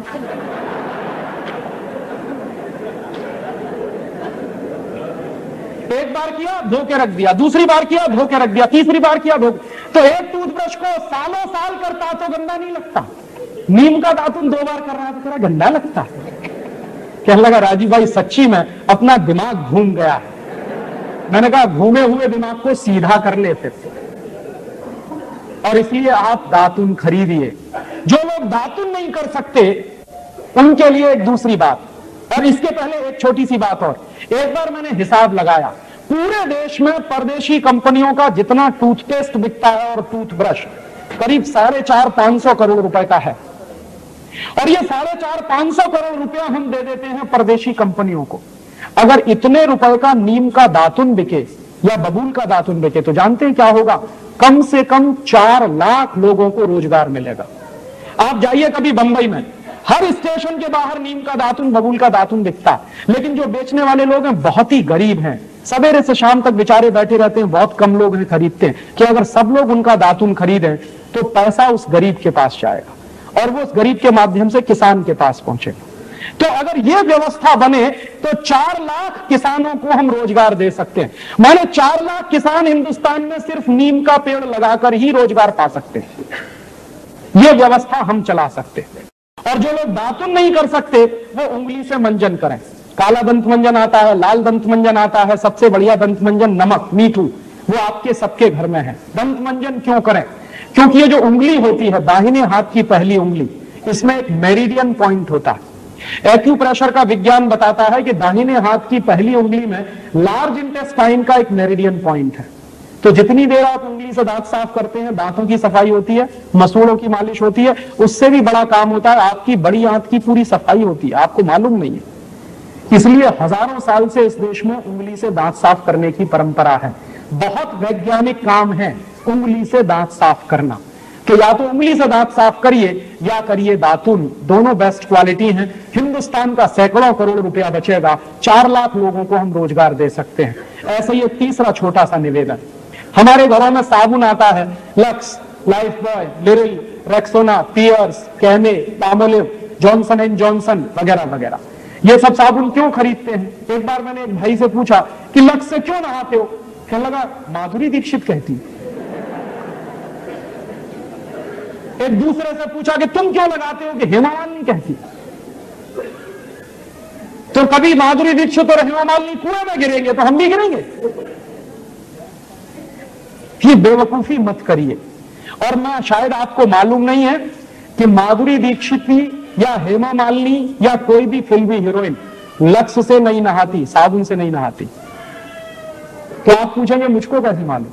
एक बार किया धो के रख दिया, दूसरी बार किया धो के रख दिया, तीसरी बार किया धो। तो एक टूथब्रश को सालों साल करता तो गंदा नहीं लगता। नीम का दातुन दो बार कर रहा है तो तेरा गंदा लगता है? कहने लगा, राजीव भाई सच्ची में अपना दिमाग घूम गया। मैंने कहा, घूमे हुए दिमाग को सीधा कर ले फिर। और इसलिए आप दातुन खरीदिए। जो लोग दातुन नहीं कर सकते उनके लिए एक दूसरी बात, और इसके पहले एक छोटी सी बात और। एक बार मैंने हिसाब लगाया, पूरे देश में परदेशी कंपनियों का जितना टूथपेस्ट बिकता है और टूथब्रश करीब साढ़े चार पांच सौ करोड़ रुपए का है, और ये साढ़े चार पांच सौ करोड़ रुपया हम दे देते हैं परदेशी कंपनियों को। अगर इतने रुपए का नीम का दातुन बिके या बबूल का दातुन बिके तो जानते हैं क्या होगा? कम से कम चार लाख लोगों को रोजगार मिलेगा। आप जाइए कभी बंबई में, हर स्टेशन के बाहर नीम का दातुन बबूल का दातुन बिकता है, लेकिन जो बेचने वाले लोग हैं बहुत ही गरीब हैं, सवेरे से शाम तक बेचारे बैठे रहते हैं, बहुत कम लोग हैं खरीदते हैं। कि अगर सब लोग उनका दातुन खरीदें तो पैसा उस गरीब के पास जाएगा और वो उस गरीब के माध्यम से किसान के पास पहुंचेगा। तो अगर ये व्यवस्था बने तो चार लाख किसानों को हम रोजगार दे सकते हैं। माने चार लाख किसान हिंदुस्तान में सिर्फ नीम का पेड़ लगाकर ही रोजगार पा सकते हैं। ये व्यवस्था हम चला सकते हैं। और जो लोग दातुन नहीं कर सकते वो उंगली से मंजन करें। काला दंत मंजन आता है, लाल दंत मंजन आता है, सबसे बढ़िया दंत मंजन नमक मीठू, वो आपके सबके घर में है। दंत मंजन क्यों करें? क्योंकि ये जो उंगली होती है, दाहिने हाथ की पहली उंगली, इसमें एक मेरिडियन पॉइंट होता है। एक्यूप्रेशर का विज्ञान बताता है कि दाहिने हाथ की पहली उंगली में लार्ज इंटेस्टाइन का एक मेरिडियन पॉइंट है। तो जितनी देर आप उंगली से दांत साफ करते हैं, दांतों की सफाई होती है, मसूड़ों की मालिश होती है, उससे भी बड़ा काम होता है, आपकी बड़ी आंत की पूरी सफाई होती है। आपको मालूम नहीं है। इसलिए हजारों साल से इस देश में उंगली से दांत साफ करने की परंपरा है। बहुत वैज्ञानिक काम है उंगली से दांत साफ करना। तो या तो उंगली से दांत साफ करिए या करिए दातुन, दोनों बेस्ट क्वालिटी हैं। हिंदुस्तान का सैकड़ों करोड़ रुपया बचेगा, चार लाख लोगों को हम रोजगार दे सकते हैं। ऐसे ही एक तीसरा छोटा सा निवेदन, हमारे घरों में साबुन आता है, Lux, Lifebuoy, Liril, Rexona, Pears, Camay, Palmolive, Johnson and Johnson वगैरह वगैरह। ये सब साबुन क्यों खरीदते हैं? एक बार मैंने एक भाई से पूछा कि लक्स से क्यों नहाते हो? कहने लगा माधुरी दीक्षित कहती। एक दूसरे से पूछा कि तुम क्यों लगाते हो? कि हेमा मालिनी कहती। तो कभी माधुरी दीक्षित और हेमा मालिनी कुएं में गिरेंगे तो हम भी गिरेंगे। ये बेवकूफी मत करिए। और मैं, शायद आपको मालूम नहीं है कि माधुरी दीक्षित भी या हेमा मालिनी या कोई भी फिल्मी हीरोइन लक्स से नहीं नहाती, साबुन से नहीं नहाती। तो आप पूछेंगे मुझको कैसे मालूम?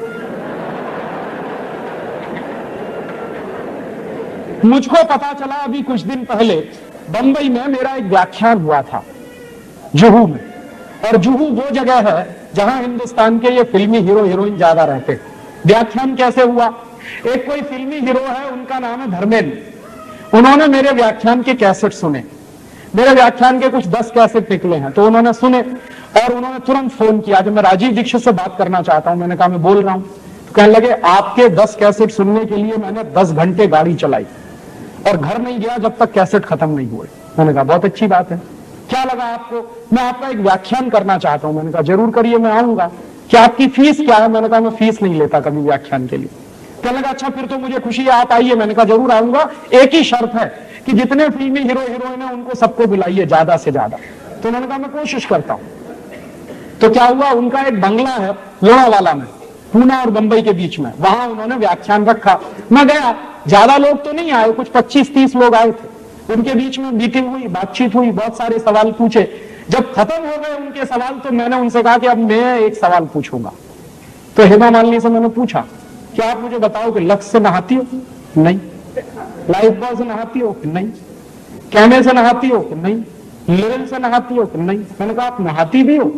मुझको पता चला अभी कुछ दिन पहले बंबई में मेरा एक व्याख्यान हुआ था जुहू में। और जुहू वो जगह है जहां हिंदुस्तान के ये फिल्मी हीरो हीरोइन ज्यादा रहते हैं। व्याख्यान कैसे हुआ? एक कोई फिल्मी हीरो है, उनका नाम है धर्मेंद्र। उन्होंने मेरे व्याख्यान के कैसेट सुने। मेरे व्याख्यान के कुछ दस कैसेट निकले हैं, तो उन्होंने सुने और उन्होंने तुरंत फोन किया कि मैं राजीव दीक्षित से बात करना चाहता हूं। मैंने कहा मैं बोल रहा हूं। तो कहने लगे आपके दस कैसेट सुनने के लिए मैंने दस घंटे गाड़ी चलाई और घर नहीं गया जब तक कैसेट खत्म नहीं हुए। मैंने कहा बहुत अच्छी बात है, क्या लगा आपको? मैं आपका एक व्याख्यान करना चाहता हूं। मैंने कहा जरूर करिए, मैं आऊंगा। क्या आपकी फीस क्या है? मैंने कहा मैं फीस नहीं लेता कभी व्याख्यान के लिए। कहने लगा अच्छा फिर तो मुझे खुशी है, आप आइए। मैंने कहा जरूर आऊंगा, एक ही शर्त है कि जितने फिल्मी हीरो हीरोइन है उनको सबको बुलाइए ज्यादा से ज्यादा। तो उन्होंने कहा मैं कोशिश करता हूं। तो क्या हुआ, उनका एक बंगला है लोनावाला में, पूना और बंबई के बीच में, वहां उन्होंने व्याख्यान रखा। मैं गया, ज्यादा लोग तो नहीं आए, कुछ पच्चीस तीस लोग आए थे। उनके बीच में मीटिंग हुई, बातचीत हुई, बहुत सारे सवाल पूछे। जब खत्म हो गए उनके सवाल तो मैंने उनसे कहा कि अब मैं एक सवाल पूछूंगा। तो हेमा मालिनी से मैंने पूछा क्या आप मुझे बताओ कि लक्स से नहाती हो? नहीं। लाइफ बॉय से नहाती हो कि नहीं? कैमे से नहाती हो कि नहीं? लिरिल से नहाती हो कि नहीं? मैंने कहा आप नहाती भी हो?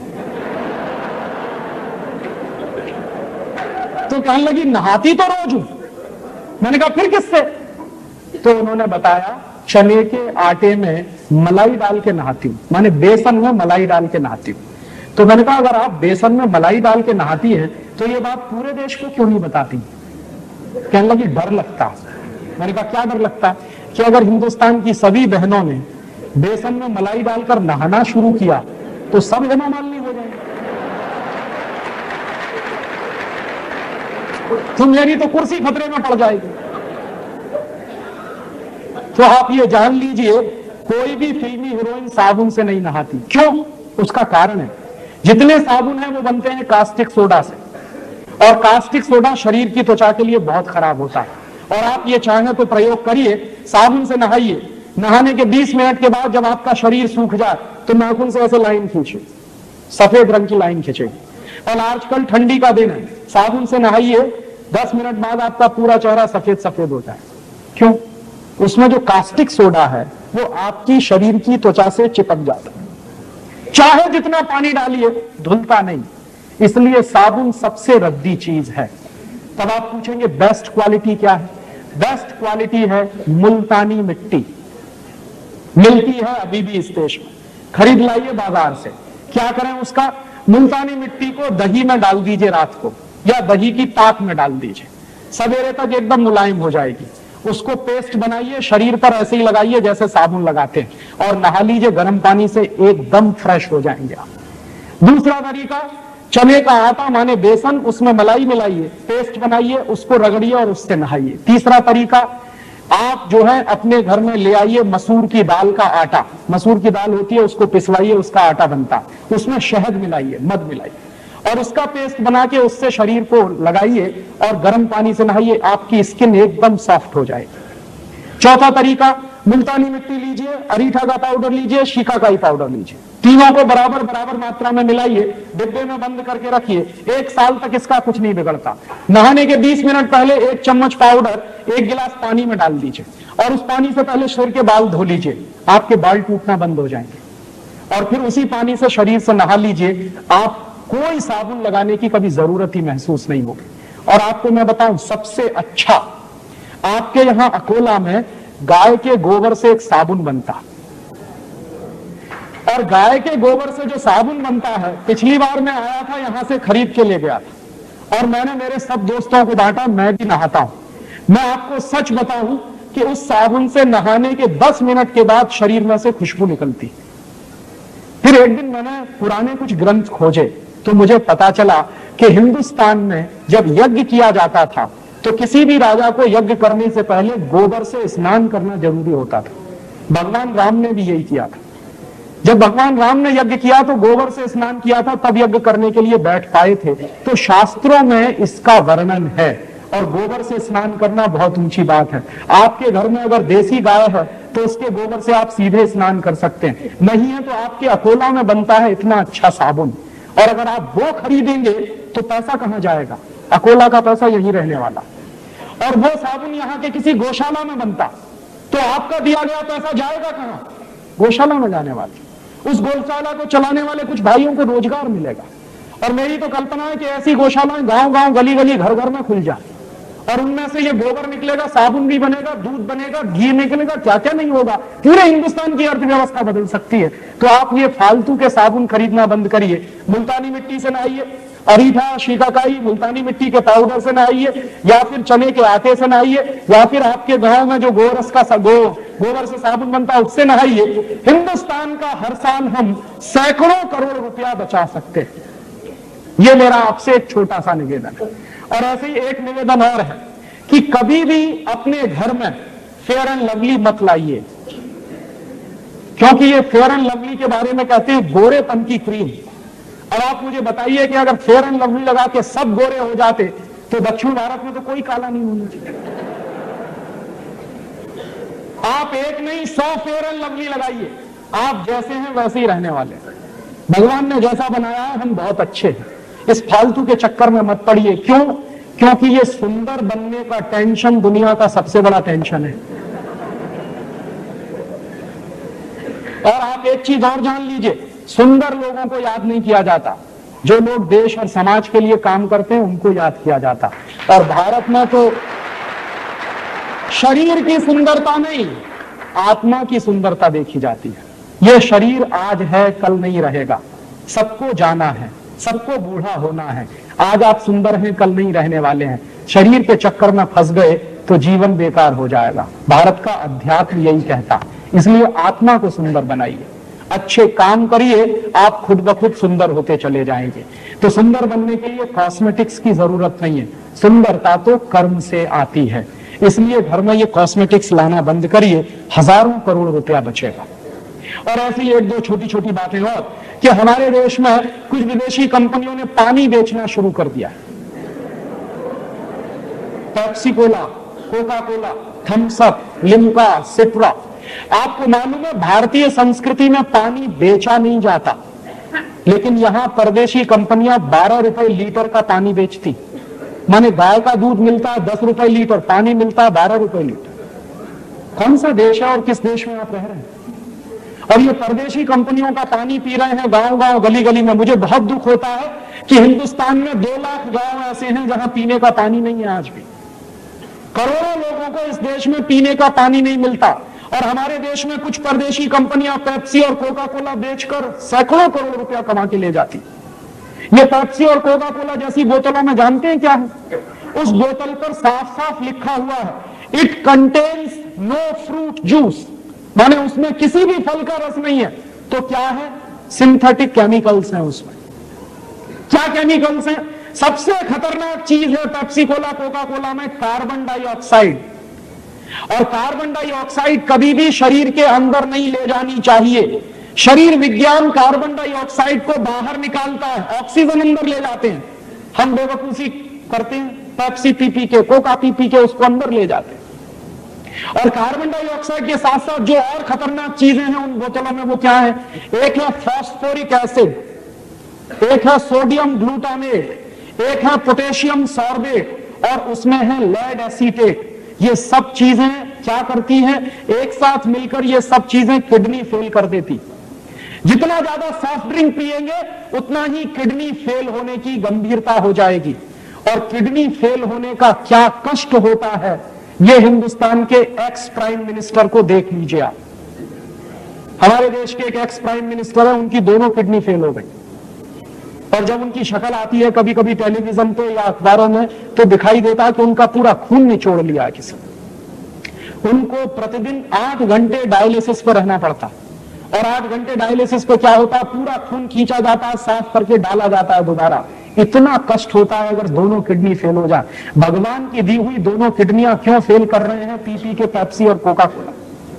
तो कहने लगी नहाती तो रोज हूं। मैंने कहा फिर किससे? तो उन्होंने बताया चने के आटे में मलाई डाल के नहाती हूं, माने बेसन में मलाई डाल के नहाती हूं। तो मैंने कहा अगर आप बेसन में मलाई डाल के नहाती हैं तो ये बात पूरे देश को क्यों नहीं बताती? कहने लगी डर लगता। मैंने कहा क्या डर लगता है? कि अगर हिंदुस्तान की सभी बहनों ने बेसन में मलाई डालकर नहाना शुरू किया तो सब हेमा मालिनी हो जाएंगे। तो मेरी तो कुर्सी खतरे में पड़ जाएगी। तो आप ये जान लीजिए कोई भी फिल्मी हीरोइन साबुन से नहीं नहाती। क्यों? उसका कारण है जितने साबुन है वो बनते हैं कास्टिक सोडा से, और कास्टिक सोडा शरीर की त्वचा के लिए बहुत खराब होता है। और आप ये चाहें तो प्रयोग करिए, साबुन से नहाइए, नहाने के बीस मिनट के बाद जब आपका शरीर सूख जाए तो नाखून से ऐसे लाइन खींचिए, सफेद रंग की लाइन खींचेगी। और आजकल ठंडी का दिन है, साबुन से नहाइए, दस मिनट बाद आपका पूरा चेहरा सफेद सफेद हो जाए। क्यों? उसमें जो कास्टिक सोडा है वो आपकी शरीर की त्वचा से चिपक जाता है, चाहे जितना पानी डालिए धुलता नहीं। इसलिए साबुन सबसे रद्दी चीज है। तब आप पूछेंगे बेस्ट क्वालिटी क्या है? बेस्ट क्वालिटी है मुल्तानी मिट्टी, मिलती है अभी भी इस देश में, खरीद लाइए बाजार से। क्या करें उसका? मुल्तानी मिट्टी को दही में डाल दीजिए रात को, या दही की पाक में डाल दीजिए, सवेरे तक एकदम मुलायम हो जाएगी। उसको पेस्ट बनाइए, शरीर पर ऐसे ही लगाइए जैसे साबुन लगाते हैं, और नहा लीजिए गर्म पानी से, एकदम फ्रेश हो जाएंगे आप। दूसरा तरीका, चने का आटा माने बेसन, उसमें मलाई मिलाइए, पेस्ट बनाइए, उसको रगड़िए और उससे नहाइए। तीसरा तरीका, आप जो है अपने घर में ले आइए मसूर की दाल का आटा, मसूर की दाल होती है उसको पिसवाइए, उसका आटा बनता है, उसमें शहद मिलाइए, मध मिलाइए और उसका पेस्ट बना के उससे शरीर को लगाइए और गर्म पानी से नहाइए, आपकी स्किन एकदम सॉफ्ट हो जाएगी। चौथा तरीका, मुल्तानी मिट्टी लीजिए, अरीठा का पाउडर लीजिए, शिकाकाई पाउडर लीजिए, तीनों को बराबर बराबर मात्रा में मिलाइए, डिब्बे में बंद करके रखिए, एक साल तक इसका कुछ नहीं बिगड़ता। नहाने के बीस मिनट पहले एक चम्मच पाउडर एक गिलास पानी में डाल दीजिए और उस पानी से पहले शरीर के बाल धो लीजिए, आपके बाल टूटना बंद हो जाएंगे। और फिर उसी पानी से शरीर से नहा लीजिए, आप कोई साबुन लगाने की कभी जरूरत ही महसूस नहीं होगी। और आपको मैं बताऊं सबसे अच्छा, आपके यहां अकोला में गाय के गोबर से एक साबुन बनता, और गाय के गोबर से जो साबुन बनता है, पिछली बार मैं आया था यहां से खरीद के ले गया था और मैंने मेरे सब दोस्तों को बांटा, मैं भी नहाता हूं। मैं आपको सच बताऊं कि उस साबुन से नहाने के दस मिनट के बाद शरीर में से खुशबू निकलती। फिर एक दिन मैंने पुराने कुछ ग्रंथ खोजे तो मुझे पता चला कि हिंदुस्तान में जब यज्ञ किया जाता था तो किसी भी राजा को यज्ञ करने से पहले गोबर से स्नान करना जरूरी होता था। भगवान राम ने भी यही किया था। जब भगवान राम ने यज्ञ किया तो गोबर से स्नान किया था, तब यज्ञ करने के लिए बैठ पाए थे। तो शास्त्रों में इसका वर्णन है और गोबर से स्नान करना बहुत ऊंची बात है। आपके घर में अगर देसी गाय है तो उसके गोबर से आप सीधे स्नान कर सकते हैं, नहीं है तो आपके अकोला में बनता है इतना अच्छा साबुन, और अगर आप वो खरीदेंगे तो पैसा कहां जाएगा? अकोला का पैसा यहीं रहने वाला। और वो साबुन यहाँ के किसी गौशाला में बनता तो आपका दिया गया पैसा जाएगा कहां? गौशाला में जाने वाला। उस गौशाला को चलाने वाले कुछ भाइयों को रोजगार मिलेगा। और मेरी तो कल्पना है कि ऐसी गौशालाएं गांव गांव गली गली घर घर में खुल जाए और उनमें से ये गोबर निकलेगा, साबुन भी बनेगा, दूध बनेगा, घी निकलेगा, क्या क्या नहीं होगा। पूरे हिंदुस्तान की अर्थव्यवस्था बदल सकती है। तो आप ये फालतू के साबुन खरीदना बंद करिए, मुल्तानी मिट्टी से नहाइए, अरीठा, शिकाकाई, मुल्तानी मिट्टी के पाउडर से नहाइए, या फिर चने के आटे से नहाइए, या फिर आपके गांव में जो गोरस का गो गोबर से साबुन बनता है उससे नहाइए। हिंदुस्तान का हर साल हम सैकड़ों करोड़ रुपया बचा सकते हैं। ये मेरा आपसे एक छोटा सा निवेदन है। और ऐसे ही एक निवेदन और है कि कभी भी अपने घर में फेयर एंड लवली मत लाइए, क्योंकि ये फेयर एंड लवली के बारे में कहते हैं गोरेपन की क्रीम। अब आप मुझे बताइए कि अगर फेयर एंड लवली लगा के सब गोरे हो जाते तो दक्षिण भारत में तो कोई काला नहीं होना चाहिए। आप एक नहीं सौ फेयर एंड लवली लगाइए, आप जैसे हैं वैसे ही रहने वाले। भगवान ने जैसा बनाया है हम बहुत अच्छे हैं। इस फालतू के चक्कर में मत पड़िए। क्यों? क्योंकि ये सुंदर बनने का टेंशन दुनिया का सबसे बड़ा टेंशन है। और आप एक चीज और जान लीजिए, सुंदर लोगों को याद नहीं किया जाता, जो लोग देश और समाज के लिए काम करते हैं उनको याद किया जाता। और भारत में तो शरीर की सुंदरता नहीं, आत्मा की सुंदरता देखी जाती है। यह शरीर आज है कल नहीं रहेगा, सबको जाना है, सबको बूढ़ा होना है। आज आप सुंदर हैं कल नहीं रहने वाले हैं। शरीर के चक्कर में फंस गए तो जीवन बेकार हो जाएगा। भारत का अध्यात्म यही कहता है। इसलिए आत्मा को सुंदर बनाइए, अच्छे काम करिए, आप खुद ब खुद सुंदर होते चले जाएंगे। तो सुंदर बनने के लिए कॉस्मेटिक्स की जरूरत नहीं है, सुंदरता तो कर्म से आती है। इसलिए घर में ये कॉस्मेटिक्स लाना बंद करिए, हजारों करोड़ रुपया बचेगा। और ऐसी एक दो छोटी छोटी बातें और कि हमारे देश में कुछ विदेशी कंपनियों ने पानी बेचना शुरू कर दिया। Pepsi Cola, Coca Cola, Thums Up, Limca, Citra. आपको मालूम है भारतीय संस्कृति में पानी बेचा नहीं जाता, लेकिन यहां परदेशी कंपनियां बारह रुपए लीटर का पानी बेचती। माने गाय का दूध मिलता है दस रुपए लीटर, पानी मिलता है बारह रुपए लीटर। कौन सा देश है और किस देश में आप रह रहे हैं? और ये परदेशी कंपनियों का पानी पी रहे हैं गांव गांव, गली गली में। मुझे बहुत दुख होता है कि हिंदुस्तान में दो लाख गांव ऐसे हैं जहां पीने का पानी नहीं है। आज भी करोड़ों लोगों को इस देश में पीने का पानी नहीं मिलता, और हमारे देश में कुछ परदेशी कंपनियां पेप्सी और कोका कोला बेचकर सैकड़ों करोड़ रुपया कमा के ले जाती। ये पेप्सी और कोका कोला जैसी बोतलों में जानते हैं क्या है? उस बोतल पर साफ साफ लिखा हुआ है it contains no fruit juice, माने उसमें किसी भी फल का रस नहीं है। तो क्या है? सिंथेटिक केमिकल्स हैं उसमें। क्या केमिकल्स हैं? सबसे खतरनाक चीज है पेप्सी कोला कोका कोला में कार्बन डाइऑक्साइड। और कार्बन डाइऑक्साइड कभी भी शरीर के अंदर नहीं ले जानी चाहिए। शरीर विज्ञान कार्बन डाइऑक्साइड को बाहर निकालता है, ऑक्सीजन अंदर ले जाते हैं। हम बेवकूफी करते हैं, पेप्सी पी पी के, कोका पी पी के उसको अंदर ले जाते हैं। और कार्बन डाइऑक्साइड के साथ साथ जो और खतरनाक चीजें हैं उन बोतलों में, वो क्या है? एक है फॉस्फोरिक एसिड, एक है सोडियम ग्लूटामेट, एक है पोटेशियम सॉर्बेट, और उसमें है लेड एसीटेट। ये सब चीजें क्या करती हैं? एक साथ मिलकर ये सब चीजें किडनी फेल कर देती। जितना ज्यादा सॉफ्ट ड्रिंक पिएंगे उतना ही किडनी फेल होने की गंभीरता हो जाएगी। और किडनी फेल होने का क्या कष्ट होता है, ये हिंदुस्तान के एक्स प्राइम मिनिस्टर को देख लीजिए आप। हमारे देश के एक एक्स प्राइम मिनिस्टर है, उनकी दोनों किडनी फेल हो गई। और जब उनकी शक्ल आती है कभी कभी टेलीविजन पे या अखबारों में, तो दिखाई देता है कि उनका पूरा खून निचोड़ लिया है किसी ने। उनको प्रतिदिन आठ घंटे डायलिसिस पर रहना पड़ता, और आठ घंटे डायलिसिस पे क्या होता है? पूरा खून खींचा जाता है, साफ करके डाला जाता है दोबारा। इतना कष्ट होता है अगर दोनों किडनी फेल हो जाए। भगवान की दी हुई दोनों किडनियां क्यों फेल कर रहे हैं? पी पी के पेप्सी और कोका कोला।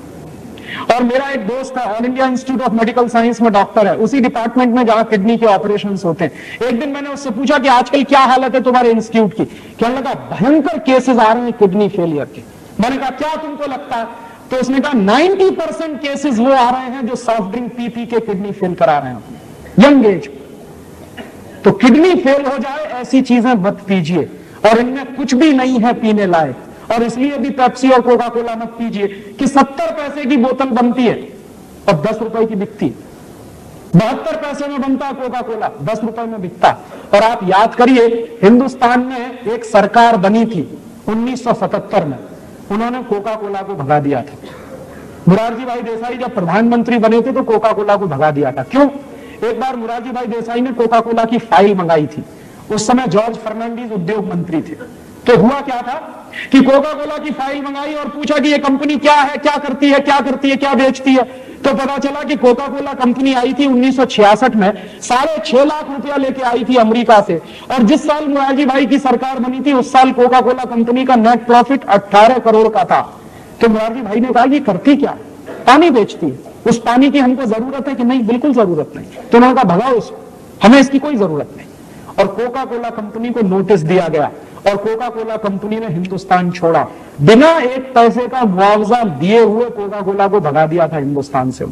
और मेरा एक दोस्त है, All India Institute of Medical Science में डॉक्टर है, उसी डिपार्टमेंट में जहां किडनी के ऑपरेशंस होते हैं। एक दिन मैंने उससे पूछा कि आजकल क्या हालत है तुम्हारे इंस्टीट्यूट की? कहने लगा भयंकर केसेस आ रहे हैं किडनी फेलियर के। मैंने कहा क्या तुमको लगता है? तो उसने कहा नाइन्टी परसेंट केसेस वो आ रहे हैं जो सॉफ्ट ड्रिंक पी पी के किडनी फेल करा रहे हैं यंग एज। तो किडनी फेल हो जाए ऐसी चीजें मत पीजिए, और इनमें कुछ भी नहीं है पीने लायक। और इसलिए भी पेप्सी और कोका कोला मत पीजिए कि सत्तर पैसे की बोतल बनती है और दस रुपए की बिकती है। बहत्तर पैसे में बनता है कोका कोला, दस रुपए में बिकता है। और आप याद करिए, हिंदुस्तान में एक सरकार बनी थी उन्नीस सौ सतहत्तर में, उन्होंने कोका कोला को भगा दिया था। मुरारजी भाई देसाई जब प्रधानमंत्री बने थे तो कोका कोला को भगा दिया था। क्यों? एक बार मुरारजी भाई देसाई ने कोका कोला की फाइल मंगाई थी। उस समय जॉर्ज फर्नांडीज उद्योग मंत्री थे। तो हुआ क्या था कि कोका कोला की फाइल मंगाई और पूछा कि ये कंपनी क्या है, क्या करती है, क्या करती है, क्या बेचती है। तो पता चला कि कोका कोला कंपनी आई थी उन्नीस सौ छियासठ में, साढ़े छह लाख रुपया लेके आई थी अमेरिका से। और जिस साल मुरारजी भाई की सरकार बनी थी उस साल कोका कोला कंपनी का नेट प्रॉफिट अठारह करोड़ का था। तो मुरारजी भाई ने कहा ये करती क्या? पानी बेचती है। उस पानी की हमको जरूरत है कि नहीं? बिल्कुल जरूरत नहीं। तो उन्होंने कहा भगाओ इसको, हमें इसकी कोई जरूरत नहीं। और कोका कोला कंपनी को नोटिस दिया गया और कोका कोला कंपनी ने हिंदुस्तान छोड़ा। बिना एक पैसे का मुआवजा दिए हुए कोका कोला को भगा दिया था हिंदुस्तान से।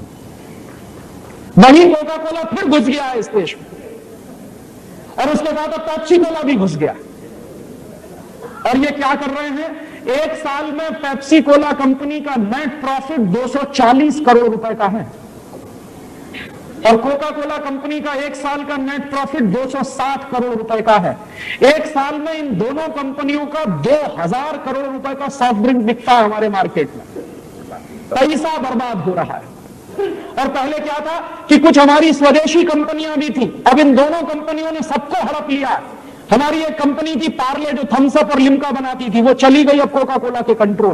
वही कोका कोला फिर घुस गया है इस देश में, और उसके बाद अब पेप्सी कोला भी घुस गया। और ये क्या कर रहे हैं? एक साल में पेप्सी कोला कंपनी का नेट प्रॉफिट दो सौ चालीस करोड़ रुपए का है, और कोका कोला कंपनी का एक साल का नेट प्रॉफिट दो सौ साठ करोड़ रुपए का है। एक साल में इन दोनों कंपनियों का दो हज़ार करोड़ रुपए का सॉफ्ट ड्रिंक बिकता है हमारे मार्केट में। पैसा बर्बाद हो रहा है। और पहले क्या था कि कुछ हमारी स्वदेशी कंपनियां भी थी, अब इन दोनों कंपनियों ने सबको हड़प लिया। हमारी एक कंपनी थी पार्ले जो थम्स अप और लिम्का बनाती थी, वो चली गई अब कोका कोला के कंट्रोल।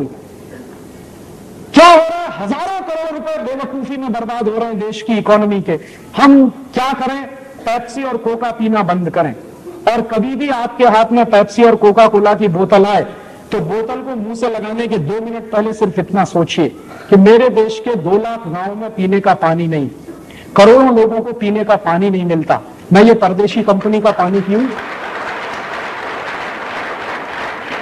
क्या हो रहा है? हजारों करोड़ रुपए बेवकूफी में बर्बाद हो रहे हैं देश की इकोनॉमी के। हम क्या करें? पेप्सी और कोका पीना बंद करें। और कभी भी आपके हाथ में पेप्सी और कोका कोला की बोतल आए तो बोतल को मुंह से लगाने के दो मिनट पहले सिर्फ इतना सोचिए कि मेरे देश के दो लाख गांवों में पीने का पानी नहीं, करोड़ों लोगों को पीने का पानी नहीं मिलता। मैं ये परदेशी कंपनी का पानी पीऊं?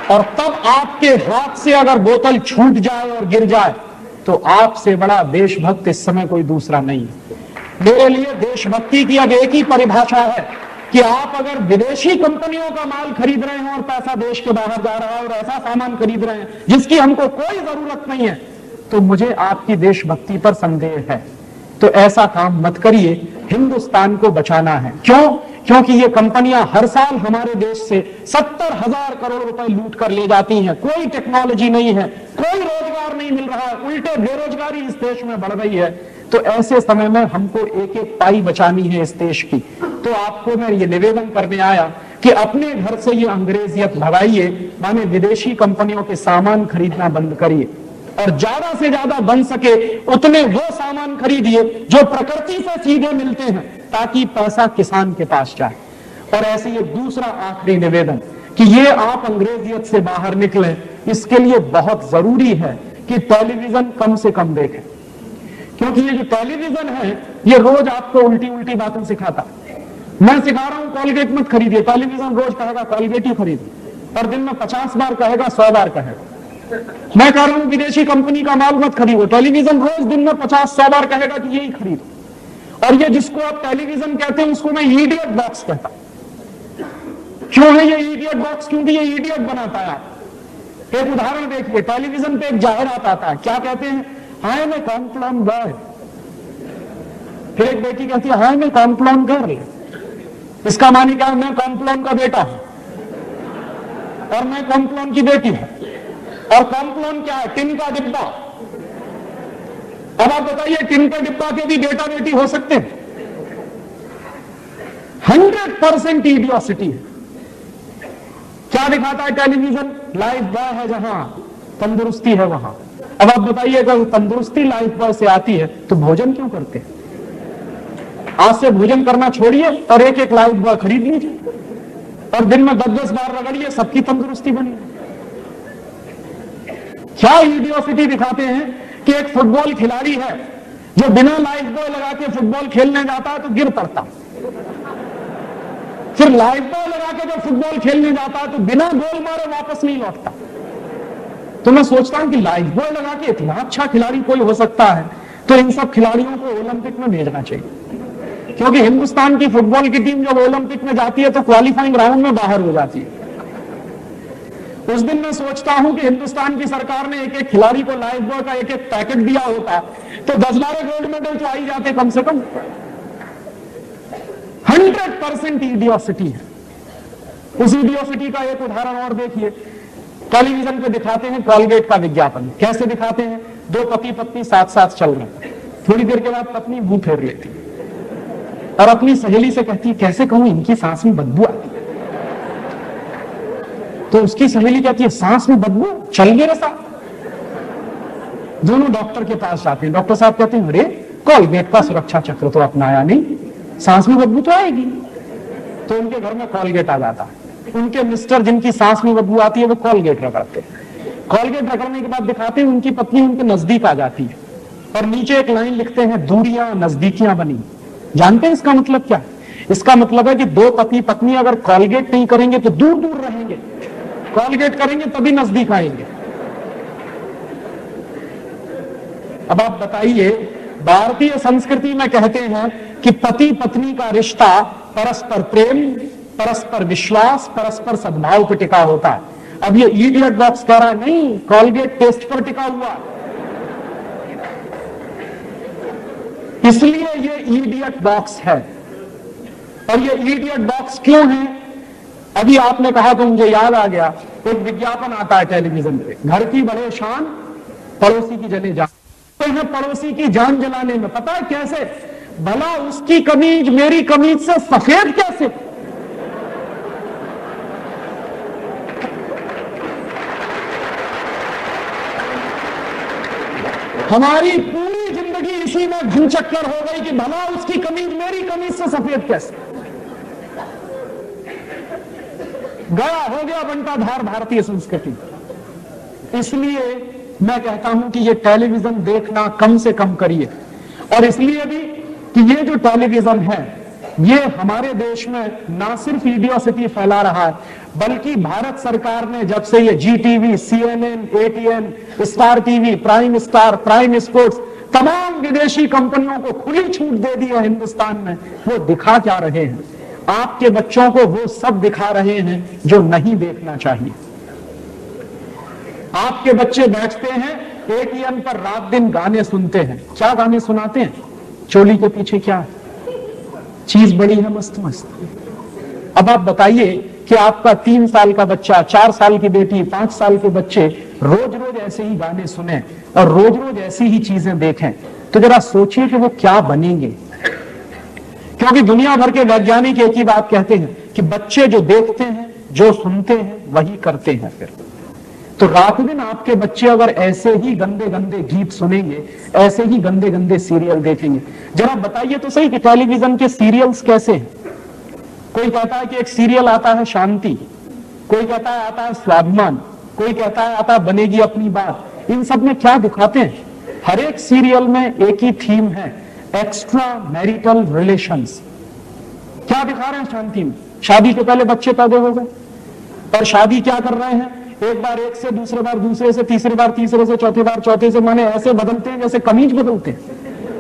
और तब आपके हाथ से अगर बोतल छूट जाए और गिर जाए तो आपसे बड़ा देशभक्त इस समय कोई दूसरा नहीं है। मेरे लिए देशभक्ति की अब एक ही परिभाषा है कि आप अगर विदेशी कंपनियों का माल खरीद रहे हैं और पैसा देश के बाहर जा रहा है और ऐसा सामान खरीद रहे हैं जिसकी हमको कोई जरूरत नहीं है, तो मुझे आपकी देशभक्ति पर संदेह है। तो ऐसा काम मत करिए, हिंदुस्तान को बचाना है। क्यों? क्योंकि ये कंपनियां हर साल हमारे देश से सत्तर हजार करोड़ रुपए लूट कर ले जाती हैं। कोई टेक्नोलॉजी नहीं है, कोई रोजगार नहीं मिल रहा है, उल्टे बेरोजगारी इस देश में बढ़ रही है। तो ऐसे समय में हमको एक एक पाई बचानी है इस देश की। तो आपको मैं ये निवेदन करने आया कि अपने घर से ये अंग्रेजियत भगाइए, माने विदेशी कंपनियों के सामान खरीदना बंद करिए और ज्यादा से ज्यादा बन सके उतने वो सामान खरीदिए जो प्रकृति से सीधे मिलते हैं, ताकि पैसा किसान के पास जाए। और ऐसे ये दूसरा आखिरी निवेदन कि ये आप अंग्रेजियत से बाहर निकले, इसके लिए बहुत जरूरी है कि टेलीविजन कम से कम देखें, क्योंकि ये जो टेलीविजन है ये रोज आपको उल्टी उल्टी बातें सिखाता है। मैं सिखा रहा हूं कॉलगेट मत खरीदिए, टेलीविजन रोज कहेगा कॉलगेट ही खरीदिए और दिन में पचास बार कहेगा, सौ बार कहेगा। मैं कह रहा हूं विदेशी कंपनी का माल मत खरीदो, टेलीविजन रोज दिन में पचास सौ बार कहेगा कि यही खरीदो। और ये जिसको आप टेलीविजन कहते हैं उसको मैं इडियट बॉक्स कहता हूं। क्यों है ये इडियट बॉक्स? क्योंकि ये इडियट बनाता है। आप एक उदाहरण देखिए, टेलीविजन पे एक जाहिरात आता है, क्या कहते हैं? हाय मैं कॉम्प्लॉन बॉय। फिर एक बेटी कहती है हाय मैं कॉम्प्लॉन गर्ल। इसका मानी क्या? मैं कॉम्प्लॉन का बेटा हूं और मैं कॉम्प्लॉन की बेटी हूं। और कॉम्प्लॉन क्या है? टिन का डिब्बा। अब आप बताइए, टिन के डिब्बा के भी बेटा बेटी हो सकते हैं? हंड्रेड परसेंट इडियोसिटी है। क्या दिखाता है टेलीविजन? लाइफ बॉय है जहां, तंदुरुस्ती है वहां। अब आप बताइए, अगर तंदुरुस्ती लाइफ बॉय से आती है तो भोजन क्यों करते हैं? आज से भोजन करना छोड़िए और एक एक लाइफ बॉय खरीद लीजिए और दिन में दस दस बार रगड़िए, सबकी तंदुरुस्ती बनी। क्या इडियोसिटी दिखाते हैं कि एक फुटबॉल खिलाड़ी है जो बिना लाइफ बॉय लगा के फुटबॉल खेलने जाता है तो गिर पड़ता, फिर लाइफ बॉय लगा के जो फुटबॉल खेलने जाता है तो बिना गोल मारे वापस नहीं लौटता। तो मैं सोचता हूं कि लाइफ बॉय लगा के इतना अच्छा खिलाड़ी कोई हो सकता है तो इन सब खिलाड़ियों को ओलंपिक में भेजना चाहिए, क्योंकि हिंदुस्तान की फुटबॉल की टीम जब ओलंपिक में जाती है तो क्वालिफाइंग राउंड में बाहर हो जाती है। उस दिन मैं सोचता हूं कि हिंदुस्तान की सरकार ने एक एक खिलाड़ी को लाइफ बॉय का एक एक पैकेट दिया होता तो दस बारह गोल्ड मेडल तो आ ही जाते कम से कम। हंड्रेड परसेंट इडियोसिटी है। उस इडियोसिटी का एक उदाहरण और देखिए, टेलीविजन पे दिखाते हैं कॉलगेट का विज्ञापन। कैसे दिखाते हैं? दो पति पत्नी साथ साथ चल रहे हैं, थोड़ी देर के बाद पत्नी मुंह फेर लेती और अपनी सहेली से कहती, कैसे कहूं इनकी सांस में बदबू आती है। तो उसकी सहेली कहती है, सांस में बदबू? चल मेरे साथ। दोनों डॉक्टर के पास जाते हैं। डॉक्टर साहब कहते हैं, अरे कॉलगेट का सुरक्षा चक्र तो अपनाया नहीं, सांस में बदबू तो आएगी। तो उनके घर में कॉलगेट आ जाता है। उनके मिस्टर जिनकी सांस में बदबू आती है वो कॉलगेट रगड़ते हैं। कॉलगेट रगड़ने के बाद दिखाते हैं उनकी पत्नी उनके नजदीक आ जाती है और नीचे एक लाइन लिखते हैं, दूरियां नजदीकियां बनी। जानते हैं इसका मतलब क्या? इसका मतलब है कि दो पति पत्नी अगर कॉलगेट नहीं करेंगे तो दूर दूर रहेंगे, कॉलगेट करेंगे तभी नजदीक आएंगे। अब आप बताइए, भारतीय संस्कृति में कहते हैं कि पति पत्नी का रिश्ता परस्पर प्रेम, परस्पर विश्वास, परस्पर सद्भाव पर टिका होता है। अब ये इडियट बॉक्स कह रहा है नहीं, कॉलगेट टेस्ट पर टिका हुआ। इसलिए ये इडियट बॉक्स है। और ये इडियट बॉक्स क्यों है? अभी आपने कहा तो मुझे याद आ गया, एक विज्ञापन आता है टेलीविजन पे, घर की बड़े शान पड़ोसी की जले जान। तो है पड़ोसी की जान जलाने में, पता है कैसे? भला उसकी कमीज मेरी कमीज से सफेद कैसे? हमारी पूरी जिंदगी इसी में घुमचक्कर हो गई कि भला उसकी कमीज मेरी कमीज से सफेद कैसे? गया हो गया बंटा धार भारतीय संस्कृति। इसलिए मैं कहता हूं कि ये टेलीविजन देखना कम से कम करिए। और इसलिए भी कि ये जो टेलीविजन है ये हमारे देश में ना सिर्फ इडियोसिटी फैला रहा है, बल्कि भारत सरकार ने जब से ये Zee TV, C N N, A T N, Star TV, Prime Star, Prime Sports, तमाम विदेशी कंपनियों को खुली छूट दे दी है हिंदुस्तान में, वो दिखा क्या रहे हैं? आपके बच्चों को वो सब दिखा रहे हैं जो नहीं देखना चाहिए। आपके बच्चे बैठते हैं ए टी एम पर, रात दिन गाने सुनते हैं। क्या गाने सुनाते हैं? चोली के पीछे क्या है? चीज बड़ी है मस्त मस्त। अब आप बताइए कि आपका तीन साल का बच्चा, चार साल की बेटी, पांच साल के बच्चे रोज रोज ऐसे ही गाने सुने और रोज रोज ऐसी ही चीजें देखें, तो जरा सोचिए कि वो क्या बनेंगे। क्योंकि दुनिया भर के वैज्ञानिक एक ही बात कहते हैं कि बच्चे जो देखते हैं, जो सुनते हैं, वही करते हैं फिर। तो रात दिन आपके बच्चे अगर ऐसे ही गंदे गंदे गीत सुनेंगे, ऐसे ही गंदे गंदे सीरियल देखेंगे, जरा बताइए तो सही कि टेलीविजन के सीरियल्स कैसे हैं? कोई कहता है कि एक सीरियल आता है शांति, कोई कहता है आता है स्वाभिमान, कोई कहता है आता है बनेगी अपनी बात। इन सब में क्या दिखाते हैं? हर एक सीरियल में एक ही थीम है, एक्स्ट्रा मैरिटल रिलेशंस। क्या दिखा रहे हैं शांति में? शादी के पहले बच्चे पैदा हो गए और शादी क्या कर रहे हैं? एक बार एक से, दूसरे बार दूसरे से, तीसरी बार तीसरे से, चौथी बार चौथे से, माने ऐसे बदलते हैं जैसे कमीज बदलते हैं।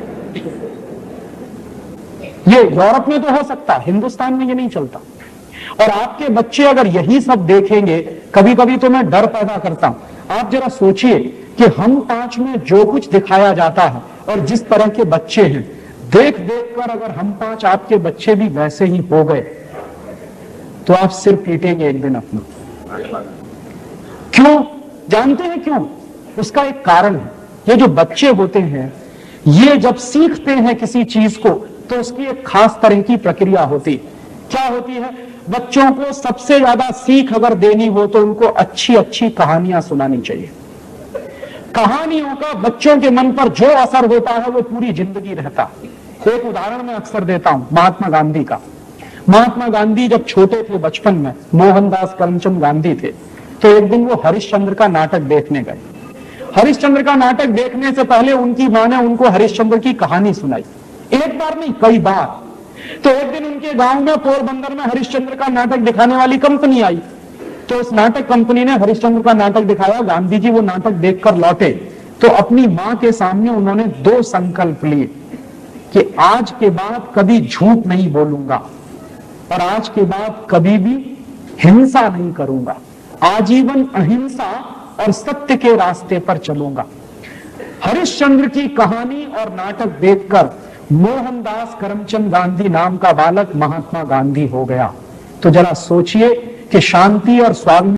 ये यूरोप में तो हो सकता है, हिंदुस्तान में ये नहीं चलता। और आपके बच्चे अगर यही सब देखेंगे, कभी कभी तो मैं डर पैदा करता हूं। आप जरा सोचिए कि हम पांच में जो कुछ दिखाया जाता है और जिस तरह के बच्चे हैं, देख देख कर अगर हम पांच आपके बच्चे भी वैसे ही हो गए तो आप सिर पीटेंगे एक दिन अपना। क्यों? जानते हैं क्यों? उसका एक कारण है। ये जो बच्चे होते हैं, ये जब सीखते हैं किसी चीज को तो उसकी एक खास तरह की प्रक्रिया होती है। क्या होती है? बच्चों को सबसे ज्यादा सीख अगर देनी हो तो उनको अच्छी अच्छी कहानियां सुनानी चाहिए। कहानियों का बच्चों के मन पर जो असर होता है वो पूरी जिंदगी रहता है। एक उदाहरण मैं अक्सर देता हूं महात्मा गांधी का। महात्मा गांधी जब छोटे थे, बचपन में, मोहनदास करमचंद गांधी थे, तो एक दिन वो हरिश्चंद्र का नाटक देखने गए। हरिश्चंद्र का नाटक देखने से पहले उनकी मां ने उनको हरिश्चंद्र की कहानी सुनाई, एक बार नहीं कई बार। तो एक दिन उनके गांव में पोरबंदर में हरिश्चंद्र का नाटक दिखाने वाली कंपनी आई, तो उस नाटक कंपनी ने हरिश्चंद्र का नाटक दिखाया। गांधी जी वो नाटक देखकर लौटे तो अपनी मां के सामने उन्होंने दो संकल्प लिए कि आज के बाद कभी झूठ नहीं बोलूंगा और आज के बाद कभी भी हिंसा नहीं करूंगा, आजीवन अहिंसा और सत्य के रास्ते पर चलूंगा। हरिश्चंद्र की कहानी और नाटक देखकर मोहनदास करमचंद गांधी नाम का बालक महात्मा गांधी हो गया। तो जरा सोचिए कि शांति और स्वाभिमान